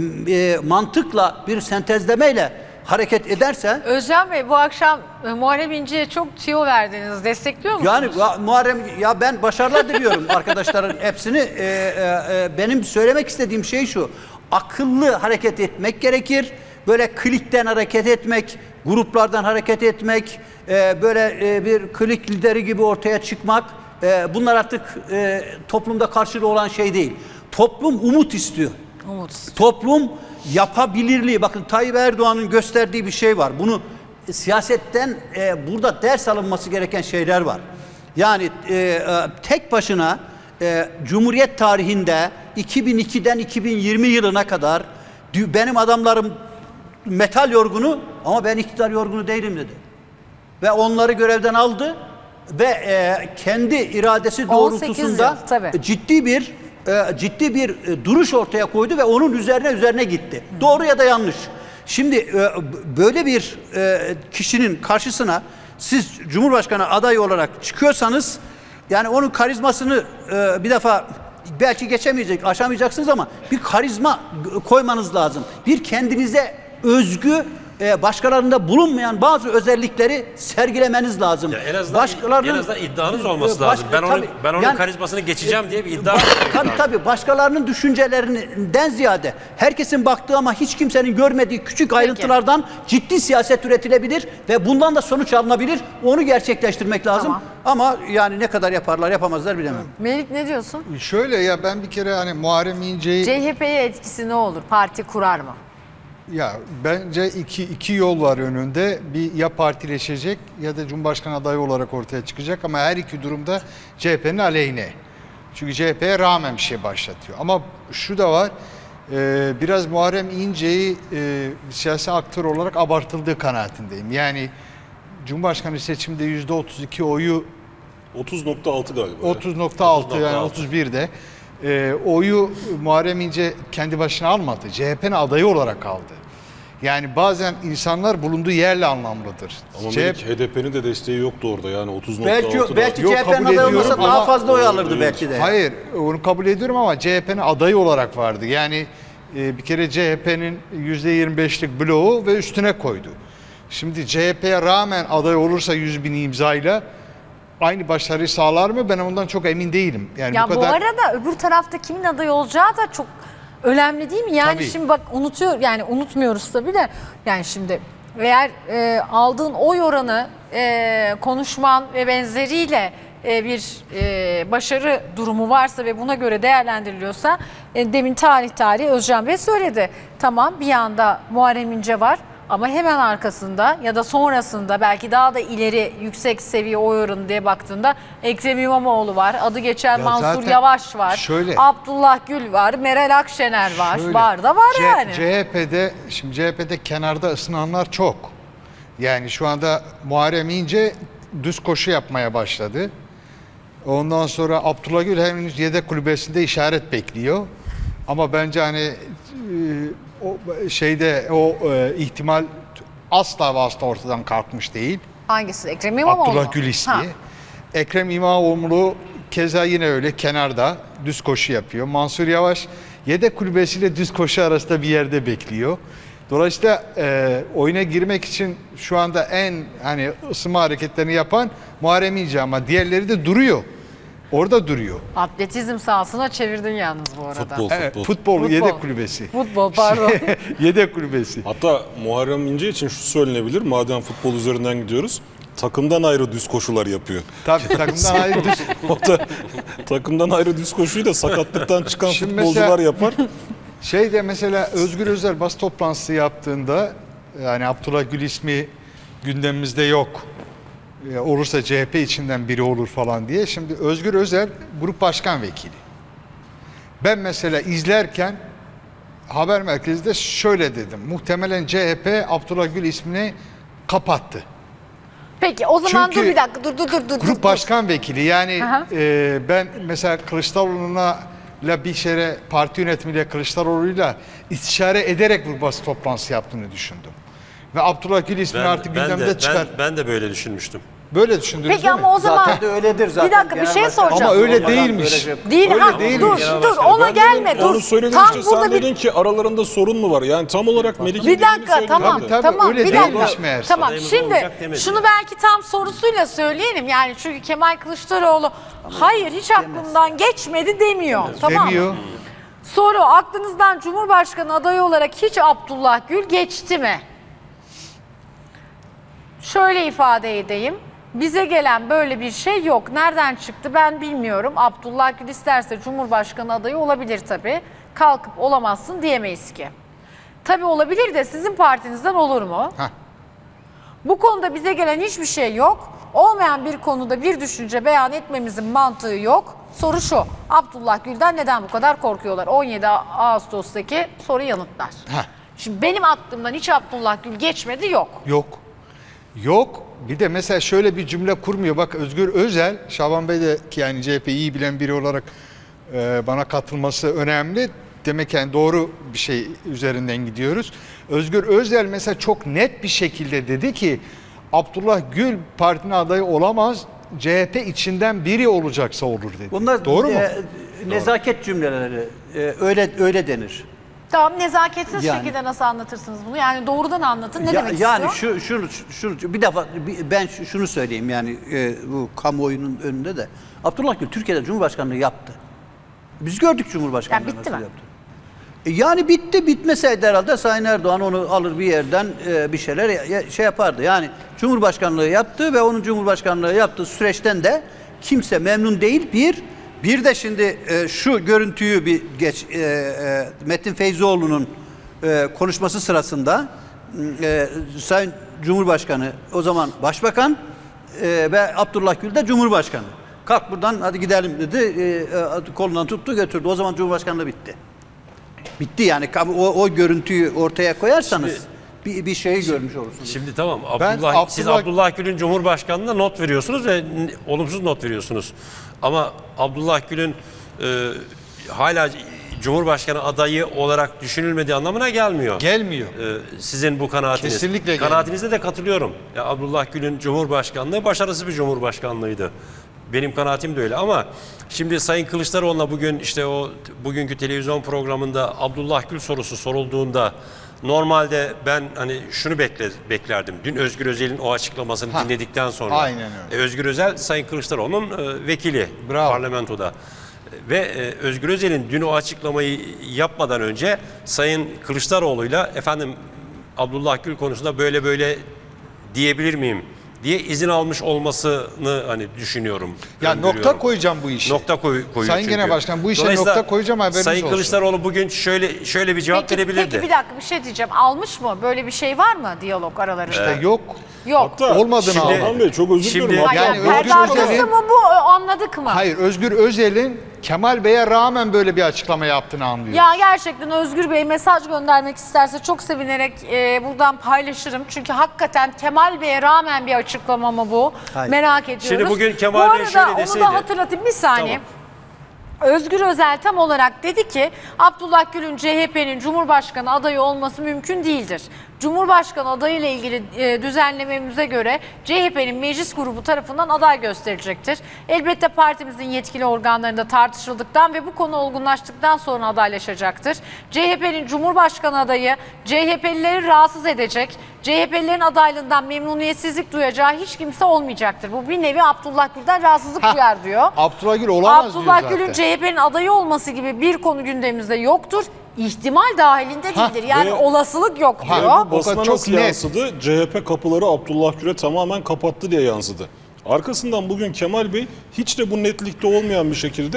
e, mantıkla, bir sentezlemeyle hareket ederse... Özcan Bey, bu akşam e, Muharrem İnce'ye çok tüyo verdiniz. Destekliyor musunuz? Yani ya, Muharrem, ya ben başarılar diliyorum arkadaşların hepsini. E, e, e, benim söylemek istediğim şey şu: akıllı hareket etmek gerekir. Böyle klikten hareket etmek, gruplardan hareket etmek, e, böyle e, bir klik lideri gibi ortaya çıkmak, e, bunlar artık e, toplumda karşılığı olan şey değil. Toplum umut istiyor. Umut. Toplum yapabilirliği, bakın Tayyip Erdoğan'ın gösterdiği bir şey var. Bunu e, siyasetten e, burada ders alınması gereken şeyler var. Yani e, e, tek başına e, Cumhuriyet tarihinde iki bin ikiden iki bin yirmi yılına kadar benim adamlarım metal yorgunu ama ben iktidar yorgunu değilim dedi. Ve onları görevden aldı ve e, kendi iradesi doğrultusunda yıl, ciddi bir e, ciddi bir e, duruş ortaya koydu ve onun üzerine üzerine gitti. Hı. Doğru ya da yanlış. Şimdi e, böyle bir e, kişinin karşısına siz Cumhurbaşkanı adayı olarak çıkıyorsanız, yani onun karizmasını e, bir defa belki geçemeyecek, aşamayacaksınız ama bir karizma koymanız lazım. Bir kendinize özgü, e, başkalarında bulunmayan bazı özellikleri sergilemeniz lazım. Ya en azından, başkalarının, en azından iddianız olması baş, lazım. Ben onun, tabii, ben onun yani, karizmasını geçeceğim diye bir iddia baş, var. Tabii tabii, başkalarının düşüncelerinden ziyade herkesin baktığı ama hiç kimsenin görmediği küçük ayrıntılardan ciddi siyaset üretilebilir ve bundan da sonuç alınabilir. Onu gerçekleştirmek lazım. Tamam. Ama yani ne kadar yaparlar yapamazlar bilemem. Melik, ne diyorsun? Şöyle, ya ben bir kere hani Muharrem İnce'yi... C H P'ye etkisi ne olur? Parti kurar mı? Ya bence iki, iki yol var önünde. Bir, ya partileşecek ya da Cumhurbaşkanı adayı olarak ortaya çıkacak, ama her iki durumda C H P'nin aleyhine. Çünkü C H P'ye rağmen bir şey başlatıyor. Ama şu da var, e, biraz Muharrem İnce'yi e, siyasi aktör olarak abartıldığı kanaatindeyim. Yani Cumhurbaşkanı seçiminde yüzde otuz iki oyu, otuz nokta altı galiba. otuz nokta altı yani otuz birde e, oyu Muharrem İnce kendi başına almadı. C H P'nin adayı olarak aldı. Yani bazen insanlar bulunduğu yerle anlamlıdır. Ama C H P... H D P'nin de desteği yoktu orada, yani otuz nokta Belki, altıda. belki Yok, C H P'nin kabul adayı ediyorum olmasa daha ama- fazla oy alırdı Değil. belki de. Hayır, onu kabul ediyorum ama C H P'nin adayı olarak vardı. Yani e, bir kere C H P'nin yüzde yirmi beşlik bloğu ve üstüne koydu. Şimdi C H P'ye rağmen aday olursa yüz bin imzayla aynı başarıyı sağlar mı? Ben ondan çok emin değilim. Yani Ya bu bu, kadar... arada öbür tarafta kimin aday olacağı da çok önemli değil mi? Yani Tabii. şimdi bak, unutuyor, yani unutmuyoruz tabii de, yani şimdi eğer e, aldığın oy oranı, e, konuşman ve benzeriyle e, bir e, başarı durumu varsa ve buna göre değerlendiriliyorsa, e, demin tarih tarih Özcan Bey söyledi. Tamam, bir yanda Muharrem İnce var ama hemen arkasında ya da sonrasında belki daha da ileri yüksek seviye oy oranı diye baktığında Ekrem İmamoğlu var, adı geçen Ya Mansur zaten Yavaş var, şöyle- Abdullah Gül var, Meral Akşener var, Şöyle, var da var C- yani. C H P'de, şimdi C H P'de kenarda ısınanlar çok. Yani şu anda Muharrem İnce düz koşu yapmaya başladı. Ondan sonra Abdullah Gül henüz yedek kulübesinde işaret bekliyor. Ama bence hani e, o şeyde o e, ihtimal asla ve asla ortadan kalkmış değil. Hangisi? Ekrem İmamoğlu mu? Abdullah Gül ismi. Ha. Ekrem İmamoğlu keza yine öyle kenarda düz koşu yapıyor. Mansur Yavaş yedek kulübesiyle düz koşu arasında bir yerde bekliyor. Dolayısıyla e, oyuna girmek için şu anda en hani ısınma hareketlerini yapan Muharrem İnce, ama diğerleri de duruyor. Orada duruyor. Atletizm sahasına çevirdin yalnız bu arada. Futbol, Evet, futbol. futbol, Futbol. yedek kulübesi. Futbol, pardon. Yedek kulübesi. Hatta Muharrem İnce için şu söylenebilir, madem futbol üzerinden gidiyoruz, takımdan ayrı düz koşular yapıyor. Tabii takımdan ayrı düz. O da takımdan ayrı düz koşuyu da sakatlıktan çıkan Şimdi futbolcular mesela- yapar. Şeyde mesela Özgür Özel basın toplantısı yaptığında, yani Abdullah Gül ismi gündemimizde yok. E, olursa C H P içinden biri olur falan diye. Şimdi Özgür Özel grup başkan vekili. Ben mesela izlerken haber merkezinde şöyle dedim. Muhtemelen C H P Abdullah Gül ismini kapattı. Peki o zaman Çünkü dur bir dakika dur dur dur. dur Grup dur. başkan vekili, yani Aha. e, ben mesela Kılıçdaroğlu'na ile bir şere parti yönetimiyle Kılıçdaroğlu'yla istişare ederek bu basın toplantısı yaptığını düşündüm. Ve Abdullah Gül ismini Ben, artık ben, gündemde de, çıkar. ben, ben de böyle düşünmüştüm. Böyle düşündünüz Peki değil mi? ama o zaman Zaten de öyledir zaten. bir dakika bir Genel şey başkan- soracağım. Ama öyle Olmadan değilmiş. böyle- Değil Öyle ha değilmiş. dur Genel dur başkanım, ona Ben gelme dedim, dur. Onu söyledin Tam işte, burada sen bir dedin ki aralarında sorun mu var? Yani tam olarak Melih'in Bir dediğini dakika söyledin tamam de. Tabii, tabii, tamam öyle bir değilmiş dakika. meğerse. Tamam Adayımız şimdi olacak demedi. şunu belki tam sorusuyla söyleyelim. Yani çünkü Kemal Kılıçdaroğlu hayır hiç aklımdan geçmedi demiyor. Tamam mı? Demiyor. Soru aklınızdan Cumhurbaşkanı adayı olarak hiç Abdullah Gül geçti mi? Şöyle ifade edeyim. Bize gelen böyle bir şey yok. Nereden çıktı ben bilmiyorum. Abdullah Gül isterse Cumhurbaşkanı adayı olabilir tabii. Kalkıp olamazsın diyemeyiz ki. Tabii olabilir de sizin partinizden olur mu? Heh. Bu konuda bize gelen hiçbir şey yok. Olmayan bir konuda bir düşünce beyan etmemizin mantığı yok. Soru şu, Abdullah Gül'den neden bu kadar korkuyorlar? on yedi Ağustos'taki soru yanıtlar. Heh. Şimdi benim aklımdan hiç Abdullah Gül geçmedi yok. Yok. Yok. Bir de mesela şöyle bir cümle kurmuyor. Bak Özgür Özel, Şaban Bey de ki yani C H P'yi iyi bilen biri olarak e, bana katılması önemli. Demek yani doğru bir şey üzerinden gidiyoruz. Özgür Özel mesela çok net bir şekilde dedi ki Abdullah Gül partinin adayı olamaz. C H P içinden biri olacaksa olur dedi. Bunlar doğru mu? e, nezaket cümleleri. E, öyle öyle denir. Tamam nezaketsiz Yani- şekilde nasıl anlatırsınız bunu? Yani doğrudan anlatın ne Ya- demek yani istiyor? şu şunu şunu bir defa bir- ben şu- şunu söyleyeyim yani e, bu kamuoyunun önünde de Abdullah Gül Türkiye'de Cumhurbaşkanlığı yaptı. Biz gördük Cumhurbaşkanlığı Ya bitti nasıl mi? yaptı. E, yani bitti bitmeseydi herhalde Sayın Erdoğan onu alır bir yerden e, bir şeyler ya- ya- şey yapardı. Yani Cumhurbaşkanlığı yaptı ve onun Cumhurbaşkanlığı yaptığı süreçten de kimse memnun değil. Bir bir de şimdi e, şu görüntüyü bir geç e, e, Metin Feyzioğlu'nun e, konuşması sırasında e, Sayın Cumhurbaşkanı o zaman Başbakan e, ve Abdullah Gül de Cumhurbaşkanı. Kalk buradan hadi gidelim dedi. E, e, kolundan tuttu götürdü. O zaman Cumhurbaşkanlığı bitti. Bitti yani o, o görüntüyü ortaya koyarsanız Şimdi- bir, bir şeyi görmüş olursunuz. Şimdi tamam Ben Abdullah, siz Abdullah- Abdullah Gül'ün Cumhurbaşkanlığına not veriyorsunuz ve n- olumsuz not veriyorsunuz. Ama Abdullah Gül'ün e, hala Cumhurbaşkanı adayı olarak düşünülmediği anlamına gelmiyor. Gelmiyor. E, sizin bu kanaatiniz. Kesinlikle gelmiyor. Kanaatinize de katılıyorum. Ya Abdullah Gül'ün Cumhurbaşkanlığı başarısız bir Cumhurbaşkanlığıydı. Benim kanaatim de öyle ama şimdi Sayın Kılıçdaroğlu'na bugün işte o bugünkü televizyon programında Abdullah Gül sorusu sorulduğunda normalde ben hani şunu bekle, beklerdim. Dün Özgür Özel'in o açıklamasını Ha, dinledikten sonra. aynen öyle. E, Özgür Özel Sayın Kılıçdaroğlu'nun e, vekili Bravo. parlamentoda. Ve e, Özgür Özel'in dün o açıklamayı yapmadan önce Sayın Kılıçdaroğlu'yla efendim Abdullah Gül konusunda böyle böyle diyebilir miyim diye izin almış olmasını hani düşünüyorum. Ya öngörüyorum. nokta koyacağım bu işe. Nokta koy, koyuyor Sayın çünkü. Genel Başkan, bu işe Dolayısıyla nokta koyacağım, haberiniz Sayın olsun. Kılıçdaroğlu bugün şöyle şöyle bir cevap Peki, verebilirdi. peki bir dakika bir şey diyeceğim. Almış mı? Böyle bir şey var mı diyalog aralarında? İşte yok. Yok. Hatta Olmadığını şimdi, almadı. Orhan Bey çok özür Şimdi- dilerim. Hayır, Yani Özgür perde arkası Özel'in- mı bu anladık mı? Hayır, Özgür Özel'in Kemal Bey'e rağmen böyle bir açıklama yaptığını anlıyor. Ya gerçekten Özgür Bey mesaj göndermek isterse çok sevinerek e, buradan paylaşırım. Çünkü hakikaten Kemal Bey'e rağmen bir açıklama mı bu? Hayır. Merak ediyoruz. Şimdi bugün Kemal bu Bey arada şöyle onu deseydi- da hatırlatayım bir saniye. Tamam. Özgür Özel tam olarak dedi ki Abdullah Gül'ün C H P'nin Cumhurbaşkanı adayı olması mümkün değildir. Cumhurbaşkanı adayı ile ilgili e, düzenlememize göre C H P'nin meclis grubu tarafından aday gösterilecektir. Elbette partimizin yetkili organlarında tartışıldıktan ve bu konu olgunlaştıktan sonra adaylaşacaktır. C H P'nin Cumhurbaşkanı adayı C H P'lileri rahatsız edecek, C H P'lilerin adaylığından memnuniyetsizlik duyacağı hiç kimse olmayacaktır. Bu bir nevi Abdullah Gül'den rahatsızlık Hah, duyar diyor. Abdullah Gül olamaz Abdullah diyor zaten. Gül'ün C H P'nin adayı olması gibi bir konu gündemimizde yoktur. İhtimal dahilinde Ha, değildir. Yani ve- olasılık yok Ha, diyor. bu- Basına çok nasıl net. yansıdı? C H P kapıları Abdullah Gül'e tamamen kapattı diye yansıdı. Arkasından bugün Kemal Bey hiç de bu netlikte olmayan bir şekilde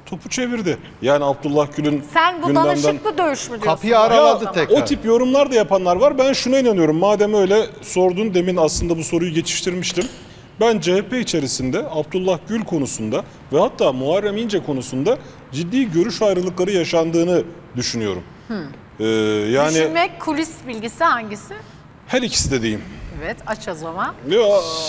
topu çevirdi. Yani Abdullah Gül'ün Sen bu gündemden... danışıklı dövüş mü diyorsun? Kapıyı araladı Ya, tekrar. o tip yorumlar da yapanlar var. Ben şuna inanıyorum. Madem öyle sordun, demin aslında bu soruyu geçiştirmiştim. Ben C H P içerisinde Abdullah Gül konusunda ve hatta Muharrem İnce konusunda ciddi görüş ayrılıkları yaşandığını düşünüyorum. Ee, yani Düşünmek, kulis bilgisi hangisi? her ikisi de diyeyim. Evet, aç o zaman. Ya,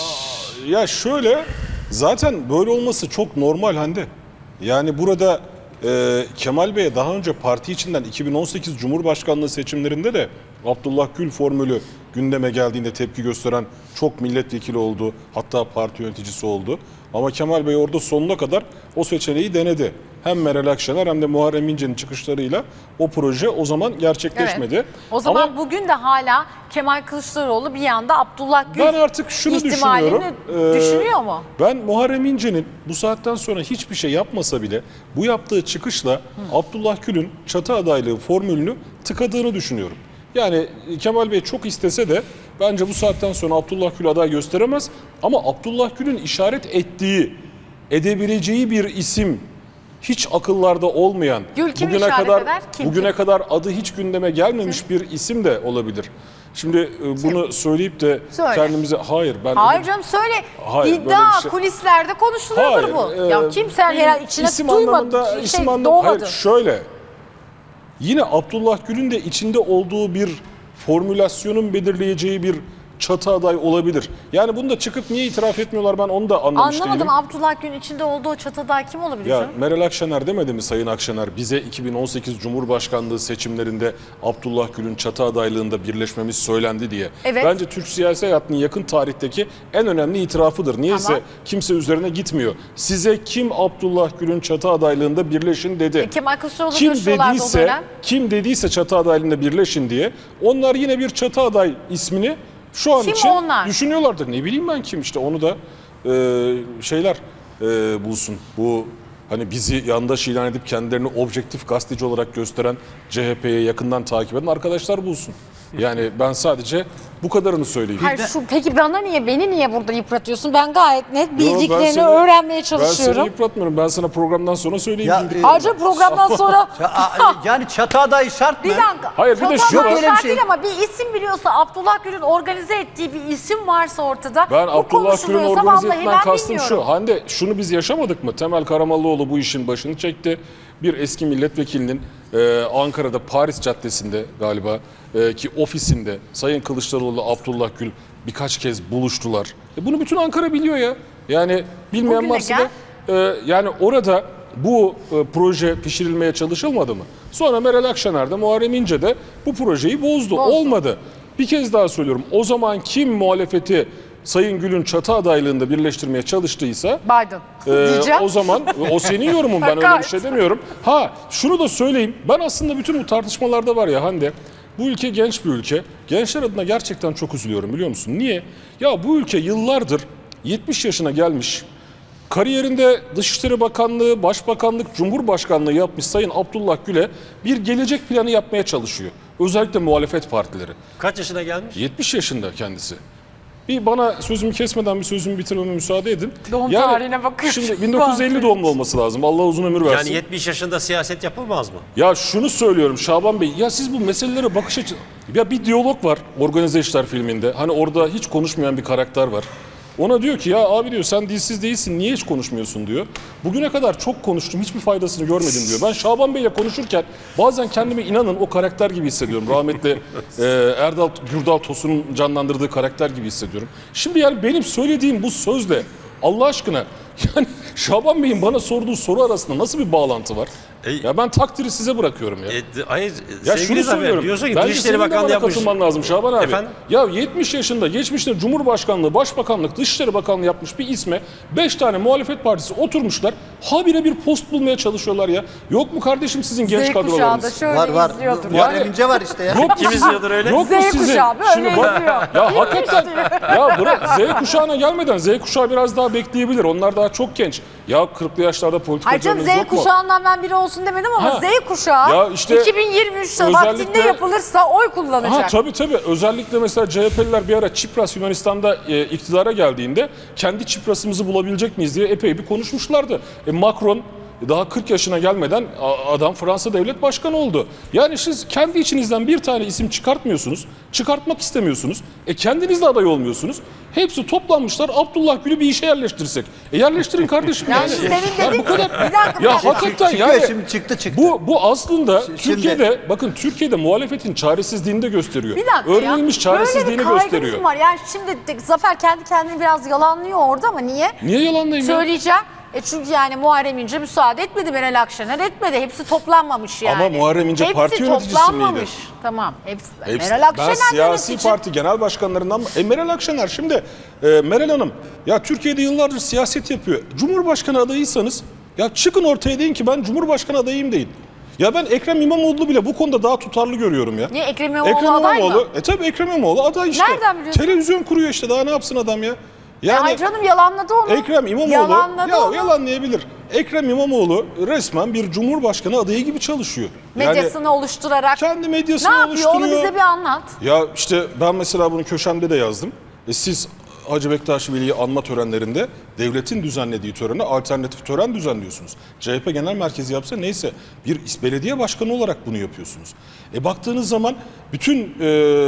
ya şöyle, zaten böyle olması çok normal Hande. Yani burada e, Kemal Bey'e daha önce parti içinden iki bin on sekiz Cumhurbaşkanlığı seçimlerinde de Abdullah Gül formülü gündeme geldiğinde tepki gösteren çok milletvekili oldu. Hatta parti yöneticisi oldu. Ama Kemal Bey orada sonuna kadar o seçeneği denedi. Hem Meral Akşener hem de Muharrem İnce'nin çıkışlarıyla o proje o zaman gerçekleşmedi. Evet. O zaman Ama bugün de hala Kemal Kılıçdaroğlu bir yanda Abdullah Gül ben artık şunu ihtimalini düşünüyorum. Ee, düşünüyor mu? Ben Muharrem İnce'nin bu saatten sonra hiçbir şey yapmasa bile bu yaptığı çıkışla Hı. Abdullah Gül'ün çatı adaylığı formülünü tıkadığını düşünüyorum. Yani Kemal Bey çok istese de bence bu saatten sonra Abdullah Gül aday gösteremez. Ama Abdullah Gül'ün işaret ettiği, edebileceği bir isim hiç akıllarda olmayan, Gül kim bugüne işaret kadar eder? Kim, bugüne kim? kadar adı hiç gündeme gelmemiş kim? bir isim de olabilir. Şimdi e, bunu söyleyip de Söyle. kendimize hayır ben Hayır canım söyle. Hayır, böyle İddia bir şey- kulislerde konuşuluyordur Hayır, bu. e, ya kimse benim herhalde içine isim duymadı, anlamında, şey, isim anlamında, doğmadı. hayır, şöyle. Yine Abdullah Gül'ün de içinde olduğu bir formülasyonun belirleyeceği bir çatı aday olabilir. Yani bunu da çıkıp niye itiraf etmiyorlar, ben onu da anlamış Anlamadım, değilim. Abdullah Gül'ün içinde olduğu çatıda kim olabilir Ya canım? Meral Akşener demedi mi Sayın Akşener? Bize iki bin on sekiz Cumhurbaşkanlığı seçimlerinde Abdullah Gül'ün çatı adaylığında birleşmemiz söylendi diye. Evet. Bence Türk siyasi hayatının yakın tarihteki en önemli itirafıdır. Niyeyse Tamam. kimse üzerine gitmiyor. Size kim Abdullah Gül'ün çatı adaylığında birleşin dedi. E, Kemal Kılıçdaroğlu Kim görüşüyorlardı o dediyse, dönem. kim dediyse çatı adaylığında birleşin diye, onlar yine bir çatı aday ismini şu an Kim için onlar? düşünüyorlardır. Ne bileyim ben kim, işte onu da e, şeyler e, bulsun. Bu hani bizi yandaş ilan edip kendilerini objektif gazeteci olarak gösteren, C H P'ye yakından takip eden arkadaşlar bulsun. Yani ben sadece bu kadarını söyleyeyim. Hayır, şu, peki bana niye, beni niye burada yıpratıyorsun? Ben gayet net Yo, ben bildiklerini seni- öğrenmeye Ben seni çalışıyorum. yıpratmıyorum. Ben sana programdan sonra söyleyeyim. Ya, bildiğim e, Ayrıca programdan sonra... Ya, a- yani çatı adayı şart mı? Bir dakika. Hayır, bir de Çatal şu var. Adayı Öyle bir şart şey. değil ama bir isim biliyorsa, Abdullah Gül'ün organize ettiği bir isim varsa ortada. Ben bu Abdullah Gül'ün konuşuluyorsa organize vallahi etmeden ben kastım bilmiyorum. şu. Hande, şunu biz yaşamadık mı? Temel Karamollaoğlu bu işin başını çekti. Bir eski milletvekilinin e, Ankara'da Paris Caddesi'nde galiba e, ki ofisinde Sayın Kılıçdaroğlu, Abdullah Gül birkaç kez buluştular. E, bunu bütün Ankara biliyor ya. Yani bilmeyen Bugün de varsa da e, yani orada bu e, proje pişirilmeye çalışılmadı mı? Sonra Meral Akşener de Muharrem İnce de bu projeyi bozdu. Bozdu. Olmadı. Bir kez daha söylüyorum. O zaman kim muhalefeti Sayın Gül'ün çatı adaylığında birleştirmeye çalıştıysa Biden e, diyeceğim. o zaman o senin yorumun, ben öyle bir Fakat- şey demiyorum. Ha şunu da söyleyeyim. Ben aslında bütün bu tartışmalarda var ya Hande, bu ülke genç bir ülke. Gençler adına gerçekten çok üzülüyorum, biliyor musun? Niye? Ya bu ülke yıllardır yetmiş yaşına gelmiş. Kariyerinde Dışişleri Bakanlığı, Başbakanlık, Cumhurbaşkanlığı yapmış Sayın Abdullah Gül'e bir gelecek planı yapmaya çalışıyor. Özellikle muhalefet partileri. Kaç yaşına gelmiş? yetmiş yaşında kendisi. Bir bana sözümü kesmeden bir sözümü bitirmeme müsaade edin. Doğum tarihine bakıyorum. Şimdi bin dokuz yüz elli doğumlu olması lazım. Allah uzun ömür versin. Yani yetmiş yaşında siyaset yapılmaz mı? Ya şunu söylüyorum Şaban Bey. Ya siz bu meselelere bakış açı... Ya bir diyalog var Organize İşler filminde. Hani orada hiç konuşmayan bir karakter var. Ona diyor ki ya abi diyor sen dilsiz değilsin, niye hiç konuşmuyorsun diyor. Bugüne kadar çok konuştum, hiçbir faydasını görmedim diyor. Ben Şaban Bey'le konuşurken bazen kendimi inanın o karakter gibi hissediyorum. Rahmetli e, Erdal Gürdal Tosun'un canlandırdığı karakter gibi hissediyorum. Şimdi yani benim söylediğim bu sözle Allah aşkına yani Şaban Bey'in bana sorduğu soru arasında nasıl bir bağlantı var? E- ya ben takdiri size bırakıyorum ya. E, d- hayır, Ya sevgili şunu Zafer, söylüyorum. diyorsun ki Bence Dışişleri senin de Bakanlığı bana yapmış. katılman lazım Şaban abi. Efendim? Ya yetmiş yaşında geçmişte Cumhurbaşkanlığı, Başbakanlık, Dışişleri Bakanlığı yapmış bir isme beş tane muhalefet partisi oturmuşlar. Habire bir post bulmaya çalışıyorlar ya. Yok mu kardeşim sizin genç Z kuşağı da kadrolarınız? şöyle Var var. izliyordur. Muharrem İnce var işte ya. Yok mu Kim sizin? izliyordur öyle? Yok mu Z sizin? kuşağı böyle Şimdi bak- izliyor. Ya hakikaten ya bırak Z kuşağına gelmeden Z kuşağı biraz daha bekleyebilir. Onlar daha çok genç. Ya kırklı yaşlarda Hayır canım, politikacılarınız Z yok mu? kuşağından ben biri olsun demedim ama Ha. Z kuşağı Ya işte iki bin yirmi üçte özellikle- vaktinde yapılırsa oy kullanacak. Ha tabii tabii. Özellikle mesela C H P'liler bir ara Çipras Yunanistan'da e, iktidara geldiğinde kendi Çipras'ımızı bulabilecek miyiz diye epey bir konuşmuşlardı. E, Macron daha kırk yaşına gelmeden a- adam Fransa devlet başkanı oldu. Yani siz kendi içinizden bir tane isim çıkartmıyorsunuz. Çıkartmak istemiyorsunuz. E kendiniz de aday olmuyorsunuz. Hepsi toplanmışlar. Abdullah Gül'ü bir işe yerleştirsek. E yerleştirin kardeşim. Yani yani. siz demin Yani dedin bu kadar. ki, bir dakika, bir Ya dakika. hakikaten Çıkıyor yani. şimdi, çıktı, çıktı. Bu bu aslında Şimdi- Türkiye'de bakın Türkiye'de muhalefetin çaresizliğini de gösteriyor. Bir dakika Öğrenilmiş ya. çaresizliğini Böyle bir gösteriyor. kaygınız var. Yani şimdi de- Zafer kendi kendini biraz yalanlıyor orada ama niye? Niye yalanlayayım ya? Söyleyeceğim. E çünkü yani Muharrem İnce müsaade etmedi, Meral Akşener etmedi. Hepsi toplanmamış yani. Ama Muharrem İnce Hepsi parti yöneticisi toplanmamış. miydi? Tamam. Hepsi, Hepsi- Meral Akşener ben siyasi yönetici. parti genel başkanlarından e, Meral Akşener şimdi e, Meral Hanım ya Türkiye'de yıllardır siyaset yapıyor. Cumhurbaşkanı adayıysanız ya çıkın ortaya deyin ki ben Cumhurbaşkanı adayıyım deyin. Ya ben Ekrem İmamoğlu bile bu konuda daha tutarlı görüyorum ya. Niye Ekrem İmamoğlu Ekrem aday mı? İmamoğlu, e tabii Ekrem İmamoğlu aday işte. Nereden biliyorsun? Televizyon kuruyor işte daha ne yapsın adam ya. Yani Ay canım yalanladı onu. Ekrem İmamoğlu Yalanladı ya onu. yalanlayabilir. Ekrem İmamoğlu resmen bir Cumhurbaşkanı adayı gibi çalışıyor. Yani Medyasını oluşturarak. kendi Ne medyasını yapıyor onu oluşturuyor. bize bir anlat. Ya işte ben mesela bunu köşemde de yazdım. E siz Hacı Bektaş Veli'yi anma törenlerinde devletin düzenlediği törene alternatif tören düzenliyorsunuz. C H P Genel Merkezi yapsa neyse bir belediye başkanı olarak bunu yapıyorsunuz. E baktığınız zaman bütün e,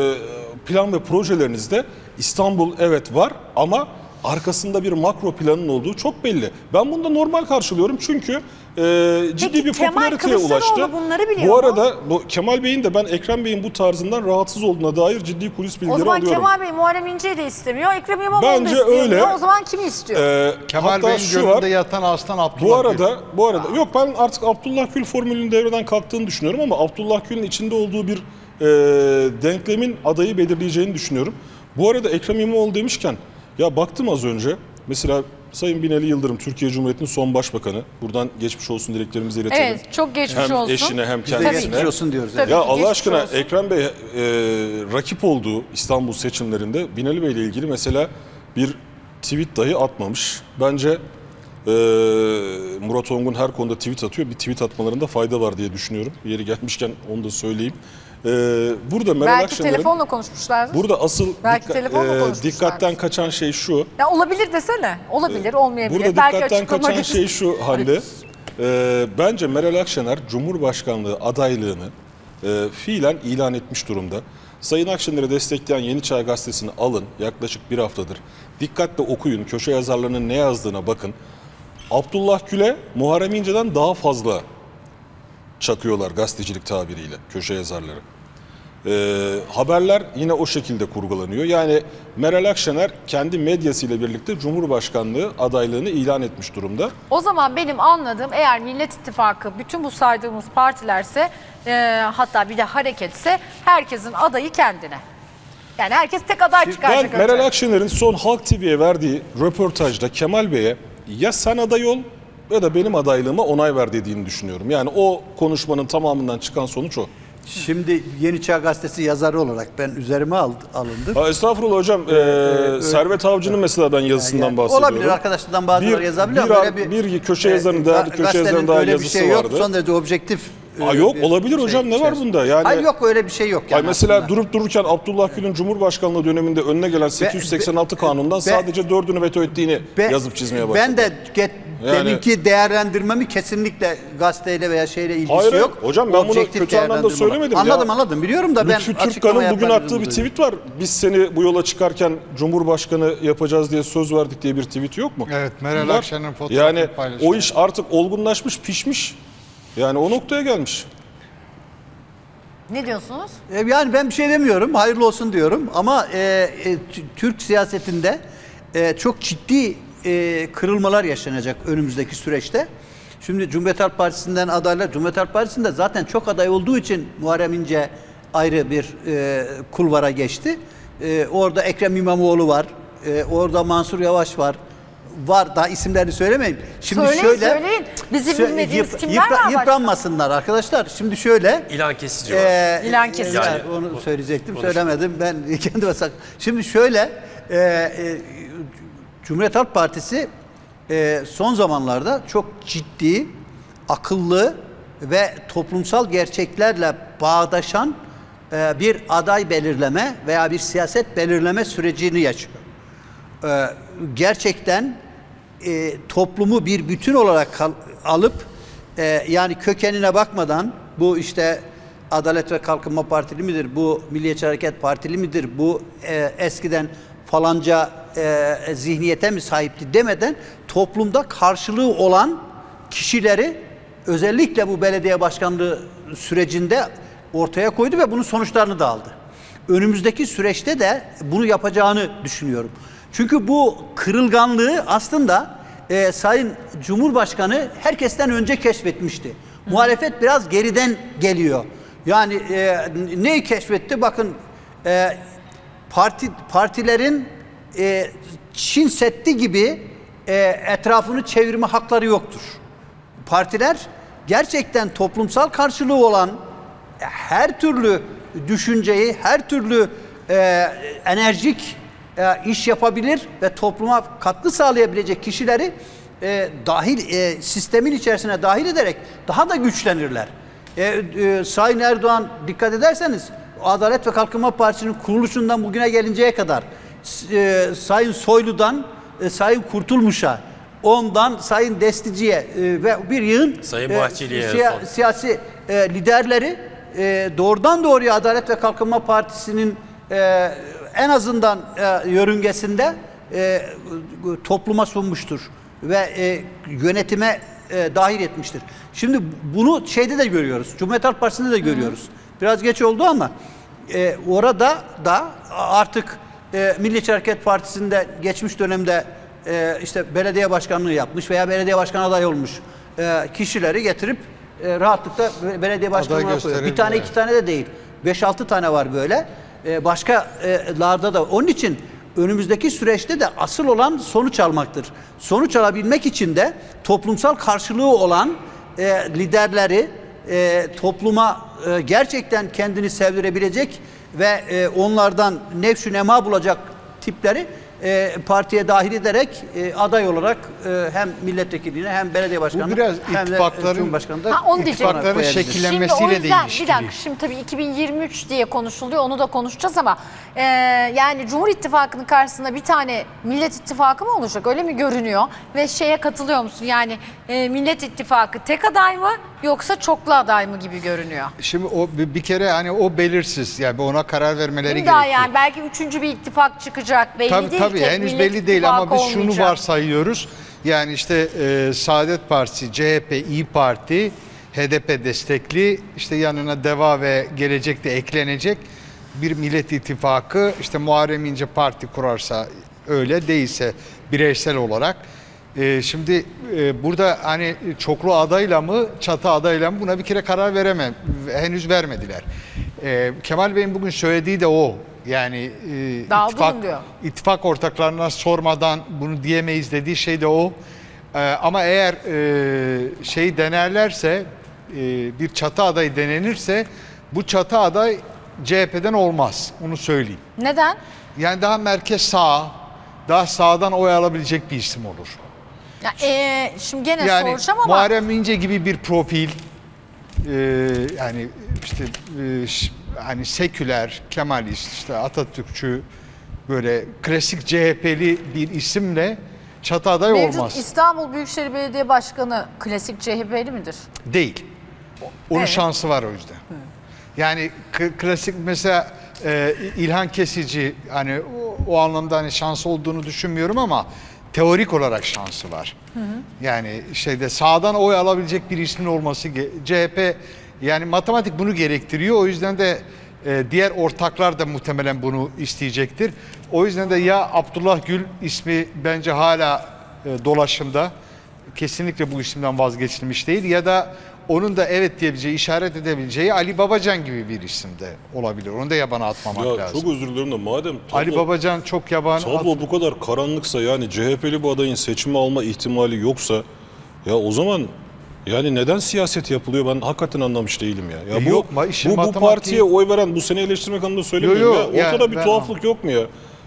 plan ve projelerinizde İstanbul evet var ama arkasında bir makro planın olduğu çok belli. Ben bunu da normal karşılıyorum çünkü e, ciddi Peki, bir Kemal popülariteye Kılıçdaroğlu ulaştı. bunları biliyor Bu mu? arada bu Kemal Bey'in de ben Ekrem Bey'in bu tarzından rahatsız olduğuna dair ciddi kulis O bilgileri zaman alıyorum. Kemal Bey Muharrem İnce'yi de istemiyor. Ekrem İmamoğlu Bence da istemiyor. öyle. O zaman kimi istiyor? Ee, Kemal hatta Bey'in şu var. gönlünde yatan aslan Abdullah Bu Gül. arada, bu arada yok ben artık Abdullah Gül formülünün devreden kalktığını düşünüyorum ama Abdullah Gül'ün içinde olduğu bir e, denklemin adayı belirleyeceğini düşünüyorum. Bu arada Ekrem İmamoğlu demişken ya baktım az önce mesela Sayın Binali Yıldırım Türkiye Cumhuriyeti'nin son başbakanı. Buradan geçmiş olsun dileklerimizi iletelim. Evet, çok geçmiş hem olsun. eşine hem Biz de kendisine. geçmiş olsun diyoruz. Tabii. Ya ki Allah geçmiş aşkına olsun. Ekrem Bey e, rakip olduğu İstanbul seçimlerinde Binali Bey ile ilgili mesela bir tweet dahi atmamış. Bence e, Murat Ongun her konuda tweet atıyor. Bir tweet atmalarında fayda var diye düşünüyorum. Yeri gelmişken onu da söyleyeyim. E, burada Meral Belki Akşener'in telefonla konuşmuşlardır. burada asıl Belki dikka- telefonla konuşmuşlardır. dikkatten kaçan şey şu. Ya olabilir desene. Olabilir, olmayabilir. Burada Belki dikkatten açıklama kaçan getir- şey şu Hande. e, bence Meral Akşener Cumhurbaşkanlığı adaylığını e, fiilen ilan etmiş durumda. Sayın Akşener'i destekleyen Yeni Çağ Gazetesi'ni alın. Yaklaşık bir haftadır. Dikkatle okuyun. Köşe yazarlarının ne yazdığına bakın. Abdullah Gül'e Muharrem İnce'den daha fazla çakıyorlar gazetecilik tabiriyle köşe yazarları. Ee, haberler yine o şekilde kurgulanıyor. Yani Meral Akşener kendi medyasıyla birlikte Cumhurbaşkanlığı adaylığını ilan etmiş durumda. O zaman benim anladığım eğer Millet İttifakı bütün bu saydığımız partilerse e, hatta bir de hareketse herkesin adayı kendine. Yani herkes tek aday Ben çıkaracak. Meral önce. Akşener'in son Halk T V'ye verdiği röportajda Kemal Bey'e ya sen aday ol ya da benim adaylığıma onay ver dediğini düşünüyorum. Yani o konuşmanın tamamından çıkan sonuç o. Şimdi Yeni Çağ Gazetesi yazarı olarak ben üzerime aldı, alındım. Ha, estağfurullah hocam. Ee, Servet Avcı'nın mesela ben yazısından Yani bahsediyorum. olabilir arkadaşlardan bazıları Bir- yazabiliyor bir ama ar- böyle bir köşe yazarının, e, değerli ga- köşe gazetenin yazarının daha öyle bir yazısı şey yok. vardı. Son derece objektif. Aa, e, yok bir olabilir hocam ne var içerisinde. bunda? Yani Hayır yok öyle bir şey yok. Ay Yani mesela aslında. durup dururken Abdullah Gül'ün Cumhurbaşkanlığı döneminde önüne gelen sekiz yüz seksen altı kanundan sadece dördünü veto ettiğini Be- yazıp çizmeye başladı. Ben de get, Yani- deminki değerlendirmemi kesinlikle gazeteyle veya şeyle ilgisi Hayır, hayır. yok. Hocam ben bunu Objektif kötü anlamda değerlendirme olarak. söylemedim ya. Anladım anladım biliyorum da ben Lütfü açıklama Türkkan'ın bugün yapmak attığı bir zorundayım. tweet var. Biz seni bu yola çıkarken Cumhurbaşkanı yapacağız diye söz verdik diye bir tweet yok mu? Evet, Meral Var. Akşener'in fotoğrafını Yani paylaşıyor. o iş artık olgunlaşmış, pişmiş. Yani o noktaya gelmiş. Ne diyorsunuz? E, Yani ben bir şey demiyorum, hayırlı olsun diyorum ama e, e, t- Türk siyasetinde e, çok ciddi e, kırılmalar yaşanacak önümüzdeki süreçte. Şimdi Cumhuriyet Halk Partisi'nden adaylar, Cumhuriyet Halk Partisi'nde zaten çok aday olduğu için Muharrem İnce ayrı bir e, kulvara geçti. E, orada Ekrem İmamoğlu var, e, orada Mansur Yavaş var. Var daha isimlerini söylemeyeyim. Şimdi Söyleyin, şöyle söyleyin. Bizim Sö- bilmediğimiz yıp- kimler yıpra- var başka? Yıpranmasınlar arkadaşlar. Şimdi şöyle İlan kesici var. ee, İlan kesici. yani Yani- onu söyleyecektim, söylemedim. Ben kendime sak. Şimdi şöyle, e, e, Cumhuriyet Halk Partisi e, son zamanlarda çok ciddi, akıllı ve toplumsal gerçeklerle bağdaşan e, bir aday belirleme veya bir siyaset belirleme sürecini yaşıyor. E, gerçekten e, toplumu bir bütün olarak kal- alıp e, yani kökenine bakmadan bu işte Adalet ve Kalkınma Partili midir, bu Milliyetçi Hareket Partili midir, bu e, eskiden falanca e, zihniyete mi sahipti demeden toplumda karşılığı olan kişileri özellikle bu belediye başkanlığı sürecinde ortaya koydu ve bunun sonuçlarını da aldı. Önümüzdeki süreçte de bunu yapacağını düşünüyorum. Çünkü bu kırılganlığı aslında e, Sayın Cumhurbaşkanı herkesten önce keşfetmişti. Muhalefet biraz geriden geliyor. Yani e, neyi keşfetti? Bakın e, parti partilerin e, Çin Seddi gibi e, etrafını çevirme hakları yoktur. Partiler gerçekten toplumsal karşılığı olan her türlü düşünceyi, her türlü e, enerjik e, iş yapabilir ve topluma katkı sağlayabilecek kişileri e, dahil e, sistemin içerisine dahil ederek daha da güçlenirler. E, e, Sayın Erdoğan dikkat ederseniz Adalet ve Kalkınma Partisi'nin kuruluşundan bugüne gelinceye kadar e, Sayın Soylu'dan e, Sayın Kurtulmuş'a, ondan Sayın Destici'ye e, ve bir yığın Sayın e, Bahçeli'ye siya, siyasi e, liderleri e, doğrudan doğruya Adalet ve Kalkınma Partisi'nin e, en azından e, yörüngesinde e, topluma sunmuştur ve e, yönetime e, dahil etmiştir. Şimdi bunu şeyde de görüyoruz. Cumhuriyet Halk Partisi'nde de görüyoruz. Biraz geç oldu ama e, orada da artık e, Milliyetçi Hareket Partisi'nde geçmiş dönemde e, işte belediye başkanlığı yapmış veya belediye başkan adayı olmuş e, kişileri getirip e, rahatlıkla belediye başkanlığına koyuyor. Bir tane iki tane de değil. Beş altı tane var böyle. E, başkalarda da. Onun için önümüzdeki süreçte de asıl olan sonuç almaktır. Sonuç alabilmek için de toplumsal karşılığı olan e, liderleri e, topluma e, gerçekten kendini sevdirebilecek ve e, onlardan nefs-ü nema bulacak tipleri e, partiye dahil ederek e, aday olarak e, hem milletvekilliğine hem belediye başkanlığına Bu biraz hem de ittifakların- Cumhurbaşkanlığında Ha, onu diyecektim. ittifakların koyabilir. şekillenmesiyle Şimdi o de yüzden ilişkili. bir dakika şimdi tabii iki bin yirmi üç diye konuşuluyor, onu da konuşacağız ama e, yani Cumhur İttifakı'nın karşısında bir tane Millet İttifakı mı olacak, öyle mi görünüyor? Ve şeye katılıyor musun, yani e, Millet İttifakı tek aday mı yoksa çoklu aday mı gibi görünüyor? Şimdi o bir bir kere hani o belirsiz, yani ona karar vermeleri Değil mi daha gerekiyor. yani belki üçüncü bir ittifak çıkacak, belli Tabii değil. tabii tek henüz Millet belli değil ama biz İttifakı şunu olmayacak. varsayıyoruz. Yani işte e, Saadet Partisi, C H P, İYİ Parti, H D P destekli, işte yanına DEVA ve Gelecek'te eklenecek bir Millet İttifakı, işte Muharrem İnce parti kurarsa öyle, değilse bireysel olarak. E, şimdi e, burada hani çoklu adayla mı, çatı adayla mı, buna bir kere karar veremem. Henüz vermediler. E, Kemal Bey'in bugün söylediği de o. Yani e, Dağıldı ittifak, mı diyor. ittifak ortaklarına sormadan bunu diyemeyiz dediği şey de o. Ee, ama eğer e, şey denerlerse, e, bir çatı adayı denenirse, bu çatı aday C H P'den olmaz. Onu söyleyeyim. Neden? Yani daha merkez sağ, daha sağdan oy alabilecek bir isim olur. Ya, e, şimdi gene Yani soracağım ama Muharrem İnce gibi bir profil, e, yani işte e, ş- hani seküler, Kemalist, işte Atatürkçü, böyle klasik C H P'li bir isimle çatı aday mevcut olmaz. İstanbul Büyükşehir Belediye Başkanı klasik C H P'li midir? Değil. Onun Evet. şansı var o yüzden. Yani k- klasik mesela e, İlhan Kesici, hani o, o anlamda hani şansı olduğunu düşünmüyorum ama teorik olarak şansı var. Yani şeyde sağdan oy alabilecek bir ismin olması, ge- C H P yani matematik bunu gerektiriyor. O yüzden de e, diğer ortaklar da muhtemelen bunu isteyecektir. O yüzden de ya Abdullah Gül ismi bence hala e, dolaşımda. Kesinlikle bu isimden vazgeçilmiş değil, ya da onun da evet diyebileceği, işaret edebileceği Ali Babacan gibi bir isim de olabilir. Onu da yabana atmamak Ya lazım. çok özür dilerim de madem tablo, Ali Babacan çok yaban tablo bu kadar karanlıksa, yani C H P'li bu adayın seçimi alma ihtimali yoksa, ya o zaman yani neden siyaset yapılıyor, ben hakikaten anlamış değilim ya. Ya E bu, yok, ma- işin bu, bu matematiği- partiye oy veren, bu seni eleştirmek anlamında söylemiyorum Yo, yo, ya. Ortada yani bir ben- tuhaflık yok mu ya?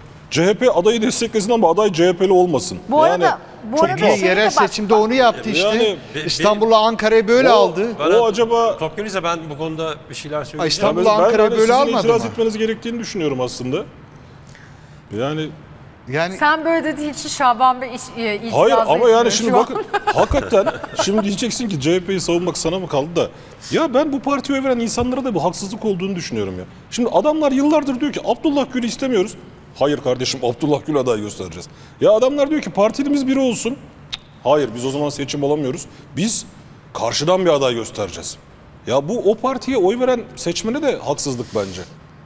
C H P adayı desteklesin ama aday C H P'li olmasın. Bu yani arada- bu çok arada tuhaf. şey- yerel de bak- seçimde onu yaptı işte. Yani- Be- İstanbul'la Ankara'yı böyle O- aldı. O acaba Top gelirse ben bu konuda bir şeyler söyleyeceğim. İstanbul- ben, Ankara ben böyle sizin almadı itiraz mı? etmeniz gerektiğini düşünüyorum aslında. Yani Yani Sen böyle dediğin için Şaban Bey iş, e, itiraz Hayır ama etmiyor yani şu şimdi an. bakın hakikaten şimdi diyeceksin ki C H P'yi savunmak sana mı kaldı da ya ben bu partiye oy veren insanlara da bu haksızlık olduğunu düşünüyorum ya. Şimdi adamlar yıllardır diyor ki Abdullah Gül'ü istemiyoruz. Hayır kardeşim Abdullah Gül aday göstereceğiz. Ya adamlar diyor ki partilimiz biri olsun. Cık, hayır biz o zaman seçim olamıyoruz. Biz karşıdan bir aday göstereceğiz. Ya bu o partiye oy veren seçmene de haksızlık bence.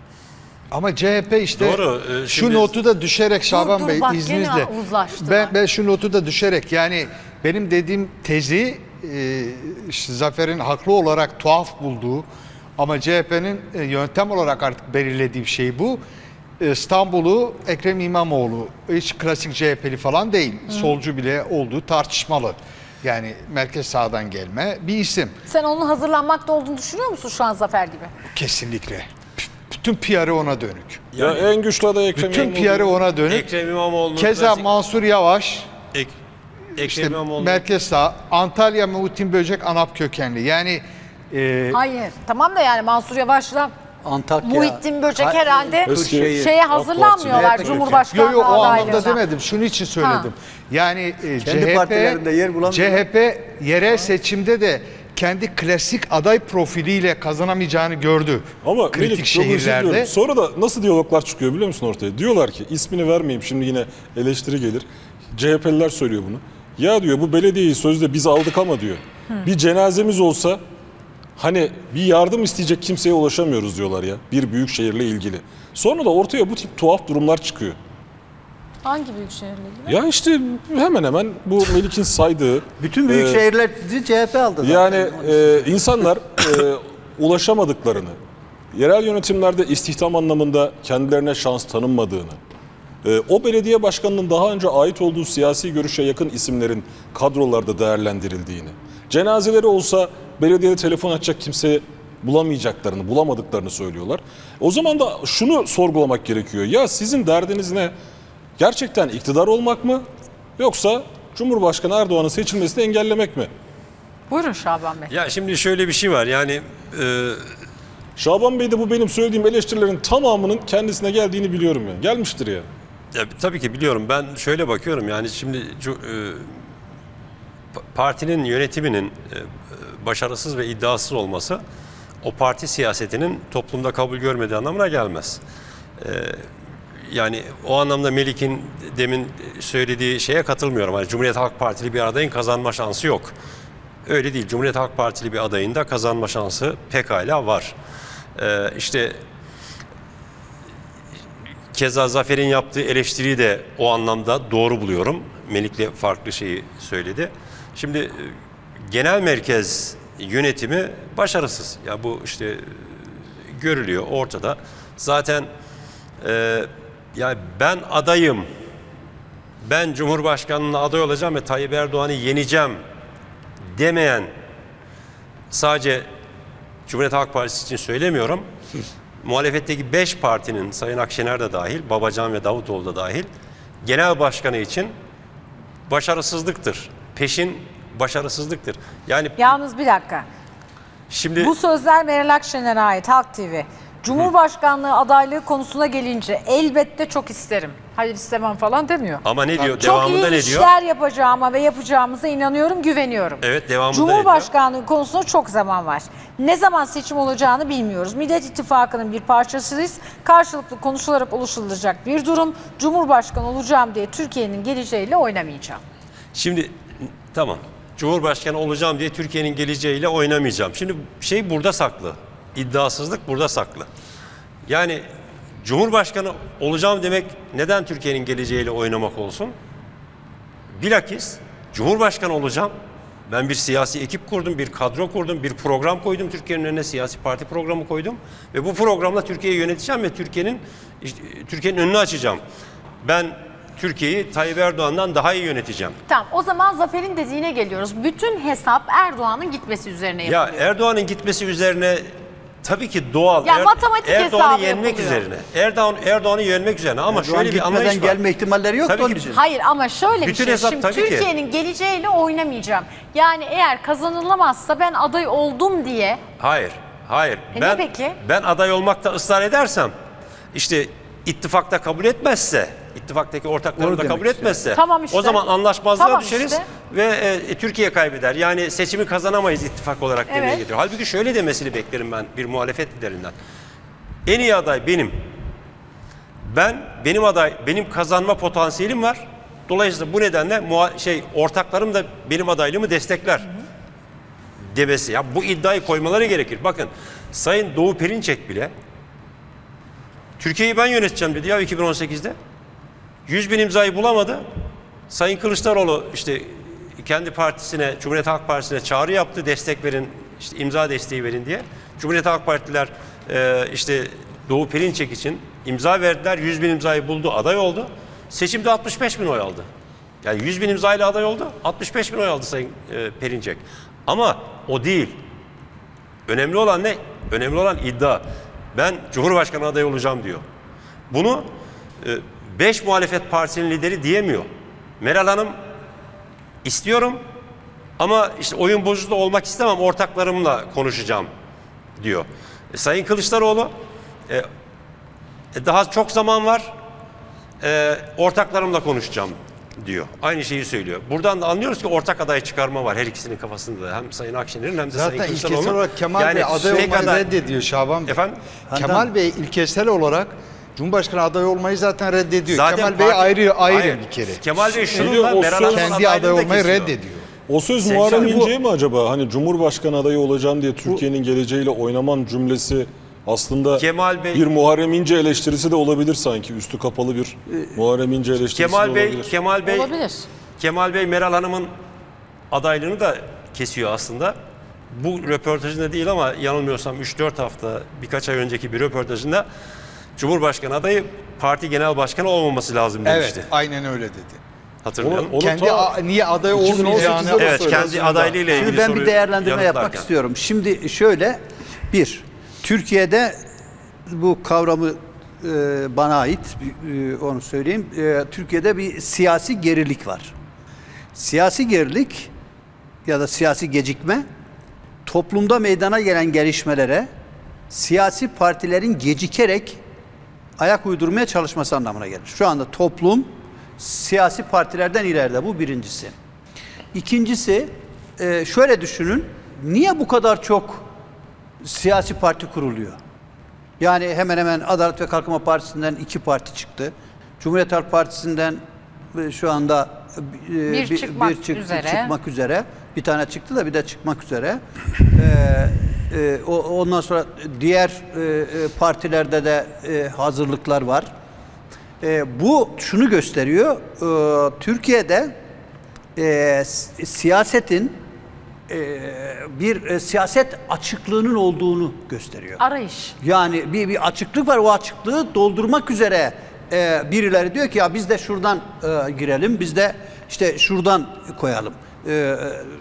ama C H P işte Doğru, e, şu şimdi- notu da düşerek Şaban dur, Bey bak, gene izninizle. uzlaştılar. Ben, ben şu notu da düşerek yani benim dediğim tezi e, işte Zafer'in haklı olarak tuhaf bulduğu ama C H P'nin e, yöntem olarak artık belirlediği şey bu. İstanbul'u Ekrem İmamoğlu hiç klasik C H P'li falan değil. Solcu bile olduğu tartışmalı. Yani merkez sağdan gelme bir isim. Sen onun hazırlanmakta olduğunu düşünüyor musun şu an Zafer gibi? Kesinlikle. P- Bütün P R'ı ona dönük. Ya en güçlü aday Ekrem Bütün İmamoğlu. P R'ı ona dönük. Ekrem İmamoğlu'nun Keza klasik- Mansur Yavaş, Ek, Ekrem işte İmamoğlu. merkez sağ, Antalya Muhittin Böcek ANAP kökenli. Yani e, Hayır. Tamam da yani Mansur Yavaş'la Antakya. Muhittin Böcek Ha- herhalde Kırşehir, şeye AK hazırlanmıyorlar Parti, M H P yo Cumhurbaşkanlığı yo o adaylığına. anlamda demedim. Şunun için söyledim. Yani e, C H partilerinde yer P bulamıyor. C H P yerel seçimde de kendi klasik aday profiliyle kazanamayacağını gördü. Ama kritik Melih, çok özür şehirlerde. diliyorum. Sonra da nasıl diyaloglar çıkıyor biliyor musun ortaya? Diyorlar ki ismini vermeyeyim şimdi yine eleştiri gelir. C H P'liler söylüyor bunu. Ya diyor bu belediyeyi sözde biz aldık ama diyor. Bir cenazemiz olsa hani bir yardım isteyecek kimseye ulaşamıyoruz diyorlar ya. Bir büyük şehirle ilgili. Sonra da ortaya bu tip tuhaf durumlar çıkıyor. Hangi büyük şehirle ilgili? Ya işte hemen hemen bu Melik'in saydığı Bütün büyük e, şehirleri C H P aldı zaten. Yani e, insanlar e, ulaşamadıklarını, yerel yönetimlerde istihdam anlamında kendilerine şans tanınmadığını, e, o belediye başkanının daha önce ait olduğu siyasi görüşe yakın isimlerin kadrolarda değerlendirildiğini, cenazeleri olsa belediyede telefon açacak kimse bulamayacaklarını, bulamadıklarını söylüyorlar. O zaman da şunu sorgulamak gerekiyor. Ya sizin derdiniz ne? Gerçekten iktidar olmak mı? Yoksa Cumhurbaşkanı Erdoğan'ın seçilmesini engellemek mi? Buyurun Şaban Bey. Ya şimdi şöyle bir şey var yani e, Şaban Bey de bu benim söylediğim eleştirilerin tamamının kendisine geldiğini biliyorum yani. Gelmiştir ya. ya, tabii ki biliyorum ben şöyle bakıyorum yani şimdi cu- e, pa- partinin yönetiminin e, başarısız ve iddiasız olması o parti siyasetinin toplumda kabul görmediği anlamına gelmez. E, Yani o anlamda Melik'in demin söylediği şeye katılmıyorum. Hani Cumhuriyet Halk Partili bir adayın kazanma şansı yok. Öyle değil. Cumhuriyet Halk Partili bir adayın da kazanma şansı pekala var. Ee, işte keza Zafer'in yaptığı eleştiriyi de o anlamda doğru buluyorum. Melik'le farklı şeyi söyledi. Şimdi e, genel merkez yönetimi başarısız. Ya bu işte e, görülüyor ortada. Zaten e, yani ben adayım, ben Cumhurbaşkanlığına aday olacağım ve Tayyip Erdoğan'ı yeneceğim demeyen sadece Cumhuriyet Halk Partisi için söylemiyorum. Muhalefetteki beş partinin, Sayın Akşener de dahil, Babacan ve Davutoğlu da dahil, genel başkanı için başarısızlıktır. Peşin başarısızlıktır. Yani Yalnız bir dakika. şimdi Bu sözler Meral Akşener'e ait Halk T V. Cumhurbaşkanlığı adaylığı konusuna gelince elbette çok isterim. Hayır istemem falan demiyor. ama ne diyor? Çok Devamında iyi ne diyor? işler yapacağıma ve yapacağımıza inanıyorum, güveniyorum. Evet, devamında ne diyor? Cumhurbaşkanlığı konusunda çok zaman var. Ne zaman seçim olacağını bilmiyoruz. Millet İttifakı'nın bir parçasıyız. Karşılıklı konuşularak oluşturulacak bir durum. Cumhurbaşkanı olacağım diye Türkiye'nin geleceğiyle oynamayacağım. Şimdi tamam. Cumhurbaşkanı olacağım diye Türkiye'nin geleceğiyle oynamayacağım. Şimdi şey burada saklı. İddiasızlık burada saklı. Yani Cumhurbaşkanı olacağım demek neden Türkiye'nin geleceğiyle oynamak olsun? Bilakis Cumhurbaşkanı olacağım. Ben bir siyasi ekip kurdum, bir kadro kurdum, bir program koydum. Türkiye'nin önüne siyasi parti programı koydum. Ve bu programla Türkiye'yi yöneteceğim ve Türkiye'nin işte, Türkiye'nin önünü açacağım. Ben Türkiye'yi Tayyip Erdoğan'dan daha iyi yöneteceğim. Tamam, o zaman Zafer'in dediğine geliyoruz. Bütün hesap Erdoğan'ın gitmesi üzerine Ya yapılıyor. Erdoğan'ın gitmesi üzerine tabii ki doğal. Ya matematik Erdoğan'ı hesabı yenmek yapılıyor. üzerine. Erdoğan Erdoğan'ı yenmek üzerine ama Erdoğan şöyle bir anlayış gitmeden var. gelme ihtimalleri yok Tabii onun ki- için. Hayır ama şöyle bir Bütün şey. hesap Şimdi tabii ki. Türkiye'nin geleceğiyle oynamayacağım. Yani eğer kazanılamazsa ben aday oldum diye. Hayır. Hayır. E ben ne peki? ben aday olmakta ısrar edersem işte ittifakta kabul etmezse ittifaktaki ortaklarını Onu da demek kabul etmezse Tamam işte. o zaman anlaşmazlığa Tamam düşeriz işte. ve e, Türkiye kaybeder. Yani seçimi kazanamayız ittifak olarak demeye Evet. getiriyor. Halbuki şöyle demesini beklerim ben bir muhalefet liderinden. En iyi aday benim. Ben benim aday benim kazanma potansiyelim var. Dolayısıyla bu nedenle muha- şey ortaklarım da benim adaylığımı destekler. Demesi. Ya bu iddiayı koymaları gerekir. Bakın Sayın Doğu Perinçek bile Türkiye'yi ben yöneteceğim dedi ya iki bin on sekizde. yüz bin imzayı bulamadı. Sayın Kılıçdaroğlu işte kendi partisine, Cumhuriyet Halk Partisi'ne çağrı yaptı. Destek verin, işte imza desteği verin diye. Cumhuriyet Halk Partililer e, işte Doğu Perinçek için imza verdiler. yüz bin imzayı buldu, aday oldu. Seçimde altmış beş bin oy aldı. Yani yüz bin imzayla aday oldu. altmış beş bin oy aldı Sayın e, Perinçek. Ama o değil. Önemli olan ne? Önemli olan iddia. Ben Cumhurbaşkanı adayı olacağım diyor. Bunu e, beş muhalefet partisinin lideri diyemiyor. Meral Hanım istiyorum ama işte oyun bozucu da olmak istemem, ortaklarımla konuşacağım diyor. E, Sayın Kılıçdaroğlu e, e, daha çok zaman var, e, ortaklarımla konuşacağım diyor. Aynı şeyi söylüyor. Buradan da anlıyoruz ki ortak aday çıkarma var her ikisinin kafasında da. Hem Sayın Akşener'in hem de Sayın Zaten Kılıçdaroğlu'nun. ilkesel olarak Kemal Bey aday tek olmayı aday- reddediyor Şaban Bey. Efendim? Kemal Bey ilkesel olarak Cumhurbaşkanı adayı olmayı zaten reddediyor. Zaten Kemal Bey parti- ayrı ayrı Hayır. bir kere. Kemal Bey Şimdi şununla o Meral söz- Hanım'ın Kendi aday adaylığını da olmayı kesiyor. reddediyor. O söz Sen- Muharrem Şimdi bu- İnce'ye mi acaba? Hani Cumhurbaşkanı adayı olacağım diye Türkiye'nin geleceğiyle oynaman cümlesi aslında Kemal Bey- bir Muharrem İnce eleştirisi de olabilir sanki. Üstü kapalı bir Muharrem İnce eleştirisi de Kemal Bey, olabilir. Kemal Bey, Olabilir. Kemal Bey Meral Hanım'ın adaylığını da kesiyor aslında. Bu röportajında değil ama yanılmıyorsam üç dört hafta birkaç ay önceki bir röportajında Cumhurbaşkanı adayı parti genel başkanı olmaması lazım demişti. Evet, aynen öyle dedi. Hatırlayalım. Onu Kendi ta a- niye aday iki bin on olmayacağını sekizde de Evet, söyledi kendi aslında. adaylığıyla ilgili Şimdi ben bir soruyu değerlendirme yapmak yanıtlarken. istiyorum. Şimdi şöyle, bir, Türkiye'de bu kavramı e, bana ait, e, onu söyleyeyim. E, Türkiye'de bir siyasi gerilik var. Siyasi gerilik ya da siyasi gecikme, toplumda meydana gelen gelişmelere siyasi partilerin gecikerek ayak uydurmaya çalışması anlamına gelir. Şu anda toplum siyasi partilerden ileride, bu birincisi. İkincisi, e, şöyle düşünün, niye bu kadar çok siyasi parti kuruluyor? Yani hemen hemen Adalet ve Kalkınma Partisi'nden iki parti çıktı. Cumhuriyet Halk Partisi'nden e, şu anda e, Bir çıkmak çıktı, üzere. çıkmak üzere. Bir tane çıktı da bir de çıkmak üzere. Ee, e, o- ondan sonra diğer e, e, partilerde de e, hazırlıklar var. E, bu şunu gösteriyor. E, Türkiye'de e, s- siyasetin e, bir e, siyaset açıklığının olduğunu gösteriyor. Arayış. Yani bir, bir açıklık var. O açıklığı doldurmak üzere e, birileri diyor ki ya biz de şuradan e, girelim, biz de işte şuradan koyalım. E,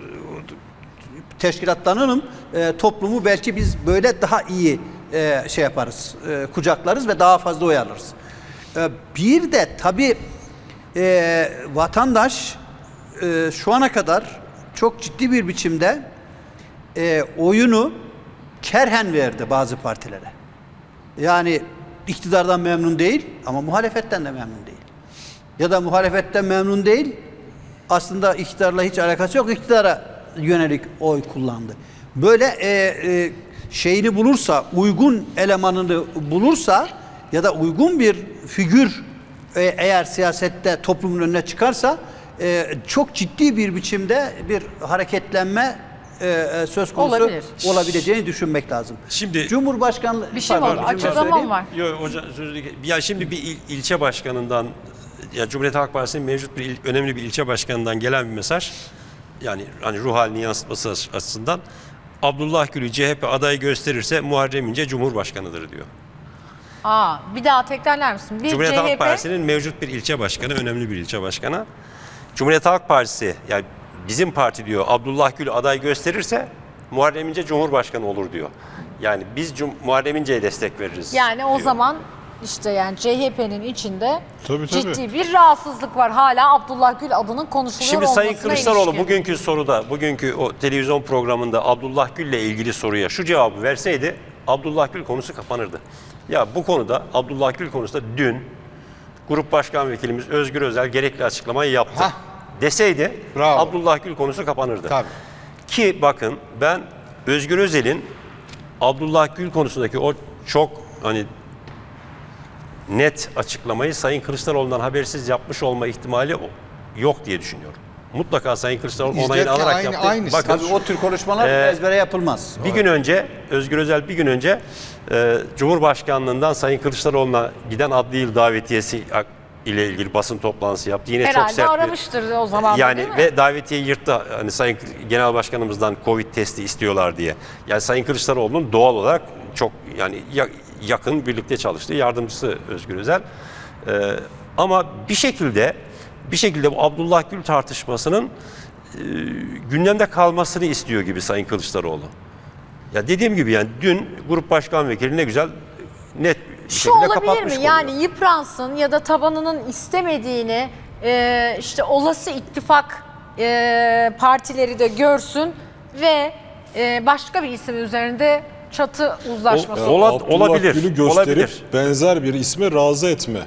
teşkilatlanalım. E, toplumu belki biz böyle daha iyi e, şey yaparız, e, kucaklarız ve daha fazla oy alırız. E, bir de tabii e, vatandaş e, şu ana kadar çok ciddi bir biçimde e, oyunu kerhen verdi bazı partilere. Yani iktidardan memnun değil ama muhalefetten de memnun değil. Ya da muhalefetten memnun değil, aslında iktidarla hiç alakası yok, iktidara yönelik oy kullandı. Böyle e, e, şeyini bulursa, uygun elemanını bulursa ya da uygun bir figür e, eğer siyasette toplumun önüne çıkarsa e, çok ciddi bir biçimde bir hareketlenme e, e, söz konusu Olabilir. olabileceğini düşünmek lazım. Şimdi- Cumhurbaşkanlığı Bir şey mi pardon, oldu? bir cümle Açıklamam söyleyeyim. var. Yok hocam sözü ya şimdi bir il- ilçe başkanından ya Cumhuriyet Halk Partisi'nin mevcut bir il- önemli bir ilçe başkanından gelen bir mesaj. Yani hani ruh halini yansıtması aç- açısından Abdullah Gül'ü C H P adayı gösterirse Muharrem İnce Cumhurbaşkanıdır diyor. Aa, bir daha tekrarlar mısın? Bir Cumhuriyet C H Halk P, Partisi'nin mevcut bir ilçe başkanı, önemli bir ilçe başkanı. Cumhuriyet Halk Partisi yani bizim parti diyor Abdullah Gül aday gösterirse Muharrem İnce Cumhurbaşkanı olur diyor. Yani biz Cum- Muharrem İnce'ye destek veririz. yani o diyor. zaman işte yani C H P'nin içinde Tabii, tabii. ciddi bir rahatsızlık var. Hala Abdullah Gül adının konuşuluyor Şimdi olmasına Sayın Kılıçdaroğlu ilişkin. bugünkü soruda, bugünkü o televizyon programında Abdullah Gül'le ilgili soruya şu cevabı verseydi Abdullah Gül konusu kapanırdı. Ya bu konuda Abdullah Gül konusunda dün Grup Başkan Vekilimiz Özgür Özel gerekli açıklamayı yaptı. Hah. Deseydi Bravo. Abdullah Gül konusu kapanırdı. Tabii. Ki bakın ben Özgür Özel'in Abdullah Gül konusundaki o çok hani net açıklamayı Sayın Kılıçdaroğlu'ndan habersiz yapmış olma ihtimali yok diye düşünüyorum. Mutlaka Sayın Kılıçdaroğlu onayını İzlerken alarak aynı- yaptı. aynısı. Bakın Tabii o tür konuşmalar Ee, ezbere yapılmaz. bir gün önce Özgür Özel bir gün önce e, Cumhurbaşkanlığından Sayın Kılıçdaroğlu'na giden adli yıl davetiyesi ile ilgili basın toplantısı yaptı. Yine çok Herhalde sert bir, aramıştır o zaman. yani değil mi? ve davetiyeyi yırttı. Hani Sayın Genel Başkanımızdan Covid testi istiyorlar diye. Yani Sayın Kılıçdaroğlu'nun doğal olarak çok yani ya- yakın birlikte çalıştığı yardımcısı Özgür Özel. Ee, ama bir şekilde bir şekilde bu Abdullah Gül tartışmasının e, gündemde kalmasını istiyor gibi Sayın Kılıçdaroğlu. Ya dediğim gibi yani dün Grup Başkan Vekili ne güzel net bir Şu şekilde olabilir kapatmış mi? konuyu. Yani yıpransın ya da tabanının istemediğini e, işte olası ittifak e, partileri de görsün ve e, başka bir isim üzerinde çatı uzlaşması O- olsun. Ola- olabilir, Abdullah Gül'ü gösterip olabilir. benzer bir isme razı etme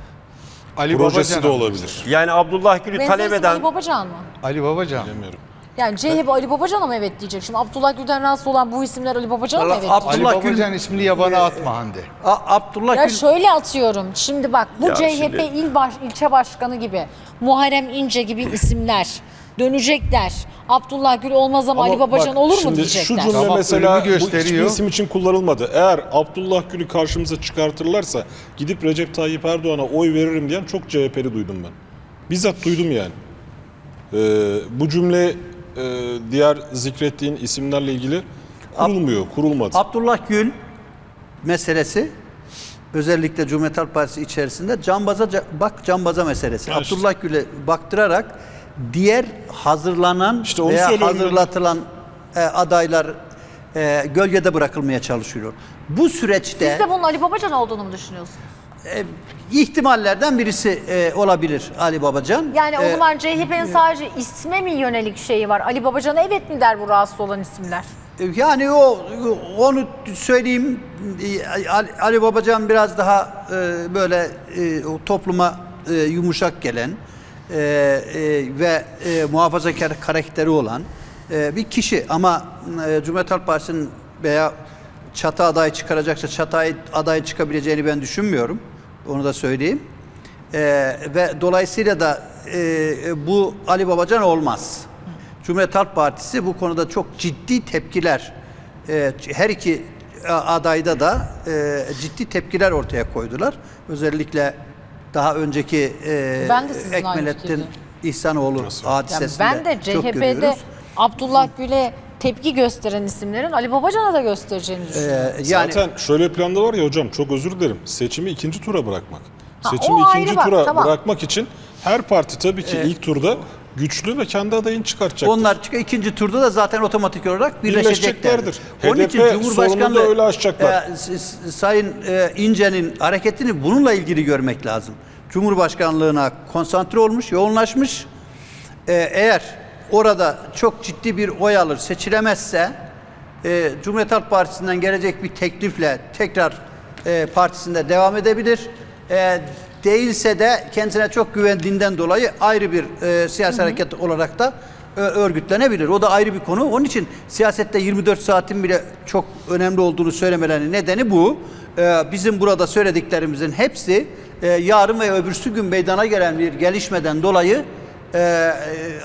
Ali projesi Babacan de abi. olabilir. Yani Abdullah Gül'ü Benzer talep isim eden Ali Babacan mı? Ali Babacan. Bilemiyorum. Yani C H P Ali Babacan'a mı evet diyecek? Şimdi Abdullah Gül'den rahatsız olan bu isimler Ali Babacan'a mı Vallahi evet Ab- diyecek? Ali Abdullah Gül- Babacan ismini yabana atma Hande. A- Abdullah Ya Gül şöyle atıyorum. Şimdi bak bu Ya C H P şimdi- il baş, ilçe başkanı gibi, Muharrem İnce gibi isimler dönecekler. Abdullah Gül olmaz ama, Ali Babacan bak, olur mu şimdi diyecekler. Şu cümle Tamam, mesela ölümü bu hiçbir gösteriyor. isim için kullanılmadı. Eğer Abdullah Gül'ü karşımıza çıkartırlarsa gidip Recep Tayyip Erdoğan'a oy veririm diyen çok C H P'li duydum ben. Bizzat duydum yani. Ee, bu cümle e, diğer zikrettiğin isimlerle ilgili kurulmuyor, kurulmadı. Abdullah Gül meselesi özellikle Cumhuriyet Halk Partisi içerisinde cambaza bak cambaza meselesi. Ya işte. Abdullah Gül'e baktırarak diğer hazırlanan İşte onu veya söylüyorum ben. hazırlatılan e, adaylar e, gölgede bırakılmaya çalışıyor. Bu süreçte Siz de bunun Ali Babacan olduğunu mu düşünüyorsunuz? e, ihtimallerden birisi e, olabilir Ali Babacan. Yani o E, zaman C H P'nin sadece isme mi yönelik şeyi var? Ali Babacan'a evet mi der bu rahatsız olan isimler? Yani o onu söyleyeyim, Ali- Ali Babacan biraz daha e, böyle e, o topluma e, yumuşak gelen e, e, ve e, muhafazakar karakteri olan e, bir kişi ama e, Cumhuriyet Halk Partisi'nin veya çatı adayı çıkaracaksa çatı adayı çıkabileceğini ben düşünmüyorum. Onu da söyleyeyim. E, ve dolayısıyla da e, bu Ali Babacan olmaz. Cumhuriyet Halk Partisi bu konuda çok ciddi tepkiler, e, her iki adayda da e, ciddi tepkiler ortaya koydular. Özellikle daha önceki e, Ben de sizinle aynı Ekmelettin fikirdeyim. İhsanoğlu Yani hadisesinde ben de çok C H P'de görüyoruz. Abdullah Gül'e tepki gösteren isimlerin Ali Babacan'a da göstereceğini düşünüyorum. E, yani Zaten şöyle planda var ya hocam, çok özür dilerim. Seçimi ikinci tura bırakmak. Ha, Seçimi o ikinci ayrı bak, tura tamam. bırakmak için her parti tabii ki ilk turda güçlü ve kendi adayını çıkartacaktır. onlar çıkıyor. İkinci turda da zaten otomatik olarak birleşeceklerdir. Birleşeceklerdir. Onun H D için P sorununu Cumhurbaşkanlığı da öyle aşacaklar. e, s- s- Sayın e, İnce'nin hareketini bununla ilgili görmek lazım. Cumhurbaşkanlığına konsantre olmuş, yoğunlaşmış. E, eğer orada çok ciddi bir oy alır, seçilemezse e, Cumhuriyet Halk Partisi'nden gelecek bir teklifle tekrar e, partisinde devam edebilir. E, değilse de kendisine çok güvendiğinden dolayı ayrı bir e, siyasi hareket olarak da e, örgütlenebilir. O da ayrı bir konu. Onun için siyasette yirmi dört saatin bile çok önemli olduğunu söylemelerinin nedeni bu. E, bizim burada söylediklerimizin hepsi e, yarın ve öbürsü gün meydana gelen bir gelişmeden dolayı e,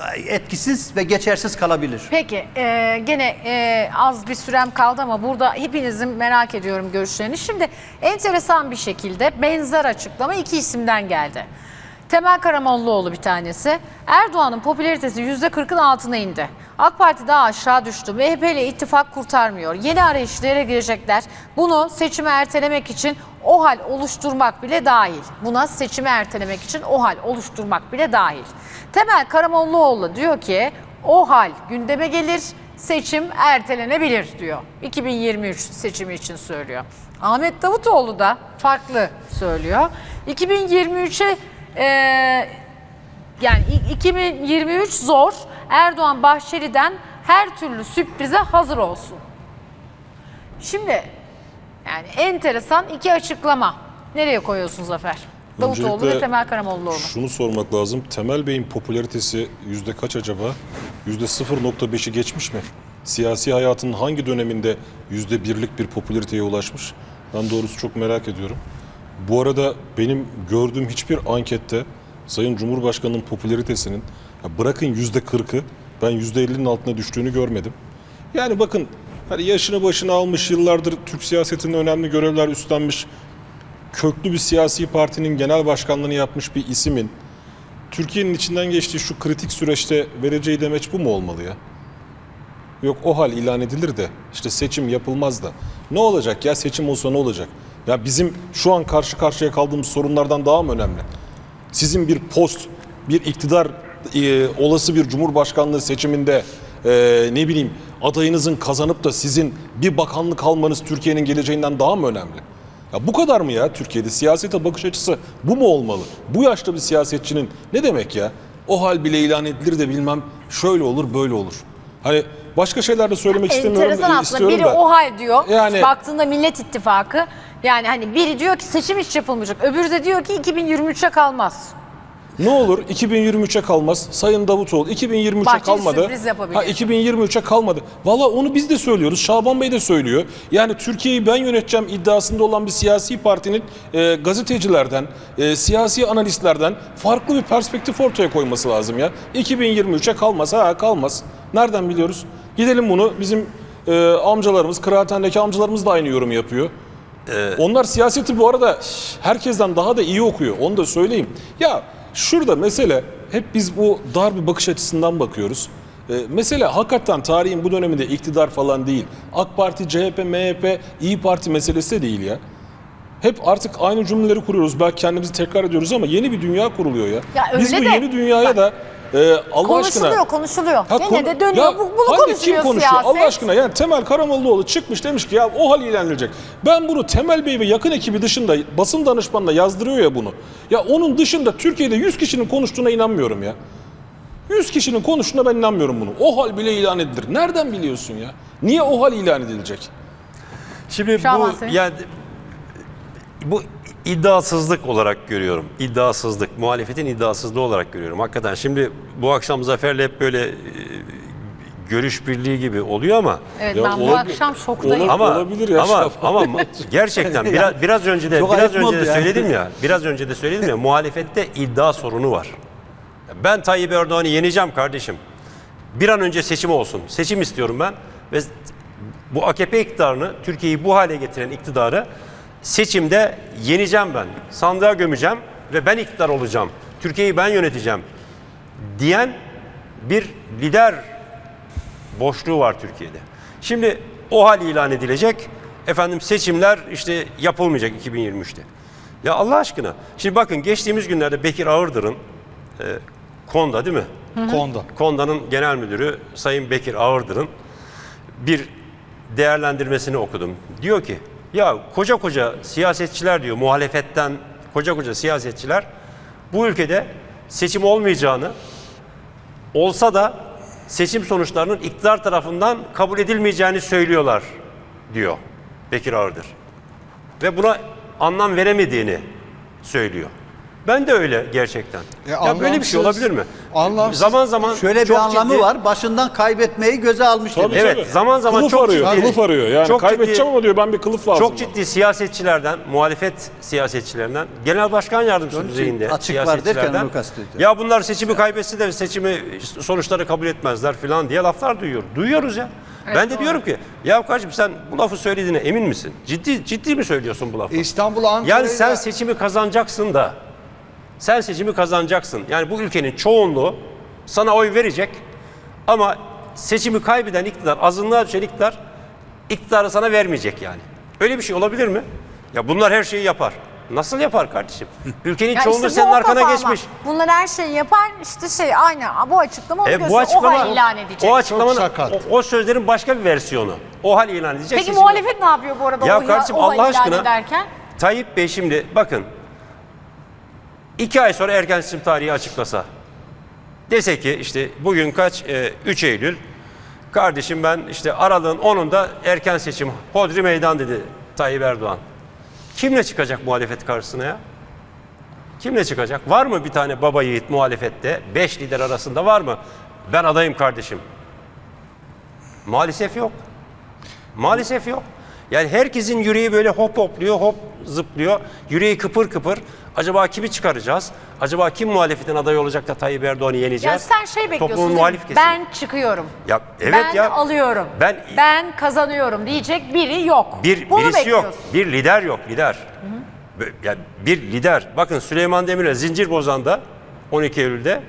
etkisiz ve geçersiz kalabilir. Peki e, gene e, az bir sürem kaldı ama burada hepinizin merak ediyorum görüşlerini. Şimdi enteresan bir şekilde benzer açıklama iki isimden geldi. Temel Karamollaoğlu bir tanesi. Erdoğan'ın popülaritesi yüzde kırkın altına indi. AK Parti daha aşağı düştü. M H P ile ittifak kurtarmıyor. Yeni arayışlara girecekler. Bunu seçimi ertelemek için OHAL oluşturmak bile dahil. Buna seçimi ertelemek için OHAL oluşturmak bile dahil. Temel Karamollaoğlu diyor ki OHAL gündeme gelir, seçim ertelenebilir diyor. iki bin yirmi üç seçimi için söylüyor. Ahmet Davutoğlu da farklı söylüyor. iki bin yirmi üçe e, yani iki bin yirmi üç zor. Erdoğan Bahçeli'den her türlü sürprize hazır olsun. Şimdi yani enteresan iki açıklama. Nereye koyuyorsun Zafer? Davutoğlu Öncelikle ve Temel Karamollaoğlu. Şunu sormak lazım. Temel Bey'in popülaritesi yüzde kaç acaba? Yüzde sıfır nokta beşi geçmiş mi? Siyasi hayatının hangi döneminde yüzde birlik bir popülariteye ulaşmış? Ben doğrusu çok merak ediyorum. Bu arada benim gördüğüm hiçbir ankette Sayın Cumhurbaşkanı'nın popülaritesinin bırakın yüzde kırkı ben yüzde ellinin altına düştüğünü görmedim. Yani bakın hani yaşını başına almış, yıllardır Türk siyasetinde önemli görevler üstlenmiş, köklü bir siyasi partinin genel başkanlığını yapmış bir isimin Türkiye'nin içinden geçtiği şu kritik süreçte vereceği demeç bu mu olmalı ya? Yok o hal ilan edilir de işte seçim yapılmaz da. Ne olacak ya, seçim olsa ne olacak? Ya bizim şu an karşı karşıya kaldığımız sorunlardan daha mı önemli? Sizin bir post, bir iktidar, e, olası bir cumhurbaşkanlığı seçiminde e, ne bileyim adayınızın kazanıp da sizin bir bakanlık almanız Türkiye'nin geleceğinden daha mı önemli? Ya bu kadar mı ya Türkiye'de? Siyasete bakış açısı bu mu olmalı? Bu yaşta bir siyasetçinin ne demek ya? O hal bile ilan edilir de bilmem şöyle olur böyle olur. Hani başka şeyler de söylemek istemiyorum. Enteresan aslında. istiyorum Biri da. o hal diyor. Yani- Baktığında Millet İttifakı. Yani hani biri diyor ki seçim hiç yapılmayacak. Öbürü de diyor ki iki bin yirmi üçe kalmaz. Ne olur iki bin yirmi üçe kalmaz. Sayın Davutoğlu iki bin yirmi üçe Bahçeli kalmadı. sürpriz yapabilir. Ha, iki bin yirmi üçe kalmadı. Valla onu biz de söylüyoruz. Şaban Bey de söylüyor. Yani Türkiye'yi ben yöneteceğim iddiasında olan bir siyasi partinin e, gazetecilerden, e, siyasi analistlerden farklı bir perspektif ortaya koyması lazım ya. iki bin yirmi üçe kalmaz. Ha kalmaz. Nereden biliyoruz? Gidelim bunu bizim e, amcalarımız, kıraathanedeki amcalarımız da aynı yorum yapıyor. Onlar siyaseti bu arada herkesten daha da iyi okuyor. Onu da söyleyeyim. Ya şurada mesele hep biz bu dar bir bakış açısından bakıyoruz. Ee, mesele hakikaten tarihin bu döneminde iktidar falan değil. AK Parti, C H P, M H P, İyi Parti meselesi de değil ya. Hep artık aynı cümleleri kuruyoruz. Belki kendimizi tekrar ediyoruz ama yeni bir dünya kuruluyor ya. Ya biz öyle bu de- yeni dünyaya da e, Allah Konuşuluyor, aşkına... konuşuluyor. Ha, Yine konu- de dönüyor. Ya, Bu, bunu hangi konuşuyor kim konuşuyor siyaset. Allah aşkına? Yani Temel Karamollaoğlu çıkmış demiş ki ya o hal ilan edilecek. Ben bunu Temel Bey ve yakın ekibi dışında basın danışmanına yazdırıyor ya bunu. Ya onun dışında Türkiye'de yüz kişinin konuştuğuna inanmıyorum ya. yüz kişinin konuştuğuna ben inanmıyorum bunu. O hal bile ilan edilir. Nereden biliyorsun ya? Niye o hal ilan edilecek? Şimdi Şaban bu Sevinç. yani bu iddiasızlık olarak görüyorum. İddiasızlık, muhalefetin iddiasızlığı olarak görüyorum. Hakikaten şimdi bu akşam Zafer'le hep böyle e, görüş birliği gibi oluyor ama Evet Ya ben bu olabilir- akşam şoktayım. Olur- ama olabilir ya ama Şaban. ama ma- gerçekten biraz biraz önce de Çok biraz ayıp mı önce de oldu yani? söyledim ya. Biraz önce de söyledim ya muhalefette iddia sorunu var. Ben Tayyip Erdoğan'ı yeneceğim kardeşim. Bir an önce seçim olsun. Seçim istiyorum ben ve bu A K P iktidarını, Türkiye'yi bu hale getiren iktidarı seçimde yeneceğim ben. Sandığa gömeceğim ve ben iktidar olacağım. Türkiye'yi ben yöneteceğim diyen bir lider boşluğu var Türkiye'de. Şimdi o hal ilan edilecek. Efendim seçimler işte yapılmayacak iki bin yirmi üçte. Ya Allah aşkına. Şimdi bakın geçtiğimiz günlerde Bekir Ağırdır'ın e, Konda değil mi? Konuda. Konda'nın genel müdürü Sayın Bekir Ağırdır'ın bir değerlendirmesini okudum. Diyor ki ya koca koca siyasetçiler diyor muhalefetten koca koca siyasetçiler bu ülkede seçim olmayacağını olsa da seçim sonuçlarının iktidar tarafından kabul edilmeyeceğini söylüyorlar diyor Bekir Ağırdır. Ve buna anlam veremediğini söylüyor. Ben de öyle gerçekten. E, ya böyle bir şey anlamsız- olabilir mi? anlamsız. Zaman zaman Şöyle bir çok anlamı ciddi- var. Başından kaybetmeyi göze almış Tabii, demek. Evet, tabii. zaman zaman kılıf çok arıyor, ciddi- kılıf arıyor. Yani çok kaybedeceğim ciddi- ama diyor ben bir kılıf lazım. Çok ciddi siyasetçilerden, muhalefet siyasetçilerinden, genel başkan yardımcısı Onun için düzeyinde açık var siyasetçilerden, derken onu kastediyor. ya bunlar seçimi kaybetse de seçimi sonuçları kabul etmezler falan diye laflar duyuyor. Duyuyoruz ya. ben de diyorum ki ya kardeşim sen bu lafı söylediğine emin misin? Ciddi ciddi mi söylüyorsun bu lafı? İstanbul, Ankara'yı Yani sen da- seçimi kazanacaksın da sen seçimi kazanacaksın. Yani bu ülkenin çoğunluğu sana oy verecek ama seçimi kaybeden iktidar, azınlığa düşen iktidar iktidarı sana vermeyecek yani. Öyle bir şey olabilir mi? Ya bunlar her şeyi yapar. Nasıl yapar kardeşim? Ülkenin Ya çoğunluğu işte bu senin o arkana kafa ama. geçmiş. Bunlar her şeyi yapar işte şey aynı bu açıklama onu E, gösteriyor. bu açıklama, o hal ilan edecek. o açıklamanın, sakat. o, o sözlerin başka bir versiyonu. O hal ilan edecek. Peki seçim- muhalefet ne yapıyor bu arada Ya o, kardeşim, o hal Allah ilan aşkına- ederken? Tayyip Bey şimdi bakın iki ay sonra erken seçim tarihi açıklasa dese ki işte bugün kaç e, üç Eylül kardeşim ben işte aralığın onunda erken seçim hodri meydan dedi Tayyip Erdoğan. Kimle çıkacak muhalefet karşısına ya? Kimle çıkacak? Var mı bir tane baba yiğit muhalefette? Beş lider arasında var mı? Ben adayım kardeşim. Maalesef yok. Maalesef yok. Yani herkesin yüreği böyle hop hopluyor, hop zıplıyor. Yüreği kıpır kıpır. Acaba kimi çıkaracağız? Acaba kim muhalefetin adayı olacak da Tayyip Erdoğan'ı yeneceğiz? Yani sen şey bekliyorsun Toplumun değil mi? muhalif kesimi. Ben çıkıyorum. Ya, evet ben ya. alıyorum. Ben, ben kazanıyorum diyecek biri yok. Bir, Bunu birisi yok. bekliyorsun. Bir lider yok. Lider. Hı hı. Yani bir lider. Bakın Süleyman Demirel Zincirbozan'da on iki Eylül'de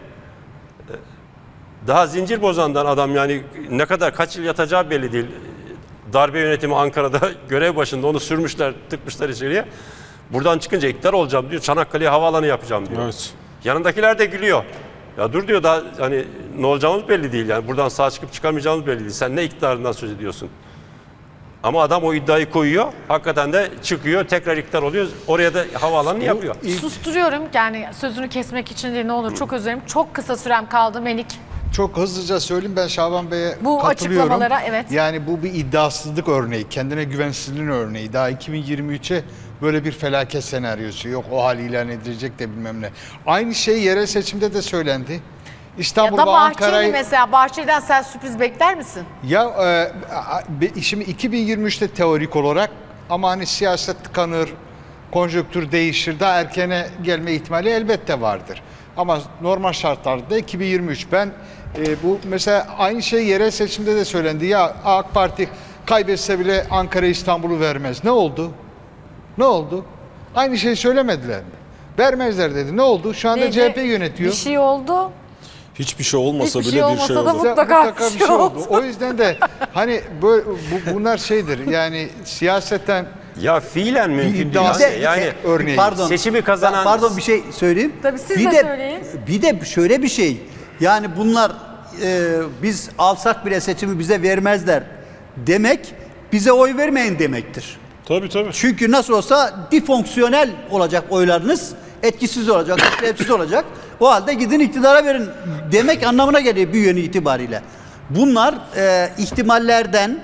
daha Zincirbozan'dan adam yani ne kadar kaç yıl yatacağı belli değil. Darbe yönetimi Ankara'da görev başında onu sürmüşler, tıkmışlar içeriye. Buradan çıkınca iktidar olacağım diyor. Çanakkale'ye havaalanı yapacağım diyor. Evet. Yanındakiler de gülüyor. Ya dur diyor, daha hani ne olacağımız belli değil yani. Buradan sağ çıkıp çıkamayacağımız belli değil. Sen ne iktidarından söz ediyorsun? Ama adam o iddiayı koyuyor. Hakikaten de çıkıyor, tekrar iktidar oluyor. Oraya da havaalanını yapıyor. Susturuyorum yani sözünü kesmek için değil, ne olur çok özür dilerim. Çok kısa sürem kaldı Melik. Çok hızlıca söyleyeyim, ben Şaban Bey'e Bu katılıyorum. açıklamalara, evet. Yani bu bir iddiasızlık örneği, kendine güvensizliğin örneği. Daha iki bin yirmi üçe böyle bir felaket senaryosu yok. O hal ilan edilecek de bilmem ne. Aynı şey yerel seçimde de söylendi. İstanbul Ya da ve Bahçeli Ankara'yı... mesela, Bahçeli'den sen sürpriz bekler misin? Ya e, şimdi iki bin yirmi üçte teorik olarak, ama hani siyaset tıkanır, konjonktür değişir, daha erkene gelme ihtimali elbette vardır. Ama normal şartlarda iki bin yirmi üç, ben e, bu mesela aynı şey yerel seçimde de söylendi. Ya AK Parti kaybetse bile Ankara İstanbul'u vermez. Ne oldu? Ne oldu? Aynı şeyi söylemediler mi? Vermezler dedi. Ne oldu? Şu anda Dedi, C H P yönetiyor. Bir şey oldu. Hiçbir şey olmasa Hiçbir bile şey bir olmasa şey da olur. bu- Mutlaka bir şey oldu. O yüzden de hani böyle, bu, bunlar şeydir yani siyasetten Ya fiilen mümkün değil. iddiası- aslında. Yani örneği. Pardon. seçimi kazanan- Pardon, bir şey söyleyeyim. Tabii siz bir de de söyleyin. Bir de şöyle bir şey. Yani bunlar e, biz alsak bile seçimi bize vermezler demek, bize oy vermeyin demektir. Tabii tabii. Çünkü nasıl olsa difonksiyonel olacak oylarınız, etkisiz olacak, işlevsiz olacak. O halde gidin iktidara verin demek anlamına geliyor bir yönü itibariyle. Bunlar e, ihtimallerden,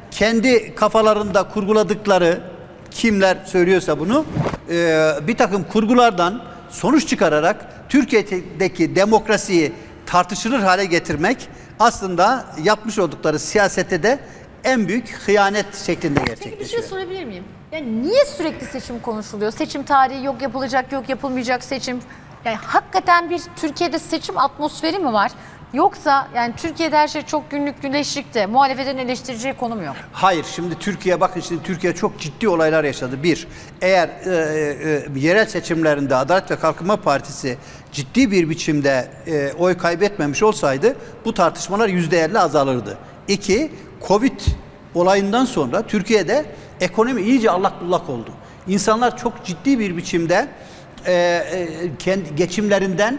kendi kafalarında kurguladıkları, kimler söylüyorsa bunu, e, bir takım kurgulardan sonuç çıkararak Türkiye'deki demokrasiyi tartışılır hale getirmek aslında yapmış oldukları siyasette de en büyük hıyanet şeklinde Peki bir şey gerçekleşiyor. sorabilir miyim? Yani niye sürekli seçim konuşuluyor? Seçim tarihi yok, yapılacak yok, yapılmayacak seçim. Yani hakikaten bir Türkiye'de seçim atmosferi mi var? Yoksa yani Türkiye'de her şey çok günlük güneşlikte, muhalefetin eleştireceği konu mu yok? Hayır, şimdi Türkiye, bakın şimdi Türkiye çok ciddi olaylar yaşadı. Bir, eğer e, e, yerel seçimlerinde Adalet ve Kalkınma Partisi ciddi bir biçimde e, oy kaybetmemiş olsaydı bu tartışmalar yüzde elli azalırdı. İki, Covid olayından sonra Türkiye'de ekonomi iyice allak bullak oldu. İnsanlar çok ciddi bir biçimde e, e, kendi geçimlerinden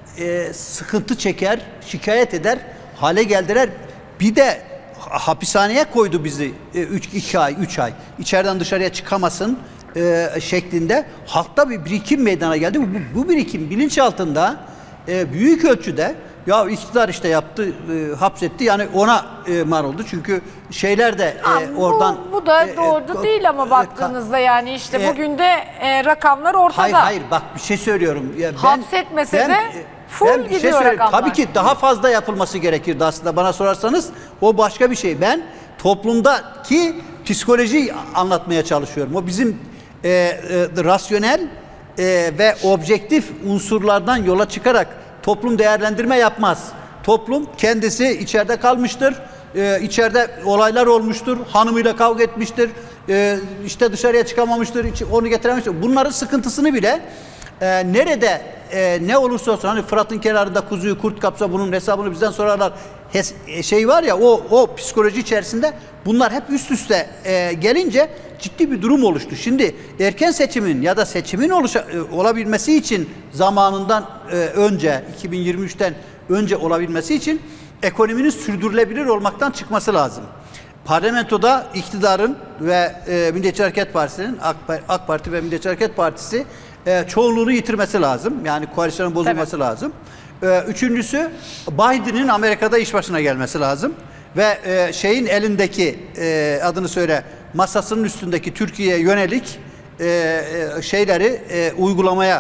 e, sıkıntı çeker, şikayet eder hale geldiler. Bir de hapishaneye koydu bizi iki ay, üç ay. İçeriden dışarıya çıkamasın e, şeklinde. Halkta bir birikim meydana geldi. Bu, bu birikim bilinç altında e, büyük ölçüde ya iktidar işte yaptı, e, hapsetti, yani ona e, mal oldu. Çünkü şeyler de e, Ama oradan... bu, bu da e, doğru e, değil ama e, baktığınızda yani işte e, bugün de e, rakamlar ortada. Hayır hayır, bak bir şey söylüyorum. Ya ben, Hapsetmese de full ben bir şey gidiyor söyleyeyim. rakamlar. Tabii ki daha fazla yapılması gerekirdi aslında, bana sorarsanız. O başka bir şey. Ben toplumdaki psikolojiyi anlatmaya çalışıyorum. O bizim e, e, rasyonel e, ve objektif unsurlardan yola çıkarak toplum değerlendirme yapmaz. Toplum kendisi içeride kalmıştır. Ee, içeride olaylar olmuştur. Hanımıyla kavga etmiştir. Ee, işte dışarıya çıkamamıştır. Onu getirememiştir. Bunların sıkıntısını bile e, nerede e, ne olursa olsun, hani Fırat'ın kenarında kuzuyu kurt kapsa bunun hesabını bizden sorarlar. Hes, şey var ya, o o psikoloji içerisinde bunlar hep üst üste e, gelince ciddi bir durum oluştu. Şimdi erken seçimin ya da seçimin oluşa, e, olabilmesi için zamanından e, önce, iki bin yirmi üçten önce olabilmesi için ekonominin sürdürülebilir olmaktan çıkması lazım. Parlamentoda iktidarın ve e, Milliyetçi Hareket Partisi'nin, AK, AK Parti ve Milliyetçi Hareket Partisi e, çoğunluğunu yitirmesi lazım. Yani koalisyonun bozulması Tabii. lazım. E, üçüncüsü, Biden'in Amerika'da iş başına gelmesi lazım. Ve e, şeyin elindeki, e, adını söyle, masasının üstündeki Türkiye'ye yönelik e, e, şeyleri e, uygulamaya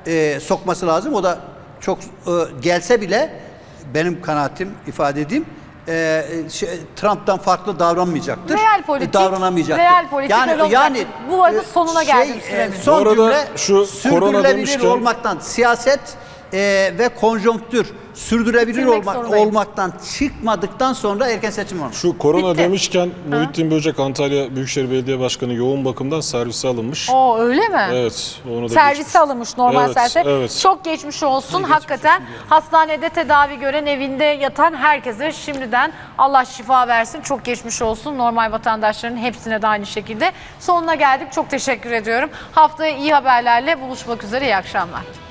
e, sokması lazım. O da çok e, gelse bile benim kanaatim ifade edeyim. E, şey, Trump'tan farklı davranmayacaktır. Real politik, davranamayacaktır. real politik öyle olacaktır. Bu arada e, sonuna geldim süremin. Son Bu arada cümle şu korona sürdürülebilir demişken- olmaktan siyaset e, ve konjonktür sürdürülebilir Bitirmek olmak, zorundayım. olmaktan çıkmadıktan sonra erken seçim olmuş. Şu korona Bitti. demişken Muhittin Böcek Antalya Büyükşehir Belediye Başkanı yoğun bakımdan servise alınmış. Oo öyle mi? Evet, onu da Servise geçmiş. alınmış normal Evet, servise. evet. Çok geçmiş olsun. Hakikaten hastanede tedavi gören, evinde yatan herkese şimdiden Allah şifa versin. Çok geçmiş olsun. Normal vatandaşların hepsine de aynı şekilde. Sonuna geldik. Çok teşekkür ediyorum. Haftaya iyi haberlerle buluşmak üzere. İyi akşamlar.